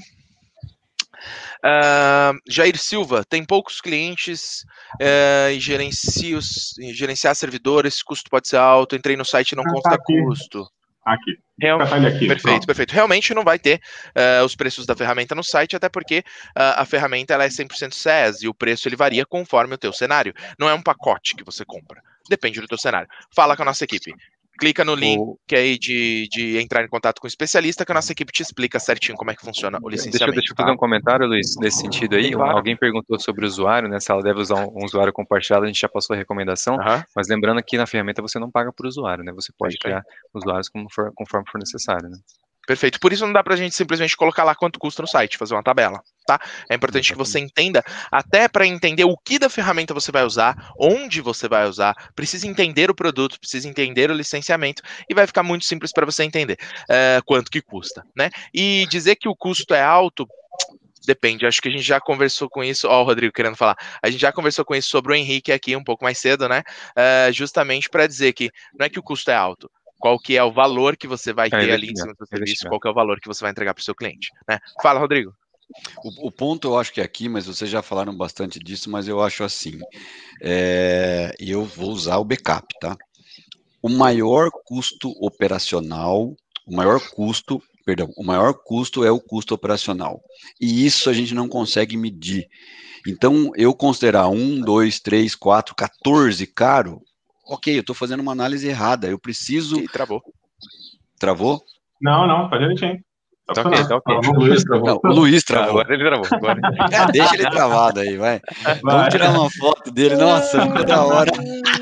Uh, Jair Silva, tem poucos clientes uh, e gerencios, gerenciar servidores, custo pode ser alto, entrei no site e não ah, consta tá custo. Aqui. Real... aqui. Perfeito, Pronto. perfeito. Realmente não vai ter uh, os preços da ferramenta no site, até porque uh, a ferramenta ela é cem por cento SaaS e o preço ele varia conforme o teu cenário. Não é um pacote que você compra. Depende do teu cenário. Fala com a nossa equipe. Clica no link o... aí de, de entrar em contato com o especialista, que a nossa equipe te explica certinho como é que funciona o licenciamento. Deixa, deixa eu fazer tá? um comentário, Luiz, nesse sentido aí. Claro. Alguém perguntou sobre o usuário, né? Se ela deve usar um, um usuário compartilhado, a gente já passou a recomendação, uhum. mas lembrando que na ferramenta você não paga por usuário, né? Você pode criar é. usuários como for, conforme for necessário, né? Perfeito. Por isso não dá pra gente simplesmente colocar lá quanto custa no site, fazer uma tabela, tá? É importante que você entenda, até para entender o que da ferramenta você vai usar, onde você vai usar, precisa entender o produto, precisa entender o licenciamento e vai ficar muito simples para você entender uh, quanto que custa, né? E dizer que o custo é alto, depende, acho que a gente já conversou com isso, ó o Rodrigo querendo falar, a gente já conversou com isso sobre o Henrique aqui um pouco mais cedo, né? Uh, justamente para dizer que não é que o custo é alto, qual que é o valor que você vai ter é, ali em cima do seu serviço, qual que é o valor que você vai entregar para o seu cliente, né? Fala, Rodrigo. O, o ponto eu acho que é aqui, mas vocês já falaram bastante disso, mas eu acho assim, é, e eu vou usar o backup, tá? O maior custo operacional, o maior custo, perdão, o maior custo é o custo operacional, e isso a gente não consegue medir. Então, eu considerar um, dois, três, quatro, quatorze caro, ok, eu estou fazendo uma análise errada, eu preciso... Ih, travou. Travou? Não, não, tá direitinho. Tá, tá ok, tá ok. O Luiz travou. Não, o Luiz travou. Ah, agora ele travou. Agora. É, deixa ele travado aí, vai. vai. Vamos tirar uma foto dele, nossa, ficou da hora.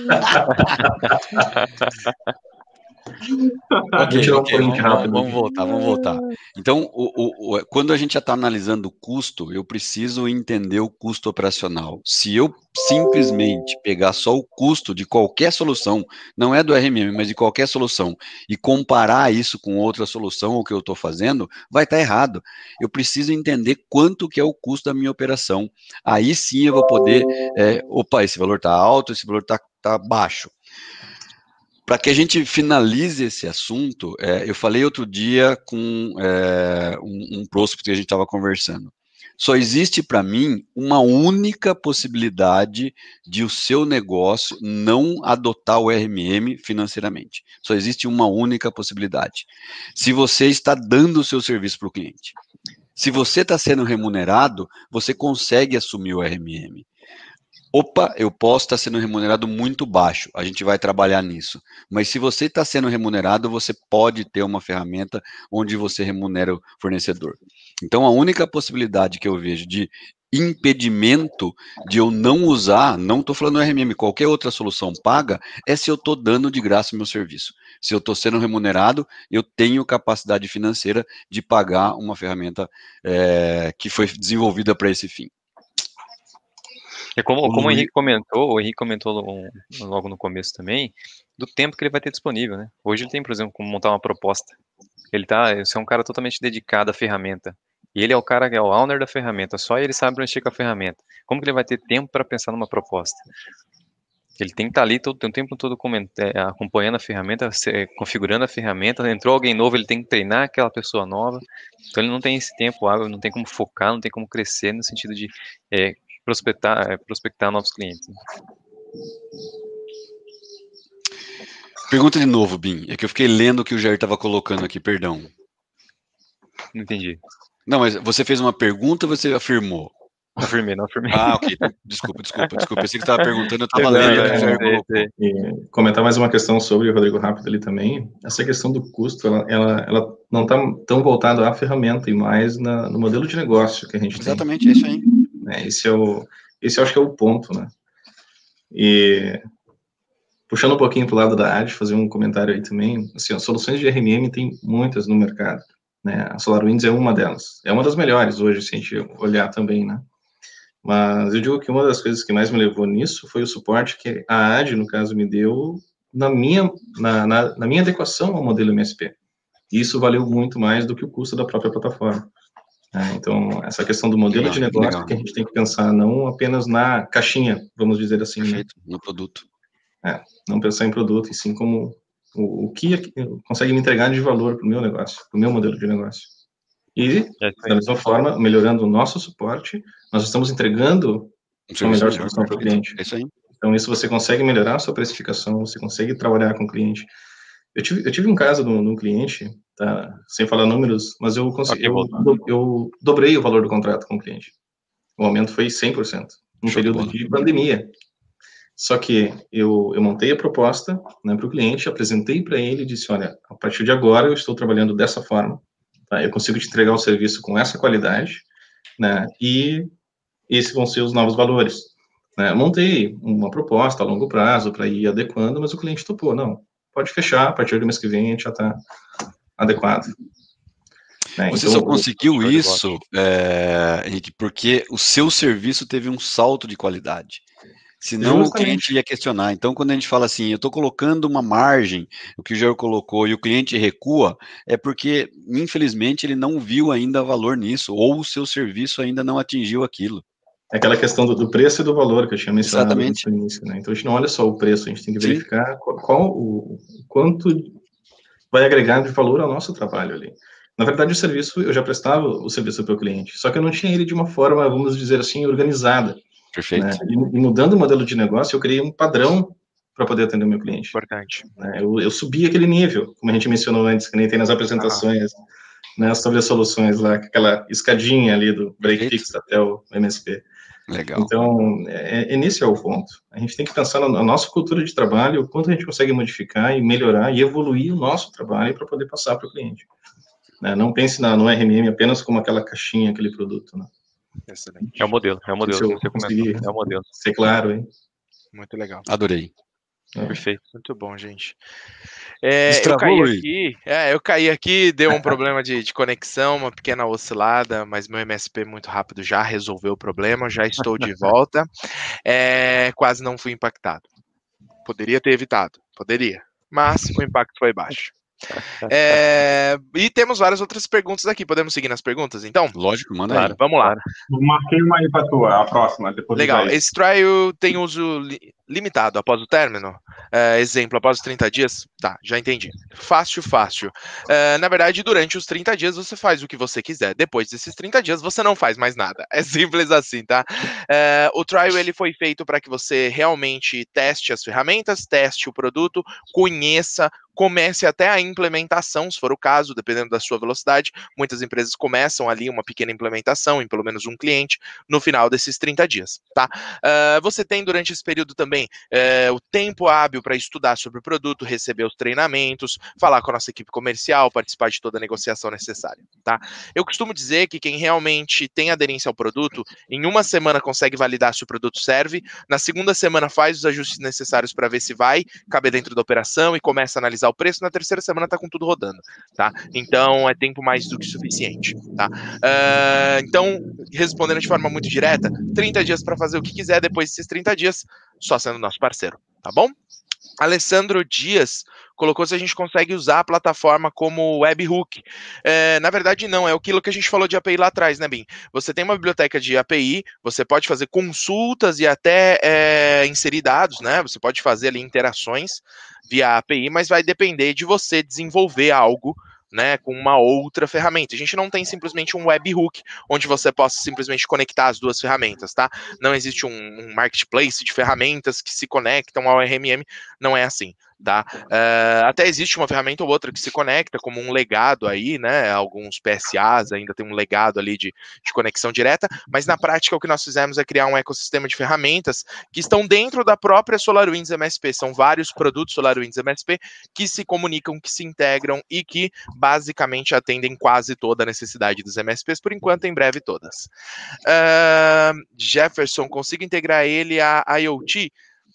ok, ok, vamos, vamos, vamos voltar, vamos voltar. Então, o, o, o, quando a gente já está analisando o custo, eu preciso entender o custo operacional. Se eu simplesmente pegar só o custo de qualquer solução, não é do R M M, mas de qualquer solução, e comparar isso com outra solução, o que eu estou fazendo, vai estar tá errado. Eu preciso entender quanto que é o custo da minha operação. Aí sim eu vou poder, é, opa, esse valor está alto, esse valor está tá baixo. Para que a gente finalize esse assunto, é, eu falei outro dia com é, um, um prospect que a gente estava conversando. Só existe para mim uma única possibilidade de o seu negócio não adotar o R M M financeiramente. Só existe uma única possibilidade. Se você está dando o seu serviço para o cliente. Se você está sendo remunerado, você consegue assumir o R M M. Opa, eu posso estar sendo remunerado muito baixo, a gente vai trabalhar nisso. Mas se você está sendo remunerado, você pode ter uma ferramenta onde você remunera o fornecedor. Então, a única possibilidade que eu vejo de impedimento de eu não usar, não estou falando R M M, qualquer outra solução paga, é se eu estou dando de graça o meu serviço. Se eu estou sendo remunerado, eu tenho capacidade financeira de pagar uma ferramenta é, que foi desenvolvida para esse fim. É como, como o Henrique comentou, o Henrique comentou logo no começo também, do tempo que ele vai ter disponível, né? Hoje ele tem, por exemplo, como montar uma proposta. Ele tá, você é um cara totalmente dedicado à ferramenta. E ele é o cara que é o owner da ferramenta, só ele sabe mexer com a ferramenta. Como que ele vai ter tempo para pensar numa proposta? Ele tem que estar ali todo, o tempo todo acompanhando a ferramenta, configurando a ferramenta. Entrou alguém novo, ele tem que treinar aquela pessoa nova. Então ele não tem esse tempo hábil, não tem como focar, não tem como crescer no sentido de é, prospectar, prospectar novos clientes. Pergunta de novo, Bim. É que eu fiquei lendo o que o Jair estava colocando aqui, perdão. Não entendi. Não, mas você fez uma pergunta ou você afirmou? Afirmei, não afirmei. Ah, ok. Desculpa, desculpa, desculpa. Eu sei que você estava perguntando, eu estava lendo. É, é, é, e comentar mais uma questão sobre o Rodrigo rápido ali também. Essa questão do custo, ela, ela, ela não está tão voltada à ferramenta e mais na, no modelo de negócio que a gente Exatamente, tem. é isso aí. É, esse é o, esse eu acho que é o ponto, né? E puxando um pouquinho para o lado da A D, fazer um comentário aí também, assim, as soluções de R M M tem muitas no mercado, né? A SolarWinds é uma delas, é uma das melhores hoje, se a gente olhar também, né? Mas eu digo que uma das coisas que mais me levou nisso foi o suporte que a A D, no caso, me deu na minha, na, na, na minha adequação ao modelo M S P. E isso valeu muito mais do que o custo da própria plataforma. É, então, essa questão do modelo Legal, de negócio legal. que a gente tem que pensar não apenas na caixinha, vamos dizer assim, né? Perfeito, no produto. É, não pensar em produto, e sim como o, o que consegue me entregar de valor para o meu negócio, para o meu modelo de negócio. E, É, da mesma forma, melhorando o nosso suporte, nós estamos entregando Um uma serviço melhor melhor, solução para o perfeito. cliente. É isso aí. Então, isso você consegue melhorar a sua precificação, você consegue trabalhar com o cliente. Eu tive, eu tive um caso de um, de um cliente, tá, sem falar números, mas eu, consegui, eu, eu dobrei o valor do contrato com o cliente. O aumento foi cem por cento, num Show de período bola. de pandemia. Só que eu, eu montei a proposta, né, para o cliente, apresentei para ele e disse, olha, a partir de agora eu estou trabalhando dessa forma, tá? Eu consigo te entregar o serviço com essa qualidade, né, e esses vão ser os novos valores. Né? Montei uma proposta a longo prazo para ir adequando, mas o cliente topou, não, pode fechar, a partir do mês que vem a gente já está adequado. Né? Você Então, só conseguiu show de bola. isso, é, Henrique, porque o seu serviço teve um salto de qualidade. Senão o Justamente. cliente ia questionar. Então, quando a gente fala assim, eu estou colocando uma margem, o que o Jair colocou, e o cliente recua, é porque, infelizmente, ele não viu ainda valor nisso, ou o seu serviço ainda não atingiu aquilo. É aquela questão do, do preço e do valor que eu tinha mencionado Exatamente. no início, né? Então a gente não olha só o preço, a gente tem que Sim. verificar qual, qual o, o quanto vai agregar de valor ao nosso trabalho ali. Na verdade, o serviço, eu já prestava o serviço para o cliente, só que eu não tinha ele de uma forma, vamos dizer assim, organizada. Perfeito. Né? E, e mudando o modelo de negócio, eu criei um padrão para poder atender o meu cliente. Importante. Né? Eu, eu subi aquele nível, como a gente mencionou antes, que nem tem nas apresentações, ah. né, sobre as soluções lá, aquela escadinha ali do break Perfeito. fix até o M S P. Legal. Então, é, é, nesse é o ponto. A gente tem que pensar na, na nossa cultura de trabalho, o quanto a gente consegue modificar e melhorar e evoluir o nosso trabalho para poder passar para o cliente. Né? Não pense na, no R M M apenas como aquela caixinha, aquele produto. Né? É o modelo, é o modelo. Se eu Você conseguir comentou, é o modelo. ser claro, hein? Muito legal. Adorei. É. Perfeito. Muito bom, gente. É, eu Destravou, caí Luiz? aqui, é, eu caí aqui, deu um problema de, de conexão, uma pequena oscilada, mas meu M S P muito rápido já resolveu o problema, já estou de volta. É, quase não fui impactado. Poderia ter evitado, poderia, mas o impacto foi baixo. É, e temos várias outras perguntas aqui. Podemos seguir nas perguntas, então? Lógico, manda Claro, aí. Vamos lá. claro. Marquei uma aí para tua, a próxima, depois Legal. do Jair. Esse trial tem uso li limitado após o término? É, exemplo, após os trinta dias? Tá, já entendi. Fácil, fácil. É, na verdade, durante os trinta dias você faz o que você quiser. Depois desses trinta dias você não faz mais nada. É simples assim, tá? É, o trial ele foi feito para que você realmente teste as ferramentas, teste o produto, conheça, comece até a implementação, se for o caso, dependendo da sua velocidade. Muitas empresas começam ali uma pequena implementação em pelo menos um cliente no final desses trinta dias, tá? Uh, você tem durante esse período também uh, o tempo hábil para estudar sobre o produto, receber os treinamentos, falar com a nossa equipe comercial, participar de toda a negociação necessária, tá? Eu costumo dizer que quem realmente tem aderência ao produto, em uma semana consegue validar se o produto serve, na segunda semana faz os ajustes necessários para ver se vai caber dentro da operação e começa a analisar o preço, na terceira semana tá com tudo rodando, tá? Então é tempo mais do que suficiente, tá? Uh, então, respondendo de forma muito direta, trinta dias para fazer o que quiser, depois desses trinta dias, só sendo nosso parceiro, tá bom? Alessandro Dias colocou se a gente consegue usar a plataforma como webhook. É, na verdade, não, é aquilo que a gente falou de A P I lá atrás, né, Bim? Você tem uma biblioteca de A P I, você pode fazer consultas e até é, inserir dados, né? Você pode fazer ali interações via A P I, mas vai depender de você desenvolver algo, né, com uma outra ferramenta. A gente não tem simplesmente um webhook onde você possa simplesmente conectar as duas ferramentas, tá? Não existe um, um marketplace de ferramentas que se conectam ao R M M, não é assim. Tá? Uh, até existe uma ferramenta ou outra que se conecta como um legado aí, né? Alguns P S As ainda tem um legado ali de, de conexão direta, mas na prática o que nós fizemos é criar um ecossistema de ferramentas que estão dentro da própria SolarWinds M S P. São vários produtos SolarWinds M S P que se comunicam, que se integram e que basicamente atendem quase toda a necessidade dos M S Ps, por enquanto, em breve todas. Uh, Jefferson, consigo integrar ele a IoT?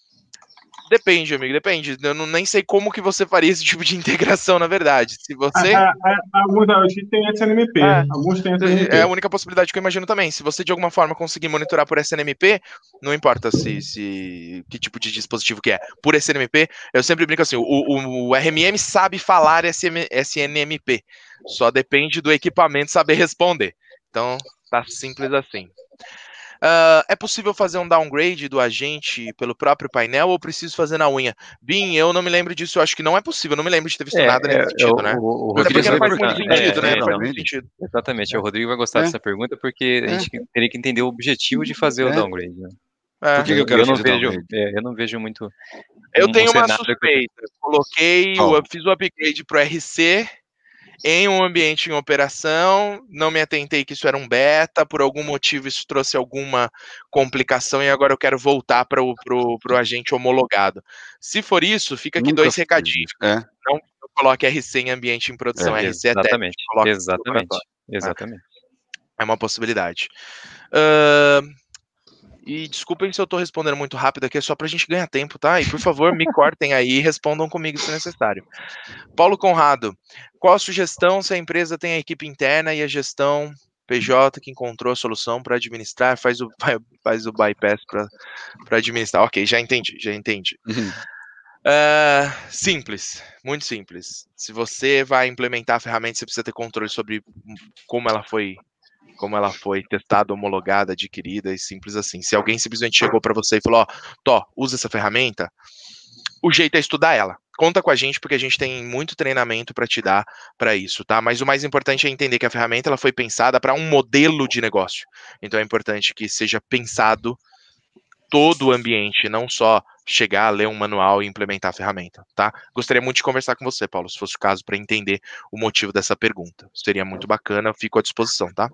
Depende, amigo, depende. Eu não, nem sei como que você faria esse tipo de integração, na verdade. Se você... A, a, a, alguns IoT tem S N M P, é, alguns tem S N M P. É a única possibilidade que eu imagino também. Se você, de alguma forma, conseguir monitorar por S N M P, não importa se, se que tipo de dispositivo que é. Por S N M P, eu sempre brinco assim, o, o, o R M M sabe falar S N M P, só depende do equipamento saber responder. Então, tá simples assim. Uh, é possível fazer um downgrade do agente pelo próprio painel ou preciso fazer na unha? Bim, eu não me lembro disso, eu acho que não é possível, eu não me lembro de ter visto É, nada nesse é, sentido, o- né? o- o Até porque não Rodrigo vai faz muito perguntar. sentido, É, né? é, Não faz não. muito sentido. Exatamente, o Rodrigo vai gostar É. dessa pergunta porque a É. gente teria que entender o objetivo de fazer o É. downgrade, né? É. Por que, que eu Eu, quero eu não fazer vejo, downgrade? é, eu não vejo muito Eu um, tenho um uma cenário que eu- suspeita. Coloquei, Qual? o, fiz o upgrade pro R C em um ambiente em operação, não me atentei que isso era um beta, por algum motivo isso trouxe alguma complicação e agora eu quero voltar para o pro, pro agente homologado. Se for isso, fica aqui Nunca dois fiz. recadinhos. É. Não coloque R C em ambiente em produção, É, R C é técnico, Exatamente, coloque no exatamente, laboratório. exatamente. É uma possibilidade. Uh, e desculpem se eu estou respondendo muito rápido aqui, é só para a gente ganhar tempo, tá? E por favor, me cortem aí e respondam comigo se necessário. Paulo Conrado, qual a sugestão se a empresa tem a equipe interna e a gestão P J que encontrou a solução para administrar, faz o, faz o bypass para administrar? Ok, já entendi, já entendi. Uhum. Uh, simples, muito simples. Se você vai implementar a ferramenta, você precisa ter controle sobre como ela foi como ela foi testada, homologada, adquirida e simples assim. Se alguém simplesmente chegou para você e falou, ó, Tó, usa essa ferramenta, o jeito é estudar ela. Conta com a gente, porque a gente tem muito treinamento para te dar para isso, tá? Mas o mais importante é entender que a ferramenta ela foi pensada para um modelo de negócio. Então é importante que seja pensado todo o ambiente, não só chegar, ler um manual e implementar a ferramenta, tá? Gostaria muito de conversar com você, Paulo, se fosse o caso, para entender o motivo dessa pergunta. Seria muito bacana, fico à disposição, tá?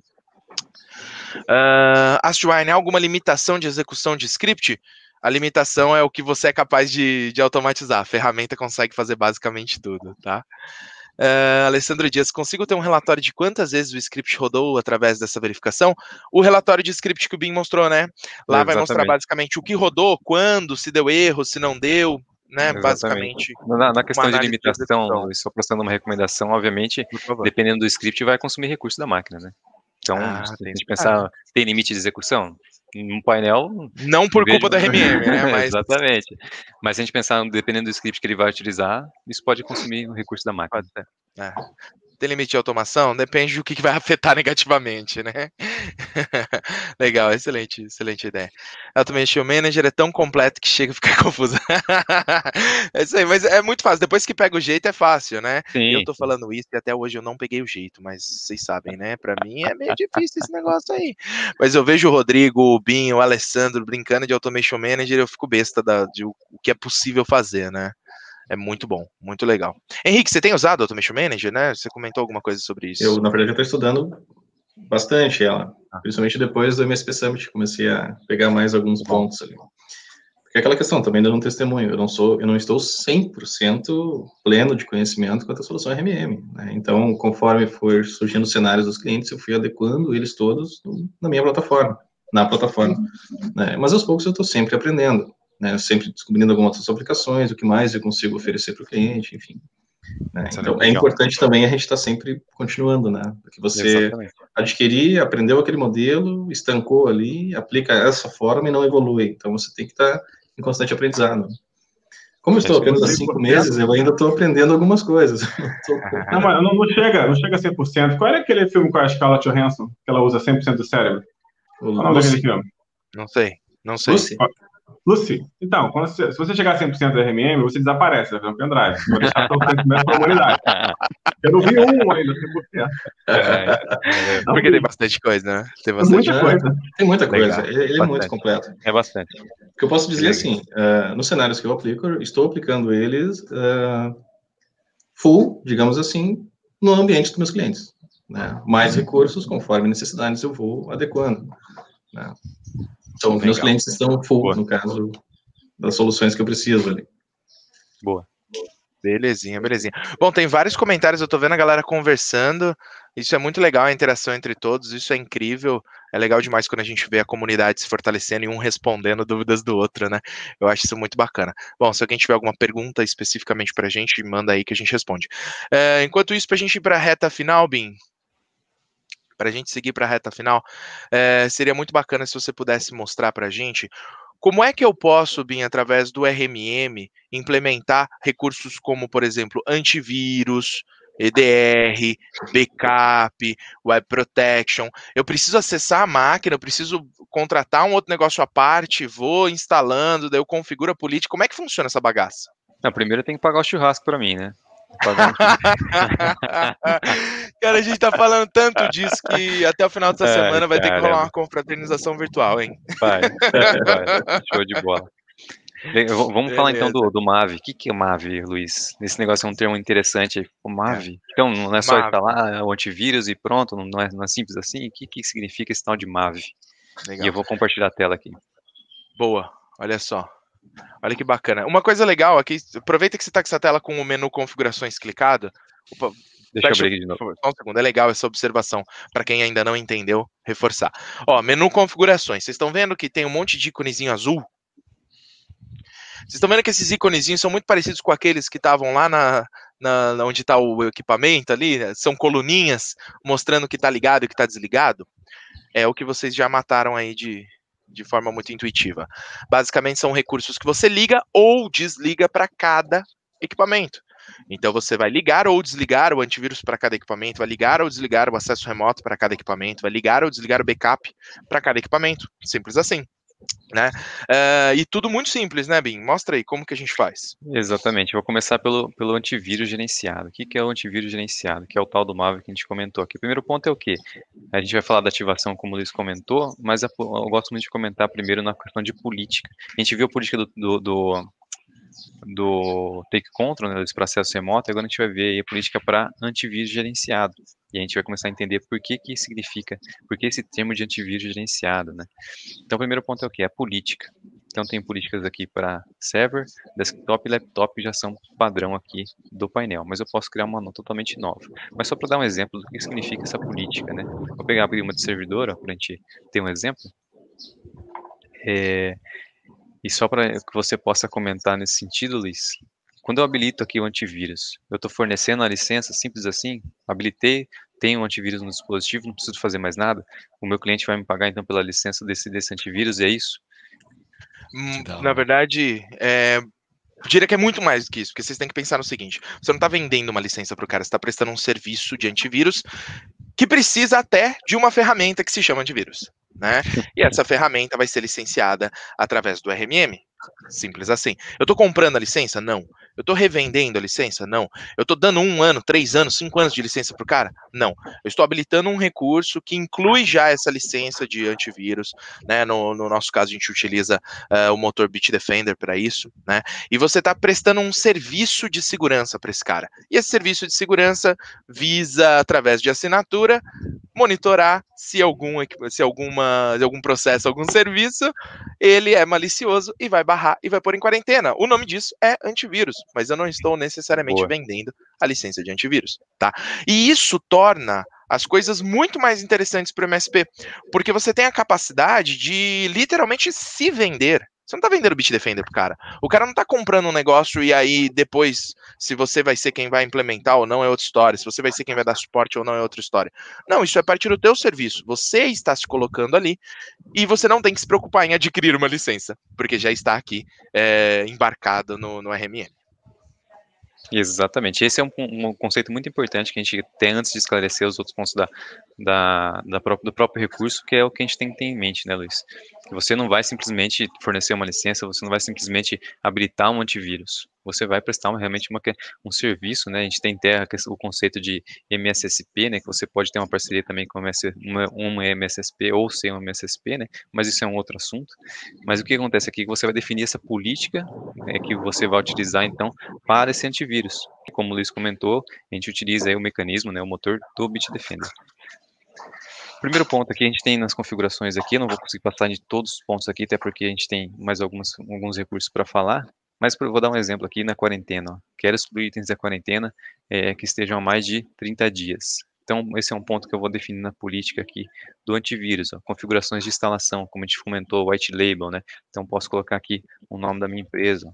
Uh, Astwine, há alguma limitação de execução de script? A limitação é o que você é capaz de, de automatizar. A ferramenta consegue fazer basicamente tudo, tá? Uh, Alessandro Dias, consigo ter um relatório de quantas vezes o script rodou através dessa verificação? O relatório de script que o Bim mostrou, né? Lá Exatamente. vai mostrar basicamente o que rodou, quando, se deu erro, se não deu, né? Exatamente. Basicamente. Na, na questão de limitação, de só passando uma recomendação, obviamente, dependendo do script, vai consumir recursos da máquina, né? Então, ah, se a gente pensar, tem limite de execução? Um painel... Não por culpa do R M M, né? Mas... Exatamente. Mas se a gente pensar, dependendo do script que ele vai utilizar, isso pode consumir o recurso da máquina. Pode ser. É. Tem limite de automação? Depende do que vai afetar negativamente, né? Legal, excelente, excelente ideia. Automation Manager é tão completo que chega a ficar confuso. É isso aí, mas é muito fácil. Depois que pega o jeito, é fácil, né? Sim. Eu tô falando isso e até hoje eu não peguei o jeito, mas vocês sabem, né? Pra mim é meio difícil esse negócio aí. Mas eu vejo o Rodrigo, o Binho, o Alessandro brincando de Automation Manager, eu fico besta da, de o que é possível fazer, né? É muito bom, muito legal. Henrique, você tem usado o Automation Manager, né? Você comentou alguma coisa sobre isso? Eu, na verdade, eu estou estudando bastante ela, principalmente depois do M S P Summit, comecei a pegar mais alguns pontos ali. Porque é aquela questão, também dando um testemunho, eu não sou, eu não estou cem por cento pleno de conhecimento quanto à solução R M M, né? Então, conforme for surgindo os cenários dos clientes, eu fui adequando eles todos na minha plataforma, na plataforma, né? Mas aos poucos eu estou sempre aprendendo, né? Sempre descobrindo algumas outras aplicações, o que mais eu consigo oferecer para o cliente, enfim. Né? Então, é importante também a gente estar tá sempre continuando, né? Porque você Exatamente. adquirir, aprendeu aquele modelo, estancou ali, aplica essa forma e não evolui. Então, você tem que estar tá em constante aprendizado. Como eu estou apenas há cinco meses, eu ainda estou aprendendo algumas coisas. Não, mas não, não chega, não chega a cem por cento. Qual é aquele filme com a Scarlett Johansson, que ela usa cem por cento do cérebro? Qual é o nome daquele filme? Não sei, não sei. Lucy? Lucy. Então, quando você, se você chegar a cem por cento do R M M, você desaparece, vai fazer um pendrive. Vou deixar para o conhecimento para a humanidade. Eu não vi um ainda, cem por cento. É, é, é, porque tem bastante coisa, né? Tem bastante muita coisa. Tem muita coisa. Legal. Ele, ele é muito completo. É bastante. que eu posso dizer assim, uh, nos cenários que eu aplico, eu estou aplicando eles uh, full, digamos assim, no ambiente dos meus clientes. Né? Mais recursos, conforme necessidades, eu vou adequando. Né? Então, Legal. Meus clientes estão full, Boa. No caso das soluções que eu preciso ali. Boa. Belezinha, belezinha. Bom, tem vários comentários, eu tô vendo a galera conversando, isso é muito legal, a interação entre todos, isso é incrível, é legal demais quando a gente vê a comunidade se fortalecendo e um respondendo dúvidas do outro, né? Eu acho isso muito bacana. Bom, se alguém tiver alguma pergunta especificamente pra gente, manda aí que a gente responde. É, enquanto isso, pra gente ir pra reta final, Bim, pra gente seguir pra reta final, é, seria muito bacana se você pudesse mostrar pra gente como é que eu posso, Bim, através do R M M, implementar recursos como, por exemplo, antivírus, E D R, backup, web protection. Eu preciso acessar a máquina, eu preciso contratar um outro negócio à parte, vou instalando, daí eu configuro a política. Como é que funciona essa bagaça? Não, primeiro tem que pagar o churrasco para mim, né? Cara, a gente tá falando tanto disso que até o final dessa Ai, semana vai caramba. ter que rolar uma confraternização virtual, hein? Vai, vai. Show de bola. Vamos Beleza. falar então do, do Mavi. O que, que é o Mavi, Luiz? Esse negócio é um termo interessante. O Mavi. É. Então, não é só Mavi. instalar o antivírus e pronto, não é, não é simples assim? O que, que significa esse tal de Mavi? Legal. E eu vou compartilhar a tela aqui. Boa, olha só. Olha que bacana. Uma coisa legal aqui, aproveita que você está com essa tela com o menu configurações clicado. Opa, Deixa eu abrir aqui de novo. Só um segundo, é legal essa observação, para quem ainda não entendeu, reforçar. Ó, menu configurações, vocês estão vendo que tem um monte de íconezinho azul? Vocês estão vendo que esses íconezinhos são muito parecidos com aqueles que estavam lá na, na, na onde está o equipamento ali, né? São coluninhas mostrando que está ligado e que está desligado? É o que vocês já mataram aí de... de forma muito intuitiva. Basicamente são recursos que você liga ou desliga para cada equipamento. Então você vai ligar ou desligar o antivírus para cada equipamento, vai ligar ou desligar o acesso remoto para cada equipamento, vai ligar ou desligar o backup para cada equipamento. Simples assim. Né? Uh, e tudo muito simples, né, Bim? Mostra aí como que a gente faz. Exatamente, eu vou começar pelo, pelo antivírus gerenciado. O que, que é o antivírus gerenciado? Que é o tal do Mavi que a gente comentou aqui. O primeiro ponto é o quê? A gente vai falar da ativação, como o Luiz comentou, mas eu gosto muito de comentar primeiro na questão de política. A gente viu a política do, do, do, do Take Control, né, para acesso remoto, agora a gente vai ver aí a política para antivírus gerenciado. E a gente vai começar a entender por que que significa, por que esse termo de antivírus gerenciado, né? Então, o primeiro ponto é o quê? É a política. Então, tem políticas aqui para server, desktop e laptop já são padrão aqui do painel, mas eu posso criar uma totalmente nova. Mas só para dar um exemplo do que significa essa política, né? Vou pegar abrir uma de servidora para a gente ter um exemplo. É, e só para que você possa comentar nesse sentido, Luiz, quando eu habilito aqui o antivírus, eu estou fornecendo a licença simples assim, habilitei, tenho um antivírus no dispositivo, não preciso fazer mais nada, o meu cliente vai me pagar então pela licença desse, desse antivírus, é isso? Hum, na verdade, é, eu diria que é muito mais do que isso, porque vocês têm que pensar no seguinte, você não está vendendo uma licença para o cara, você está prestando um serviço de antivírus que precisa até de uma ferramenta que se chama antivírus, né? E essa ferramenta vai ser licenciada através do R M M. Simples assim. Eu estou comprando a licença? Não. Eu estou revendendo a licença? Não. Eu estou dando um ano, três anos, cinco anos de licença para o cara? Não. Eu estou habilitando um recurso que inclui já essa licença de antivírus, né? No, no nosso caso, a gente utiliza uh, o motor Bitdefender para isso, né? E você está prestando um serviço de segurança para esse cara. E esse serviço de segurança visa, através de assinatura, monitorar se algum, se alguma, se algum processo, algum serviço, ele é malicioso e vai barrar e vai pôr em quarentena. O nome disso é antivírus, mas eu não estou necessariamente Boa. vendendo a licença de antivírus, tá? E isso torna as coisas muito mais interessantes para o M S P, porque você tem a capacidade de literalmente se vender. Você não tá vendendo o Bitdefender pro cara. O cara não tá comprando um negócio e aí depois, se você vai ser quem vai implementar ou não é outra história, se você vai ser quem vai dar suporte ou não é outra história. Não, isso é a partir do teu serviço. Você está se colocando ali e você não tem que se preocupar em adquirir uma licença, porque já está aqui é, embarcado no, no R M M. Exatamente. Esse é um, um conceito muito importante que a gente tem antes de esclarecer os outros pontos da, da, da própria, do próprio recurso, que é o que a gente tem que ter em mente, né, Luiz? que você não vai simplesmente fornecer uma licença, você não vai simplesmente habilitar um antivírus. Você vai prestar uma, realmente uma, um serviço, né? A gente tem até o conceito de M S S P, né? Que você pode ter uma parceria também com uma, uma M S S P ou sem uma M S S P, né? Mas isso é um outro assunto. Mas o que acontece aqui é que você vai definir essa política, né, que você vai utilizar, então, para esse antivírus. Como o Luiz comentou, a gente utiliza aí o mecanismo, né? O motor do Bitdefender. Primeiro ponto aqui, a gente tem nas configurações aqui, eu não vou conseguir passar de todos os pontos aqui, até porque a gente tem mais algumas, alguns recursos para falar, mas eu vou dar um exemplo aqui na quarentena. Ó. Quero excluir itens da quarentena é, que estejam há mais de trinta dias. Então, esse é um ponto que eu vou definir na política aqui do antivírus. Ó. Configurações de instalação, como a gente comentou, white label, né? Então, posso colocar aqui o nome da minha empresa,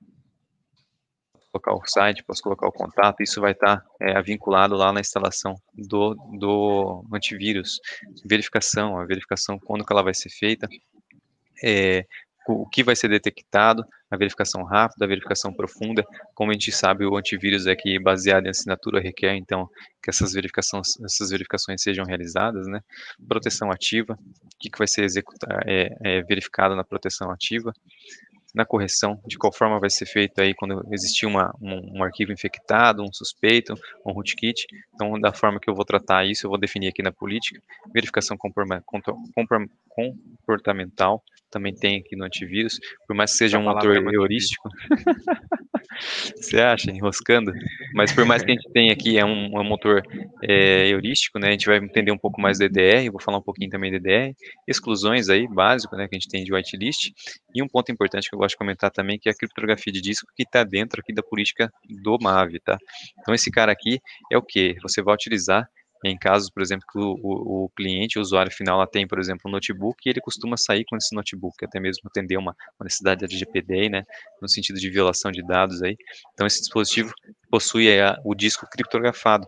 colocar o site, posso colocar o contato, isso vai estar é, vinculado lá na instalação do, do antivírus. Verificação, a verificação quando que ela vai ser feita, é, o que vai ser detectado, a verificação rápida, a verificação profunda. Como a gente sabe, o antivírus é que baseado em assinatura requer, então, que essas verificações, essas verificações sejam realizadas, né? Proteção ativa, o que, que vai ser executado, é, é, verificado na proteção ativa, na correção, de qual forma vai ser feito aí quando existir uma, um, um arquivo infectado, um suspeito, um rootkit. Então, da forma que eu vou tratar isso, eu vou definir aqui na política. Verificação comportamental, também tem aqui no antivírus, por mais que seja um motor heurístico. Você acha, enroscando? Mas por mais que a gente tenha aqui, é um, um motor é, heurístico, né? A gente vai entender um pouco mais do E D R, vou falar um pouquinho também do E D R, exclusões aí, básico, né, que a gente tem de whitelist, e um ponto importante que eu gosto de comentar também, que é a criptografia de disco, que está dentro aqui da política do MAVE, tá? Então esse cara aqui é o que? Você vai utilizar em casos, por exemplo, que o, o, o cliente, o usuário final, lá tem, por exemplo, um notebook e ele costuma sair com esse notebook, até mesmo atender uma, uma necessidade de L G P D, né, no sentido de violação de dados aí. Então, esse dispositivo possui a, o disco criptografado.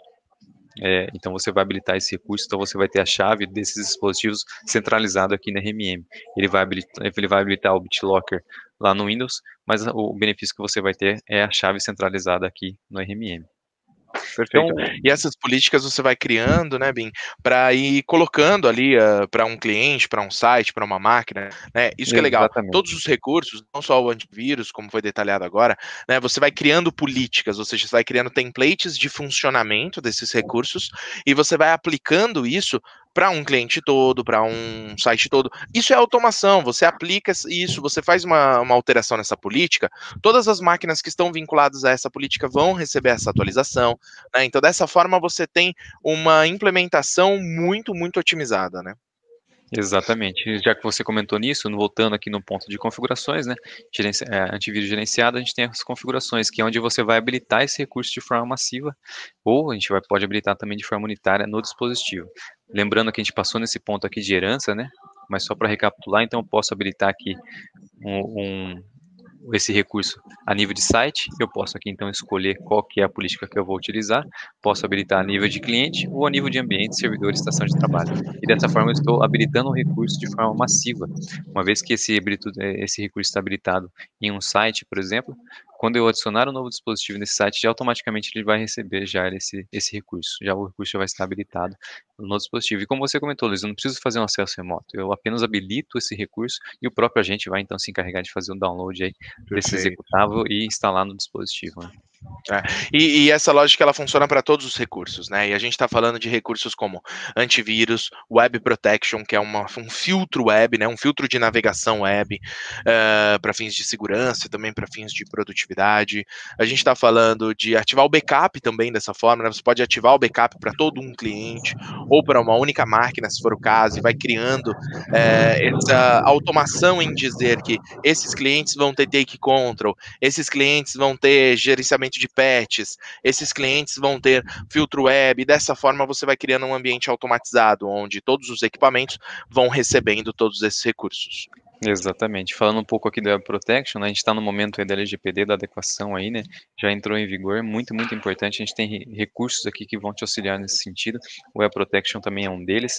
É, então, você vai habilitar esse recurso, então você vai ter a chave desses dispositivos centralizado aqui na R M M. Ele vai habilitar, ele vai habilitar o BitLocker lá no Windows, mas o benefício que você vai ter é a chave centralizada aqui no R M M. Perfeito. Então, e essas políticas você vai criando, né, Bim, para ir colocando ali uh, para um cliente, para um site, para uma máquina, né? Isso que é legal. Exatamente. Todos os recursos, não só o antivírus, como foi detalhado agora, né? Você vai criando políticas, ou seja, você vai criando templates de funcionamento desses recursos e você vai aplicando isso para um cliente todo, para um site todo. Isso é automação, você aplica isso, você faz uma, uma alteração nessa política, todas as máquinas que estão vinculadas a essa política vão receber essa atualização, né? Então, dessa forma, você tem uma implementação muito, muito otimizada, né? Exatamente. Já que você comentou nisso, voltando aqui no ponto de configurações, né, gerenci- é, antivírus gerenciado, a gente tem as configurações, que é onde você vai habilitar esse recurso de forma massiva, ou a gente vai, pode habilitar também de forma unitária no dispositivo. Lembrando que a gente passou nesse ponto aqui de herança, né, mas só para recapitular, então eu posso habilitar aqui um, um esse recurso a nível de site, eu posso aqui então escolher qual que é a política que eu vou utilizar, posso habilitar a nível de cliente ou a nível de ambiente, servidor e estação de trabalho. E dessa forma eu estou habilitando o recurso de forma massiva. Uma vez que esse, esse recurso está habilitado em um site, por exemplo, quando eu adicionar um novo dispositivo nesse site, já automaticamente ele vai receber já esse, esse recurso, já o recurso já vai estar habilitado no dispositivo. E como você comentou, Luiz, eu não preciso fazer um acesso remoto, eu apenas habilito esse recurso e o próprio agente vai então se encarregar de fazer o download aí desse executável e instalar no dispositivo. Né? É. E, e essa lógica ela funciona para todos os recursos, né? E a gente está falando de recursos como antivírus, web protection, que é uma, um filtro web, né? Um filtro de navegação web uh, para fins de segurança, também para fins de produtividade. A gente está falando de ativar o backup também dessa forma, né? Você pode ativar o backup para todo um cliente ou para uma única máquina, se for o caso, e vai criando uh, essa automação em dizer que esses clientes vão ter take control, esses clientes vão ter gerenciamento de patches, esses clientes vão ter filtro web, e dessa forma você vai criando um ambiente automatizado, onde todos os equipamentos vão recebendo todos esses recursos. Exatamente. Falando um pouco aqui do Web Protection, né, a gente está no momento aí da L G P D, da adequação aí, né, já entrou em vigor, muito, muito importante, a gente tem recursos aqui que vão te auxiliar nesse sentido, o Web Protection também é um deles,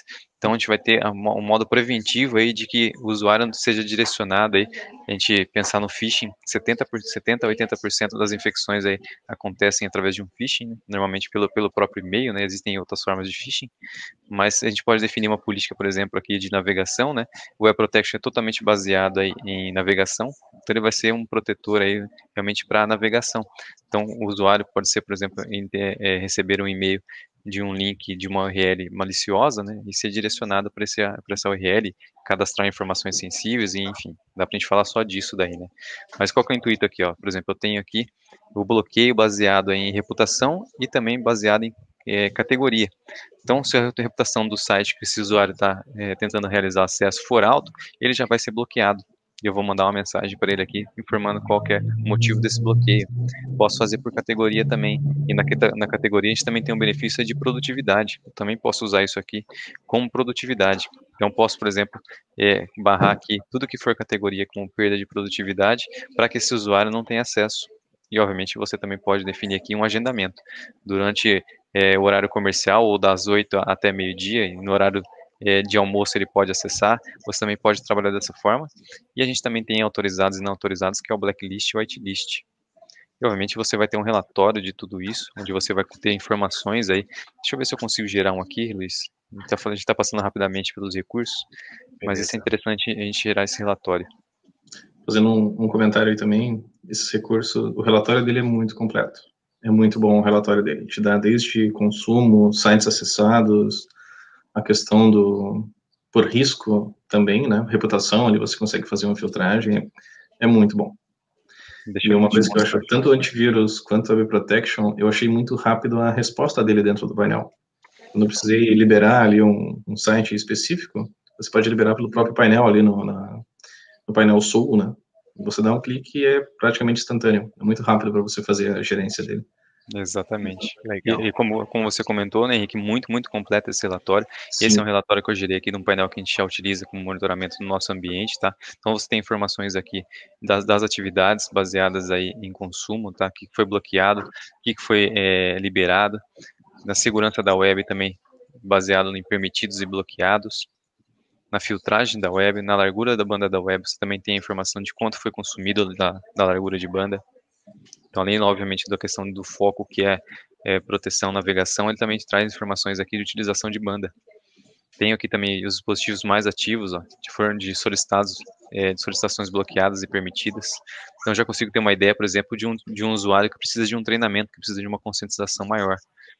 Então a gente vai ter um modo preventivo aí de que o usuário seja direcionado aí, a gente pensar no phishing, setenta por cento, setenta a oitenta por cento das infecções aí acontecem através de um phishing, né? Normalmente pelo, pelo próprio e-mail, né? Existem outras formas de phishing, mas a gente pode definir uma política, por exemplo, aqui de navegação, né? O Web Protection é totalmente baseado aí em navegação, então ele vai ser um protetor aí realmente para navegação. Então o usuário pode ser, por exemplo, em, é, receber um e-mail de um link de uma U R L maliciosa, né, e ser direcionado para essa U R L, cadastrar informações sensíveis, e enfim, dá para a gente falar só disso daí, né. Mas qual que é o intuito aqui, ó? Por exemplo, eu tenho aqui o bloqueio baseado em reputação e também baseado em é, categoria. Então, se a reputação do site que esse usuário está é, tentando realizar acesso for alto, ele já vai ser bloqueado. E eu vou mandar uma mensagem para ele aqui, informando qual que é o motivo desse bloqueio. Posso fazer por categoria também. E na, na categoria a gente também tem um benefício de produtividade. Eu também posso usar isso aqui como produtividade. Então, posso, por exemplo, é, barrar aqui tudo que for categoria como perda de produtividade, para que esse usuário não tenha acesso. E, obviamente, você também pode definir aqui um agendamento. Durante é, o horário comercial, ou das oito até meio-dia, e no horário é, de almoço ele pode acessar, você também pode trabalhar dessa forma. E a gente também tem autorizados e não autorizados, que é o blacklist e o whitelist. E, obviamente, você vai ter um relatório de tudo isso, onde você vai ter informações aí. Deixa eu ver se eu consigo gerar um aqui, Luiz. A gente está passando rapidamente pelos recursos, mas isso é interessante a gente gerar esse relatório. Fazendo um, um comentário aí também, esse recurso, o relatório dele é muito completo. É muito bom o relatório dele. Te dá desde consumo, sites acessados, a questão do por risco também, né? Reputação, ali você consegue fazer uma filtragem. É muito bom. Deixa e uma coisa que eu acho, tanto o antivírus quanto a Web Protection, eu achei muito rápido a resposta dele dentro do painel. Eu não precisei liberar ali um, um site específico, você pode liberar pelo próprio painel ali no, na, no painel Sul, né? Você dá um clique e é praticamente instantâneo. É muito rápido para você fazer a gerência dele. Exatamente. Legal. E, e como, como você comentou, né, Henrique, muito, muito completo esse relatório. Sim. Esse é um relatório que eu gerei aqui de um painel que a gente já utiliza como monitoramento do nosso ambiente, tá? Então você tem informações aqui das, das atividades baseadas aí em consumo, tá? O que foi bloqueado, o que foi é, liberado. Na segurança da web também, baseado em permitidos e bloqueados. Na filtragem da web, na largura da banda da web, você também tem a informação de quanto foi consumido da, da largura de banda. Então, além, obviamente, da questão do foco, que é, é proteção, navegação, ele também traz informações aqui de utilização de banda. Tenho aqui também os dispositivos mais ativos, ó, de forma de solicitados, é, de solicitações bloqueadas e permitidas. Então, já consigo ter uma ideia, por exemplo, de um, de um usuário que precisa de um treinamento, que precisa de uma conscientização maior.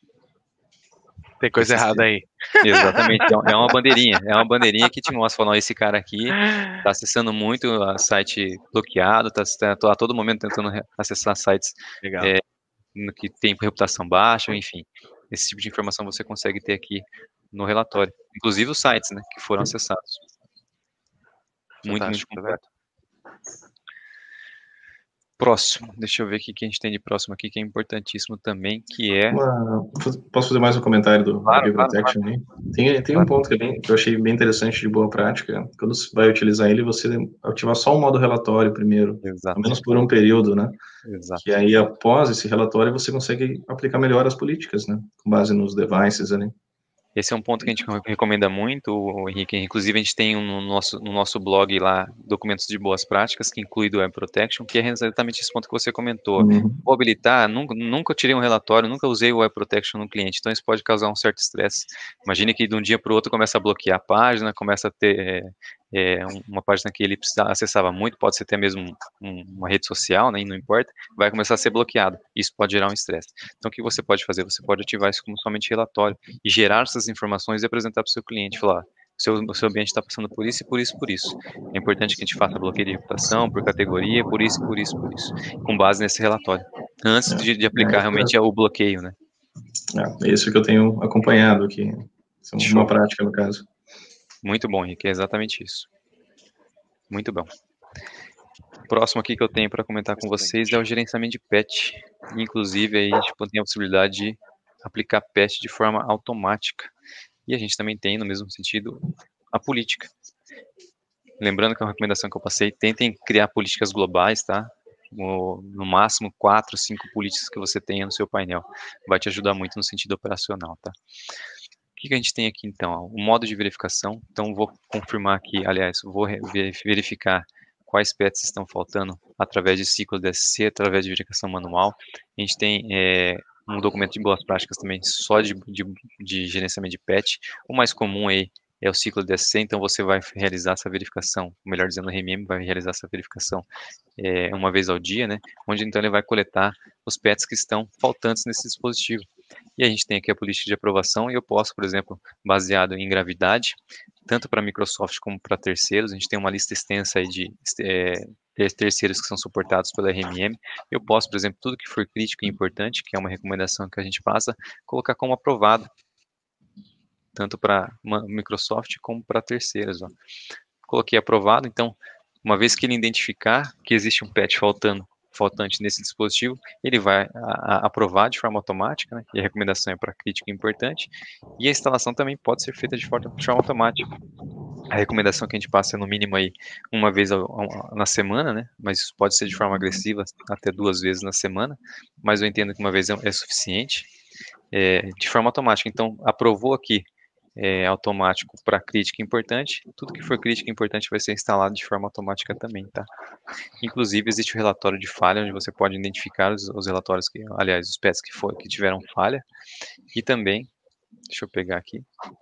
Tem coisa Esse, errada aí. Exatamente, é uma bandeirinha, é uma bandeirinha que te mostra, falando, esse cara aqui está acessando muito a site bloqueado, está tá, a todo momento tentando acessar sites é, que tem reputação baixa, enfim, esse tipo de informação você consegue ter aqui no relatório, inclusive os sites, né, que foram acessados. Muito, muito completo. Próximo, deixa eu ver o que a gente tem de próximo aqui, que é importantíssimo também, que é... Uma, posso fazer mais um comentário do claro, Web claro, Protection? claro. Tem, tem claro. um ponto que, é bem, que eu achei bem interessante de boa prática. Quando você vai utilizar ele, você ativar só o modo relatório primeiro, Exato. pelo menos por um período, né? Exato. Que aí, após esse relatório, você consegue aplicar melhor as políticas, né? Com base nos devices ali. Esse é um ponto que a gente recomenda muito, Henrique. Inclusive, a gente tem no nosso, no nosso blog lá, documentos de boas práticas, que inclui do Web Protection, que é exatamente esse ponto que você comentou. Uhum. Vou habilitar, nunca, nunca tirei um relatório, nunca usei o Web Protection no cliente, então isso pode causar um certo estresse. Imagine que de um dia para o outro começa a bloquear a página, começa a ter é, é, uma página que ele acessava muito, pode ser até mesmo um, uma rede social, né, e não importa, vai começar a ser bloqueado. Isso pode gerar um estresse. Então, o que você pode fazer? Você pode ativar isso como somente relatório e gerar essas informações e apresentar para o seu cliente, falar, o seu, o seu ambiente está passando por isso e por isso, por isso. É importante que a gente faça bloqueio de reputação, por categoria, por isso, por isso, por isso, com base nesse relatório, antes É, de, de aplicar é, realmente é, o bloqueio, né? É, é isso que eu tenho acompanhado aqui, isso é uma Show. prática no caso. Muito bom, Henrique, é exatamente isso. Muito bom. O próximo aqui que eu tenho para comentar com vocês é o gerenciamento de patch. Inclusive, aí a gente tem a possibilidade de aplicar patch de forma automática. E a gente também tem, no mesmo sentido, a política. Lembrando que é uma recomendação que eu passei, tentem criar políticas globais, tá? No máximo, quatro, cinco políticas que você tenha no seu painel. Vai te ajudar muito no sentido operacional, tá? O que, que a gente tem aqui, então? O modo de verificação. Então, vou confirmar aqui, aliás, vou verificar quais pets estão faltando através de ciclo D S C, através de verificação manual. A gente tem é, um documento de boas práticas também só de, de, de gerenciamento de pet. O mais comum aí é o ciclo D S C, então você vai realizar essa verificação, melhor dizendo, o R M M vai realizar essa verificação é, uma vez ao dia, né? Onde então ele vai coletar os pets que estão faltantes nesse dispositivo. E a gente tem aqui a política de aprovação e eu posso, por exemplo, baseado em gravidade, tanto para Microsoft como para terceiros, a gente tem uma lista extensa aí de é, terceiros que são suportados pela R M M. Eu posso, por exemplo, tudo que for crítico e importante, que é uma recomendação que a gente passa, colocar como aprovado, tanto para Microsoft como para terceiros. Ó. Coloquei aprovado, então, uma vez que ele identificar que existe um patch faltando, faltante nesse dispositivo, ele vai a, a, aprovar de forma automática, né? E a recomendação é para crítico e importante, e a instalação também pode ser feita de forma, de forma automática. A recomendação que a gente passa é no mínimo aí uma vez na semana, né? Mas isso pode ser de forma agressiva até duas vezes na semana, mas eu entendo que uma vez é, é suficiente, é, de forma automática. Então, aprovou aqui, É, automático para crítica importante, tudo que for crítica importante vai ser instalado de forma automática também, tá? Inclusive, existe o relatório de falha, onde você pode identificar os, os relatórios, que, aliás, os pets que, for, que tiveram falha, e também, deixa eu pegar aqui,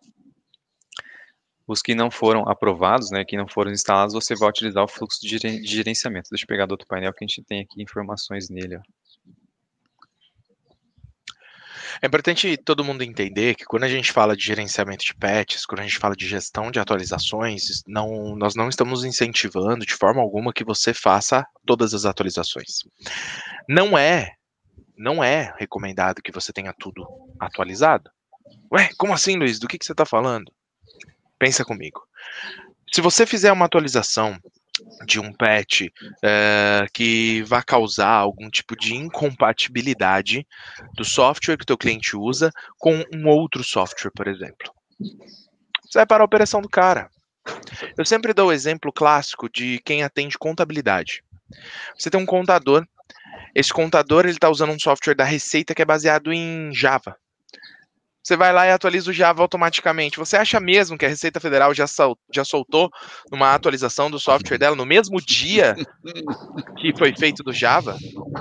os que não foram aprovados, né, que não foram instalados, você vai utilizar o fluxo de gerenciamento. Deixa eu pegar do outro painel que a gente tem aqui informações nele, ó. É importante todo mundo entender que quando a gente fala de gerenciamento de patches, quando a gente fala de gestão de atualizações, não, nós não estamos incentivando de forma alguma que você faça todas as atualizações. Não é, não é recomendado que você tenha tudo atualizado. Ué, como assim, Luiz? Do que, que você está falando? Pensa comigo. Se você fizer uma atualização de um patch é, que vai causar algum tipo de incompatibilidade do software que o teu cliente usa com um outro software, por exemplo, você vai parar a operação do cara. Eu sempre dou o exemplo clássico de quem atende contabilidade. Você tem um contador, esse contador ele está usando um software da Receita que é baseado em Java. Você vai lá e atualiza o Java automaticamente. Você acha mesmo que a Receita Federal já, sol, já soltou uma atualização do software dela no mesmo dia que foi feito do Java?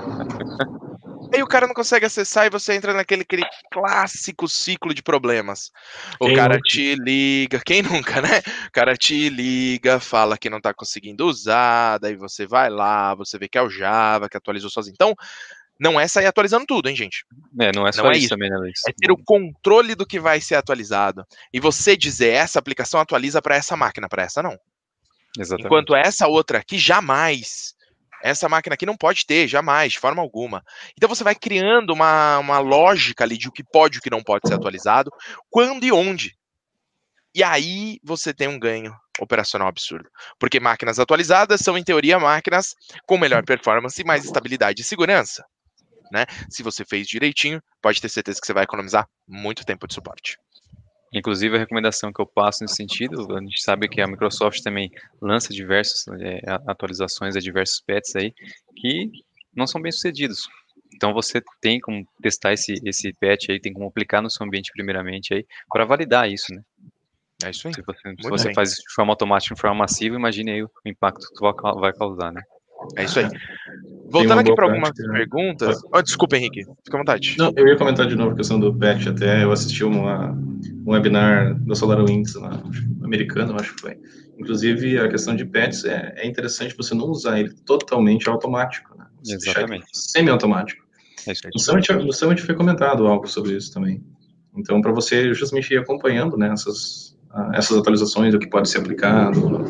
Aí o cara não consegue acessar e você entra naquele aquele clássico ciclo de problemas. O quem cara nunca? Te liga, quem nunca, né? O cara te liga, fala que não tá conseguindo usar, daí você vai lá, você vê que é o Java, que atualizou sozinho. Então, não é sair atualizando tudo, hein, gente? É, não é só não é isso, isso também, né, Luiz? É ter o controle do que vai ser atualizado. E você dizer, essa aplicação atualiza para essa máquina, para essa não. Exatamente. Enquanto essa outra aqui, jamais. Essa máquina aqui não pode ter, jamais, de forma alguma. Então você vai criando uma, uma lógica ali de o que pode e o que não pode ser atualizado, quando e onde. E aí você tem um ganho operacional absurdo. Porque máquinas atualizadas são, em teoria, máquinas com melhor performance, mais estabilidade e segurança. Né? Se você fez direitinho, pode ter certeza que você vai economizar muito tempo de suporte. Inclusive, a recomendação que eu passo nesse sentido, a gente sabe que a Microsoft também lança diversas é, atualizações a diversos patches aí, que não são bem sucedidos. Então, você tem como testar esse, esse patch aí, tem como aplicar no seu ambiente primeiramente aí, para validar isso, né? É isso aí. Se você, se você faz isso de forma automática, de forma massiva, imagine aí o impacto que tu vai causar, né? É isso aí. Voltando aqui para algumas prática. perguntas. Oh, desculpa, Henrique. Fica à vontade. Não, eu ia comentar de novo a questão do patch. Até eu assisti uma, um webinar da SolarWinds, lá, americano, acho que foi. Inclusive, a questão de patches é, é interessante você não usar ele totalmente automático. Né? Você Exatamente. Semi-automático. É isso aí. No Summit, no Summit foi comentado algo sobre isso também. Então, para você justamente ir acompanhando, né, essas, essas atualizações, o que pode ser aplicado.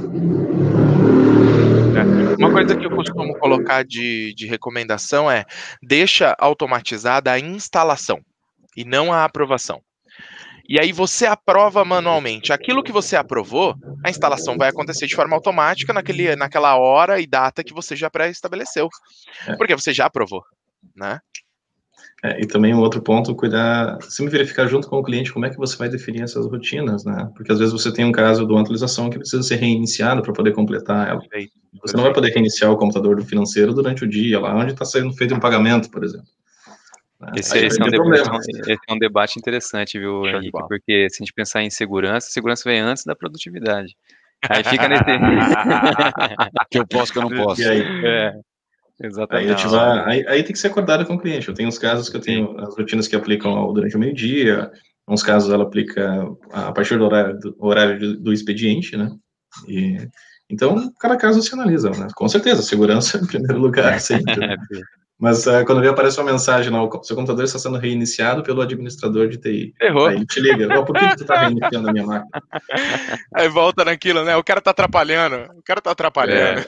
Uma coisa que eu costumo colocar de, de recomendação é deixa automatizada a instalação e não a aprovação. E aí você aprova manualmente. Aquilo que você aprovou, a instalação vai acontecer de forma automática naquele, naquela hora e data que você já pré-estabeleceu. Porque você já aprovou, né? É, e também um outro ponto, cuidar, sempre verificar junto com o cliente como é que você vai definir essas rotinas, né? Porque às vezes você tem um caso de uma atualização que precisa ser reiniciado para poder completar ela. Perfeito. Você não vai poder reiniciar o computador do financeiro durante o dia, lá onde está sendo feito um pagamento, por exemplo. Esse, Aí esse, vai é um ter debate, esse, é problemas. um, esse é um debate interessante, viu, Show de Henrique? bola. Porque se a gente pensar em segurança, segurança vem antes da produtividade. Aí fica nesse. Que eu posso, que eu não E posso. aí? É, Aí, exatamente. ativar, aí, aí tem que ser acordado com o cliente. Eu tenho uns casos que eu Sim. tenho as rotinas que aplicam ao- durante o meio-dia, uns casos ela aplica a partir do horário do, horário do, do expediente, né? E, então, cada caso se analisa, né? Com certeza, segurança em primeiro lugar, sempre, né? Sim. Mas uh, quando vem aparece uma mensagem lá, o seu computador está sendo reiniciado pelo administrador de T I. Errou. Aí ele te liga, oh, por que, que tu está reiniciando a minha máquina? Aí volta naquilo, né? O cara tá atrapalhando. O cara tá atrapalhando.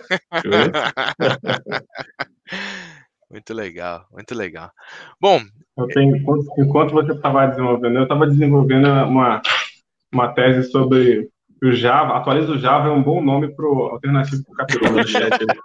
Muito legal, muito legal. Bom, Eu tenho, enquanto, enquanto você estava desenvolvendo, eu estava desenvolvendo uma, uma tese sobre o Java. Atualiza o Java é um bom nome para o alternativo para o Capiroto. No chat ali.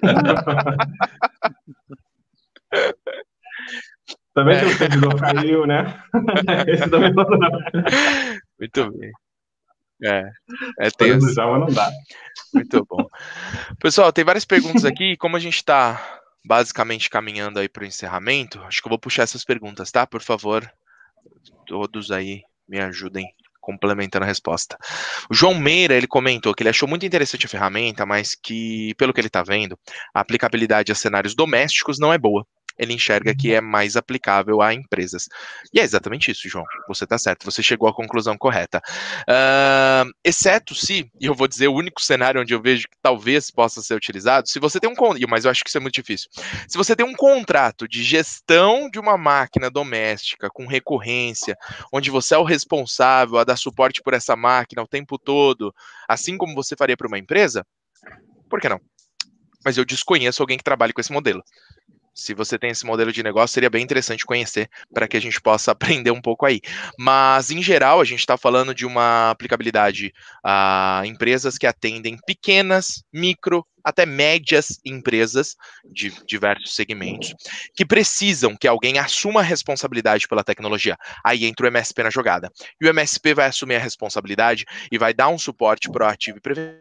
Também que o servidor caiu, né? Esse também não dá. muito bem. É, é Atualiza o tenso. Java não dá. Muito bom. Pessoal, tem várias perguntas aqui. Como a gente está basicamente caminhando aí para o encerramento, acho que eu vou puxar essas perguntas, tá? Por favor, todos aí me ajudem complementando a resposta. O João Meira, ele comentou que ele achou muito interessante a ferramenta, mas que, pelo que ele está vendo, a aplicabilidade a cenários domésticos não é boa. Ele enxerga que é mais aplicável a empresas. E é exatamente isso, João. Você está certo, você chegou à conclusão correta. Uh, exceto se, e eu vou dizer o único cenário onde eu vejo que talvez possa ser utilizado, se você tem um, mas eu acho que isso é muito difícil, se você tem um contrato de gestão de uma máquina doméstica com recorrência, onde você é o responsável a dar suporte por essa máquina o tempo todo, assim como você faria para uma empresa, por que não? Mas eu desconheço alguém que trabalhe com esse modelo. Se você tem esse modelo de negócio, seria bem interessante conhecer para que a gente possa aprender um pouco aí. Mas, em geral, a gente está falando de uma aplicabilidade a empresas que atendem pequenas, micro, até médias empresas de diversos segmentos, que precisam que alguém assuma a responsabilidade pela tecnologia. Aí entra o M S P na jogada. E o M S P vai assumir a responsabilidade e vai dar um suporte proativo e preventivo.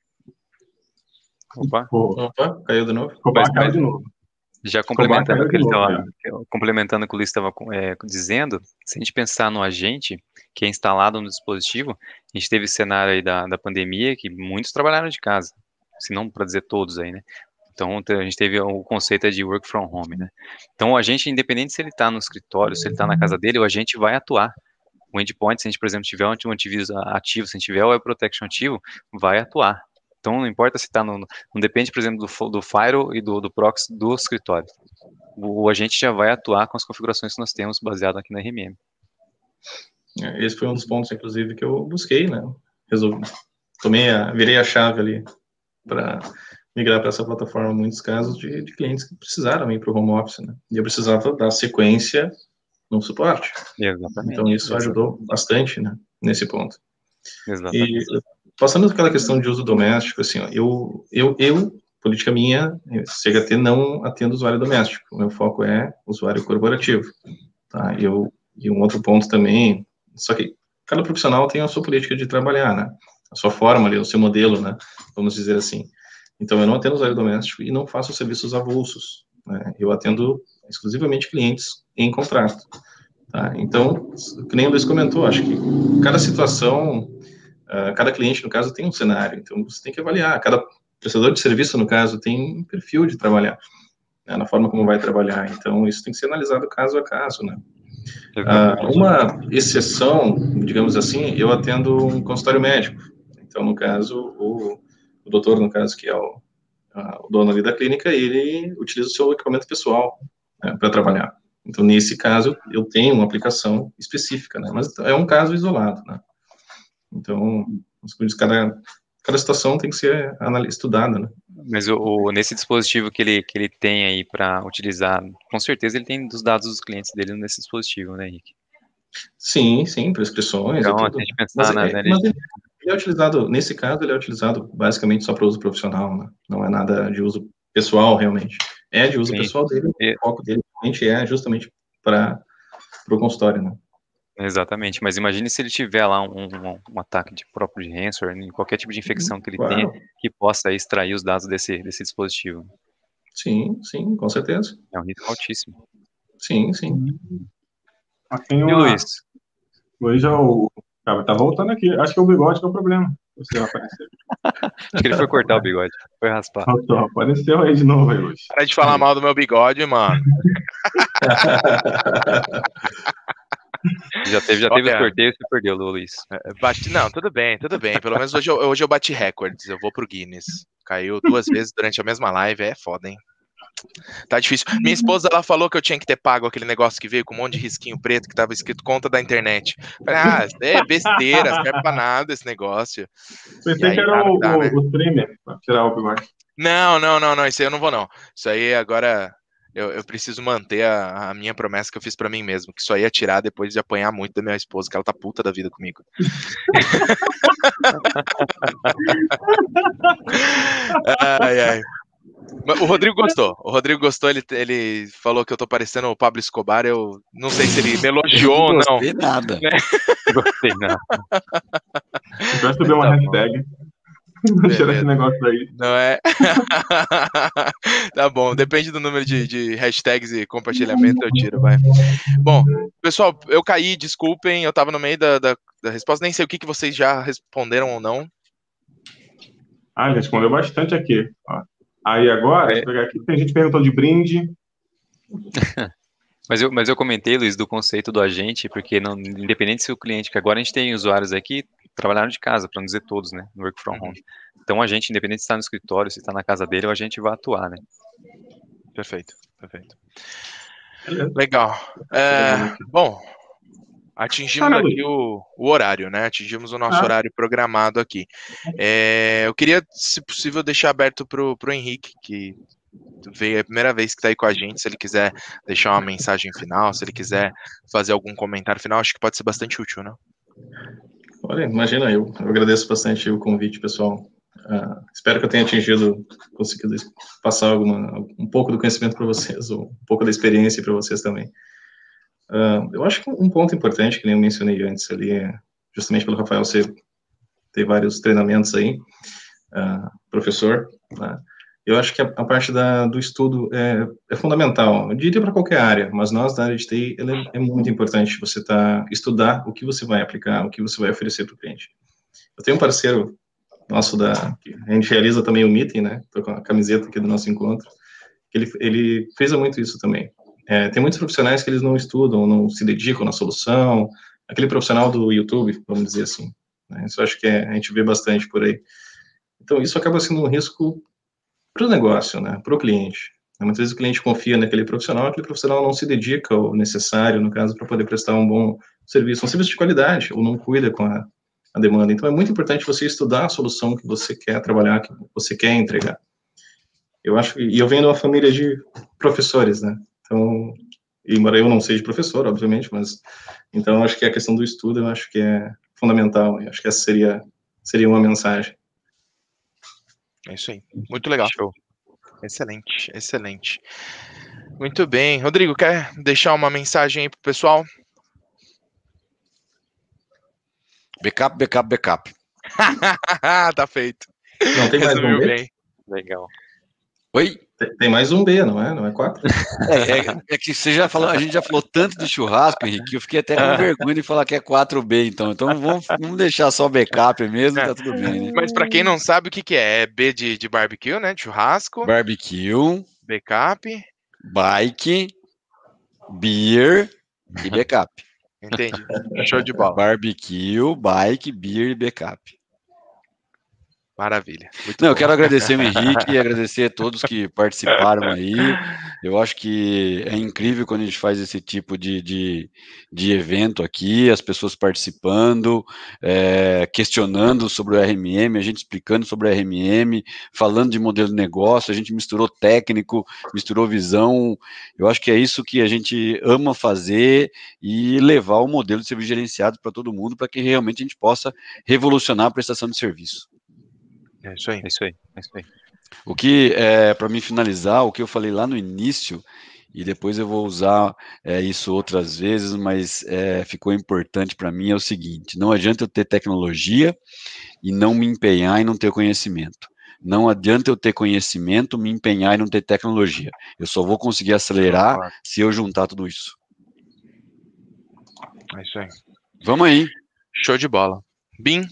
Opa. Opa, caiu de novo. Escobar caiu de novo. Já complementando o que ele novo, estava complementando o que o Luiz estava é, dizendo, se a gente pensar no agente que é instalado no dispositivo, a gente teve esse cenário aí da, da pandemia que muitos trabalharam de casa, se não para dizer todos aí, né? Então a gente teve o conceito de work from home, né? Então o agente, independente se ele está no escritório, se ele está na casa dele, o agente vai atuar. O endpoint, se a gente, por exemplo, tiver um antivírus ativo, se a gente tiver o web protection ativo, vai atuar. Então, não importa se está no... Não depende, por exemplo, do, do firewall e do, do proxy do escritório. O, o agente já vai atuar com as configurações que nós temos baseado aqui na R M M. Esse foi um dos pontos, inclusive, que eu busquei, né? Resolvi, tomei a, virei a chave ali para migrar para essa plataforma em muitos casos de, de clientes que precisaram ir para o home office, né? E eu precisava dar sequência no suporte. Exatamente. Então, isso exatamente. ajudou bastante, né? Nesse ponto. Exatamente. E passando aquela questão de uso doméstico, assim, ó, eu, eu, eu, política minha, C H T não atendo usuário doméstico. O meu foco é usuário corporativo. Tá? Eu, e um outro ponto também, só que cada profissional tem a sua política de trabalhar, né? A sua forma ali, o seu modelo, né? Vamos dizer assim. Então, eu não atendo usuário doméstico e não faço serviços avulsos, né? Eu atendo exclusivamente clientes em contrato. Tá? Então, que nem o Luiz comentou, acho que cada situação, uh, cada cliente, no caso, tem um cenário. Então, você tem que avaliar. Cada prestador de serviço, no caso, tem um perfil de trabalhar, né, na forma como vai trabalhar. Então, isso tem que ser analisado caso a caso, né? Uh, uma exceção, digamos assim, eu atendo um consultório médico. Então, no caso, o, o doutor, no caso, que é o, uh, o dono ali da clínica, ele utiliza o seu equipamento pessoal, né, para trabalhar. Então, nesse caso, eu tenho uma aplicação específica, né? Mas é um caso isolado, né? Então, cada, cada situação tem que ser estudada, né? Mas o, o, nesse dispositivo que ele, que ele tem aí para utilizar, com certeza ele tem dos dados dos clientes dele nesse dispositivo, né, Henrique? Sim, sim, prescrições então, e tudo. Se a gente pensar mas, na, é, na mas ele, ele é utilizado, nesse caso, ele é utilizado basicamente só para uso profissional, né? Não é nada de uso pessoal, realmente. É de uso Sim. pessoal dele, e... o foco dele realmente é justamente para o consultório, né? Exatamente, mas imagine se ele tiver lá um, um, um ataque de próprio de ransomware, qualquer tipo de infecção que ele claro. tenha, que possa extrair os dados desse, desse dispositivo. Sim, sim, com certeza. É um risco altíssimo. Sim, sim. Aqui E uma... Luiz? Hoje é o... Cara, tá voltando aqui. Acho que é o bigode que é o problema. Você vai aparecer. Acho que ele foi cortar o bigode. Foi raspar. Voltou, apareceu aí de novo aí hoje. Para de falar mal do meu bigode, mano. Já teve, já teve os Olha, sorteios, você perdeu, Luiz. bati... Não, tudo bem, tudo bem. Pelo menos hoje eu, hoje eu bati recordes. Eu vou pro Guinness. Caiu duas vezes durante a mesma live. É foda, hein? Tá difícil. Minha esposa, ela falou que eu tinha que ter pago aquele negócio que veio com um monte de risquinho preto que tava escrito conta da internet. Falei, ah, é besteira, não serve pra nada esse negócio. Pensei aí, que era tá, o, tá, o, né? o trimmer pra tirar o bigode. Não, não, não, não. Isso aí eu não vou, não. Isso aí agora eu, eu preciso manter a, a minha promessa que eu fiz pra mim mesmo, que só ia tirar depois de apanhar muito da minha esposa, que ela tá puta da vida comigo. Ai, ai. O Rodrigo gostou. O Rodrigo gostou, ele, ele falou que eu tô parecendo o Pablo Escobar. Eu não sei se ele me elogiou ou não não. gostei nada. Né? Gostei, não. Vai subir uma Tá hashtag. Tirar esse Beleza. negócio aí. Não é? Tá bom, depende do número de, de hashtags e compartilhamento, eu tiro, vai. Bom, pessoal, eu caí, desculpem, eu tava no meio da, da, da resposta, nem sei o que, que vocês já responderam ou não. Ah, ele respondeu bastante aqui. Ó. Aí agora, deixa eu pegar aqui, tem gente perguntando de brinde. Mas eu, mas eu comentei, Luiz, do conceito do agente, porque não, independente se o cliente, que agora a gente tem usuários aqui, trabalharam de casa, para não dizer todos, né, no work from home. Então a gente, independente se está no escritório, se está na casa dele, a gente vai atuar, né. Perfeito, perfeito. Beleza. Legal. É, bom, atingimos Cara, aqui o, o horário, né? Atingimos o nosso Ah. horário programado aqui. É, eu queria, se possível, deixar aberto pro, pro Henrique, que veio a primeira vez que está aí com a gente, se ele quiser deixar uma mensagem final, se ele quiser fazer algum comentário final, acho que pode ser bastante útil, né? Olha, imagina, eu, eu agradeço bastante o convite, pessoal. Uh, espero que eu tenha atingido, conseguido passar alguma, um pouco do conhecimento para vocês, ou um pouco da experiência para vocês também. Uh, eu acho que um ponto importante, que nem eu mencionei antes ali, é justamente pelo Rafael ser, ter vários treinamentos aí, uh, professor, né? Eu acho que a, a parte da, do estudo é, é fundamental, eu diria para qualquer área, mas nós da área de T I, ela é, é muito importante você tá, estudar o que você vai aplicar, o que você vai oferecer para o cliente. Eu tenho um parceiro nosso, da, que a gente realiza também o meeting, né, estou com a camiseta aqui do nosso encontro, que ele, ele fez muito isso também. É, tem muitos profissionais que eles não estudam, não se dedicam na solução, aquele profissional do YouTube, vamos dizer assim, né, isso eu acho que é, a gente vê bastante por aí. Então, isso acaba sendo um risco para o negócio, né, para o cliente. Muitas vezes o cliente confia naquele profissional, aquele profissional não se dedica ao necessário, no caso, para poder prestar um bom serviço, um serviço de qualidade, ou não cuida com a, a demanda. Então, é muito importante você estudar a solução que você quer trabalhar, que você quer entregar. Eu acho que, e eu venho de uma família de professores, né, então, embora eu não seja professor, obviamente, mas, então, eu acho que a questão do estudo, eu acho que é fundamental, eu acho que essa seria, seria uma mensagem. É isso aí. Muito legal. Show. Excelente, excelente. Muito bem. Rodrigo, quer deixar uma mensagem aí pro pessoal? Backup, backup, backup. Tá feito. Não tem mais Resumiu um B? bem. Legal. Oi? Tem, tem mais um B, não é? Não é quatro? É, é, é que você já falou, a gente já falou tanto de churrasco, Henrique, que eu fiquei até com vergonha de falar que é quatro B, então. Então vamos, vamos deixar só backup mesmo, tá tudo bem, né? Mas pra quem não sabe o que que é, é B de, de barbecue, né? De churrasco, Barbecue, backup, bike, beer e backup. entendi. Show de bola. Barbecue, bike, beer e backup. Maravilha. Muito Não, eu bom. quero agradecer o Henrique e agradecer a todos que participaram aí. Eu acho que é incrível quando a gente faz esse tipo de, de, de evento aqui, as pessoas participando, é, questionando sobre o R M M, a gente explicando sobre o R M M, falando de modelo de negócio, a gente misturou técnico, misturou visão. Eu acho que é isso que a gente ama fazer e levar o modelo de serviço gerenciado para todo mundo, para que realmente a gente possa revolucionar a prestação de serviço. É isso aí. É isso aí, é isso aí. O que, é, para mim finalizar, o que eu falei lá no início, e depois eu vou usar é, isso outras vezes, mas é, ficou importante para mim, é o seguinte: não adianta eu ter tecnologia e não me empenhar e não ter conhecimento. Não adianta eu ter conhecimento, me empenhar e não ter tecnologia. Eu só vou conseguir acelerar Claro. se eu juntar tudo isso. É isso aí. Vamos aí. Show de bola. Bim,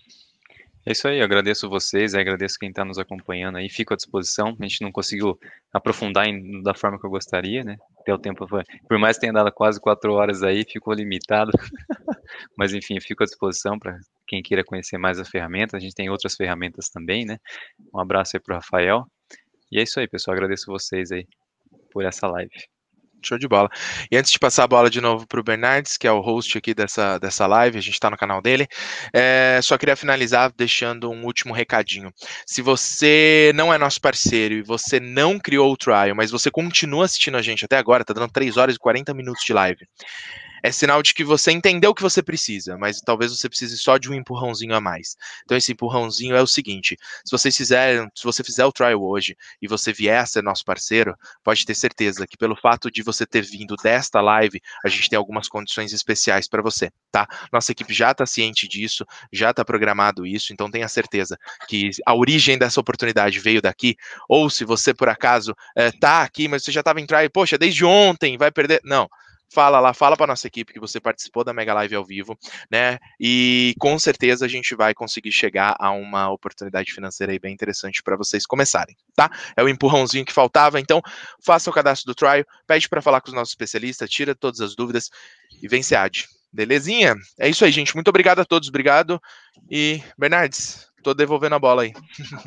É isso aí, eu agradeço vocês, eu agradeço quem está nos acompanhando aí, fico à disposição. A gente não conseguiu aprofundar em, da forma que eu gostaria, né? Até o tempo foi, por mais que tenha dado quase quatro horas aí, ficou limitado. Mas enfim, eu fico à disposição para quem queira conhecer mais a ferramenta. A gente tem outras ferramentas também, né? Um abraço aí para o Rafael. E é isso aí, pessoal, agradeço vocês aí por essa live. show de bola. E antes de passar a bola de novo para o Bernardes, que é o host aqui dessa, dessa live, a gente está no canal dele, é, só queria finalizar deixando um último recadinho. Se você não é nosso parceiro e você não criou o trial, mas você continua assistindo a gente até agora, tá dando três horas e quarenta minutos de live, é sinal de que você entendeu o que você precisa, mas talvez você precise só de um empurrãozinho a mais. Então esse empurrãozinho é o seguinte: se vocês fizerem, se você fizer o trial hoje e você vier a ser nosso parceiro, pode ter certeza que pelo fato de você ter vindo desta live, a gente tem algumas condições especiais para você, tá? Nossa equipe já está ciente disso, já está programado isso, então tenha certeza que a origem dessa oportunidade veio daqui, ou se você por acaso é, tá aqui, mas você já estava em trial, poxa, desde ontem, vai perder... Não. Fala lá, fala para nossa equipe que você participou da Mega Live ao vivo, né? E com certeza a gente vai conseguir chegar a uma oportunidade financeira aí bem interessante para vocês começarem, tá? É o empurrãozinho que faltava, então faça o cadastro do trial, pede para falar com os nossos especialistas, tira todas as dúvidas e vem se ad. Belezinha? É isso aí, gente. Muito obrigado a todos, obrigado. E Bernardes, tô devolvendo a bola aí.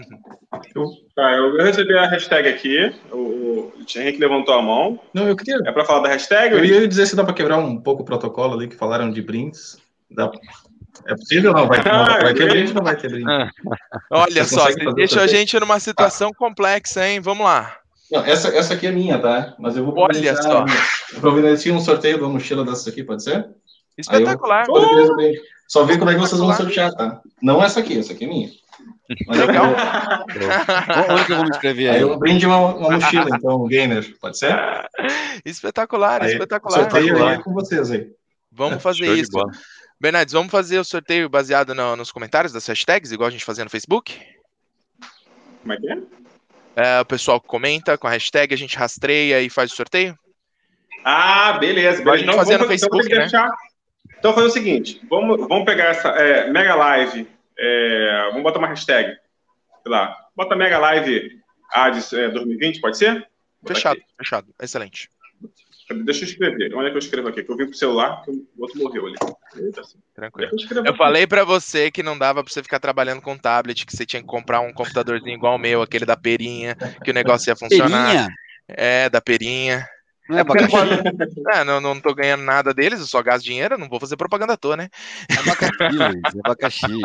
Tá, eu recebi a hashtag aqui, o, o Henrique levantou a mão. Não, eu queria. É para falar da hashtag? Eu ia dizer se dá para quebrar um pouco o protocolo ali que falaram de brindes. Dá... É possível ou não? Vai, não, Ah, vai ter brinde ou não vai ter brinde? Olha Você só, consegue você fazer deixa a sorteio? gente numa situação complexa, hein? Vamos lá. Não, essa, essa aqui é minha, tá? Mas eu vou Olha providenciar, só. eu providencio um sorteio de uma mochila dessas aqui, pode ser? Espetacular. Aí eu disponibilizo o brinde. Só ver como é que vocês vão Espetacular. sortear, tá? Não essa aqui, essa aqui é minha. Mas eu Legal. vou- Onde que eu vou me inscrever Aí aí? eu brinde uma, uma mochila, então, um gamer, pode ser? Espetacular, Aí, o espetacular. sorteio aí é com vocês aí. Vamos fazer Show de isso. bola. Bernardes, vamos fazer o sorteio baseado no- nos comentários das hashtags, igual a gente fazia no Facebook? Como é que é? É, o pessoal comenta com a hashtag, a gente rastreia e faz o sorteio? Ah, beleza. Igual a beleza. gente fazia no vamos, Facebook, então, vamos deixar... então, fazer o seguinte: vamos, vamos pegar essa é, Mega Live, é, vamos botar uma hashtag, sei lá, bota Mega Live Ads é, dois mil e vinte, pode ser? Botar Fechado, aqui. fechado. Excelente. Deixa eu escrever. Onde é que eu escrevo aqui? Que eu vim pro celular, que o outro morreu ali. Eita, assim. Tranquilo. Eu, escrevo Eu aqui. falei pra você que não dava pra você ficar trabalhando com tablet, que você tinha que comprar um computadorzinho igual o meu, aquele da perinha, que o negócio ia funcionar. Perinha? É, da perinha. Não é É porque abacaxi? não, pode- é, não, não tô ganhando nada deles, eu só gasto dinheiro, não vou fazer propaganda à toa, né? É abacaxi, Luiz, é abacaxi.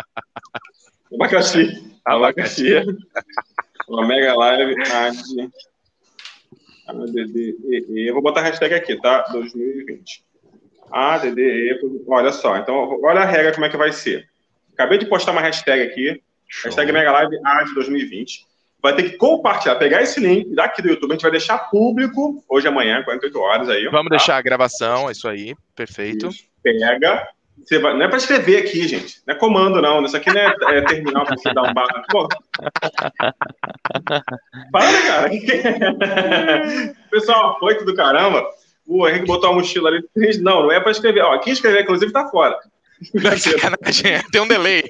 Abacaxi. Abacaxi. Uma Mega Live Ad. A D D E E. Eu vou botar a hashtag aqui, tá? dois mil e vinte. A D D E. Olha só. Então, olha a regra como é que vai ser. Acabei de postar uma hashtag aqui. Hashtag Mega Live Ad dois mil e vinte. Vai ter que compartilhar, pegar esse link daqui do YouTube. A gente vai deixar público hoje e amanhã, quarenta e oito horas aí. Vamos tá? deixar a gravação, é isso aí, perfeito. Isso. Pega. Você vai... Não é para escrever aqui, gente. Não é comando, não. Isso aqui não é, é terminal para você dar um barra. Pô. Para, cara. Pessoal, foi tudo caramba. O Henrique botou a mochila ali. Não, não é para escrever. Ó, quem escrever, inclusive, tá fora. Não, sacanagem, tem um delay.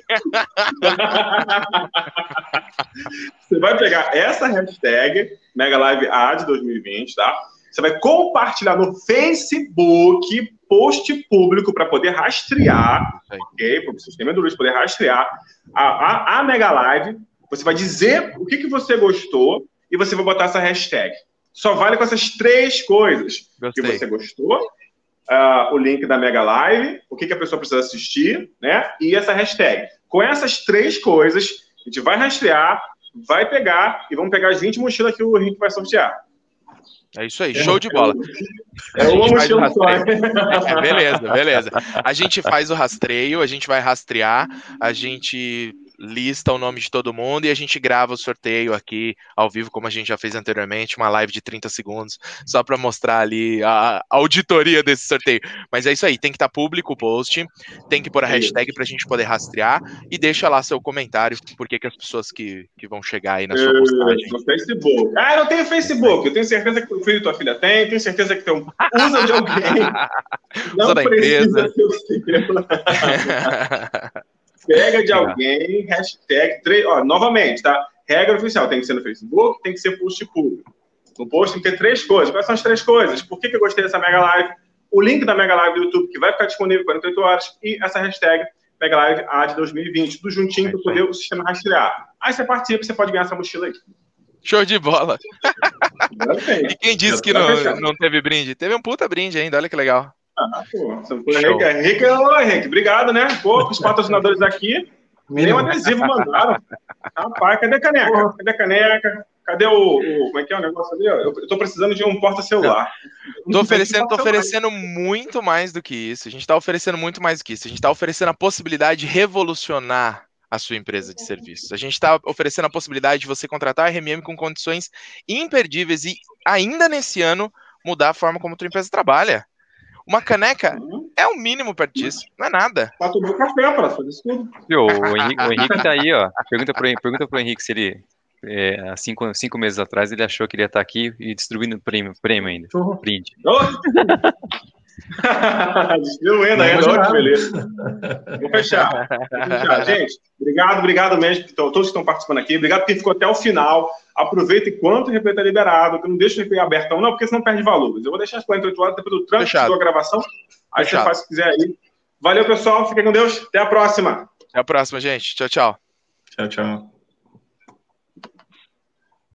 Você vai pegar essa hashtag, Mega Live Ad dois mil e vinte, tá? Você vai compartilhar no Facebook, post público, para poder rastrear, ok? Para o sistema do Luiz poder rastrear a, a, a Mega Live. Você vai dizer o que, que você gostou e você vai botar essa hashtag. Só vale com essas três coisas. Gostei. Que você gostou, uh, o link da Mega Live, o que, que a pessoa precisa assistir, né? E essa hashtag. Com essas três coisas, a gente vai rastrear, vai pegar e vamos pegar as vinte mochilas que o Henrique vai sortear. É isso aí, show de bola. É A gente uma faz o mochila só. rastreio. É, beleza, beleza. A gente faz o rastreio, a gente vai rastrear, a gente lista o nome de todo mundo e a gente grava o sorteio aqui ao vivo, como a gente já fez anteriormente, uma live de trinta segundos, só para mostrar ali a auditoria desse sorteio. Mas é isso aí, tem que estar público o post, tem que pôr a hashtag para a gente poder rastrear e deixa lá seu comentário, porque que as pessoas que, que vão chegar aí na sua postagem. No Facebook. Ah, eu não tenho Facebook, eu tenho certeza que o filho da tua filha tem, tenho certeza que tem um... usa de alguém. Não usa da empresa. Pega de alguém, hashtag, tre... ó, novamente, tá? Regra oficial, tem que ser no Facebook, tem que ser post público. No post tem que ter três coisas. Quais são as três coisas? Por que, que eu gostei dessa Mega Live? O link da Mega Live do YouTube, que vai ficar disponível quarenta e oito horas, e essa hashtag Mega Live A D dois mil e vinte, tudo juntinho para poder o sistema rastrear. Aí você participa, você pode ganhar essa mochila aí. Show de bola! E quem disse que não, não teve brinde? Teve um puta brinde ainda, olha que legal. Ah, pô, você foi Henrique, Henrique, ô, Henrique, obrigado, né? Pô, os patrocinadores aqui, nem um adesivo mandaram. Rapaz, cadê a caneca? Porra. Cadê a caneca? Cadê o, o... Como é que é o negócio ali? Eu, eu tô precisando de um porta-celular. Tô oferecendo, tô oferecendo muito mais do que isso. A gente tá oferecendo muito mais do que isso. A gente tá oferecendo a possibilidade de revolucionar a sua empresa de serviços. A gente está oferecendo a possibilidade de você contratar a R M M com condições imperdíveis e ainda nesse ano mudar a forma como a tua empresa trabalha. Uma caneca é o mínimo perto disso, não é nada. Pra tomar café, para fazer isso tudo. O Henrique, o Henrique tá aí, ó. Pergunta pro, pergunta pro Henrique se ele, é, há cinco, cinco meses atrás, ele achou que ele ia estar aqui e distribuindo prêmio, prêmio ainda. Print. Distribuindo ainda, olha que beleza. Vou fechar. Vou fechar. Gente, obrigado, obrigado mesmo, todos que estão participando aqui. Obrigado porque ficou até o final. Aproveita enquanto o replay está liberado, que não deixa o replay aberto, não, porque senão perde valor. Eu vou deixar as quarenta e oito horas depois do trânsito da gravação. Aí Fechado. Você faz se quiser aí. Valeu, pessoal. Fiquem com Deus. Até a próxima. Até a próxima, gente. Tchau, tchau. Tchau, tchau.